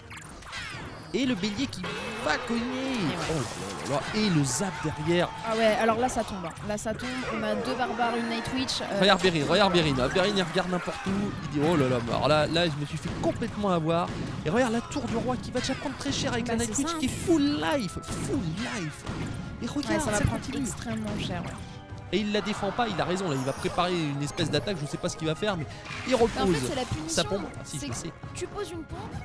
Et le bélier qui va cogner. Oh là là là là. Et le zap derrière. Ah ouais, alors là ça tombe. hein. Là ça tombe. On a deux barbares, une Night Witch. euh, Regarde Bérin, regarde Bérin. Ah, Bérin il regarde n'importe où. Il dit oh là là. Alors là, là je me suis fait complètement avoir. Et regarde la tour du roi qui va déjà prendre très cher avec Bah, la Night c'est Witch ça, hein. qui est full life. Full life. Et ouais, regarde, ça va ça prendre continue. extrêmement cher. Ouais. Et il la défend pas, il a raison là. Il va préparer une espèce d'attaque. Je sais pas ce qu'il va faire, mais il Bah, en repose. fait, c'est la Ça punition. pompe. Ah si, C'est je que sais. tu poses une pompe,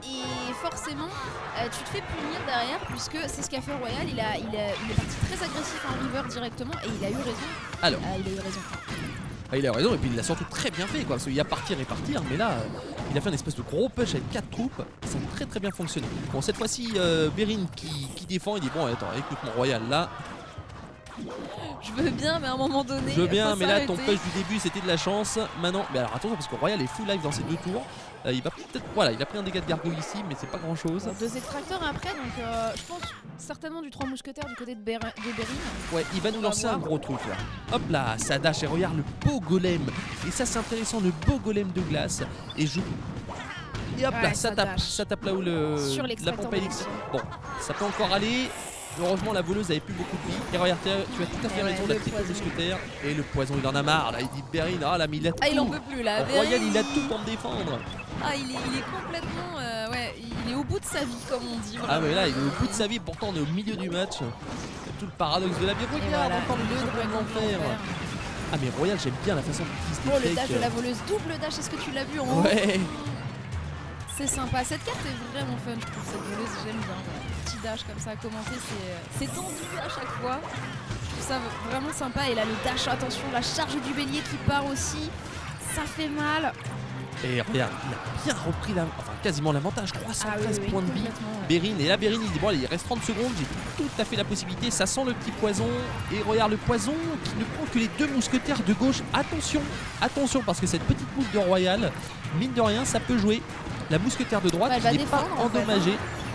et forcément euh, tu te fais punir derrière puisque c'est ce qu'a fait Royale. Il, a, il, a, il est parti très agressif en river directement et il a eu raison. Alors. Euh, il a eu raison. Ah, il a raison et puis il l'a surtout très bien fait quoi, parce qu'il y a partir et partir, mais là euh, il a fait une espèce de gros push avec quatre troupes, ça a très très bien fonctionné. Bon cette fois-ci euh, Berin qui, qui défend, il dit bon attends écoute mon Royal là. Je veux bien mais à un moment donné. Je veux bien mais là ton arrêter. push du début c'était de la chance. Maintenant, mais alors attention parce que Royal est full life dans ces deux tours. Euh, il va peut-être, voilà, il a pris un dégât de gargouille ici, mais c'est pas grand chose. Bon, deux extracteurs après, donc euh, je pense certainement du trois mousquetaires du côté de, Ber de Berin. Ouais, il va nous lancer un gros truc là. Hop là, ça dash et regarde le beau golem. Et ça c'est intéressant, le beau golem de glace. Et je. Et hop Ouais, là, ça, ça tape, dash. ça tape là où le. Sur la l'extracteur pompe à élixir. Bon, ça peut encore aller. Heureusement la voleuse avait plus beaucoup de vie. Et regarde, tu as tout à fait Et raison, ouais, la le triple poison. mousquetaire. Et le poison il en a marre là, il dit Berin, ah là mais il a tout. Ah il en peut plus là. Royal Berin, il a tout pour me défendre. Ah il est, il est complètement, euh, ouais, il est au bout de sa vie comme on dit. Ah mais là il est au bout de sa vie, pourtant on est au milieu du match. C'est tout le paradoxe de la vie. Et Regarde voilà, encore le le dragon dragon d'enfer. d'enfer. Ah mais Royal j'aime bien la façon dont il se Oh le déflèque. dash de la voleuse, double dash, est-ce que tu l'as vu en haut? Ouais. C'est sympa, cette carte est vraiment fun, je trouve cette voleuse, j'aime bien. Petit dash comme ça à commenter, c'est tendu à chaque fois. Je trouve ça vraiment sympa. Et là le dash, attention, la charge du bélier qui part aussi, ça fait mal. Et regarde, il a bien repris la, enfin, quasiment l'avantage, trois cent treize Ah oui, oui, points de vie. ouais. Berin, et là Berin il dit bon allez, il reste trente secondes, j'ai tout à fait la possibilité, ça sent le petit poison. Et regarde le poison qui ne prend que les deux mousquetaires de gauche. Attention, attention parce que cette petite mousse de Royal, mine de rien ça peut jouer. La mousquetaire de droite Bah, elle va qui n'est pas défendre, en fait, endommagée.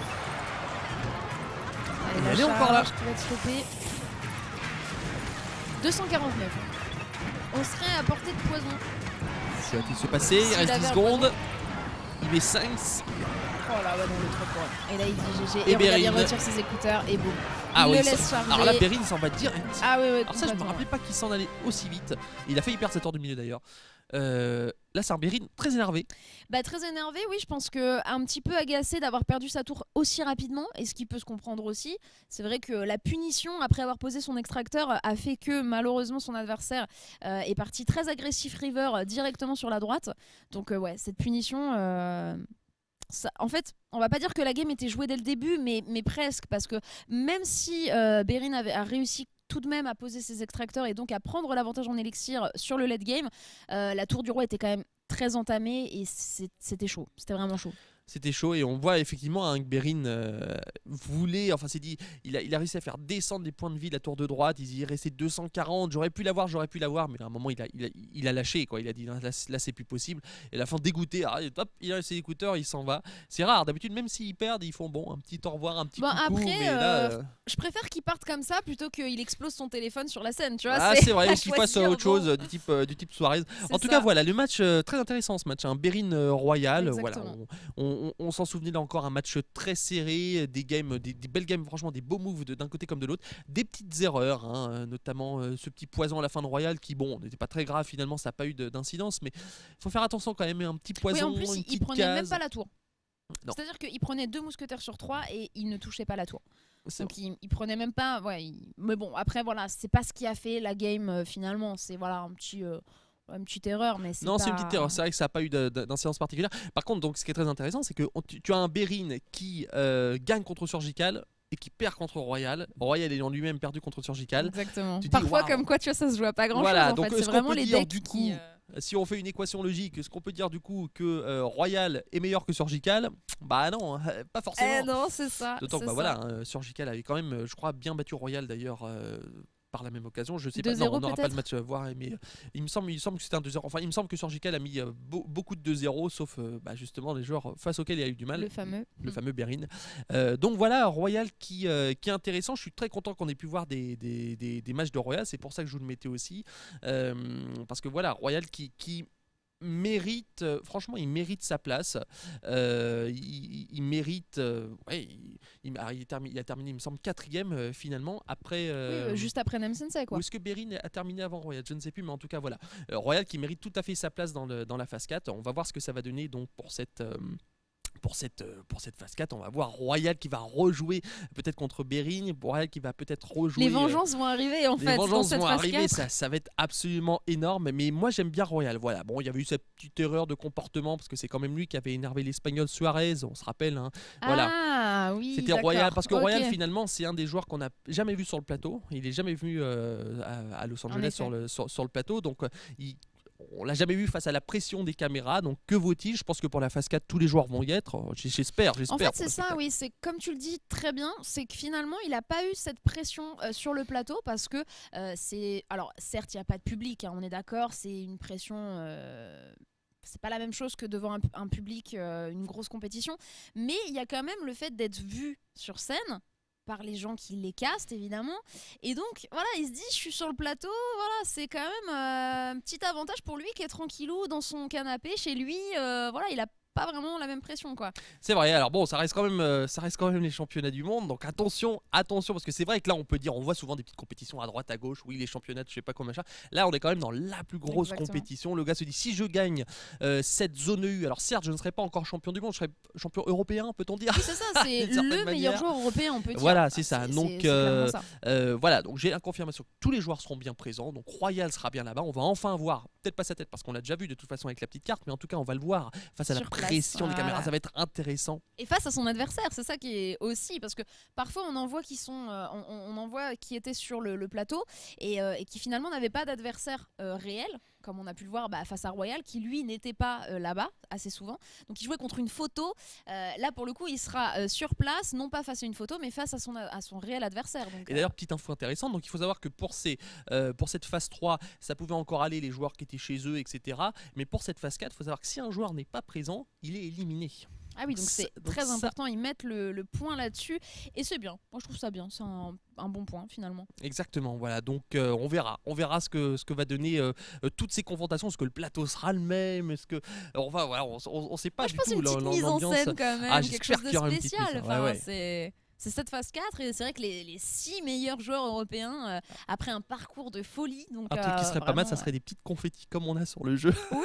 Allez, Elle la est encore là. charge qui va être stoppée. deux cent quarante-neuf. On serait à portée de poison. Ça va-t-il se passer? Il S'il reste avait dix un secondes. poison. Il met cinq. Oh là, ouais, non, le trop fort. Et là, il dit G G. Et Et, regarde, il Berin. retire ses écouteurs et boum. Ah il oui, le ça- laisse charger. alors là Berin s'en va direct. Ah oui, oui, Alors ça je me complètement. rappelais pas qu'il s'en allait aussi vite. Il a failli perdre cette heure du milieu d'ailleurs. Euh, là c'est un Berin très énervé. Bah, très énervé, oui, je pense que un petit peu agacé d'avoir perdu sa tour aussi rapidement, et ce qui peut se comprendre aussi. C'est vrai que la punition après avoir posé son extracteur a fait que malheureusement son adversaire euh, est parti très agressif river euh, directement sur la droite. Donc euh, ouais, cette punition, euh, ça, en fait, on va pas dire que la game était jouée dès le début, mais, mais presque, parce que même si euh, Berin avait a réussi tout de même à poser ses extracteurs et donc à prendre l'avantage en élixir sur le late game, euh, la tour du roi était quand même très entamée et c'était chaud, c'était vraiment chaud. C'était chaud et on voit effectivement hein, que Berin euh, voulait, enfin c'est dit, il a, il a réussi à faire descendre les points de vie de la tour de droite, il y restait deux cent quarante, j'aurais pu l'avoir, j'aurais pu l'avoir, mais à un moment il a, il a, il a lâché quoi, il a dit là, là c'est plus possible, et à la fin dégoûté, ah, hop, il a ses écouteurs, il s'en va, c'est rare, d'habitude même s'ils perdent, ils font bon, un petit au revoir, un petit bon, coucou, après, mais là... euh, euh... je préfère qu'il parte comme ça plutôt qu'il explose son téléphone sur la scène, tu vois. Ah c'est vrai, à qu'il fasse choisir, autre chose bon. euh, du type, euh, du type Suarez. En tout ça. cas voilà, le match euh, très intéressant ce match, hein. Berin euh, Royal, Exactement. voilà, on, on, on s'en souvenait là encore, un match très serré, des games, des, des belles games, franchement des beaux moves d'un côté comme de l'autre, des petites erreurs, hein, notamment euh, ce petit poison à la fin de Royal qui bon n'était pas très grave finalement, ça n'a pas eu d'incidence, mais il faut faire attention quand même, un petit poison, Oui, en plus, une il, il petite prenait case. même pas la tour. Non. C'est-à-dire qu'il prenait deux mousquetaires sur trois et il ne touchait pas la tour. C'est Donc il, il prenait même pas, ouais. Il... Mais bon, après voilà, c'est pas ce qui a fait la game euh, finalement. C'est voilà un petit. Euh... Une petite erreur, mais c'est Non, pas... c'est une petite erreur. C'est vrai que ça n'a pas eu d'incidence particulière. Par contre, donc, ce qui est très intéressant, c'est que on, tu, tu as un Berin qui euh, gagne contre Surgical et qui perd contre Royal. Royal ayant lui-même perdu contre Surgical. Exactement. Tu dis, Parfois, wow. comme quoi, tu vois, ça se joue à pas grand-chose. Voilà, en donc fait. ce C'est qu'on vraiment peut les dire decks du coup, qui, euh... si on fait une équation logique, est-ce qu'on peut dire du coup que euh, Royal est meilleur que Surgical? Bah non, pas forcément. Eh non, c'est ça. D'autant que bah, ça. voilà, hein, Surgical avait quand même, je crois, bien battu Royal d'ailleurs. Euh, par la même occasion, je sais pas, non, on n'aura pas le match à voir, mais euh, il me semble, il me semble que c'était un deux zéro, enfin il me semble que Surgical a mis euh, be beaucoup de deux zéro, sauf euh, bah, justement les joueurs face auxquels il a eu du mal. Le fameux. Le fameux Berin. Euh, donc voilà, Royal qui, euh, qui est intéressant, je suis très content qu'on ait pu voir des, des, des, des matchs de Royal, c'est pour ça que je vous le mettais aussi, euh, parce que voilà, Royal qui... qui mérite, euh, franchement il mérite sa place, euh, il, il mérite euh, ouais, il, il, a, il, a terminé, il a terminé il me semble quatrième euh, finalement après euh, oui, euh, juste après Nem Sensei quoi. Ou est-ce que Berin a terminé avant Royal, je ne sais plus, mais en tout cas voilà, euh, Royal qui mérite tout à fait sa place dans, le, dans la phase quatre. On va voir ce que ça va donner donc pour cette euh, Pour cette, pour cette phase quatre, on va voir Royale qui va rejouer peut-être contre Bering, Royale qui va peut-être rejouer... Les vengeances euh, vont arriver en les fait. Les vengeances dans cette vont phase arriver, quatre. ça, ça va être absolument énorme. Mais moi j'aime bien Royale. Voilà. Bon, il y avait eu cette petite erreur de comportement parce que c'est quand même lui qui avait énervé l'Espagnol Suarez, on se rappelle. Hein. Voilà. Ah oui. C'était Royale parce que okay. Royale finalement c'est un des joueurs qu'on n'a jamais vu sur le plateau. Il est jamais venu euh, à, à Los Angeles sur le, sur, sur le plateau. Donc euh, il on l'a jamais vu face à la pression des caméras, donc que vaut-il? Je pense que pour la phase quatre, tous les joueurs vont y être. J'espère, j'espère. En fait, c'est ça, oui. C'est comme tu le dis très bien, c'est que finalement, il n'a pas eu cette pression euh, sur le plateau parce que euh, c'est. Alors, certes, il n'y a pas de public, hein, on est d'accord, c'est une pression. Euh... C'est pas la même chose que devant un, un public, euh, une grosse compétition, mais il y a quand même le fait d'être vu sur scène par les gens qui les castent évidemment, et donc voilà, il se dit je suis sur le plateau, voilà, c'est quand même euh, un petit avantage pour lui qui est tranquillou dans son canapé chez lui, euh, voilà, il a pas vraiment la même pression quoi. C'est vrai, alors bon, ça reste quand même euh, ça reste quand même les championnats du monde, donc attention, attention, parce que c'est vrai que là on peut dire, on voit souvent des petites compétitions à droite à gauche, oui les championnats, je sais pas quoi machin, là on est quand même dans la plus grosse Exactement. compétition, le gars se dit si je gagne euh, cette zone E U, alors certes je ne serai pas encore champion du monde, je serai champion européen, peut-on dire? Oui, c'est ça, c'est le meilleur manière. joueur européen, on peut dire. Voilà, c'est ça, c'est, donc c'est, euh, ça. Euh, voilà, donc j'ai la confirmation que tous les joueurs seront bien présents, donc Royale sera bien là-bas, on va enfin voir, peut-être pas sa tête parce qu'on l'a déjà vu de toute façon avec la petite carte, mais en tout cas on va le voir face à Sur la place, pression des voilà. caméras. Ça va être intéressant. Et face à son adversaire, c'est ça qui est aussi, parce que parfois on en voit qui sont, euh, on, on en voit qui étaient sur le, le plateau et, euh, et qui finalement n'avaient pas d'adversaire euh, réel, comme on a pu le voir bah, face à Royale, qui lui n'était pas euh, là-bas assez souvent. Donc il jouait contre une photo. Euh, là pour le coup, il sera euh, sur place, non pas face à une photo, mais face à son, à son réel adversaire. Donc, et d'ailleurs, petite info intéressante, donc il faut savoir que pour, ces, euh, pour cette phase trois, ça pouvait encore aller les joueurs qui étaient chez eux, et cetera. Mais pour cette phase quatre, il faut savoir que si un joueur n'est pas présent, il est éliminé. Ah oui, donc c'est donc très ça... important, ils mettent le, le point là-dessus et c'est bien. Moi je trouve ça bien, c'est un, un bon point finalement. Exactement, voilà, donc euh, on verra, on verra ce que, ce que va donner euh, euh, toutes ces confrontations, est-ce que le plateau sera le même, est-ce que... Euh, on va, voilà, on, on, on sait pas Moi, du je pense tout une petite mise en scène quand même, ah, quelque chose de spécial, enfin, ouais, ouais. c'est... C'est cette phase quatre et c'est vrai que les, les six meilleurs joueurs européens, euh, après un parcours de folie. Donc, un euh, truc qui serait vraiment, pas mal, ça serait des petites confettis comme on a sur le jeu. Oui.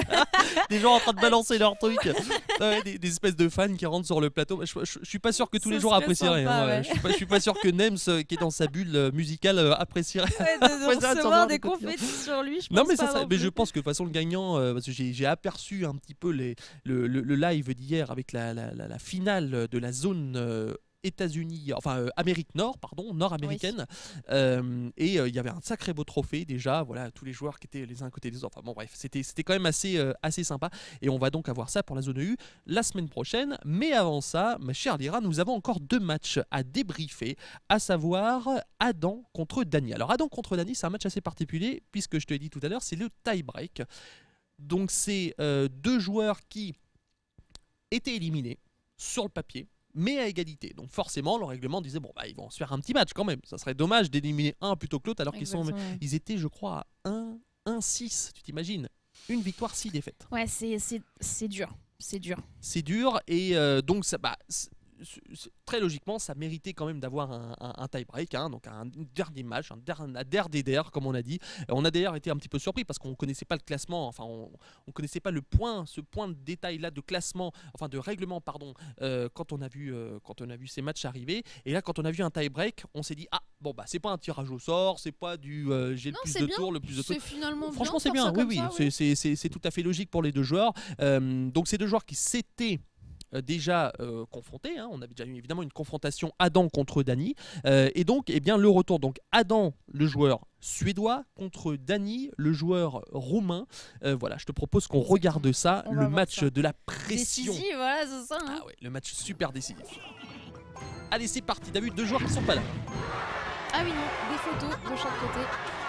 Des gens en train de balancer leurs trucs. Ouais, des, des espèces de fans qui rentrent sur le plateau. Je, je, je suis pas sûr que tous ça les joueurs apprécieraient. Sympa, hein, ouais. je, suis pas, je suis pas sûr que Nems, euh, qui est dans sa bulle euh, musicale, euh, apprécierait. Ouais, de, de recevoir des confettis sur lui. Je non, pense mais, pas ça, ça, non mais je pense que de toute façon, le gagnant, euh, parce que j'ai aperçu un petit peu les, le, le, le live d'hier avec la, la, la, la finale de la zone. Euh, États-Unis, enfin euh, Amérique Nord, pardon, nord-américaine, oui. euh, et il euh, y avait un sacré beau trophée déjà, voilà, tous les joueurs qui étaient les uns à côté des autres, enfin bon bref, c'était c'était quand même assez, euh, assez sympa, et on va donc avoir ça pour la zone E U la semaine prochaine, mais avant ça, ma chère Lyra, nous avons encore deux matchs à débriefer, à savoir Adam contre Dany. Alors Adam contre Dany, c'est un match assez particulier, puisque je te l'ai dit tout à l'heure, c'est le tie-break, donc c'est euh, deux joueurs qui étaient éliminés sur le papier, mais à égalité. Donc forcément, le règlement disait bon bah ils vont se faire un petit match quand même. Ça serait dommage d'éliminer un plutôt que l'autre alors qu'ils sont ils étaient je crois à un un six, tu t'imagines? Une victoire, six défaites. Ouais, c'est c'est c'est dur, c'est dur. C'est dur et euh, donc ça bah très logiquement, ça méritait quand même d'avoir un, un, un tie-break, hein, donc un dernier match, un der des der, comme on a dit. On a d'ailleurs été un petit peu surpris parce qu'on ne connaissait pas le classement, enfin on ne connaissait pas le point, ce point de détail-là de classement, enfin de règlement, pardon, euh, quand, on a vu, euh, quand on a vu ces matchs arriver. Et là, quand on a vu un tie-break, on s'est dit, ah, bon, bah c'est pas un tirage au sort, c'est pas du euh, j'ai le plus de bien. tours, le plus de tours. Finalement Franchement, c'est bien, bien, oui, ça, oui, oui. c'est tout à fait logique pour les deux joueurs. Euh, donc, ces deux joueurs qui s'étaient Euh, déjà euh, confrontés, hein. On avait déjà eu évidemment une confrontation Adam contre Dany, euh, et donc eh bien, le retour, donc Adam le joueur suédois contre Dany le joueur roumain, euh, voilà, je te propose qu'on regarde ça, on le match ça. de la pression. Décisif, voilà, c'est ça, hein. Ah ouais, le match super décisif. Allez, c'est parti, t'as vu deux joueurs qui sont pas là. Ah oui, non, des photos de chaque côté.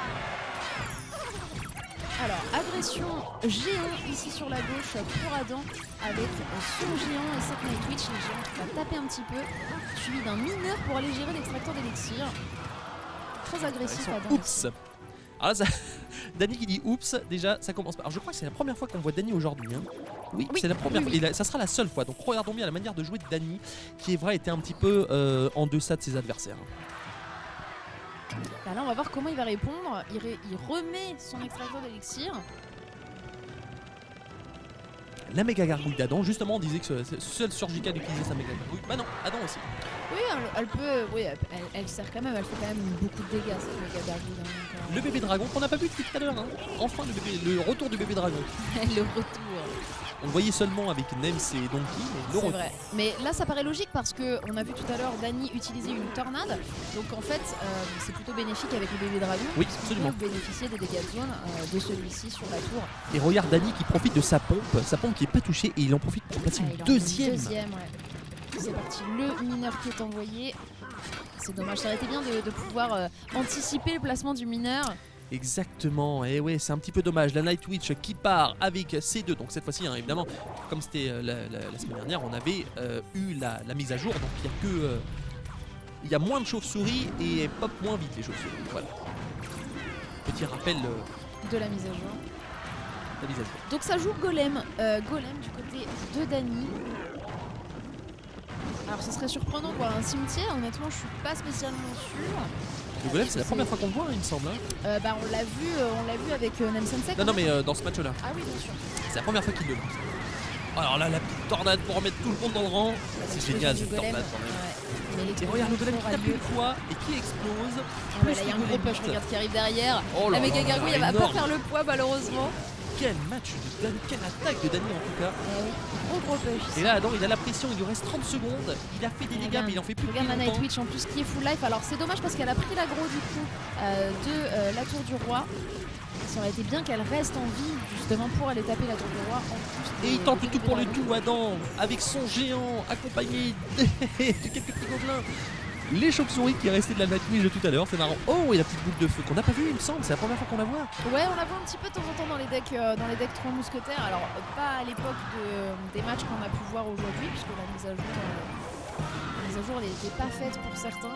Alors, agression géant ici sur la gauche pour Adam avec son géant et cette night twitch. Le géant qui va taper un petit peu, suivi d'un mineur pour aller gérer l'extracteur d'élixir. Très agressif Adam. Oups. Alors là, ça... Dany qui dit oups, déjà ça commence pas. Alors je crois que c'est la première fois qu'on voit Dany aujourd'hui. Hein. Oui, oui c'est la première oui, fois. Oui. Et là, ça sera la seule fois. Donc regardons bien la manière de jouer de Dany, qui est vrai était un petit peu euh, en deçà de ses adversaires. Bah là on va voir comment il va répondre. Il, ré il remet son extracteur d'élixir. la méga gargouille d'Adam. Justement, on disait que ce- seul sur J K d'utiliser sa méga gargouille. Bah non, Adam aussi. Oui, elle, elle peut. Oui, elle, elle- elle sert quand même. Elle fait quand même beaucoup de dégâts cette méga gargouille. hein, donc, euh, Le bébé dragon qu'on n'a pas vu depuis tout à l'heure. Hein. Enfin, le, bébé, le retour du bébé dragon. le retour. On le voyait seulement avec Nems et Donkey, mais le C'est retour. vrai. Mais là, ça paraît logique parce que on a vu tout à l'heure Dany utiliser une tornade. Donc en fait, euh, c'est plutôt bénéfique avec le bébé dragon. Oui, puisqu'on absolument. peut bénéficier des dégâts de zone euh, de celui-ci sur la tour. Et regarde Dany qui profite de sa pompe, sa pompe qui est pas touchée et il en profite pour placer Ah, une il en deuxième. met une deuxième, ouais. C'est parti, le mineur qui est envoyé. C'est dommage, ça aurait été bien de, de pouvoir euh, anticiper le placement du mineur. Exactement, et ouais, c'est un petit peu dommage. La Night Witch qui part avec C deux, donc cette fois-ci, hein, évidemment, comme c'était euh, la, la- la semaine dernière, on avait euh, eu la, la mise à jour, donc il y a que. euh, il y a moins de chauves-souris et elles pop moins vite les chauves-souris. Voilà. Petit rappel euh, De la mise à jour. de la mise à jour. Donc ça joue Golem. Euh, Golem du côté de Dany. Alors ce serait surprenant pour un cimetière, honnêtement je suis pas spécialement sûre. Le golem, c'est la première fois qu'on le voit, hein, il me semble. hein. Euh, bah on l'a vu, euh, on l'a vu avec euh, Nemsensei. Non, non, mais euh, dans ce match-là, Ah oui bien sûr. c'est la première fois qu'il le lance. Alors là, la petite tornade pour remettre tout le monde dans le rang. C'est génial cette tornade quand même. Ouais. Mais Et l'explosion regarde le golem qui aura tape lieu. une fois et qui explose. Ah ouais, là il y a un gros push, regarde qui arrive derrière. Oh La là méga là gargouille là, elle va pas énorme. faire le poids malheureusement. Quel match de Dany, quelle attaque de Dany en tout cas. Eh oui, gros gros push. Et là, Adam, il a la pression, il lui reste trente secondes. Il a fait des dégâts, Regarde, mais il en fait plus Regarde la depuis Night longtemps. Witch en plus qui est full life. Alors c'est dommage parce qu'elle a pris l'aggro du coup euh, de euh, la tour du roi. Ça aurait été bien qu'elle reste en vie justement pour aller taper la tour du roi en plus. Et de- il tente de le tout pour le dragon. tout, Adam, avec son géant, accompagné de, de quelques petits gobelins. Les chauves-souris qui est resté de la Night Witch de tout à l'heure, c'est marrant. Oh, et la petite boule de feu qu'on n'a pas vue, il me semble, c'est la première fois qu'on la voit. Ouais, on la voit un petit peu de temps en temps dans les decks, euh, dans les decks trois mousquetaires. Alors euh, pas à l'époque de- des matchs qu'on a pu voir aujourd'hui, puisque la mise à jour, euh, la mise à jour elle n'était pas faite pour certains.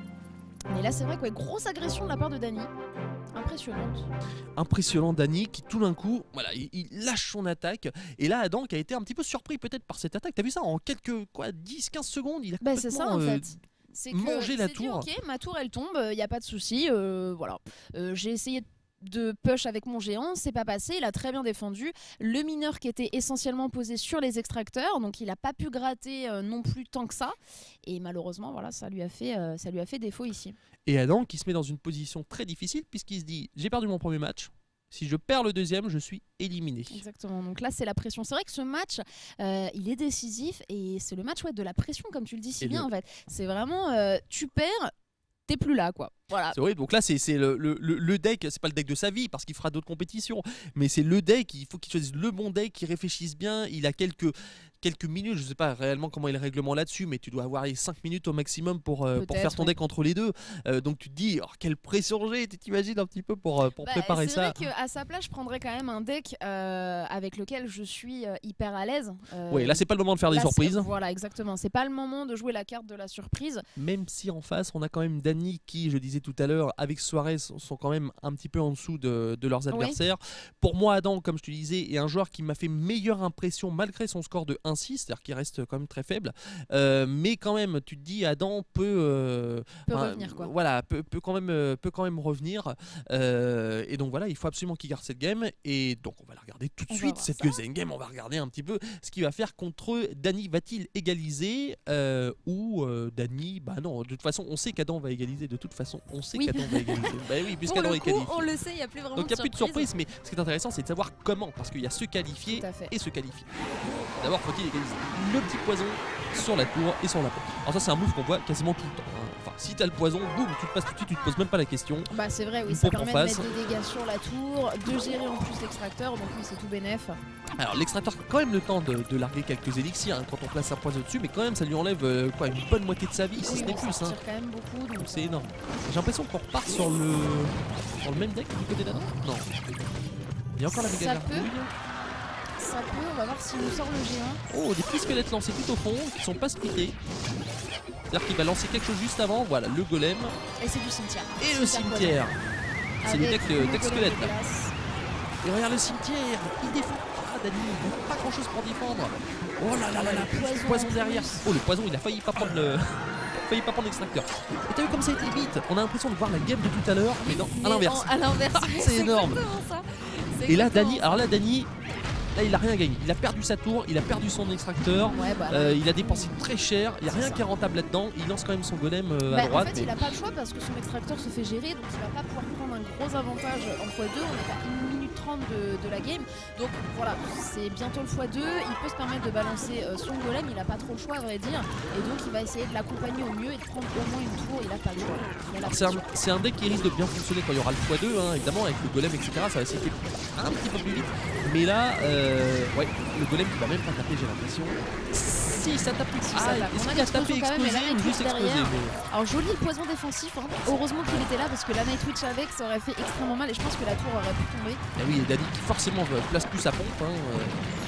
Mais là, c'est vrai que ouais, grosse agression de la part de Dany, impressionnante. Impressionnant Dany qui tout d'un coup, voilà, il, il lâche son attaque. Et là, Adam qui a été un petit peu surpris peut-être par cette attaque. T'as vu ça en quelques quoi, dix quinze secondes, il a Bah c'est ça en complètement, euh, fait. C'est que manger la il s'est dit, tour. ok, ma tour elle tombe, il n'y a pas de souci, euh, voilà. Euh, J'ai essayé de push avec mon géant, c'est pas passé, il a très bien défendu. Le mineur qui était essentiellement posé sur les extracteurs, donc il a pas pu gratter euh, non plus tant que ça. Et malheureusement, voilà, ça lui a fait, euh, ça lui a fait défaut ici. Et Adam qui se met dans une position très difficile puisqu'il se dit j'ai perdu mon premier match. Si je perds le deuxième, je suis éliminé. Exactement. Donc là, c'est la pression. C'est vrai que ce match, euh, il est décisif et c'est le match ouais, de la pression, comme tu le dis si Et bien le- en fait. C'est vraiment, euh, tu perds, t'es plus là, quoi. Voilà. C'est horrible. Donc là, c'est c'est le, le, le- le deck, c'est pas le deck de sa vie parce qu'il fera d'autres compétitions, mais c'est le deck. Il faut qu'il choisisse le bon deck, qu'il réfléchisse bien. Il a quelques, quelques minutes, je sais pas réellement comment est le règlement là-dessus, mais tu dois avoir les cinq minutes au maximum pour, euh, pour Peut-être, faire ton ouais. deck entre les deux. Euh, donc tu te dis, oh, quelle pression j'ai, tu t'imagines un petit peu pour, euh, pour Bah, préparer c'est ça. vrai qu'à sa place, je prendrais quand même un deck euh, avec lequel je suis euh, hyper à l'aise. Euh, Oui, là, c'est pas le moment de faire des là, c'est- surprises. Voilà, exactement. C'est pas le moment de jouer la carte de la surprise. Même si en face, on a quand même Dany qui, je disais tout à l'heure, avec Suarez, sont quand même un petit peu en dessous de, de leurs adversaires. Pour moi, Adam, comme je te disais, est un joueur qui m'a fait meilleure impression malgré son score de un six, c'est-à-dire qu'il reste quand même très faible. Euh, mais quand même, tu te dis, Adam peut, euh, Peut enfin, revenir, quoi. Voilà, peut, peut quand même, euh, peut quand même revenir. Euh, et donc voilà, il faut absolument qu'il garde cette game. Et donc on va la regarder tout de On va suite, voir cette ça. deuxième game. On va regarder un petit peu ce qu'il va faire contre Dany. Va-t-il égaliser euh, ou euh, Dany, bah non, de toute façon, on sait qu'Adam va égaliser. De toute façon, on sait Oui. qu'Adam va égaliser. Bah oui, Pour puisqu'Adam le est coup, qualifié. on le sait, il n'y a plus vraiment Donc il n'y a de plus de surprise, mais ce qui est intéressant, c'est de savoir comment, parce qu'il y a se qualifier Tout à fait. et se qualifier. D'abord, faut-il égaliser le petit poison sur la tour et sur la peau. Alors ça, c'est un move qu'on voit quasiment tout le temps. hein. Enfin, si t'as le poison, boum, tu te passes tout de suite, tu te poses même pas la question. Bah c'est vrai, oui, Une ça pompe en permet de face. mettre des dégâts sur la tour, de gérer en plus l'extracteur, donc oui, c'est tout bénef. Alors l'extracteur a quand même le temps de, de larguer quelques élixirs hein, quand on place un poison dessus, mais quand même, ça lui enlève euh, quoi, une bonne moitié de sa vie, si Oui, ce n'est bon, ça plus. hein. tire quand même beaucoup, donc Donc c'est euh, énorme. J'ai l'impression qu'on repart sur le, sur le même deck du côté d'Adam. Non. Il y a encore la méga Ça gargouille. Ça peut, on va voir s'il nous sort le géant. Oh, des petits squelettes lancés tout au fond qui sont pas splittés. C'est-à-dire qu'il va lancer quelque chose juste avant. Voilà, le golem Et c'est du cimetière. et le Super cimetière. C'est le Avec deck, euh, deck golem squelette. de glace. Et regarde le cimetière, il défend pas, Dany, il n'a pas grand chose pour défendre. Oh là là là là, Le plus de poison poison en derrière. plus. Oh, le poison, il a failli pas prendre le. failli pas prendre l'extracteur. Et t'as vu comme ça a été vite. On a l'impression de voir la game de tout à l'heure, mais non, Mais à l'inverse. en- À l'inverse, C'est énorme. exactement ça. C'est Et là, exactement Dany, ça. alors là, Dany, là il a rien gagné. Il a perdu sa tour, il a perdu son extracteur, Ouais, bah, euh, il a dépensé très cher, il n'y a C'est rien ça. qui est rentable là-dedans. Il lance quand même son golem euh, à Bah, droite. en fait, mais... il a pas le choix parce que son extracteur se fait gérer, donc il va pas pouvoir prendre un gros avantage en fois deux. On est à une minute trente de, de la game, donc voilà, c'est bientôt le fois deux. Il peut se permettre de balancer euh, son golem, il a pas trop le choix à vrai dire, et donc il va essayer de l'accompagner au mieux et de prendre au moins une tour. Il a pas le choix. Il a la C'est un, pression. c'est un deck qui risque de bien fonctionner quand il y aura le fois deux, hein, évidemment, avec le golem, et cetera. Ça va essayer un petit peu plus vite. Mais là, euh, ouais, le golem qui va même pas taper, j'ai l'impression. Si, ça tape. Si, Ah, ça tape. est-ce On a qu'il a tapé l'explosion quand même, et explosé là, ou il juste touche explosé derrière. mais... Alors joli le poison défensif, hein. Heureusement qu'il était là parce que la Night Witch avec ça aurait fait extrêmement mal et je pense que la tour aurait pu tomber. Ah oui, et Dani qui forcément place plus sa pompe. Hein, euh.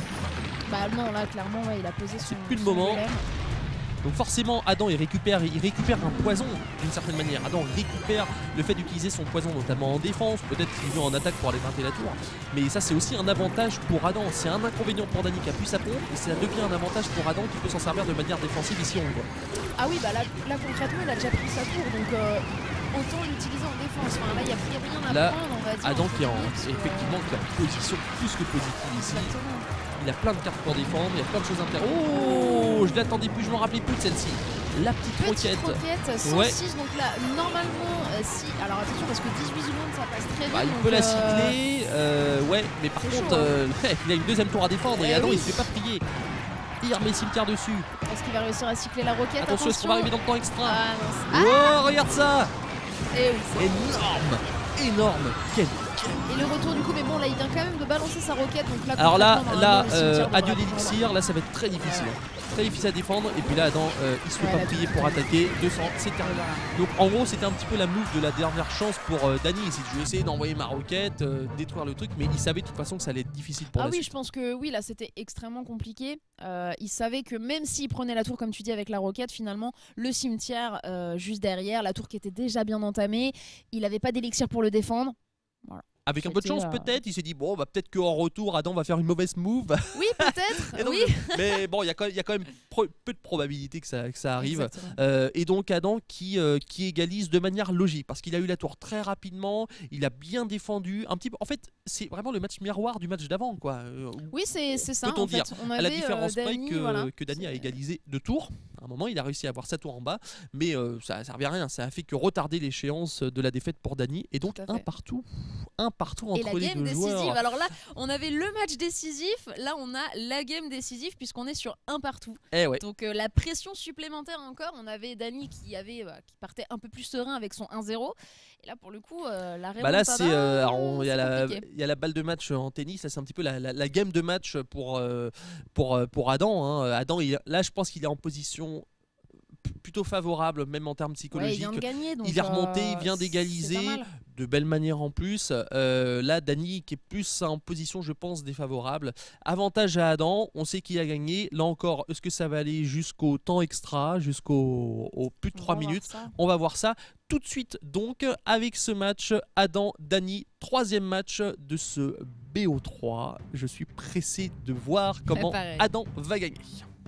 Bah non, là clairement ouais, il a posé son. C'est plus le son moment. golem. Donc forcément, Adam il récupère, il récupère un poison d'une certaine manière. Adam récupère le fait d'utiliser son poison notamment en défense, peut-être qu'il veut en attaque pour aller grimper la tour. Mais ça c'est aussi un avantage pour Adam. C'est un inconvénient pour Dani qui a plus sa pompe et ça devient un avantage pour Adam qui peut s'en servir de manière défensive ici on le voit. Ah oui bah là, là concrètement il a déjà pris sa tour donc euh, autant l'utiliser en défense. Enfin là il n'y a, y a rien à Là, prendre on va dire. Adam qui est en, limite, effectivement qui est en position plus que positive ici. Exactement. Il a plein de cartes pour défendre, il y a plein de choses intéressantes. Oh, je l'attendais plus, je m'en rappelais plus de celle-ci. La petite, Petite roquette. roquette, cent six, Ouais. donc là normalement euh, si. Alors attention parce que dix-huit secondes ça passe très vite. Bah, il donc, peut la euh, cycler, euh, ouais, mais par c'est contre, chaud, hein. euh, il a une deuxième tour à défendre et Eh Adam oui. il se fait pas prier. Il remet cimetière dessus. Est-ce qu'il va réussir à cycler la roquette? Attention, est-ce qu'on va arriver dans le temps extra? Ah non. c'est- Oh, regarde ça! Eh oui, c'est- Énorme! Énorme! Quel Et le retour du coup, mais bon là il vient quand même de balancer sa roquette donc là. Alors là, concrètement, là, normalement, le euh, cimetière adieu devrait prendre. l'élixir, là ça va être très difficile. Très difficile à défendre. Et puis là, Adam, euh, il se fait Ouais, pas là, prier tout- pour attaquer. deux cents, c'est terminé. Donc en gros, c'était un petit peu la move de la dernière chance pour euh, Dani. C'est que je vais essayer d'envoyer ma roquette, euh, détruire le truc, mais il savait de toute façon que ça allait être difficile pour Ah la oui, suite. je pense que oui, là c'était extrêmement compliqué. Euh, il savait que même s'il prenait la tour, comme tu dis, avec la roquette, finalement, le cimetière euh, juste derrière, la tour qui était déjà bien entamée, il n'avait pas d'élixir pour le défendre. Voilà. Avec un peu de chance, C'était, euh, peut-être, il s'est dit bon, bah, peut-être qu'en retour, Adam va faire une mauvaise move. Oui, peut-être. Et donc, oui. Mais bon, il y, a quand même- il y a quand même pro- peu de probabilité que ça, que ça arrive. Exactement. Euh, et donc Adam qui, euh, qui égalise de manière logique parce qu'il a eu la tour très rapidement, il a bien défendu. Un petit peu, en fait, c'est vraiment le match miroir du match d'avant, quoi. Euh, où- Oui, c'est c'est ça. Peut-on en fait. dire, On à la avait, différence euh, près Dany, que, voilà. que Dany a C'est- égalisé deux tours. À un moment, il a réussi à avoir sa tour en bas, mais euh, ça ne servait à rien. Ça a fait que retarder l'échéance de la défaite pour Dany. Et donc, Tout à un fait. partout. Un partout Et entre la les game deux décisive. joueurs. Alors là, on avait le match décisif. Là, on a la game décisive puisqu'on est sur un partout. Eh ouais. Donc euh, la pression supplémentaire encore. On avait Dany qui avait bah, qui partait un peu plus serein avec son un zéro. Et là, pour le coup, euh, la Bah là, remontada, c'est euh, alors, on- il y, a c'est la- compliqué. il y a la balle de match en tennis. Ça, c'est un petit peu la, la- la game de match pour, euh, pour, euh, pour Adam. hein. Adam, il- là, je pense qu'il est en position p- plutôt favorable, même en termes Ouais, il psychologiques. vient de gagner. Donc, il est remonté, euh, il vient c'est d'égaliser pas mal. de belle manière en plus. Euh, là, Dany qui est plus en position, je pense, défavorable. Avantage à Adam, on sait qu'il a gagné. Là encore, est-ce que ça va aller jusqu'au temps extra, jusqu'au au plus de On trois va voir minutes? ça. On va voir ça tout de suite. Donc, avec ce match, Adam, Dany, troisième match de ce B O trois. Je suis pressé de voir comment pareil. Adam va gagner.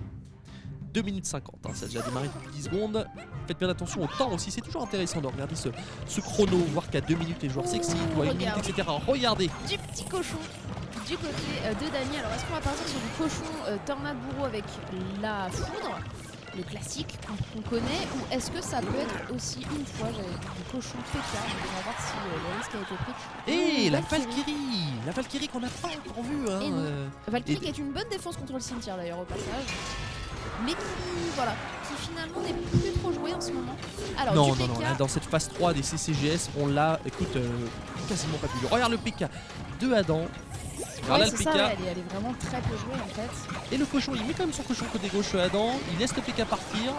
deux minutes cinquante, hein, ça a déjà démarré depuis dix secondes. Faites bien attention au temps aussi, c'est toujours intéressant de regarder ce, ce chrono, voir qu'à deux minutes les joueurs s'excitent, ou à une minute, regarde. et cetera. Regardez, Du petit cochon du côté euh, de Dany. Alors, est-ce qu'on va partir sur du cochon euh, tornade bourreau avec la foudre, le classique qu'on qu'on connaît, ou est-ce que ça peut être aussi une fois j'avais du cochon P K? On va voir si euh, le risque a été pris. et Ouh, la Valkyrie. Valkyrie, la Valkyrie qu'on n'a pas encore vue. Hein, Et non. euh, Valkyrie Et- qui est une bonne défense contre le cimetière d'ailleurs au passage, mais qui, voilà, qui finalement n'est plus trop jouée en ce moment. Alors, non, du non, P K, non, là, dans cette phase trois des C C G S, on l'a, écoute, euh, quasiment pas vu. Regarde le P K de Adam. Alors ouais, là, le c'est P K, ça, ouais, elle, est, elle est vraiment très peu jouée en fait. et le cochon, il met quand même son cochon côté gauche à Adam, il laisse le P K partir.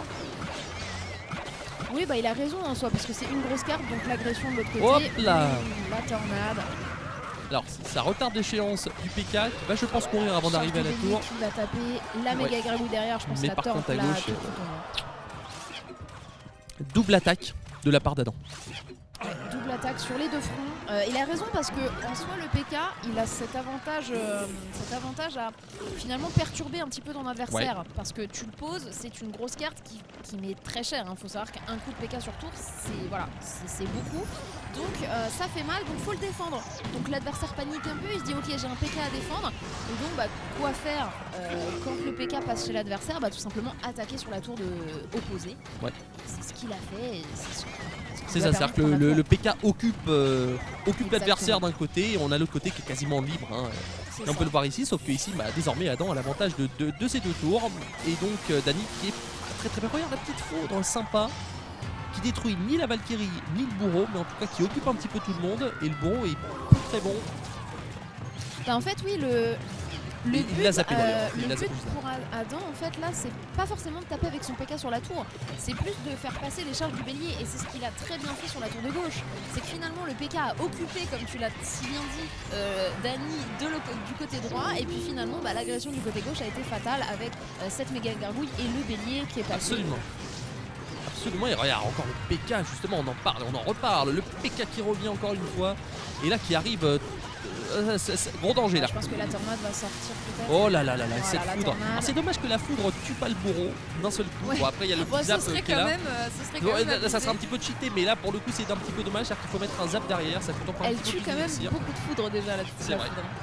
Oui, bah il a raison en soi, parce que c'est une grosse carte, donc l'agression de l'autre côté. Hop là. Ouh, la tornade. Alors, ça retarde l'échéance du P K qui va, je pense, courir avant d'arriver à la Charge de tour. Bélier qui va taper la méga grabouille derrière, je pense Mais que la par torque contre, à là, gauche, tout euh, tout tombe. Double attaque de la part d'Adam. Ouais, double attaque. attaque sur les deux fronts. Euh, il a raison parce que en soi le P K il a cet avantage, euh, cet avantage à finalement perturber un petit peu ton adversaire ouais. parce que tu le poses, c'est une grosse carte qui, qui met très cher. Il hein. faut savoir qu'un coup de P K sur tour c'est voilà, c'est beaucoup. Donc euh, ça fait mal, donc faut le défendre. Donc l'adversaire panique un peu, il se dit ok j'ai un P K à défendre. Et donc bah, quoi faire euh, quand le P K passe chez l'adversaire? Bah tout simplement attaquer sur la tour de opposée. Ouais. C'est ce qu'il a fait. C'est ça, c'est-à-dire que le, le, le P K occupe, euh, occupe l'adversaire d'un côté et on a l'autre côté qui est quasiment libre. Hein. Et on peut le voir ici, sauf que ici, bah, désormais, Adam a l'avantage de, de, de ces deux tours. Et donc, euh, Dany qui est très très bien. Regarde la petite foudre sympa qui détruit ni la Valkyrie ni le bourreau, mais en tout cas qui occupe un petit peu tout le monde. Et le bourreau est très bon. Bah, en fait, oui, le. Le il but, l'a zappé euh, il le zappé but pour Adam, en fait, là, c'est pas forcément de taper avec son P K sur la tour, c'est plus de faire passer les charges du bélier, et c'est ce qu'il a très bien fait sur la tour de gauche. C'est que finalement, le P K a occupé, comme tu l'as si bien dit, euh, Dany de le, du côté droit, et puis finalement, bah, l'agression du côté gauche a été fatale avec euh, cette méga gargouille et le bélier qui est passé. Absolument. Absolument, et regarde encore le P K, justement, on en parle, on en reparle. Le P K qui revient encore une fois, et là qui arrive. Euh, Euh, c'est, c'est, gros danger là. Je pense que la tornade va sortir peut-être. Oh là là là là, voilà, cette foudre. C'est dommage que la foudre tue pas le bourreau d'un seul coup. Ouais. Bon, après il y a le bon, zap qui est là. Même, euh, ce serait bon, quand même là, ça sera un petit peu cheaté, mais là pour le coup c'est un petit peu dommage, c'est-à-dire qu'il faut mettre un zap derrière. Ça coûte encore Elle un petit tue peu quand même réussir. beaucoup de foudre déjà là. C'est vrai. Foudre.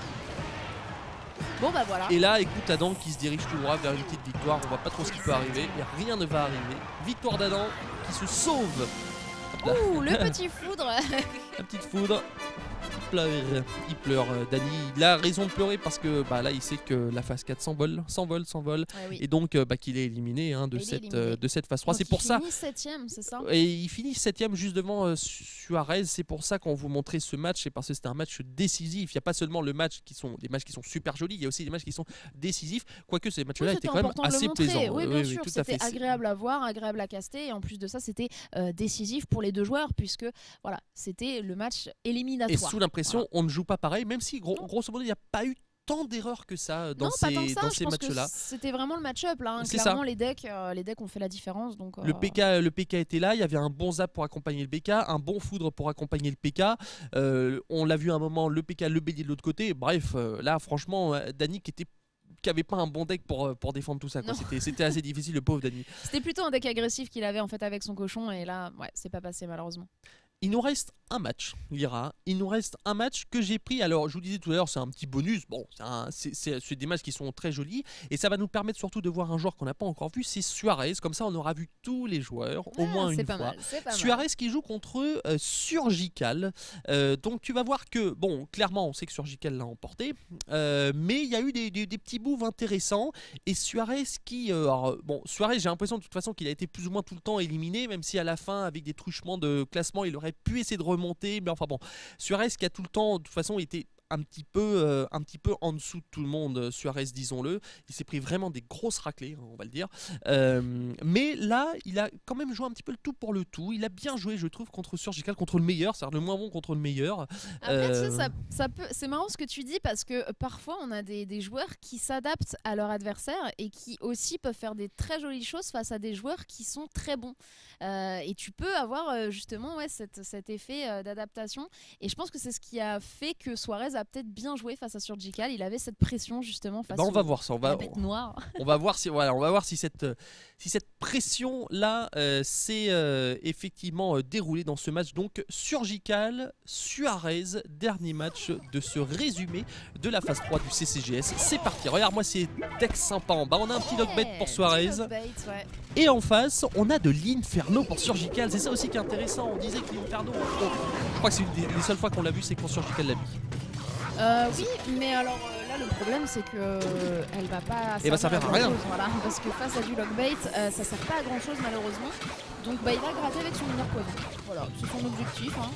Bon bah voilà. Et là écoute Adam qui se dirige tout droit vers une petite victoire. On voit pas trop ce qui peut arriver et rien ne va arriver. Victoire d'Adam qui se sauve. Ouh, le petit foudre. La petite foudre. Il pleure, il pleure. Dany, il a raison de pleurer parce que bah, là il sait que la phase quatre s'envole, s'envole, s'envole ouais, oui. Et donc bah, qu'il est éliminé hein, de, cette, éliminé. Euh, de cette phase trois. C'est pour ça. Il finit septième, c'est ça? Et il finit septième juste devant euh, Suarez. C'est pour ça qu'on vous montrait ce match, c'est parce que c'était un match décisif. Il n'y a pas seulement le match qui sont, des matchs qui sont super jolis, il y a aussi des matchs qui sont décisifs. Quoique ces matchs-là oui, étaient quand même assez plaisants. Oui, bien oui, sûr, oui, c'était agréable à voir, agréable à caster. Et en plus de ça, c'était euh, décisif pour les deux joueurs puisque voilà, c'était le match éliminatoire. Et sous l'impression, voilà. On ne joue pas pareil, même si gros, grosso modo il n'y a pas eu tant d'erreurs que ça dans non, ces, pas tant que ça, dans ces matchs-là. C'était vraiment le match-up là. Hein. C'est Clairement, ça. les decks, euh, les decks ont fait la différence. Donc, euh... le, P K, le P K était là, il y avait un bon zap pour accompagner le B K, un bon foudre pour accompagner le P K. Euh, on l'a vu à un moment, le P K, le bélier de l'autre côté. Bref, euh, là franchement, Dany qui était qui avait pas un bon deck pour, pour défendre tout ça. C'était assez difficile, le pauvre Dany. C'était plutôt un deck agressif qu'il avait en fait avec son cochon et là, ouais, c'est pas passé malheureusement. Il nous reste un match, Lyra. Il nous reste un match que j'ai pris. Alors, je vous disais tout à l'heure, c'est un petit bonus. Bon, c'est des matchs qui sont très jolis. Et ça va nous permettre surtout de voir un joueur qu'on n'a pas encore vu. C'est Suarez. Comme ça, on aura vu tous les joueurs, au ah, moins une pas fois. Mal, pas Suarez mal. qui joue contre euh, Surgical. Euh, donc, tu vas voir que, bon, clairement, on sait que Surgical l'a emporté. Euh, mais il y a eu des, des, des petits moves intéressants. Et Suarez qui... Euh, alors, bon, Suarez, j'ai l'impression de toute façon qu'il a été plus ou moins tout le temps éliminé. Même si à la fin, avec des truchements de classement, il aurait pu essayer de remonter, mais enfin bon, Suarez qui a tout le temps de toute façon été un petit peu euh, un petit peu en dessous de tout le monde, Suarez disons-le, il s'est pris vraiment des grosses raclées, on va le dire, euh, mais là il a quand même joué un petit peu le tout pour le tout, il a bien joué je trouve contre Surgical, contre le meilleur, c'est-à-dire le moins bon contre le meilleur. Après euh... tu sais, ça, ça peut... c'est marrant ce que tu dis parce que parfois on a des, des joueurs qui s'adaptent à leur adversaire et qui aussi peuvent faire des très jolies choses face à des joueurs qui sont très bons. Euh, et tu peux avoir euh, justement ouais, cette, cet effet euh, d'adaptation et je pense que c'est ce qui a fait que Suarez a peut-être bien joué face à Surgical, il avait cette pression justement face bah on au, va voir ça, on va, à la bête noire. On va voir si, voilà, on va voir si cette, si cette pression là euh, s'est euh, effectivement euh, déroulée dans ce match. Donc Surgical, Suarez, dernier match de ce résumé de la phase trois du C C G S. C'est parti, regarde moi c'est deck sympa en bas, on a un petit yeah, lockbait pour Suarez bait, ouais. Et en face on a de l'Inferno pour Surgical, c'est ça aussi qui est intéressant, on disait que l'Inferno, oh, je crois que c'est une des les seules fois qu'on l'a vu c'est quand Surgical l'a mis. Euh, oui, mais alors euh, là le problème c'est que euh, elle va pas servir, va servir à, à rien. Chose, voilà, parce que face à du lockbait, euh, ça sert pas à grand chose malheureusement. Donc bah, il va gratter avec son mineur poison. Voilà, c'est son objectif. Hein.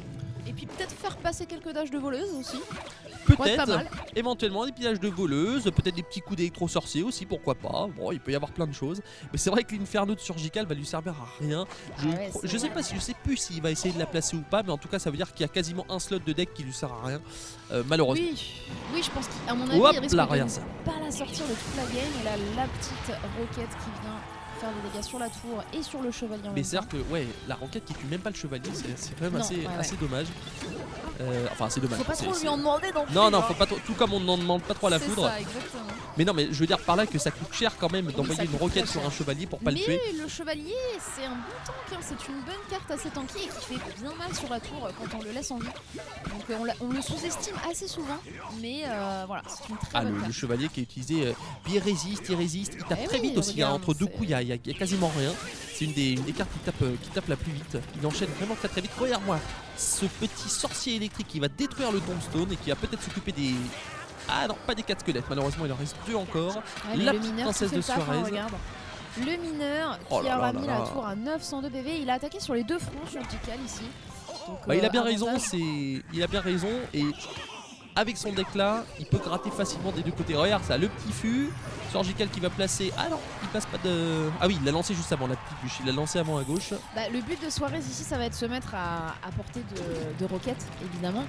Et puis peut-être faire passer quelques dash de voleuse aussi. Peut-être, éventuellement des pillages de voleuse, peut-être des petits coups d'électro-sorcier aussi, pourquoi pas. Bon, il peut y avoir plein de choses. Mais c'est vrai que l'Inferno de Surgical va lui servir à rien. Je, ah ouais, je sais pas si je sais plus s'il va essayer de la placer ou pas, mais en tout cas ça veut dire qu'il y a quasiment un slot de deck qui lui sert à rien, euh, malheureusement. Oui, oui, je pense qu'à mon avis, Hop, il risque là, de rien, ne ça. pas la sortir de toute la game. Et là, la petite roquette qui vient faire des dégâts sur la tour et sur le chevalier en Mais même c'est temps. que ouais, la roquette qui tue même pas le chevalier, c'est quand même Non, assez, ouais, ouais. assez dommage. Euh, enfin, c'est dommage. Faut pas c'est- trop c'est- lui en demander non plus. Non, non, hein. faut pas trop, tout comme on n'en demande pas trop à la C'est foudre. ça, exactement. Mais non, mais je veux dire par là que ça coûte cher quand même d'envoyer ça une coûte roquette très sur cher. un chevalier pour pas Mais le tuer. le chevalier, c'est un bon tank, hein. C'est une bonne carte assez tanky et qui fait bien mal sur la tour euh, quand on le laisse en vie. Donc euh, on, la- on le sous-estime assez souvent, mais euh, voilà, c'est une très Ah, bonne le, le carte. chevalier qui est utilisé, euh, puis il résiste, il résiste, il tape Eh très oui, vite aussi, hein, regarde, entre deux c'est- coups il y a, il y a- il y a quasiment rien. C'est une des, une des cartes qui tape, euh, qui tape la plus vite, il enchaîne vraiment très très vite. Regarde-moi, ce petit sorcier électrique qui va détruire le tombstone et qui va peut-être s'occuper des... Ah non, pas des quatre squelettes, malheureusement il en reste deux encore. Ouais, mais La le petite mineur princesse qui fait de le taf, hein, Suarez. regarde. Le mineur Oh qui là aura là mis là la là. tour à neuf cent deux P V, il a attaqué sur les deux fronts sur Dical ici. Donc, Bah, il a euh, bien raison, avantage. c'est, il a bien raison et avec son deck là, il peut gratter facilement des deux côtés. Regarde ça, le petit fût, Surgical qui va placer. Ah non, il passe pas de. Ah oui, il l'a lancé juste avant la petite bûche. Il l'a lancé avant à gauche. Bah, le but de Suarez ici, ça va être de se mettre à, à portée de, de roquettes, évidemment.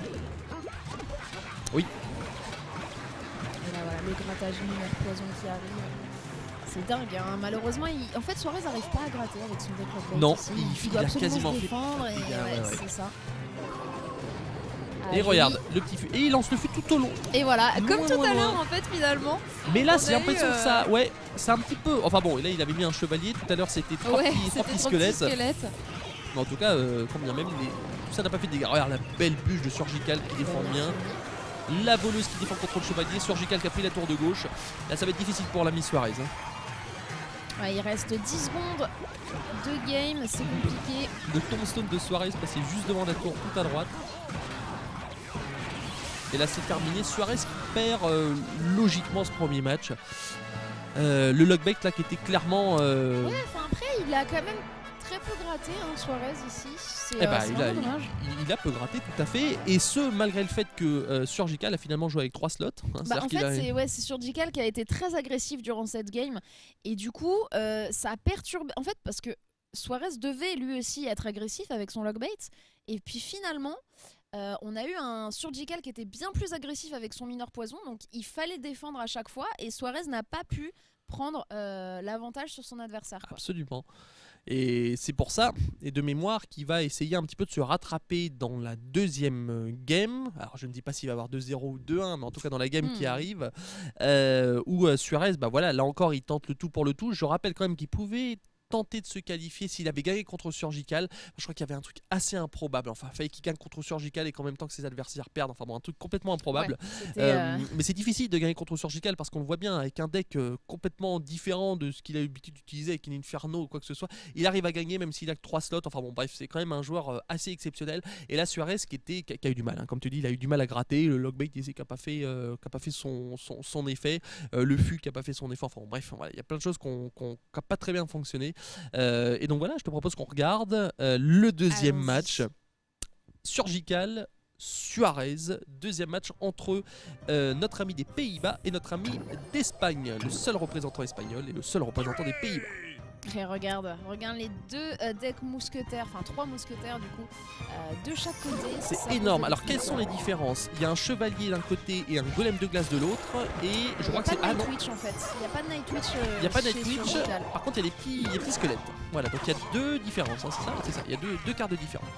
Oui. Et là, voilà, le grattage mineur poison qui arrive. C'est dingue, hein. Malheureusement, il... en fait, Suarez n'arrive pas à gratter avec son deck rockbait Non, ici. il- il, il doit a absolument quasiment se fait- défendre et il a- ouais, ouais, ouais. c'est ça. Et Ah, regarde, joli. le petit fût. Et il lance le fût tout au long. Et voilà, Loin, comme tout loin, à l'heure loin. en fait finalement. Mais là, On j'ai a l'impression eu, que ça. Ouais, c'est un petit peu. Enfin bon, là, il avait mis un chevalier. Tout à l'heure, c'était trois Ouais, petits, trois c'était petits trop petits squelettes. squelettes. Mais en tout cas, euh, quand bien même, les... tout ça n'a pas fait de dégâts. Regarde la belle bûche de Surgical qui défend bien. La voleuse qui défend contre le chevalier. Surgical qui a pris la tour de gauche. Là, ça va être difficile pour l'ami Suarez. Hein. Ouais, il reste dix secondes de game, c'est compliqué. Le tombstone de Suarez passé juste devant la tour tout à droite. Et là c'est terminé, Suarez qui perd euh, logiquement ce premier match. Euh, le lockback là qui était clairement... euh, Ouais, enfin après, il a quand même très peu gratté, hein, Suarez ici. C'est eh euh, bah, c'est il, a, vraiment il, dommage. il- il a peu gratté tout à fait. Et ce malgré le fait que euh, Surgical a finalement joué avec trois slots. Hein, Bah, c'est-à-dire en qu'il fait, a- c'est ouais, c'est Surgical qui a été très agressif durant cette game. Et du coup, euh, ça a perturbé. En fait, parce que Suarez devait lui aussi être agressif avec son lockbait. Et puis finalement, euh, on a eu un Surgical qui était bien plus agressif avec son mineur poison. Donc il fallait défendre à chaque fois. Et Suarez n'a pas pu prendre euh, l'avantage sur son adversaire, quoi. Absolument. Et c'est pour ça, et de mémoire, qu'il va essayer un petit peu de se rattraper dans la deuxième euh, game. Alors je ne dis pas s'il va avoir deux zéro ou deux un, mais en tout cas dans la game Hmm. qui arrive, euh, où euh, Suarez, bah voilà, là encore il tente le tout pour le tout. Je rappelle quand même qu'il pouvait tenter de se qualifier s'il avait gagné contre Surgical. Je crois qu'il y avait un truc assez improbable. Enfin, il fallait qu'il gagne contre Surgical et qu'en même temps que ses adversaires perdent. Enfin bon, un truc complètement improbable. Ouais, c'était, Euh, euh, Mais c'est difficile de gagner contre Surgical parce qu'on le voit bien avec un deck euh, complètement différent de ce qu'il a l'habitude d'utiliser avec une Inferno ou quoi que ce soit. Il arrive à gagner même s'il a que trois slots. Enfin bon, bref, c'est quand même un joueur euh, assez exceptionnel. Et là, Suarez qui, était, qui, a, qui a eu du mal. Hein. Comme tu dis, il a eu du mal à gratter. Le lockbait qui n'a pas fait, euh, qui a pas fait son, son, son effet. Euh, le fût qui n'a pas fait son effet. Enfin bon, bref, voilà, il y a plein de choses qui n'ont pas très bien fonctionné. Euh, et donc voilà, je te propose qu'on regarde euh, le deuxième Allons-y. match. Surgical Suarez, deuxième match entre euh, notre ami des Pays-Bas et notre ami d'Espagne, le seul représentant espagnol et le seul représentant des Pays-Bas. Et regarde, regarde les deux euh, decks mousquetaires, enfin trois mousquetaires du coup, euh, de chaque côté. C'est Ça énorme. pose Alors des quelles sont les différences? Il y a un chevalier d'un côté et un golem de glace de l'autre, et je crois que c'est... Il n'y a Ah pas de non, Night Witch en fait. Il n'y a pas de Night Witch. euh, il n'y a pas de chez Night Witch. Surgical. Par contre il y a des petits, il y a des petits squelettes. Voilà, donc il y a deux différences, hein, c'est ça, c'est ça. Il y a deux, deux cartes différentes.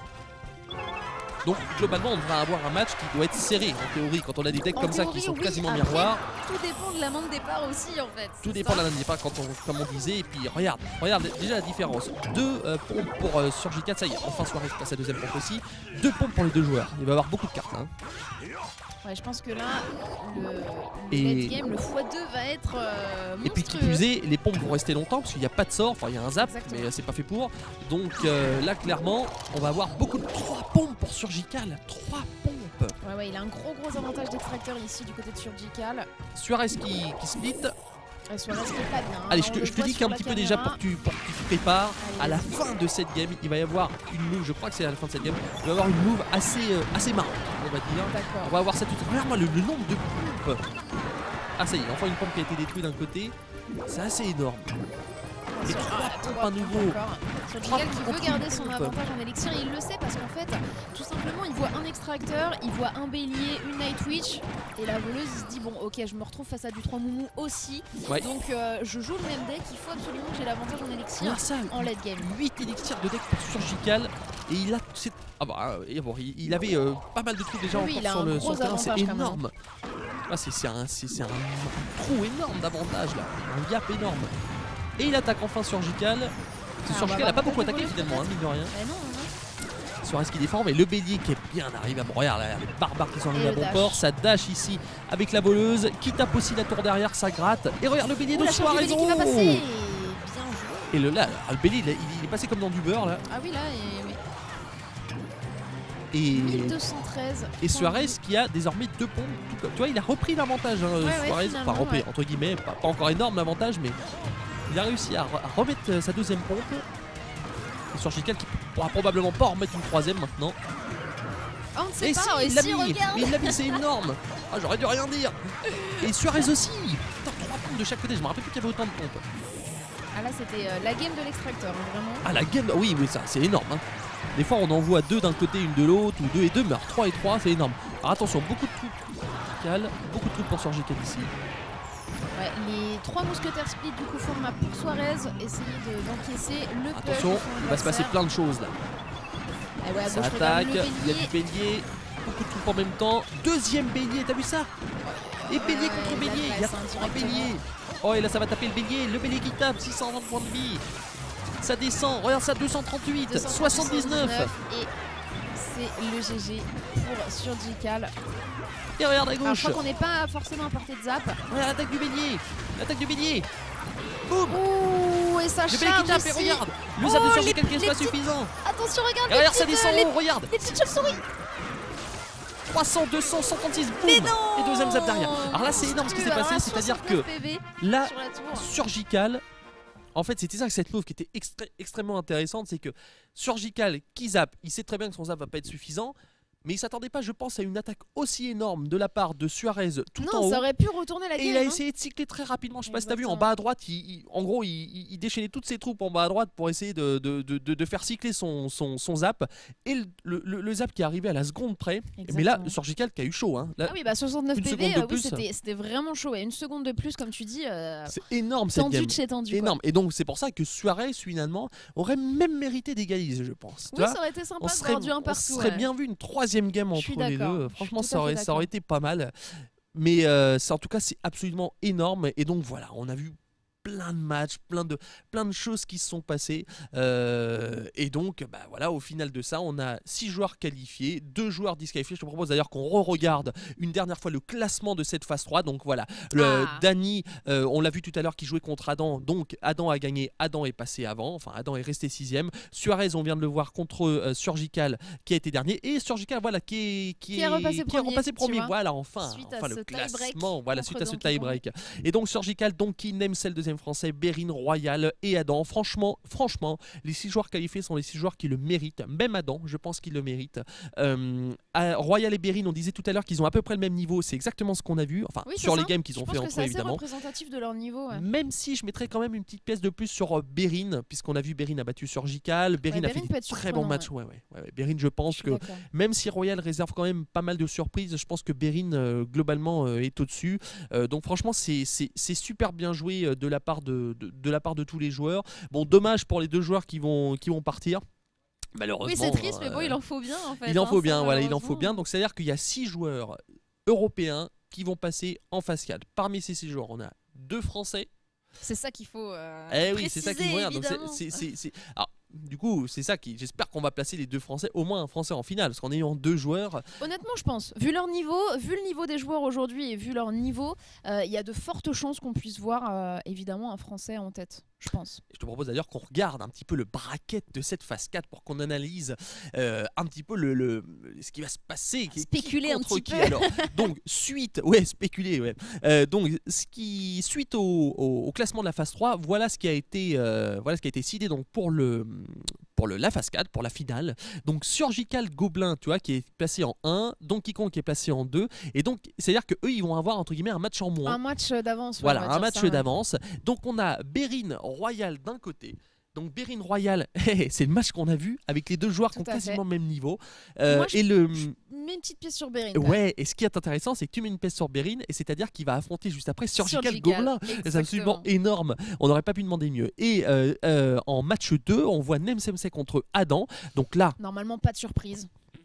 Donc globalement on devrait avoir un match qui doit être serré en théorie quand on a des decks En comme ça théorie, qui sont oui. quasiment Après, miroirs. Tout dépend de la main de départ aussi en fait. Tout c'est dépend de ça. la départ quand on, comme on disait. Et puis regarde, regarde déjà la différence. Deux euh, pompes pour euh, Surgical, ça y est, enfin Suarez passe à deuxième pompe aussi. Deux pompes pour les deux joueurs. Il va y avoir beaucoup de cartes. Hein. Ouais, je pense que là, le, le Et- late game, le fois deux va être euh, Et puis qui monstrueux. plus est, les pompes vont rester longtemps parce qu'il n'y a pas de sort. Enfin, il y a un zap, Exactement. mais euh, c'est pas fait pour. Donc euh, là, clairement, on va avoir beaucoup de trois pompes pour Surgical. Trois pompes. Ouais, ouais, il a un gros gros avantage d'extracteur ici du côté de Surgical. Suarez qui, qui split. Euh, Suarez qui est pas bien. Allez, hein, je on te, le je te voit dis sur qu'un la petit peu déjà caméra. pour que, tu, pour que tu te prépares. Allez, À la vas-y. fin de cette game, il va y avoir une move. Je crois que c'est à la fin de cette game. Il va y avoir une move assez, euh, assez marrante, on va dire. On D'accord. va avoir ça tout de suite. Regarde-moi le, le nombre de pompes. Ah, ça y est, enfin une pompe qui a été détruite d'un côté. C'est assez énorme. Et trois pompes à nouveau. Surgical qui veut garder son avantage en élixir, il le sait parce qu'en fait, tout simplement, il voit un extracteur, il voit un bélier, une night witch, et la voleuse il se dit bon, ok, je me retrouve face à du trois moumou aussi, ouais. donc euh, je joue le même deck, il faut absolument que j'ai l'avantage en élixir ça, en late game. huit élixirs de deck pour Surgical, et il a. Ah bah, bon, il, il avait euh, pas mal de trucs déjà oui, encore sur le, sur le terrain, c'est énorme. Ah, c'est un, un trou énorme d'avantage là, un gap énorme. Et il attaque enfin Surgical. Ah, Surgical n'a bah, pas beaucoup attaqué finalement, hein, mine de rien. Bah non, non. Suarez qui défend, mais le bélier qui est bien arrivé à bon, regarde, les barbares qui sont arrivés à bon port, ça dash ici avec la voleuse, qui tape aussi la tour derrière, ça gratte. Et regarde le bélier oh, de Suarez. Qui va passer. Bien joué. Et le, là, le bélier, il, il est passé comme dans du beurre là. Ah oui, là, et oui. Et, mille deux cent treize. Et Suarez qui a désormais deux pompes. Tout, tu vois, il a repris l'avantage. Hein, ouais, Suarez, ouais, enfin repris ouais. entre guillemets, pas, pas encore énorme l'avantage, mais il a réussi à, à remettre sa deuxième pompe. Et Surgical qui pourra probablement pas en remettre une troisième maintenant. On ne sait et pas, si, il l'a mis, il l'a mis, c'est énorme. Ah, j'aurais dû rien dire. Et Suarez aussi. Putain, trois pompes de chaque côté. Je me rappelle plus qu'il y avait autant de pompes. Ah là, c'était euh, la game de l'extracteur, hein, vraiment. Ah la game, oui, oui, ça, c'est énorme. Hein. Des fois, on en voit deux d'un côté, une de l'autre, ou deux et deux, mais alors trois et trois, c'est énorme. Alors attention, beaucoup de troupes, beaucoup de troupes pour Surgical ici. Ouais, les trois mousquetaires split du coup format pour Suarez, essayer d'encaisser de, le attention, il va se passer plein de choses là. Et ouais, ça attaque, il y a du bélier, beaucoup de troupes en même temps. Deuxième bélier, t'as vu ça? Et bélier euh, contre bélier, il y a trois béliers. Oh, et là ça va taper le bélier, le bélier qui tape, six cent vingt points de vie. Ça descend, regarde ça, deux cent trente-huit, deux cent soixante-dix-neuf. Et c'est le G G pour Surgical. Et regarde à gauche. Alors, je crois qu'on n'est pas forcément à portée de zap. Regarde l'attaque du bélier, l'attaque du bélier. Boum. Ouh, et ça le charge bélier qui tape, aussi. Et regarde, le zap oh, de Surgical qui n'est pas petites... suffisant. Attention, regarde. Et regarde, petites, ça descend, les... regarde. Les petites chauves-souris. trois cents, deux cent, cent trente-six, boum. Et deuxième zap derrière. Alors là, c'est énorme ce qui s'est passé, c'est-à-dire que là, Surgical. En fait, c'était ça que cette move qui était extré extrêmement intéressante, c'est que Surgical qui zappe, il sait très bien que son zap va pas être suffisant, mais il s'attendait pas, je pense, à une attaque aussi énorme de la part de Suarez tout non, en haut. Non, ça aurait pu retourner la game. Et il a hein. essayé de cycler très rapidement. Je sais pas si t'as vu, en bas à droite, il, il, en gros, il, il déchaînait toutes ses troupes en bas à droite pour essayer de, de, de, de, de faire cycler son, son, son zap. Et le, le, le zap qui est arrivé à la seconde près. Exactement. Mais là, Surgical qui a eu chaud. Hein. Là, ah oui, bah soixante-neuf P V, euh, oui, c'était vraiment chaud. Et une seconde de plus, comme tu dis. Euh, c'est énorme cette game. Tendu de chez tendu. Énorme. Quoi. Et donc, c'est pour ça que Suarez, finalement, aurait même mérité d'égaliser, je pense. Oui, ça aurait été sympa de voir du un partout. On serait ouais. bien vu une troisième game entre les deux. Franchement, ça aurait, ça aurait été pas mal. Mais euh, ça, en tout cas, c'est absolument énorme. Et donc voilà, on a vu plein de matchs, plein de, plein de choses qui se sont passées. Euh, et donc, bah, voilà, au final de ça, on a six joueurs qualifiés, deux joueurs disqualifiés. Je te propose d'ailleurs qu'on re-regarde une dernière fois le classement de cette phase trois. Donc voilà, le ah. Dany, euh, on l'a vu tout à l'heure, qui jouait contre Adam. Donc Adam a gagné, Adam est passé avant. Enfin, Adam est resté sixième. Suarez, on vient de le voir, contre euh, Surgical, qui a été dernier. Et Surgical, voilà, qui est, qui qui est, est repassé qui premier. Est repassé premier. Voilà, enfin, suite enfin à le ce classement. Voilà, suite à ce tie-break. Et donc Surgical, donc qui name celle deuxième français, Bérine, Royale et Adam. Franchement, franchement, les six joueurs qualifiés sont les six joueurs qui le méritent. Même Adam, je pense qu'il le mérite. Euh, Royale et Bérine, on disait tout à l'heure qu'ils ont à peu près le même niveau. C'est exactement ce qu'on a vu. Enfin, oui, sur les ça. games qu'ils ont je fait pense entre que eux, évidemment. C'est assez représentatif de leur niveau. Ouais. Même si je mettrais quand même une petite pièce de plus sur euh, Bérine, puisqu'on a vu Bérine a battu Surgical. Bérine ouais, a fait des très bons matchs. Ouais. Ouais, ouais, ouais. Bérine, je pense je que même si Royale réserve quand même pas mal de surprises, je pense que Bérine euh, globalement euh, est au-dessus. Euh, donc franchement, c'est super bien joué euh, de la part de, de, de la part de tous les joueurs. Bon, dommage pour les deux joueurs qui vont, qui vont partir. Malheureusement. Oui, c'est triste, euh, mais bon, il en faut bien en fait. Il en hein, faut bien, voilà, il en faut bien. Donc, c'est-à-dire qu'il y a six joueurs européens qui vont passer en phase quatre. Parmi ces six joueurs, on a deux Français. C'est ça qu'il faut. Euh, eh oui, c'est ça qu'il faut dire. Donc, c'est, c'est, c'est... Alors, du coup, c'est ça qui. J'espère qu'on va placer les deux Français, au moins un Français en finale, parce qu'en ayant deux joueurs. Honnêtement, je pense, vu leur niveau, vu le niveau des joueurs aujourd'hui et vu leur niveau, il euh, y a de fortes chances qu'on puisse voir euh, évidemment un Français en tête. Je pense. Je te propose d'ailleurs qu'on regarde un petit peu le bracket de cette phase quatre pour qu'on analyse euh, un petit peu le, le, ce qui va se passer. Spéculer qui un petit qui, peu. Alors, donc, suite, ouais, spéculer, ouais. Euh, donc, ce qui, suite au, au, au classement de la phase trois, voilà ce qui a été, euh, voilà ce qui a été décidé donc, pour, le, pour le, la phase quatre, pour la finale. Donc Surgical Gobelin, tu vois, qui est placé en un, Donkey Kong qui est placé en deux, et donc c'est-à-dire qu'eux ils vont avoir entre guillemets un match en moins. Un match d'avance. Ouais, voilà, un match d'avance. Donc on a Bérin Royale d'un côté. Donc Bérin Royale, c'est le match qu'on a vu avec les deux joueurs Tout qui ont à quasiment fait. le même niveau. Euh, Moi, je, et le... je mets une petite pièce sur Bérin. Ouais, et ce qui est intéressant, c'est que tu mets une pièce sur Bérin, et c'est-à-dire qu'il va affronter juste après Surgical, Surgical, Gobelin. C'est absolument exactement. énorme. On n'aurait pas pu demander mieux. Et euh, euh, en match deux, on voit Nem Sensei contre Adam. Donc là, Normalement, pas de surprise.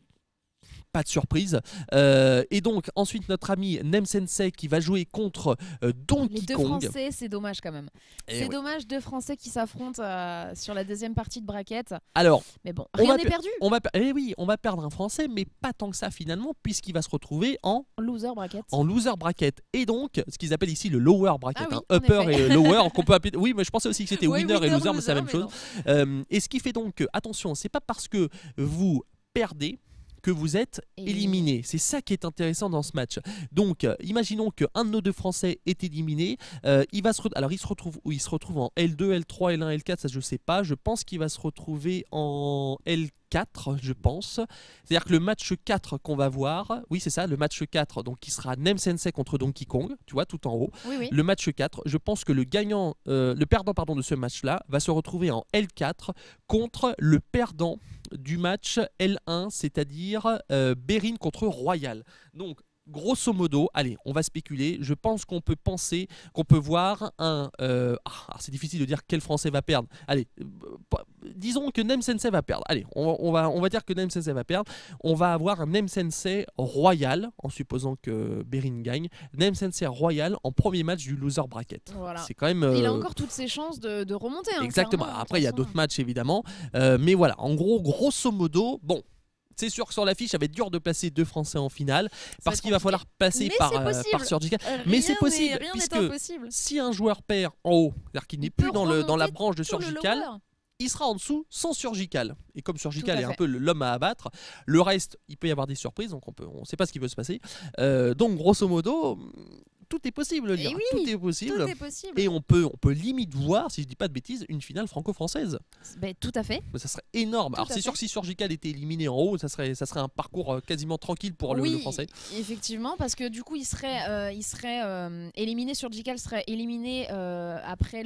pas de surprise. Euh, et donc ensuite notre ami Nem Sensei qui va jouer contre euh, Donkey Les deux Kong. Français, c'est dommage quand même. Et C'est ouais. dommage, deux Français qui s'affrontent euh, sur la deuxième partie de bracket. Alors, Mais bon, on rien va n'est per- perdu. on va, per- eh oui, on va perdre un Français, mais pas tant que ça finalement, puisqu'il va se retrouver en Loser bracket. en loser bracket. Et donc, ce qu'ils appellent ici le lower bracket, Ah oui, hein, en upper effet. et lower, qu'on peut appeler. Oui, mais je pensais aussi que c'était Ouais, winner, et loser, mais c'est la même mais chose. non. Euh, et ce qui fait donc que, attention, c'est pas parce que vous perdez que vous êtes éliminé. C'est ça qui est intéressant dans ce match. Donc, euh, imaginons qu'un de nos deux Français est éliminé. Euh, il va se re- Alors, il se retrouve où? Il se retrouve en L deux, L trois, L un, L quatre, ça je sais pas. Je pense qu'il va se retrouver en L quatre, je pense. C'est-à-dire que le match quatre qu'on va voir, oui, c'est ça, le match quatre, donc qui sera Nem Sensei contre Donkey Kong, tu vois, tout en haut. Oui, oui. Le match quatre, je pense que le gagnant, euh, le perdant pardon, de ce match-là va se retrouver en L quatre contre le perdant du match L un, c'est-à-dire euh, Bérin contre Royale. Donc, grosso modo, allez, on va spéculer. Je pense qu'on peut penser, qu'on peut voir un... Euh, ah, c'est difficile de dire quel Français va perdre. Allez, euh, disons que Nem Sensei va perdre. Allez, on, on, va, on va dire que Nem Sensei va perdre. On va avoir un Nem Sensei Royal, en supposant que Bérin gagne. Nem Sensei Royal en premier match du loser bracket. Voilà. C'est quand même... euh, Il a encore toutes ses chances de, de remonter. Hein, Exactement. clairement, de Après, il y a toute façon. d'autres matchs, évidemment. Euh, mais voilà, en gros, grosso modo, bon... C'est sûr que sur l'affiche, ça va être dur de placer deux Français en finale Ça parce va qu'il va être falloir passer Mais par, c'est euh, possible. par Surgical. Euh, Mais rien c'est n'est- possible, Rien puisque n'est impossible. si un joueur perd en haut, c'est-à-dire qu'il n'est Il plus peut dans, le, dans la remonter branche de tout le Surgical, lower. il sera en dessous sans Surgical. Et comme Surgical Tout à est un fait. peu le- l'homme à abattre, le reste, il peut y avoir des surprises, donc on peut, on sait pas ce qui peut se passer. Euh, donc grosso modo, tout est possible, Et Lia. oui, tout est possible. Tout est possible. Et on peut, on peut limite voir, si je dis pas de bêtises, une finale franco-française. Ben, tout à fait. Mais ça serait énorme. Tout Alors à c'est sûr fait. que si Surgical était éliminé en haut, ça serait, ça serait un parcours euh, quasiment tranquille pour le, oui, le français. effectivement, parce que du coup, il serait, euh, il serait euh, éliminé. Surgical serait éliminé euh, après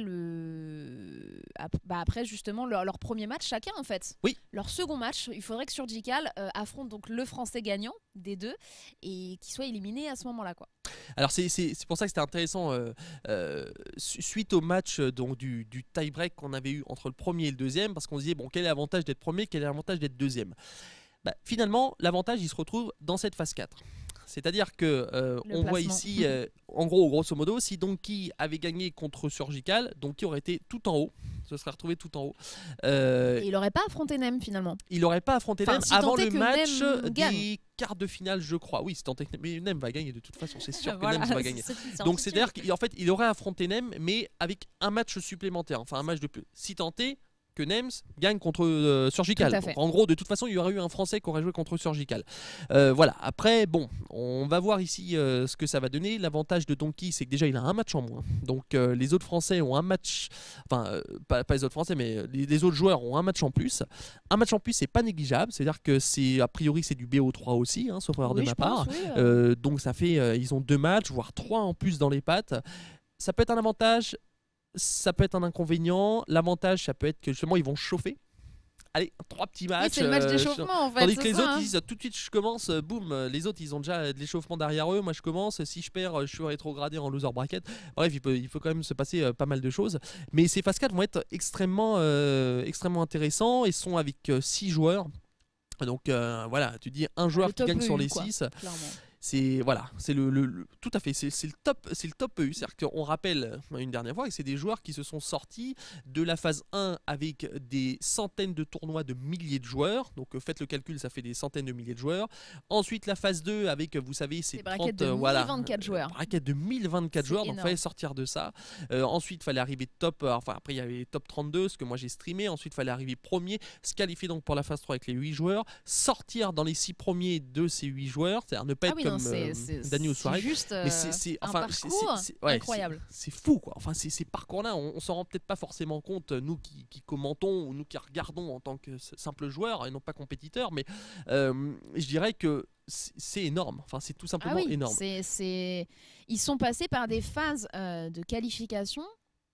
le, ap- bah, après justement leur, leur premier match chacun en fait. Oui. Leur second match, il faudrait que Surgical euh, affronte donc le français gagnant des deux et qu'il soit éliminé à ce moment-là, quoi. Alors c'est c'est- c'est pour ça que c'était intéressant euh, euh, su- suite au match euh, donc, du, du tie-break qu'on avait eu entre le premier et le deuxième, parce qu'on se disait bon, quel est l'avantage d'être premier, quel est l'avantage d'être deuxième. Bah, finalement, l'avantage il se retrouve dans cette phase quatre. C'est-à-dire que euh, Le on voit placement. ici, euh, en gros, grosso modo, si Donkey avait gagné contre Surgical, Donkey aurait été tout en haut, se serait retrouvé tout en haut. Euh, Et il n'aurait pas affronté Nem finalement. il n'aurait pas affronté Enfin, Nem si avant tant est le que match Nem des gagne. quarts de finale, je crois. Oui, c'est tant est que mais Nem va gagner de toute façon, c'est sûr que Voilà, Nem va gagner. c'est une Donc certitude. c'est-à-dire qu'en fait, il aurait affronté Nem, mais avec un match supplémentaire, enfin un match de plus. Si tant est que Nems gagne contre euh, Surgical. Tout à Donc, fait. en gros, de toute façon, il y aurait eu un Français qui aurait joué contre Surgical. Euh, voilà. Après, bon, on va voir ici euh, ce que ça va donner. L'avantage de Donkey, c'est que déjà, il a un match en moins. Donc, euh, les autres Français ont un match. Enfin, euh, pas, pas les autres Français, mais les, les autres joueurs ont un match en plus. Un match en plus, c'est pas négligeable. C'est-à-dire que c'est a priori, c'est du B O trois aussi, hein, sauf erreur Oui, de ma je part. pense, oui, euh. Euh, donc, ça fait, euh, ils ont deux matchs, voire trois en plus dans les pattes. Ça peut être un avantage. Ça peut être un inconvénient. L'avantage, ça peut être que justement, ils vont chauffer. Allez, trois petits matchs. Oui, c'est le match euh, d'échauffement en fait. Tandis que c'est les ça, autres, hein. ils disent tout de suite, je commence, euh, boum. euh, Les autres, ils ont déjà de l'échauffement derrière eux. Moi, je commence. Si je perds, euh, je suis rétrogradé en loser bracket. Bref, il, peut, il faut quand même se passer euh, pas mal de choses. Mais ces phases quatre vont être extrêmement, euh, extrêmement intéressants et sont avec six joueurs. Donc euh, voilà, tu dis un joueur Le qui top gagne sur E U, les quoi, six. clairement. C'est voilà, c'est le, le- le- tout à fait, c'est c'est le top, c'est le top E U. C'est-à-dire qu'on rappelle une dernière fois que c'est des joueurs qui se sont sortis de la phase un avec des centaines de tournois de milliers de joueurs. Donc euh, faites le calcul, ça fait des centaines de milliers de joueurs. Ensuite la phase deux avec, vous savez, c'est Des brackets de trente, euh, voilà, mille vingt-quatre joueurs. braquettes de mille vingt-quatre C'est joueurs, donc énorme. fallait sortir de ça. Euh, ensuite fallait arriver top, euh, enfin après il y avait les top trente-deux, ce que moi j'ai streamé. Ensuite fallait arriver premier, se qualifier donc pour la phase trois avec les huit joueurs, sortir dans les six premiers de ces huit joueurs, c'est-à-dire ne pas Ah être oui, comme comme c'est, euh, c'est, Dany ou c'est Soirée. juste euh, Mais c'est, c'est, un enfin, parcours c'est, c'est, ouais, incroyable. C'est, c'est fou quoi. Enfin, c'est, ces parcours-là, on, on s'en rend peut-être pas forcément compte, nous qui, qui commentons ou nous qui regardons en tant que simple joueur et non pas compétiteur. Mais euh, je dirais que c'est, c'est énorme. Enfin, c'est tout Ah simplement oui, énorme. c'est, c'est... ils sont passés par des phases euh, de qualification.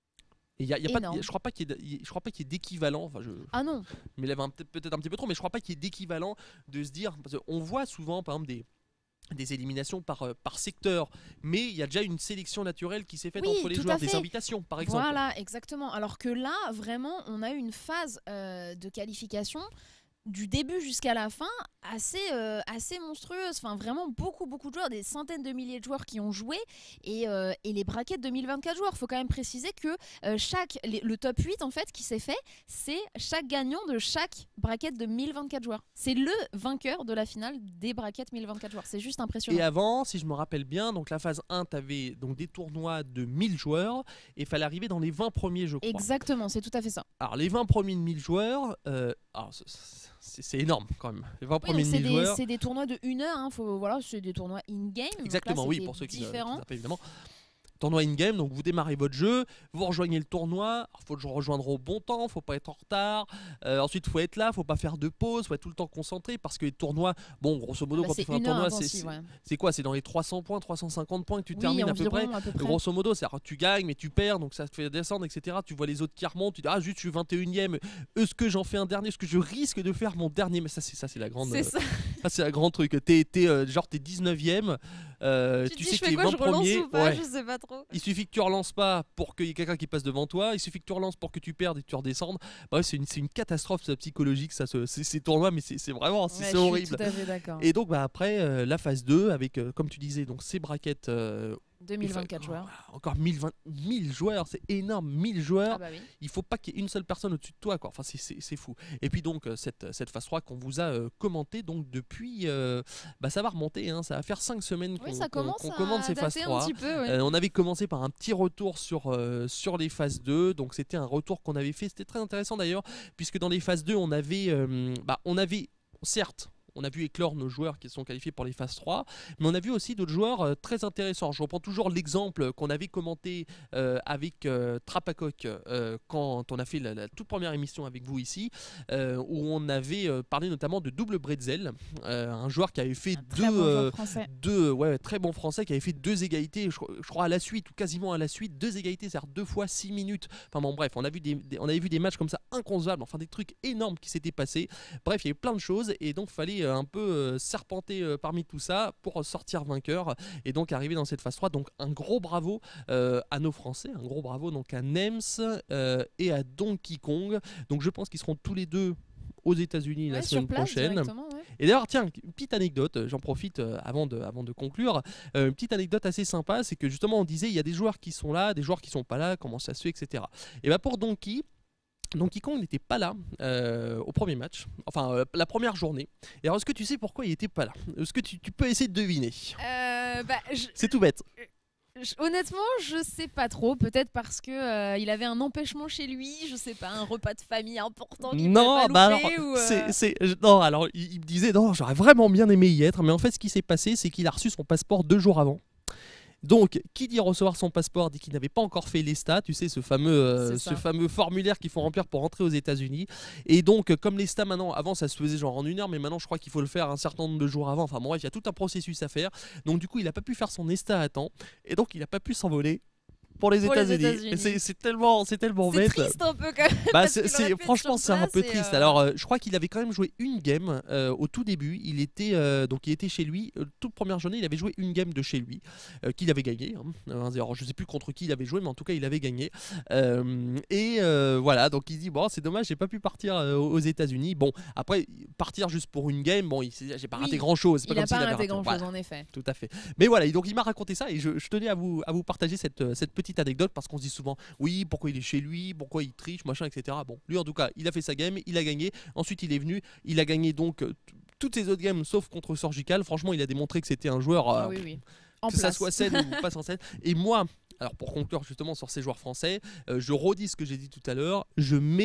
Et y a, y a pas, énorme. y a, je crois pas qu'il y ait, y- je crois pas qu'il y ait d'équivalent. Enfin, je, Ah non. je m'élève un, peut-être, peut-être un petit peu trop, mais je crois pas qu'il y ait d'équivalent de se dire. Parce qu'on voit souvent, par exemple, des des éliminations par, euh, par secteur, mais il y a déjà une sélection naturelle qui s'est faite Oui, entre les tout joueurs, à fait. des invitations par exemple. Voilà, exactement. Alors que là, vraiment, on a eu une phase euh, de qualification du début jusqu'à la fin assez, euh, assez monstrueuse. Enfin, vraiment beaucoup, beaucoup de joueurs, des centaines de milliers de joueurs qui ont joué et, euh, et les brackets deux mille vingt-quatre joueurs. Il faut quand même préciser que euh, chaque, les- le top huit en fait qui s'est fait, c'est chaque gagnant de chaque bracket de mille vingt-quatre joueurs. C'est le vainqueur de la finale des brackets mille vingt-quatre joueurs. C'est juste impressionnant. Et avant, si je me rappelle bien, donc la phase un, tu avais donc des tournois de mille joueurs et il fallait arriver dans les vingt premiers, je crois. Exactement, c'est tout à fait ça. Alors les vingt premiers de mille joueurs, euh, alors, c'est, c'est énorme quand même. Les vingt Oui, premiers donc de c'est mille des, joueurs. c'est des tournois de une heure, hein, faut, voilà, c'est des tournois in-game. Exactement, donc là, oui, c'était pour ceux qui ne différent. savent pas évidemment. Tournoi in-game, donc vous démarrez votre jeu, vous rejoignez le tournoi, il faut le rejoindre au bon temps, faut pas être en retard, euh, ensuite il faut être là, faut pas faire de pause, faut être tout le temps concentré parce que les tournois, bon grosso modo Ah bah, quand c'est tu fais un une heure tournoi c'est, intensive, c'est, ouais. c'est quoi, c'est dans les trois cents points, trois cent cinquante points que tu Oui, termines à peu près, environ, à peu près. grosso modo, c'est tu gagnes mais tu perds donc ça te fait descendre etc, tu vois les autres qui remontent, tu dis ah juste je suis vingt et unième, est-ce que j'en fais un dernier, est-ce que je risque de faire mon dernier, mais ça c'est, ça, c'est la grande, C'est euh, ça. ça c'est la grande truc, t'es, t'es, euh, genre t'es dix-neuvième, euh, Tu, tu dis, sais je que fais les quoi, vingt je relance premiers, ou pas, ouais. je sais pas trop. Il suffit que tu relances pas pour qu'il y ait quelqu'un qui passe devant toi. Il suffit que tu relances pour que tu perdes et que tu redescendes. Bref, c'est une, c'est une catastrophe ça, psychologique, ça, ce- ces, ces tournois, mais c'est, c'est vraiment c'est, Ouais, c'est je suis horrible. tout à fait d'accord. Et donc bah, après, euh, la phase deux, avec, euh, comme tu disais, donc ces brackets. Euh, deux mille vingt-quatre oh, joueurs. Encore mille vingt mille joueurs, c'est énorme, mille joueurs. Ah bah oui. Il faut pas qu'il y ait une seule personne au-dessus de toi, quoi. Enfin, c'est, c'est, c'est fou. Et puis donc, euh, cette, cette phase trois qu'on vous a euh, commentée, donc depuis, euh, bah, ça va remonter, hein, ça va faire cinq semaines qu'on, Oui, ça qu'on, commence qu'on à commande ces phases dater trois. un petit peu. Ouais. Euh, on avait commencé par un petit retour sur, euh, sur les phases deux, donc c'était un retour qu'on avait fait, c'était très intéressant d'ailleurs, puisque dans les phases deux, on avait, euh, bah, on avait certes, on a vu éclore nos joueurs qui sont qualifiés pour les phases trois, mais on a vu aussi d'autres joueurs euh, très intéressants. Je reprends toujours l'exemple qu'on avait commenté euh, avec euh, Trapacoq euh, quand on a fait la, la toute première émission avec vous ici, euh, où on avait euh, parlé notamment de Double Bretzel, euh, un joueur qui avait fait Un deux, très bon joueur euh, français. deux ouais, très bon français, qui avait fait deux égalités, je, je crois à la suite, ou quasiment à la suite, deux égalités, c'est-à-dire deux fois six minutes. Enfin bon, bref, on, a vu des, des, on avait vu des matchs comme ça inconcevables, enfin des trucs énormes qui s'étaient passés. Bref, il y avait plein de choses, et donc il fallait un peu euh, serpenter euh, parmi tout ça pour sortir vainqueur et donc arriver dans cette phase trois. Donc un gros bravo euh, à nos Français, un gros bravo donc à Nems euh, et à Donkey Kong. Donc je pense qu'ils seront tous les deux aux États-Unis Ouais, la sur semaine place, prochaine. directement, ouais. Et d'ailleurs, tiens, une petite anecdote, j'en profite euh, avant, de, avant de conclure. Euh, une petite anecdote assez sympa, c'est que justement on disait il y a des joueurs qui sont là, des joueurs qui sont pas là, comment ça se fait, et cetera. Et bien pour Donkey, Donkey Kong n'était pas là euh, au premier match, enfin euh, la première journée. Et alors est-ce que tu sais pourquoi il était pas là? Est-ce que tu, tu peux essayer de deviner? Euh, bah, je- C'est tout bête. je- honnêtement, je sais pas trop. Peut-être parce que euh, il avait un empêchement chez lui, je sais pas, un repas de famille important qu'il Non, pouvait bah pas alors, louper, ou, euh, c'est, c'est, je- non, alors il, il me disait non, j'aurais vraiment bien aimé y être, mais en fait ce qui s'est passé, c'est qu'il a reçu son passeport deux jours avant. Donc, qui dit recevoir son passeport dit qu'il n'avait pas encore fait l'ESTA, tu sais, ce fameux, euh, C'est ce ça. fameux formulaire qu'il faut remplir pour rentrer aux États-Unis. Et donc, comme l'ESTA maintenant, avant ça se faisait genre en une heure, mais maintenant je crois qu'il faut le faire un certain nombre de jours avant. Enfin, bon, bref, il y a tout un processus à faire. Donc, du coup, il n'a pas pu faire son ESTA à temps. Et donc, il n'a pas pu s'envoler pour les Pour les États-Unis. États-Unis. Et c'est, c'est tellement, c'est tellement c'est bête. triste un peu quand même. Bah, parce c'est, qu'il c'est- aurait pu être franchement, sur c'est un peu place et, triste. euh, Alors, euh, je crois qu'il avait quand même joué une game euh, au tout début. Il était euh, donc il était chez lui. Euh, toute première journée, il avait joué une game de chez lui euh, qu'il avait gagné. Hein. Euh, Alors, je sais plus contre qui il avait joué, mais en tout cas, il avait gagné. Euh, et euh, voilà, donc il dit bon, c'est dommage, j'ai pas pu partir euh, aux États-Unis. Bon, après partir juste pour une game, bon, il s'est- j'ai pas Oui, raté grand-chose. C'est pas il comme a s'il pas avait raté raté. grand chose, Voilà. en effet. Tout à fait. Mais voilà, et donc il m'a raconté ça et je, je tenais à vous, à vous partager cette, euh, cette petite anecdote parce qu'on se dit souvent oui, pourquoi il est chez lui, pourquoi il triche, machin, et cetera. Bon, lui en tout cas, il a fait sa game, il a gagné. Ensuite, il est venu, il a gagné donc euh, t- toutes ses autres games sauf contre Surgical. Franchement, il a démontré que c'était un joueur, euh, Ah oui, oui. En que ça place. soit scène ou pas sans scène. Et moi, alors pour conclure justement sur ces joueurs français, euh, je redis ce que j'ai dit tout à l'heure, je mets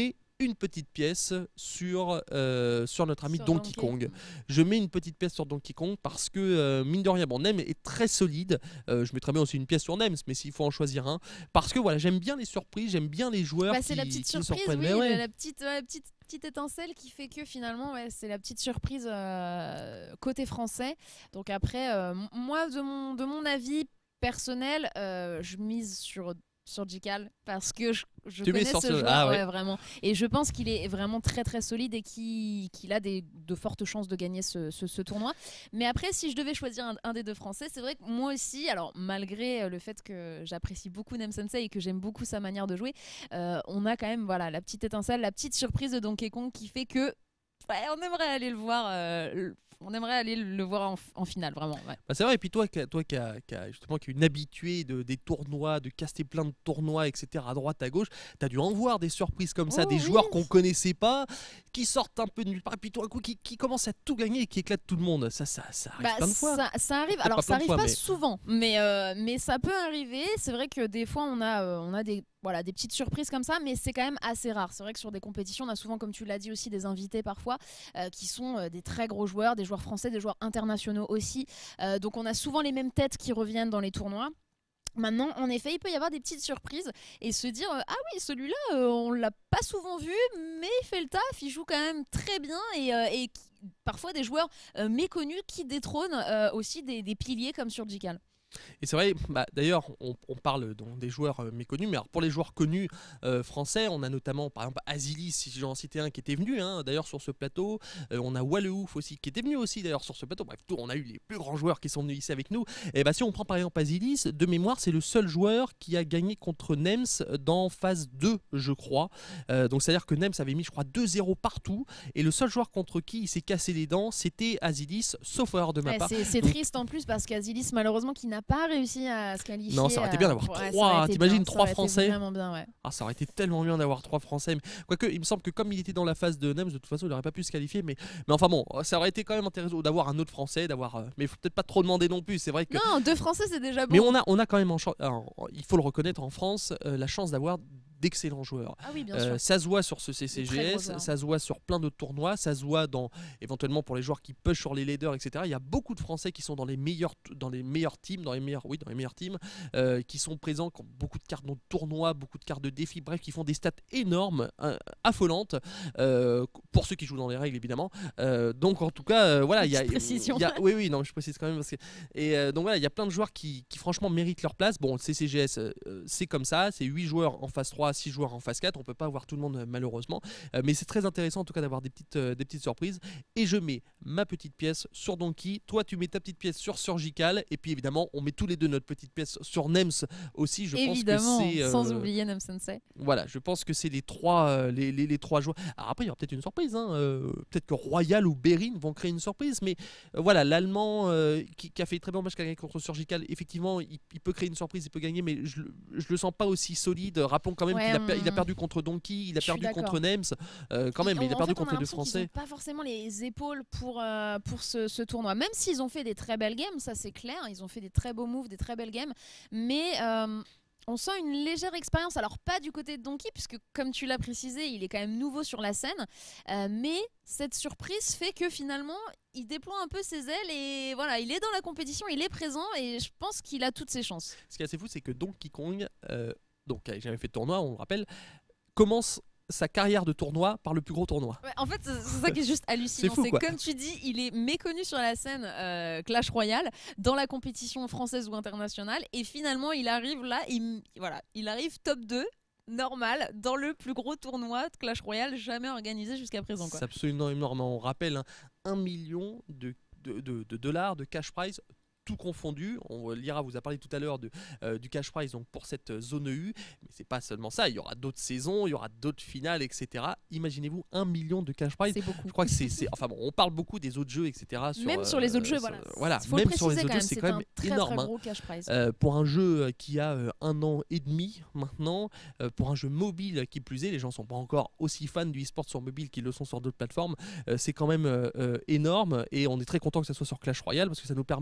une petite pièce sur, euh, sur notre ami Sur Donkey Donkey. Kong. Je mets une petite pièce sur Donkey Kong parce que, euh, mine de rien, bon, Nem est très solide. Euh, je mettrais bien aussi une pièce sur Nems, mais s'il faut en choisir un. Parce que voilà, j'aime bien les surprises, j'aime bien les joueurs Bah, qui, c'est la petite qui me surprise, surprennent. oui, Mais ouais. la, la petite, ouais, la petite, petite étincelle qui fait que finalement, ouais, c'est la petite surprise euh, côté français. Donc après, euh, m- moi, de mon, de mon avis personnel, euh, je mise sur sur Jikal parce que je, je Tu mets connais sur ce ce- joueur, ah ouais. ouais, vraiment, et je pense qu'il est vraiment très très solide et qu'il qu'il a des, de fortes chances de gagner ce, ce, ce tournoi. Mais après, si je devais choisir un, un des deux français, c'est vrai que moi aussi, alors malgré le fait que j'apprécie beaucoup Nem Sensei et que j'aime beaucoup sa manière de jouer, euh, on a quand même voilà, la petite étincelle, la petite surprise de Donkey Kong qui fait que ouais, on aimerait aller le voir, euh, le- on aimerait aller le voir en, en finale, vraiment. Ouais. Bah, c'est vrai, et puis toi, qui a- toi qui a, qui a justement qui est une habituée de, des tournois, de caster plein de tournois, et cetera, à droite, à gauche, tu as dû en voir des surprises comme ça, Oh des oui. joueurs qu'on connaissait pas, qui sortent un peu de nulle part, et puis tout d'un coup, qui, qui commencent à tout gagner et qui éclatent tout le monde. Ça, ça, ça arrive Bah, plein de fois. ça, ça arrive. Peut-être Alors pas ça plein de arrive fois, pas mais- souvent, mais euh, mais ça peut arriver. C'est vrai que des fois on a euh, on a des voilà des petites surprises comme ça, mais c'est quand même assez rare. C'est vrai que sur des compétitions, on a souvent, comme tu l'as dit aussi, des invités parfois euh, qui sont euh, des très gros joueurs, des joueurs français, des joueurs internationaux aussi. Euh, donc on a souvent les mêmes têtes qui reviennent dans les tournois. Maintenant, en effet, il peut y avoir des petites surprises et se dire euh, ah oui, celui-là, euh, on l'a pas souvent vu, mais il fait le taf, il joue quand même très bien et, euh, et qui- parfois des joueurs euh, méconnus qui détrônent euh, aussi des, des piliers comme sur Jikal. Et c'est vrai, bah, d'ailleurs, on, on parle donc des joueurs euh, méconnus, mais alors pour les joueurs connus euh, français, on a notamment par exemple Azilis, si j'en citais un, qui était venu hein, d'ailleurs sur ce plateau. Euh, on a Walleouf aussi, qui était venu aussi d'ailleurs sur ce plateau. Bref, tout, on a eu les plus grands joueurs qui sont venus ici avec nous. Et bah, si on prend par exemple Azilis, de mémoire, c'est le seul joueur qui a gagné contre Nems dans phase deux, je crois. Euh, donc c'est-à-dire que Nems avait mis, je crois, deux zéro partout. Et le seul joueur contre qui il s'est cassé les dents, c'était Azilis, sauf erreur de ma Ouais, part. c'est c'est Donc- triste en plus parce qu'Azilis, malheureusement, qui n'a pas réussi à se qualifier. Non, ça aurait été bien euh, d'avoir pour- ouais, ça trois, aurait été t'imagines, bien, ça trois aurait été Français. Vraiment bien, ouais. Ah, ça aurait été tellement bien d'avoir trois Français. Mais... Quoique, il me semble que comme il était dans la phase de Nems, de toute façon, il n'aurait pas pu se qualifier. Mais... mais enfin bon, ça aurait été quand même intéressant d'avoir un autre Français, d'avoir. euh, Mais il faut peut-être pas trop demander non plus. C'est vrai que. Non, deux Français, c'est déjà bon. Mais on a, on a quand même, en chan- en- il faut le reconnaître, en France, euh, la chance d'avoir d'excellents joueurs. Ah oui, bien Euh, sûr. ça se voit sur ce Des très gros C C G S, joueurs. ça se voit sur plein d'autres tournois, ça se voit dans éventuellement pour les joueurs qui push sur les leaders, et cetera. Il y a beaucoup de Français qui sont dans les meilleurs, dans les meilleurs teams, dans les meilleurs, oui, dans les meilleurs teams, euh, qui sont présents, qui ont beaucoup de cartes de tournois, beaucoup de cartes de défis, bref, qui font des stats énormes, euh, affolantes, euh, pour ceux qui jouent dans les règles évidemment. Euh, donc en tout cas, euh, voilà, il y a, Petite précision. il y a- oui, oui, non, je précise quand même parce que et euh, donc voilà, il y a plein de joueurs qui, qui franchement méritent leur place. Bon, le C C G S, euh, c'est comme ça, c'est huit joueurs en phase trois, six joueurs en phase quatre. On peut pas avoir tout le monde euh, malheureusement, Euh, mais c'est très intéressant en tout cas d'avoir des petites, euh, des petites surprises. Et je mets ma petite pièce sur Donkey, toi tu mets ta petite pièce sur Surgical, et puis évidemment on met tous les deux notre petite pièce sur Nems aussi. Je Évidemment, pense que c'est euh, sans oublier Nem Sensei. voilà, je pense que c'est les trois, euh, les, les, les trois joueurs. Alors après, il y aura peut-être une surprise. Hein, euh, peut-être que Royale ou Berin vont créer une surprise. Mais euh, voilà, l'Allemand euh, qui, qui a fait très bon match qui a gagné contre Surgical, effectivement, il, il peut créer une surprise, il peut gagner. Mais je, le- je le sens pas aussi solide. Rappelons quand même Ouais, qu'il a, per- il a hum. perdu contre Donkey, il a Je suis perdu d'accord. contre Nems. Euh, quand même, Ils- il a en perdu fait, on contre les deux l'impression qu'ils Français. ont pas forcément les épaules pour, euh, pour ce, ce tournoi. Même s'ils ont fait des très belles games, ça c'est clair. Ils ont fait des très beaux moves, des très belles games. Mais euh, on sent une légère expérience. Alors pas du côté de Donkey, puisque comme tu l'as précisé, il est quand même nouveau sur la scène. Euh, mais cette surprise fait que finalement, il déploie un peu ses ailes et voilà, il est dans la compétition, il est présent et je pense qu'il a toutes ses chances. Ce qui est assez fou, c'est que Donkey Kong, euh, donc, qui avait jamais fait de tournoi, on le rappelle, commence sa carrière de tournoi par le plus gros tournoi. Ouais, en fait, c'est c'est ça qui est juste hallucinant. C'est fou, C'est quoi. comme tu dis, il est méconnu sur la scène euh, Clash Royale, dans la compétition française ou internationale, et finalement, il arrive là, il, voilà, il arrive top deux, normal, dans le plus gros tournoi de Clash Royale jamais organisé jusqu'à présent. Quoi. C'est absolument énorme. On rappelle hein, un million de, de, de- de dollars de cash prize, tout confondu. On Lira vous a parlé tout à l'heure de, euh, du cash prize donc pour cette zone E U, mais c'est pas seulement ça. Il y aura d'autres saisons, il y aura d'autres finales, et cetera. Imaginez-vous un million de cash prize. C'est beaucoup. Je crois que c'est, c'est- enfin bon, on parle beaucoup des autres jeux, et cetera. Sur, Même sur les autres euh, jeux, sur- voilà. voilà, Faut le même sur les préciser autres quand jeux, même, c'est quand même un très, énorme. très hein. gros cash prize. Euh, pour un jeu qui a euh, un an et demi maintenant, euh, pour un jeu mobile qui plus est, les gens sont pas encore aussi fans du e-sport sur mobile qu'ils le sont sur d'autres plateformes, euh, c'est quand même euh, euh, énorme et on est très content que ça soit sur Clash Royale parce que ça nous permet de voilà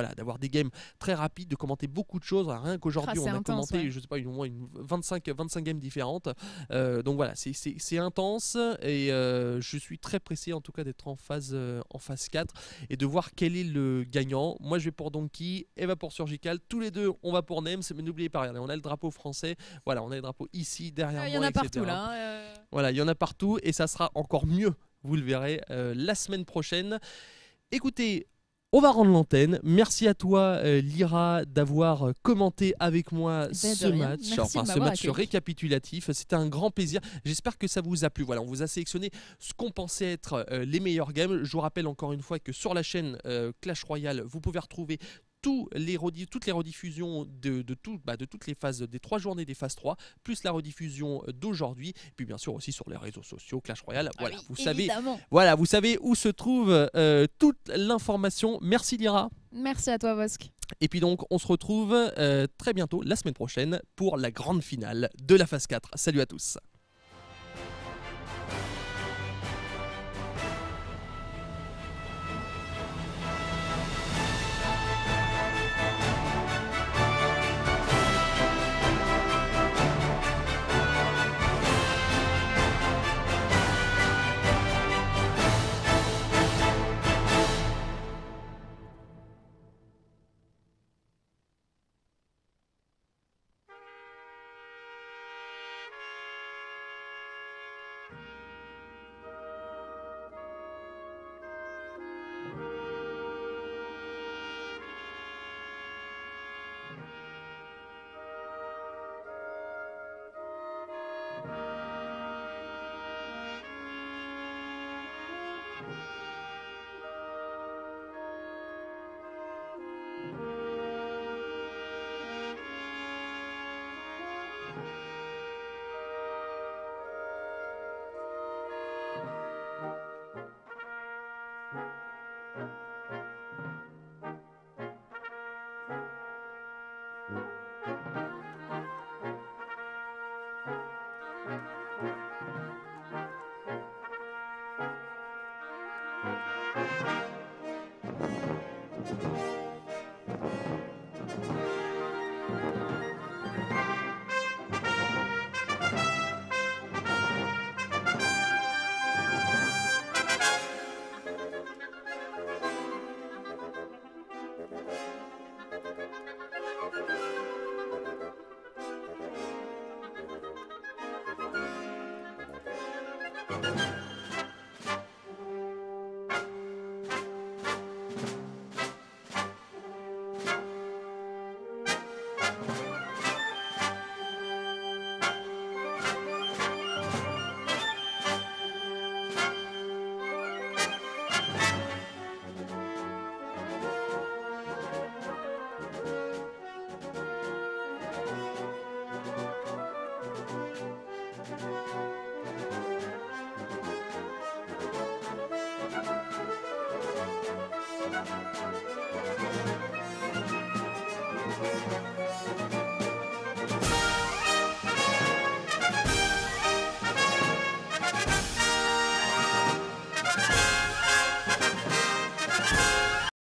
voilà, d'avoir des games très rapides, de commenter beaucoup de choses. Rien qu'aujourd'hui, Ah, on c'est a intense, commenté, ouais. je sais pas, au moins une vingt-cinq, vingt-cinq games différentes. Euh, donc voilà, c'est, c'est, c'est intense et euh, je suis très pressé en tout cas d'être en phase, euh, en phase quatre et de voir quel est le gagnant. Moi, je vais pour Donkey, Eva pour Surgical. Tous les deux, on va pour Nems, mais n'oubliez pas, regardez, on a le drapeau français. Voilà, on a le drapeau ici, derrière Il moi, y en a et cetera. partout là. hein, euh. Voilà, il y en a partout et ça sera encore mieux, vous le verrez, euh, la semaine prochaine. Écoutez, on va rendre l'antenne. Merci à toi, euh, Lyra, d'avoir euh, commenté avec moi Ben, ce de rien. match, Merci de enfin ce m'avoir match accueilli. récapitulatif. C'était un grand plaisir. J'espère que ça vous a plu. Voilà, on vous a sélectionné ce qu'on pensait être euh, les meilleurs games. Je vous rappelle encore une fois que sur la chaîne euh, Clash Royale, vous pouvez retrouver tous les redis- toutes les rediffusions de, de, tout, bah, de toutes les phases des trois journées des phases trois, plus la rediffusion d'aujourd'hui, et puis bien sûr aussi sur les réseaux sociaux Clash Royale. Ah Voilà, oui, vous savez, évidemment. voilà, vous savez où se trouve euh, toute l'information. Merci Lyra. Merci à toi, Bosque. Et puis donc, on se retrouve euh, très bientôt, la semaine prochaine, pour la grande finale de la phase quatre. Salut à tous.